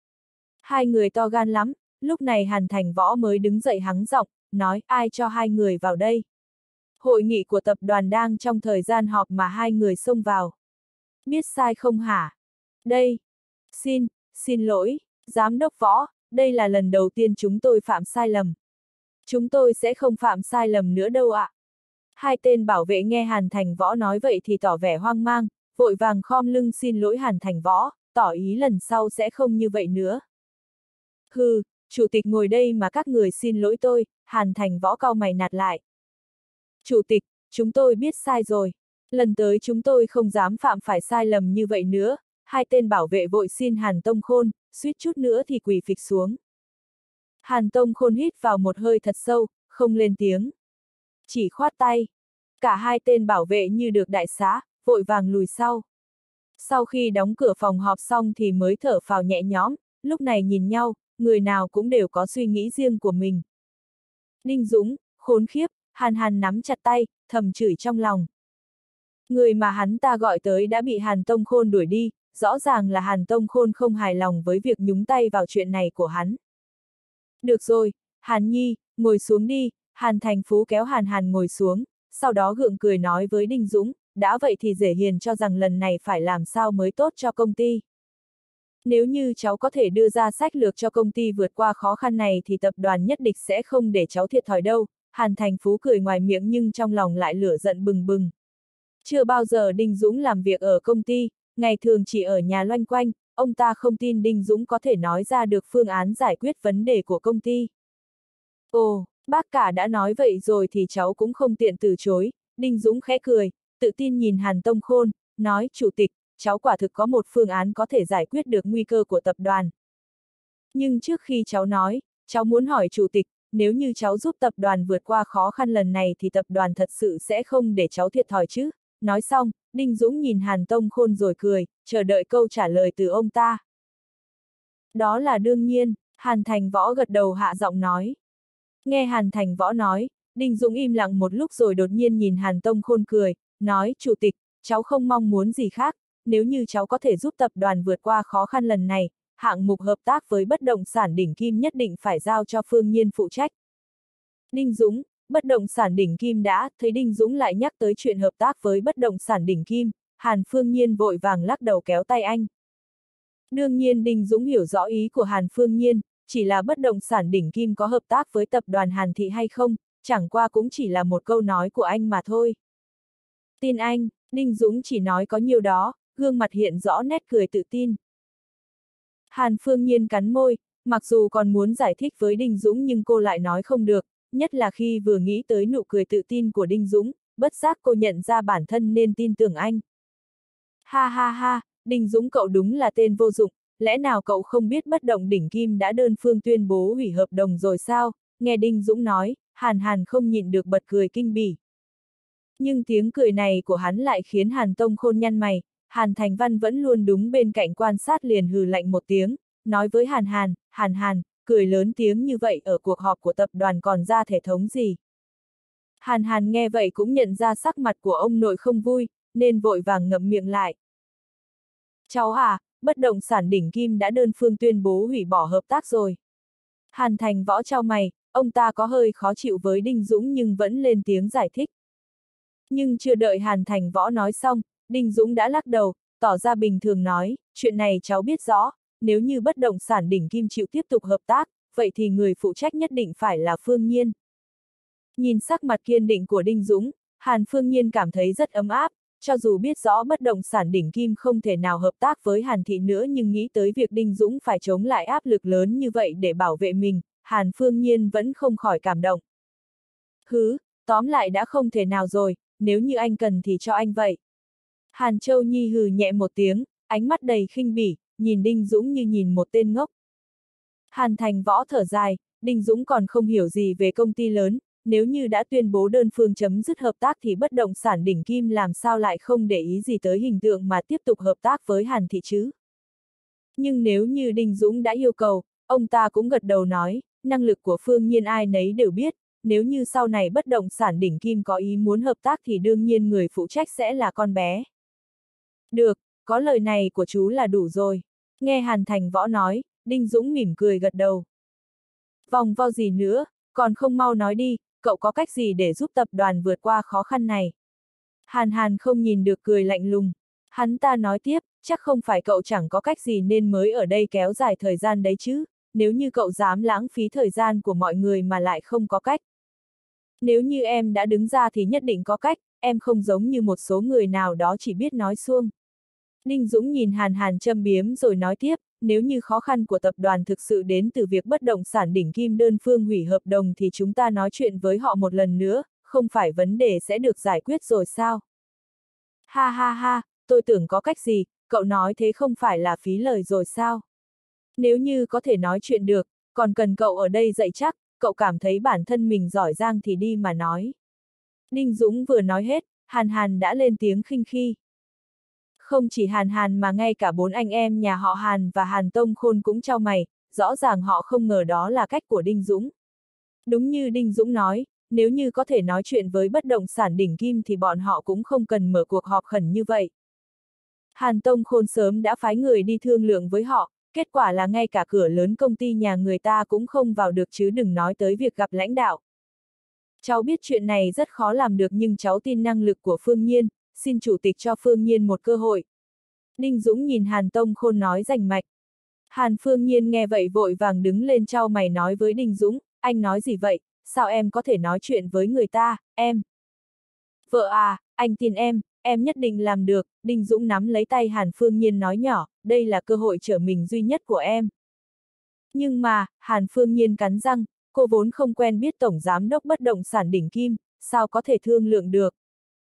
Hai người to gan lắm, lúc này Hàn Thành Võ mới đứng dậy hắng giọng, nói ai cho hai người vào đây. Hội nghị của tập đoàn đang trong thời gian họp mà hai người xông vào. Biết sai không hả? Đây. Xin, xin lỗi, Giám đốc Võ, đây là lần đầu tiên chúng tôi phạm sai lầm. Chúng tôi sẽ không phạm sai lầm nữa đâu ạ. Hai tên bảo vệ nghe Hàn Thành Võ nói vậy thì tỏ vẻ hoang mang, vội vàng khom lưng xin lỗi Hàn Thành Võ, tỏ ý lần sau sẽ không như vậy nữa. Hừ, chủ tịch ngồi đây mà các người xin lỗi tôi, Hàn Thành Võ cau mày nạt lại. Chủ tịch, chúng tôi biết sai rồi. Lần tới chúng tôi không dám phạm phải sai lầm như vậy nữa. Hai tên bảo vệ vội xin Hàn Tông Khôn, suýt chút nữa thì quỳ phịch xuống. Hàn Tông Khôn hít vào một hơi thật sâu, không lên tiếng. Chỉ khoát tay. Cả hai tên bảo vệ như được đại xá, vội vàng lùi sau. Sau khi đóng cửa phòng họp xong thì mới thở phào nhẹ nhõm, lúc này nhìn nhau, người nào cũng đều có suy nghĩ riêng của mình. Đinh Dũng, khốn khiếp, Hàn Hàn nắm chặt tay, thầm chửi trong lòng. Người mà hắn ta gọi tới đã bị Hàn Tông Khôn đuổi đi, rõ ràng là Hàn Tông Khôn không hài lòng với việc nhúng tay vào chuyện này của hắn. Được rồi, Hàn Nhi, ngồi xuống đi. Hàn Thành Phú kéo Hàn Hàn ngồi xuống, sau đó gượng cười nói với Đinh Dũng, đã vậy thì Dễ Hiền cho rằng lần này phải làm sao mới tốt cho công ty. Nếu như cháu có thể đưa ra sách lược cho công ty vượt qua khó khăn này thì tập đoàn nhất định sẽ không để cháu thiệt thòi đâu. Hàn Thành Phú cười ngoài miệng nhưng trong lòng lại lửa giận bừng bừng. Chưa bao giờ Đinh Dũng làm việc ở công ty, ngày thường chỉ ở nhà loanh quanh, ông ta không tin Đinh Dũng có thể nói ra được phương án giải quyết vấn đề của công ty. Ồ, bác cả đã nói vậy rồi thì cháu cũng không tiện từ chối. Đinh Dũng khẽ cười, tự tin nhìn Hàn Tông Khôn, nói, Chủ tịch, cháu quả thực có một phương án có thể giải quyết được nguy cơ của tập đoàn. Nhưng trước khi cháu nói, cháu muốn hỏi Chủ tịch, nếu như cháu giúp tập đoàn vượt qua khó khăn lần này thì tập đoàn thật sự sẽ không để cháu thiệt thòi chứ? Nói xong, Đinh Dũng nhìn Hàn Tông Khôn rồi cười, chờ đợi câu trả lời từ ông ta. Đó là đương nhiên, Hàn Thành Võ gật đầu hạ giọng nói. Nghe Hàn Thành Võ nói, Đinh Dũng im lặng một lúc rồi đột nhiên nhìn Hàn Tông Khôn cười, nói, Chủ tịch, cháu không mong muốn gì khác, nếu như cháu có thể giúp tập đoàn vượt qua khó khăn lần này, hạng mục hợp tác với bất động sản đỉnh kim nhất định phải giao cho Phương Nhiên phụ trách. Đinh Dũng, bất động sản đỉnh kim đã, thấy Đinh Dũng lại nhắc tới chuyện hợp tác với bất động sản đỉnh kim, Hàn Phương Nhiên vội vàng lắc đầu kéo tay anh. Đương nhiên Đinh Dũng hiểu rõ ý của Hàn Phương Nhiên, chỉ là bất động sản đỉnh kim có hợp tác với tập đoàn Hàn Thị hay không, chẳng qua cũng chỉ là một câu nói của anh mà thôi. Tin anh, Đinh Dũng chỉ nói có nhiêu đó, gương mặt hiện rõ nét cười tự tin. Hàn Phương Nhiên cắn môi, mặc dù còn muốn giải thích với Đinh Dũng nhưng cô lại nói không được, nhất là khi vừa nghĩ tới nụ cười tự tin của Đinh Dũng, bất giác cô nhận ra bản thân nên tin tưởng anh. Ha ha ha, Đinh Dũng cậu đúng là tên vô dụng, lẽ nào cậu không biết bất động đỉnh kim đã đơn phương tuyên bố hủy hợp đồng rồi sao? Nghe Đinh Dũng nói, Hàn Hàn không nhịn được bật cười kinh bỉ. Nhưng tiếng cười này của hắn lại khiến Hàn Tông Khôn nhăn mày, Hàn Thành Văn vẫn luôn đúng bên cạnh quan sát liền hừ lạnh một tiếng, nói với Hàn Hàn, Hàn Hàn, cười lớn tiếng như vậy ở cuộc họp của tập đoàn còn ra thể thống gì? Hàn Hàn nghe vậy cũng nhận ra sắc mặt của ông nội không vui, nên vội vàng ngậm miệng lại. Cháu à, bất động sản đỉnh kim đã đơn phương tuyên bố hủy bỏ hợp tác rồi. Hàn Thành Võ chau mày, ông ta có hơi khó chịu với Đinh Dũng nhưng vẫn lên tiếng giải thích. Nhưng chưa đợi Hàn Thành Võ nói xong, Đinh Dũng đã lắc đầu, tỏ ra bình thường nói, chuyện này cháu biết rõ, nếu như bất động sản đỉnh kim chịu tiếp tục hợp tác, vậy thì người phụ trách nhất định phải là Phương Nhiên. Nhìn sắc mặt kiên định của Đinh Dũng, Hàn Phương Nhiên cảm thấy rất ấm áp, cho dù biết rõ bất động sản đỉnh kim không thể nào hợp tác với Hàn Thị nữa nhưng nghĩ tới việc Đinh Dũng phải chống lại áp lực lớn như vậy để bảo vệ mình, Hàn Phương Nhiên vẫn không khỏi cảm động. Hứ, tóm lại đã không thể nào rồi, nếu như anh cần thì cho anh vậy. Hàn Châu Nhi hừ nhẹ một tiếng, ánh mắt đầy khinh bỉ, nhìn Đinh Dũng như nhìn một tên ngốc. Hàn Thành Võ thở dài, Đinh Dũng còn không hiểu gì về công ty lớn, nếu như đã tuyên bố đơn phương chấm dứt hợp tác thì bất động sản đỉnh kim làm sao lại không để ý gì tới hình tượng mà tiếp tục hợp tác với Hàn Thị chứ. Nhưng nếu như Đinh Dũng đã yêu cầu, ông ta cũng gật đầu nói, năng lực của Phương Nhiên ai nấy đều biết, nếu như sau này bất động sản đỉnh kim có ý muốn hợp tác thì đương nhiên người phụ trách sẽ là con bé. Được, có lời này của chú là đủ rồi. Nghe Hàn Thành Võ nói, Đinh Dũng mỉm cười gật đầu. Vòng vo gì nữa, còn không mau nói đi, cậu có cách gì để giúp tập đoàn vượt qua khó khăn này? Hàn Hàn không nhìn được cười lạnh lùng. Hắn ta nói tiếp, chắc không phải cậu chẳng có cách gì nên mới ở đây kéo dài thời gian đấy chứ, nếu như cậu dám lãng phí thời gian của mọi người mà lại không có cách. Nếu như em đã đứng ra thì nhất định có cách, em không giống như một số người nào đó chỉ biết nói suông. Đinh Dũng nhìn Hàn Hàn châm biếm rồi nói tiếp, nếu như khó khăn của tập đoàn thực sự đến từ việc bất động sản đỉnh kim đơn phương hủy hợp đồng thì chúng ta nói chuyện với họ một lần nữa, không phải vấn đề sẽ được giải quyết rồi sao? Ha ha ha, tôi tưởng có cách gì, cậu nói thế không phải là phí lời rồi sao? Nếu như có thể nói chuyện được, còn cần cậu ở đây dạy chắc, cậu cảm thấy bản thân mình giỏi giang thì đi mà nói. Đinh Dũng vừa nói hết, Hàn Hàn đã lên tiếng khinh khi. Không chỉ Hàn Hàn mà ngay cả bốn anh em nhà họ Hàn và Hàn Tông Khôn cũng chau mày, rõ ràng họ không ngờ đó là cách của Đinh Dũng. Đúng như Đinh Dũng nói, nếu như có thể nói chuyện với bất động sản đỉnh kim thì bọn họ cũng không cần mở cuộc họp khẩn như vậy. Hàn Tông Khôn sớm đã phái người đi thương lượng với họ, kết quả là ngay cả cửa lớn công ty nhà người ta cũng không vào được chứ đừng nói tới việc gặp lãnh đạo. Cháu biết chuyện này rất khó làm được nhưng cháu tin năng lực của Phương Nhiên, xin chủ tịch cho Phương Nhiên một cơ hội. Đinh Dũng nhìn Hàn Tông Khôn nói rành mạch. Hàn Phương Nhiên nghe vậy vội vàng đứng lên chau mày nói với Đinh Dũng, anh nói gì vậy, sao em có thể nói chuyện với người ta, em. Vợ à, anh tin em, em nhất định làm được, Đinh Dũng nắm lấy tay Hàn Phương Nhiên nói nhỏ, đây là cơ hội trở mình duy nhất của em. Nhưng mà, Hàn Phương Nhiên cắn răng, cô vốn không quen biết tổng giám đốc bất động sản đỉnh kim, sao có thể thương lượng được.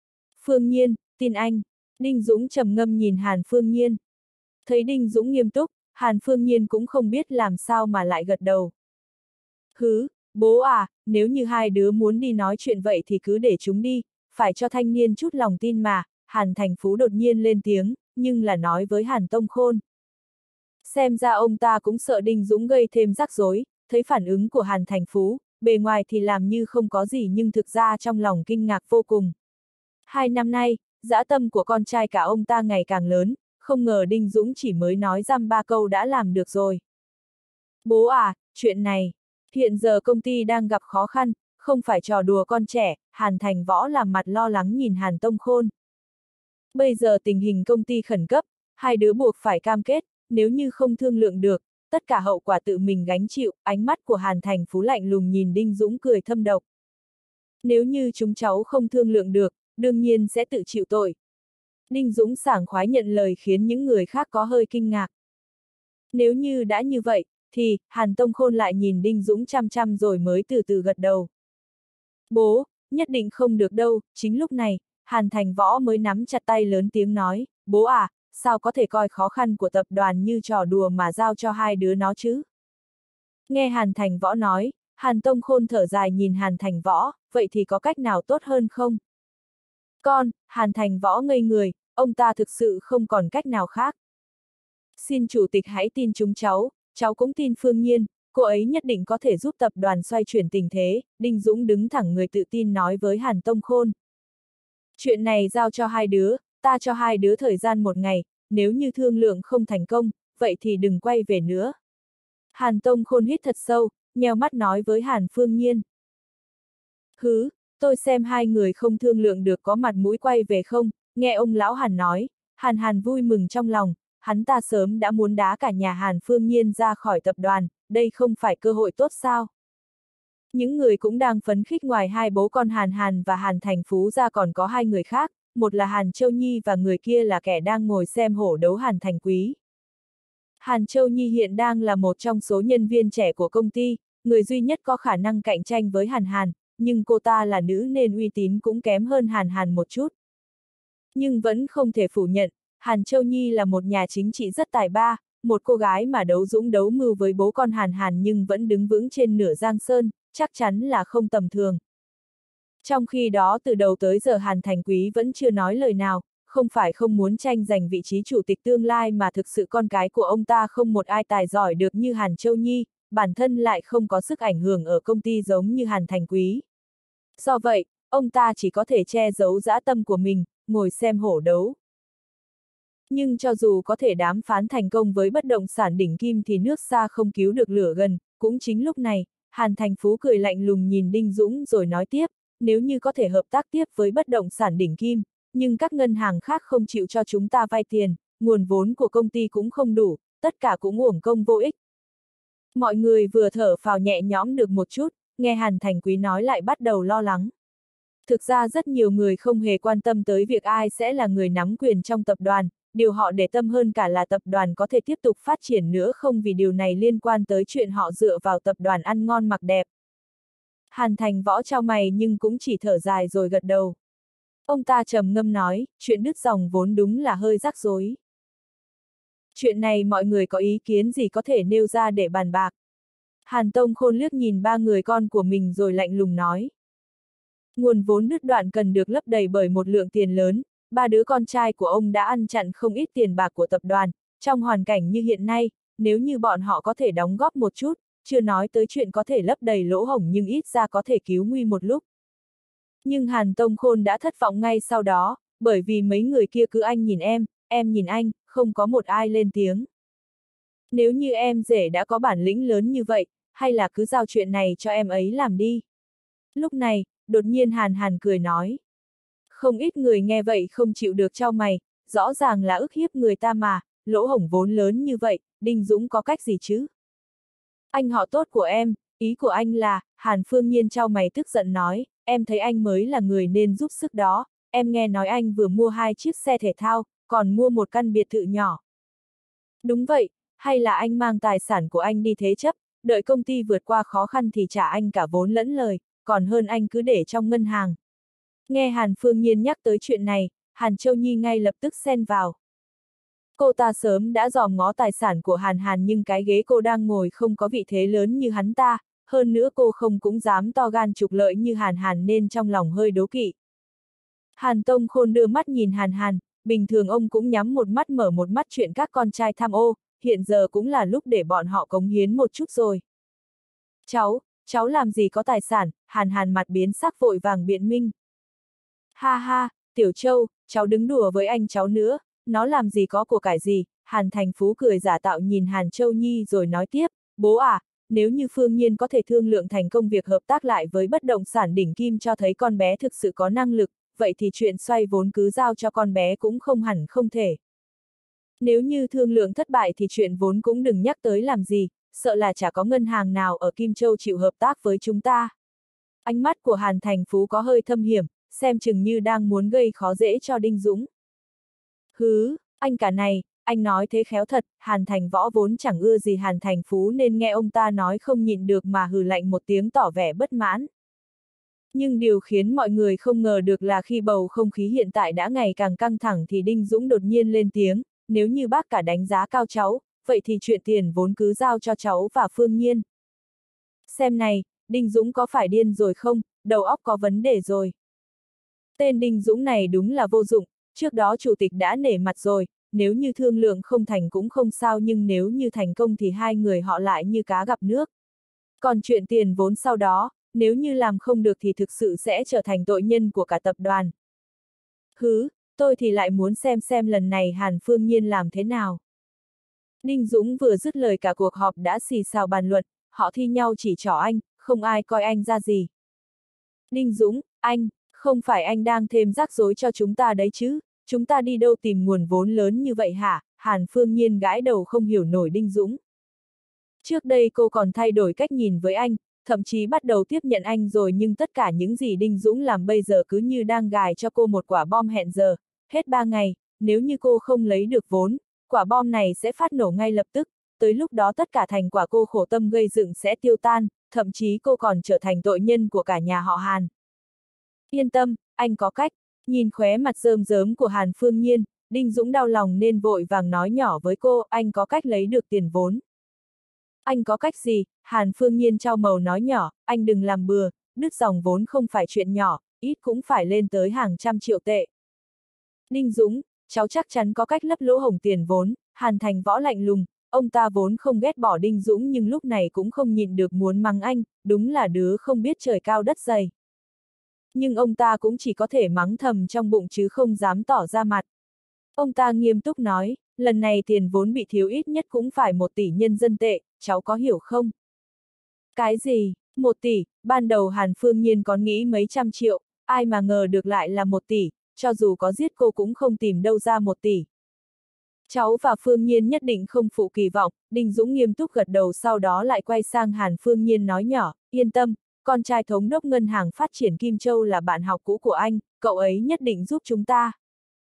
Phương Nhiên, tin anh. Đinh Dũng trầm ngâm nhìn Hàn Phương Nhiên. Thấy Đinh Dũng nghiêm túc, Hàn Phương Nhiên cũng không biết làm sao mà lại gật đầu. Hứ, bố à, nếu như hai đứa muốn đi nói chuyện vậy thì cứ để chúng đi, phải cho thanh niên chút lòng tin mà. Hàn Thành Phú đột nhiên lên tiếng, nhưng là nói với Hàn Tông Khôn. Xem ra ông ta cũng sợ Đinh Dũng gây thêm rắc rối, thấy phản ứng của Hàn Thành Phú, bề ngoài thì làm như không có gì nhưng thực ra trong lòng kinh ngạc vô cùng. Hai năm nay, dã tâm của con trai cả ông ta ngày càng lớn, không ngờ Đinh Dũng chỉ mới nói dăm ba câu đã làm được rồi. Bố à, chuyện này, hiện giờ công ty đang gặp khó khăn, không phải trò đùa con trẻ. Hàn Thành Võ làm mặt lo lắng nhìn Hàn Tông Khôn. Bây giờ tình hình công ty khẩn cấp, hai đứa buộc phải cam kết, nếu như không thương lượng được, tất cả hậu quả tự mình gánh chịu. Ánh mắt của Hàn Thành Phú lạnh lùng nhìn Đinh Dũng cười thâm độc. Nếu như chúng cháu không thương lượng được, đương nhiên sẽ tự chịu tội. Đinh Dũng sảng khoái nhận lời khiến những người khác có hơi kinh ngạc. Nếu như đã như vậy, thì, Hàn Tông Khôn lại nhìn Đinh Dũng chăm chăm rồi mới từ từ gật đầu. Bố, nhất định không được đâu. Chính lúc này, Hàn Thành Võ mới nắm chặt tay lớn tiếng nói, bố à, sao có thể coi khó khăn của tập đoàn như trò đùa mà giao cho hai đứa nó chứ? Nghe Hàn Thành Võ nói, Hàn Tông Khôn thở dài nhìn Hàn Thành Võ, vậy thì có cách nào tốt hơn không? Con, Hàn Thành Võ ngây người, ông ta thực sự không còn cách nào khác. Xin chủ tịch hãy tin chúng cháu, cháu cũng tin Phương Nhiên, cô ấy nhất định có thể giúp tập đoàn xoay chuyển tình thế. Đinh Dũng đứng thẳng người tự tin nói với Hàn Tông Khôn. Chuyện này giao cho hai đứa, ta cho hai đứa thời gian một ngày, nếu như thương lượng không thành công, vậy thì đừng quay về nữa. Hàn Tông Khôn hít thật sâu, nheo mắt nói với Hàn Phương Nhiên. Hứ, tôi xem hai người không thương lượng được có mặt mũi quay về không. Nghe ông lão Hàn nói, Hàn Hàn vui mừng trong lòng, hắn ta sớm đã muốn đá cả nhà Hàn Phương Nhiên ra khỏi tập đoàn, đây không phải cơ hội tốt sao? Những người cũng đang phấn khích ngoài hai bố con Hàn Hàn và Hàn Thành Phú ra còn có hai người khác, một là Hàn Châu Nhi và người kia là kẻ đang ngồi xem hổ đấu Hàn Thành Quý. Hàn Châu Nhi hiện đang là một trong số nhân viên trẻ của công ty, người duy nhất có khả năng cạnh tranh với Hàn Hàn, nhưng cô ta là nữ nên uy tín cũng kém hơn Hàn Hàn một chút. Nhưng vẫn không thể phủ nhận, Hàn Châu Nhi là một nhà chính trị rất tài ba, một cô gái mà đấu dũng đấu mưu với bố con Hàn Hàn nhưng vẫn đứng vững trên nửa giang sơn, chắc chắn là không tầm thường. Trong khi đó từ đầu tới giờ Hàn Thành Quý vẫn chưa nói lời nào, không phải không muốn tranh giành vị trí chủ tịch tương lai mà thực sự con cái của ông ta không một ai tài giỏi được như Hàn Châu Nhi, bản thân lại không có sức ảnh hưởng ở công ty giống như Hàn Thành Quý. Do vậy, ông ta chỉ có thể che giấu dã tâm của mình, ngồi xem hổ đấu. Nhưng cho dù có thể đàm phán thành công với bất động sản đỉnh kim thì nước xa không cứu được lửa gần, cũng chính lúc này, Hàn Thành Phú cười lạnh lùng nhìn Đinh Dũng rồi nói tiếp, nếu như có thể hợp tác tiếp với bất động sản đỉnh kim, nhưng các ngân hàng khác không chịu cho chúng ta vay tiền, nguồn vốn của công ty cũng không đủ, tất cả cũng uổng công vô ích. Mọi người vừa thở phào nhẹ nhõm được một chút, nghe Hàn Thành Quý nói lại bắt đầu lo lắng. Thực ra rất nhiều người không hề quan tâm tới việc ai sẽ là người nắm quyền trong tập đoàn, điều họ để tâm hơn cả là tập đoàn có thể tiếp tục phát triển nữa không vì điều này liên quan tới chuyện họ dựa vào tập đoàn ăn ngon mặc đẹp. Hàn Thành Võ chau mày nhưng cũng chỉ thở dài rồi gật đầu. Ông ta trầm ngâm nói, chuyện đứt dòng vốn đúng là hơi rắc rối. Chuyện này mọi người có ý kiến gì có thể nêu ra để bàn bạc. Hàn Tông Khôn liếc nhìn ba người con của mình rồi lạnh lùng nói. Nguồn vốn đứt đoạn cần được lấp đầy bởi một lượng tiền lớn, ba đứa con trai của ông đã ăn chặn không ít tiền bạc của tập đoàn, trong hoàn cảnh như hiện nay, nếu như bọn họ có thể đóng góp một chút, chưa nói tới chuyện có thể lấp đầy lỗ hổng nhưng ít ra có thể cứu nguy một lúc. Nhưng Hàn Tông Khôn đã thất vọng ngay sau đó, bởi vì mấy người kia cứ anh nhìn em, em nhìn anh, không có một ai lên tiếng. Nếu như em rể đã có bản lĩnh lớn như vậy, hay là cứ giao chuyện này cho em ấy làm đi. Lúc này, đột nhiên Hàn Hàn cười nói. Không ít người nghe vậy không chịu được chau mày, rõ ràng là ức hiếp người ta mà, lỗ hổng vốn lớn như vậy, Đinh Dũng có cách gì chứ? Anh họ tốt của em, ý của anh là, Hàn Phương Nhiên chau mày tức giận nói, em thấy anh mới là người nên giúp sức đó, em nghe nói anh vừa mua hai chiếc xe thể thao, còn mua một căn biệt thự nhỏ. Đúng vậy, hay là anh mang tài sản của anh đi thế chấp, đợi công ty vượt qua khó khăn thì trả anh cả vốn lẫn lời, còn hơn anh cứ để trong ngân hàng. Nghe Hàn Phương Nhiên nhắc tới chuyện này, Hàn Châu Nhi ngay lập tức xen vào. Cô ta sớm đã dòm ngó tài sản của Hàn Hàn nhưng cái ghế cô đang ngồi không có vị thế lớn như hắn ta, hơn nữa cô không cũng dám to gan trục lợi như Hàn Hàn nên trong lòng hơi đố kỵ. Hàn Tông Khôn đưa mắt nhìn Hàn Hàn, bình thường ông cũng nhắm một mắt mở một mắt chuyện các con trai tham ô, hiện giờ cũng là lúc để bọn họ cống hiến một chút rồi. Cháu, cháu làm gì có tài sản, Hàn Hàn mặt biến sắc vội vàng biện minh. Ha ha, Tiểu Châu, cháu đứng đùa với anh cháu nữa, nó làm gì có của cải gì, Hàn Thành Phú cười giả tạo nhìn Hàn Châu Nhi rồi nói tiếp, bố à, nếu như Phương Nhiên có thể thương lượng thành công việc hợp tác lại với bất động sản đỉnh kim cho thấy con bé thực sự có năng lực, vậy thì chuyện xoay vốn cứ giao cho con bé cũng không hẳn không thể. Nếu như thương lượng thất bại thì chuyện vốn cũng đừng nhắc tới làm gì, sợ là chả có ngân hàng nào ở Kim Châu chịu hợp tác với chúng ta. Ánh mắt của Hàn Thành Phú có hơi thâm hiểm, xem chừng như đang muốn gây khó dễ cho Đinh Dũng. Hứ, anh cả này, anh nói thế khéo thật, Hàn Thành Võ vốn chẳng ưa gì Hàn Thành Phú nên nghe ông ta nói không nhịn được mà hừ lạnh một tiếng tỏ vẻ bất mãn. Nhưng điều khiến mọi người không ngờ được là khi bầu không khí hiện tại đã ngày càng căng thẳng thì Đinh Dũng đột nhiên lên tiếng, nếu như bác cả đánh giá cao cháu, vậy thì chuyện tiền vốn cứ giao cho cháu và Phương Nhiên. Xem này, Đinh Dũng có phải điên rồi không, đầu óc có vấn đề rồi. Tên Đinh Dũng này đúng là vô dụng, trước đó chủ tịch đã nể mặt rồi, nếu như thương lượng không thành cũng không sao nhưng nếu như thành công thì hai người họ lại như cá gặp nước. Còn chuyện tiền vốn sau đó, nếu như làm không được thì thực sự sẽ trở thành tội nhân của cả tập đoàn. Hứ, tôi thì lại muốn xem xem lần này Hàn Phương Nhiên làm thế nào. Đinh Dũng vừa dứt lời cả cuộc họp đã xì xào bàn luận, họ thi nhau chỉ trỏ anh, không ai coi anh ra gì. Đinh Dũng, anh, không phải anh đang thêm rắc rối cho chúng ta đấy chứ, chúng ta đi đâu tìm nguồn vốn lớn như vậy hả? Hàn Phương Nhiên gãi đầu không hiểu nổi Đinh Dũng. Trước đây cô còn thay đổi cách nhìn với anh, thậm chí bắt đầu tiếp nhận anh rồi nhưng tất cả những gì Đinh Dũng làm bây giờ cứ như đang gài cho cô một quả bom hẹn giờ, hết ba ngày, nếu như cô không lấy được vốn, quả bom này sẽ phát nổ ngay lập tức, tới lúc đó tất cả thành quả cô khổ tâm gây dựng sẽ tiêu tan, thậm chí cô còn trở thành tội nhân của cả nhà họ Hàn. Yên tâm, anh có cách, nhìn khóe mặt rơm rớm của Hàn Phương Nhiên, Đinh Dũng đau lòng nên vội vàng nói nhỏ với cô, anh có cách lấy được tiền vốn. Anh có cách gì? Hàn Phương Nhiên trao màu nói nhỏ, anh đừng làm bừa, đứt dòng vốn không phải chuyện nhỏ, ít cũng phải lên tới hàng trăm triệu tệ. Đinh Dũng, cháu chắc chắn có cách lấp lỗ hổng tiền vốn, Hàn Thành Võ lạnh lùng, ông ta vốn không ghét bỏ Đinh Dũng nhưng lúc này cũng không nhịn được muốn mắng anh, đúng là đứa không biết trời cao đất dày. Nhưng ông ta cũng chỉ có thể mắng thầm trong bụng chứ không dám tỏ ra mặt. Ông ta nghiêm túc nói, lần này tiền vốn bị thiếu ít nhất cũng phải một tỷ nhân dân tệ, cháu có hiểu không? Cái gì? Một tỷ, ban đầu Hàn Phương Nhiên còn nghĩ mấy trăm triệu, ai mà ngờ được lại là một tỷ, cho dù có giết cô cũng không tìm đâu ra một tỷ. Cháu và Phương Nhiên nhất định không phụ kỳ vọng, Đinh Dũng nghiêm túc gật đầu sau đó lại quay sang Hàn Phương Nhiên nói nhỏ, yên tâm, con trai thống đốc ngân hàng phát triển Kim Châu là bạn học cũ của anh, cậu ấy nhất định giúp chúng ta.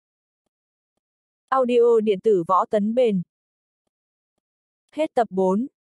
Audio điện tử Võ Tấn Bền. Hết tập bốn.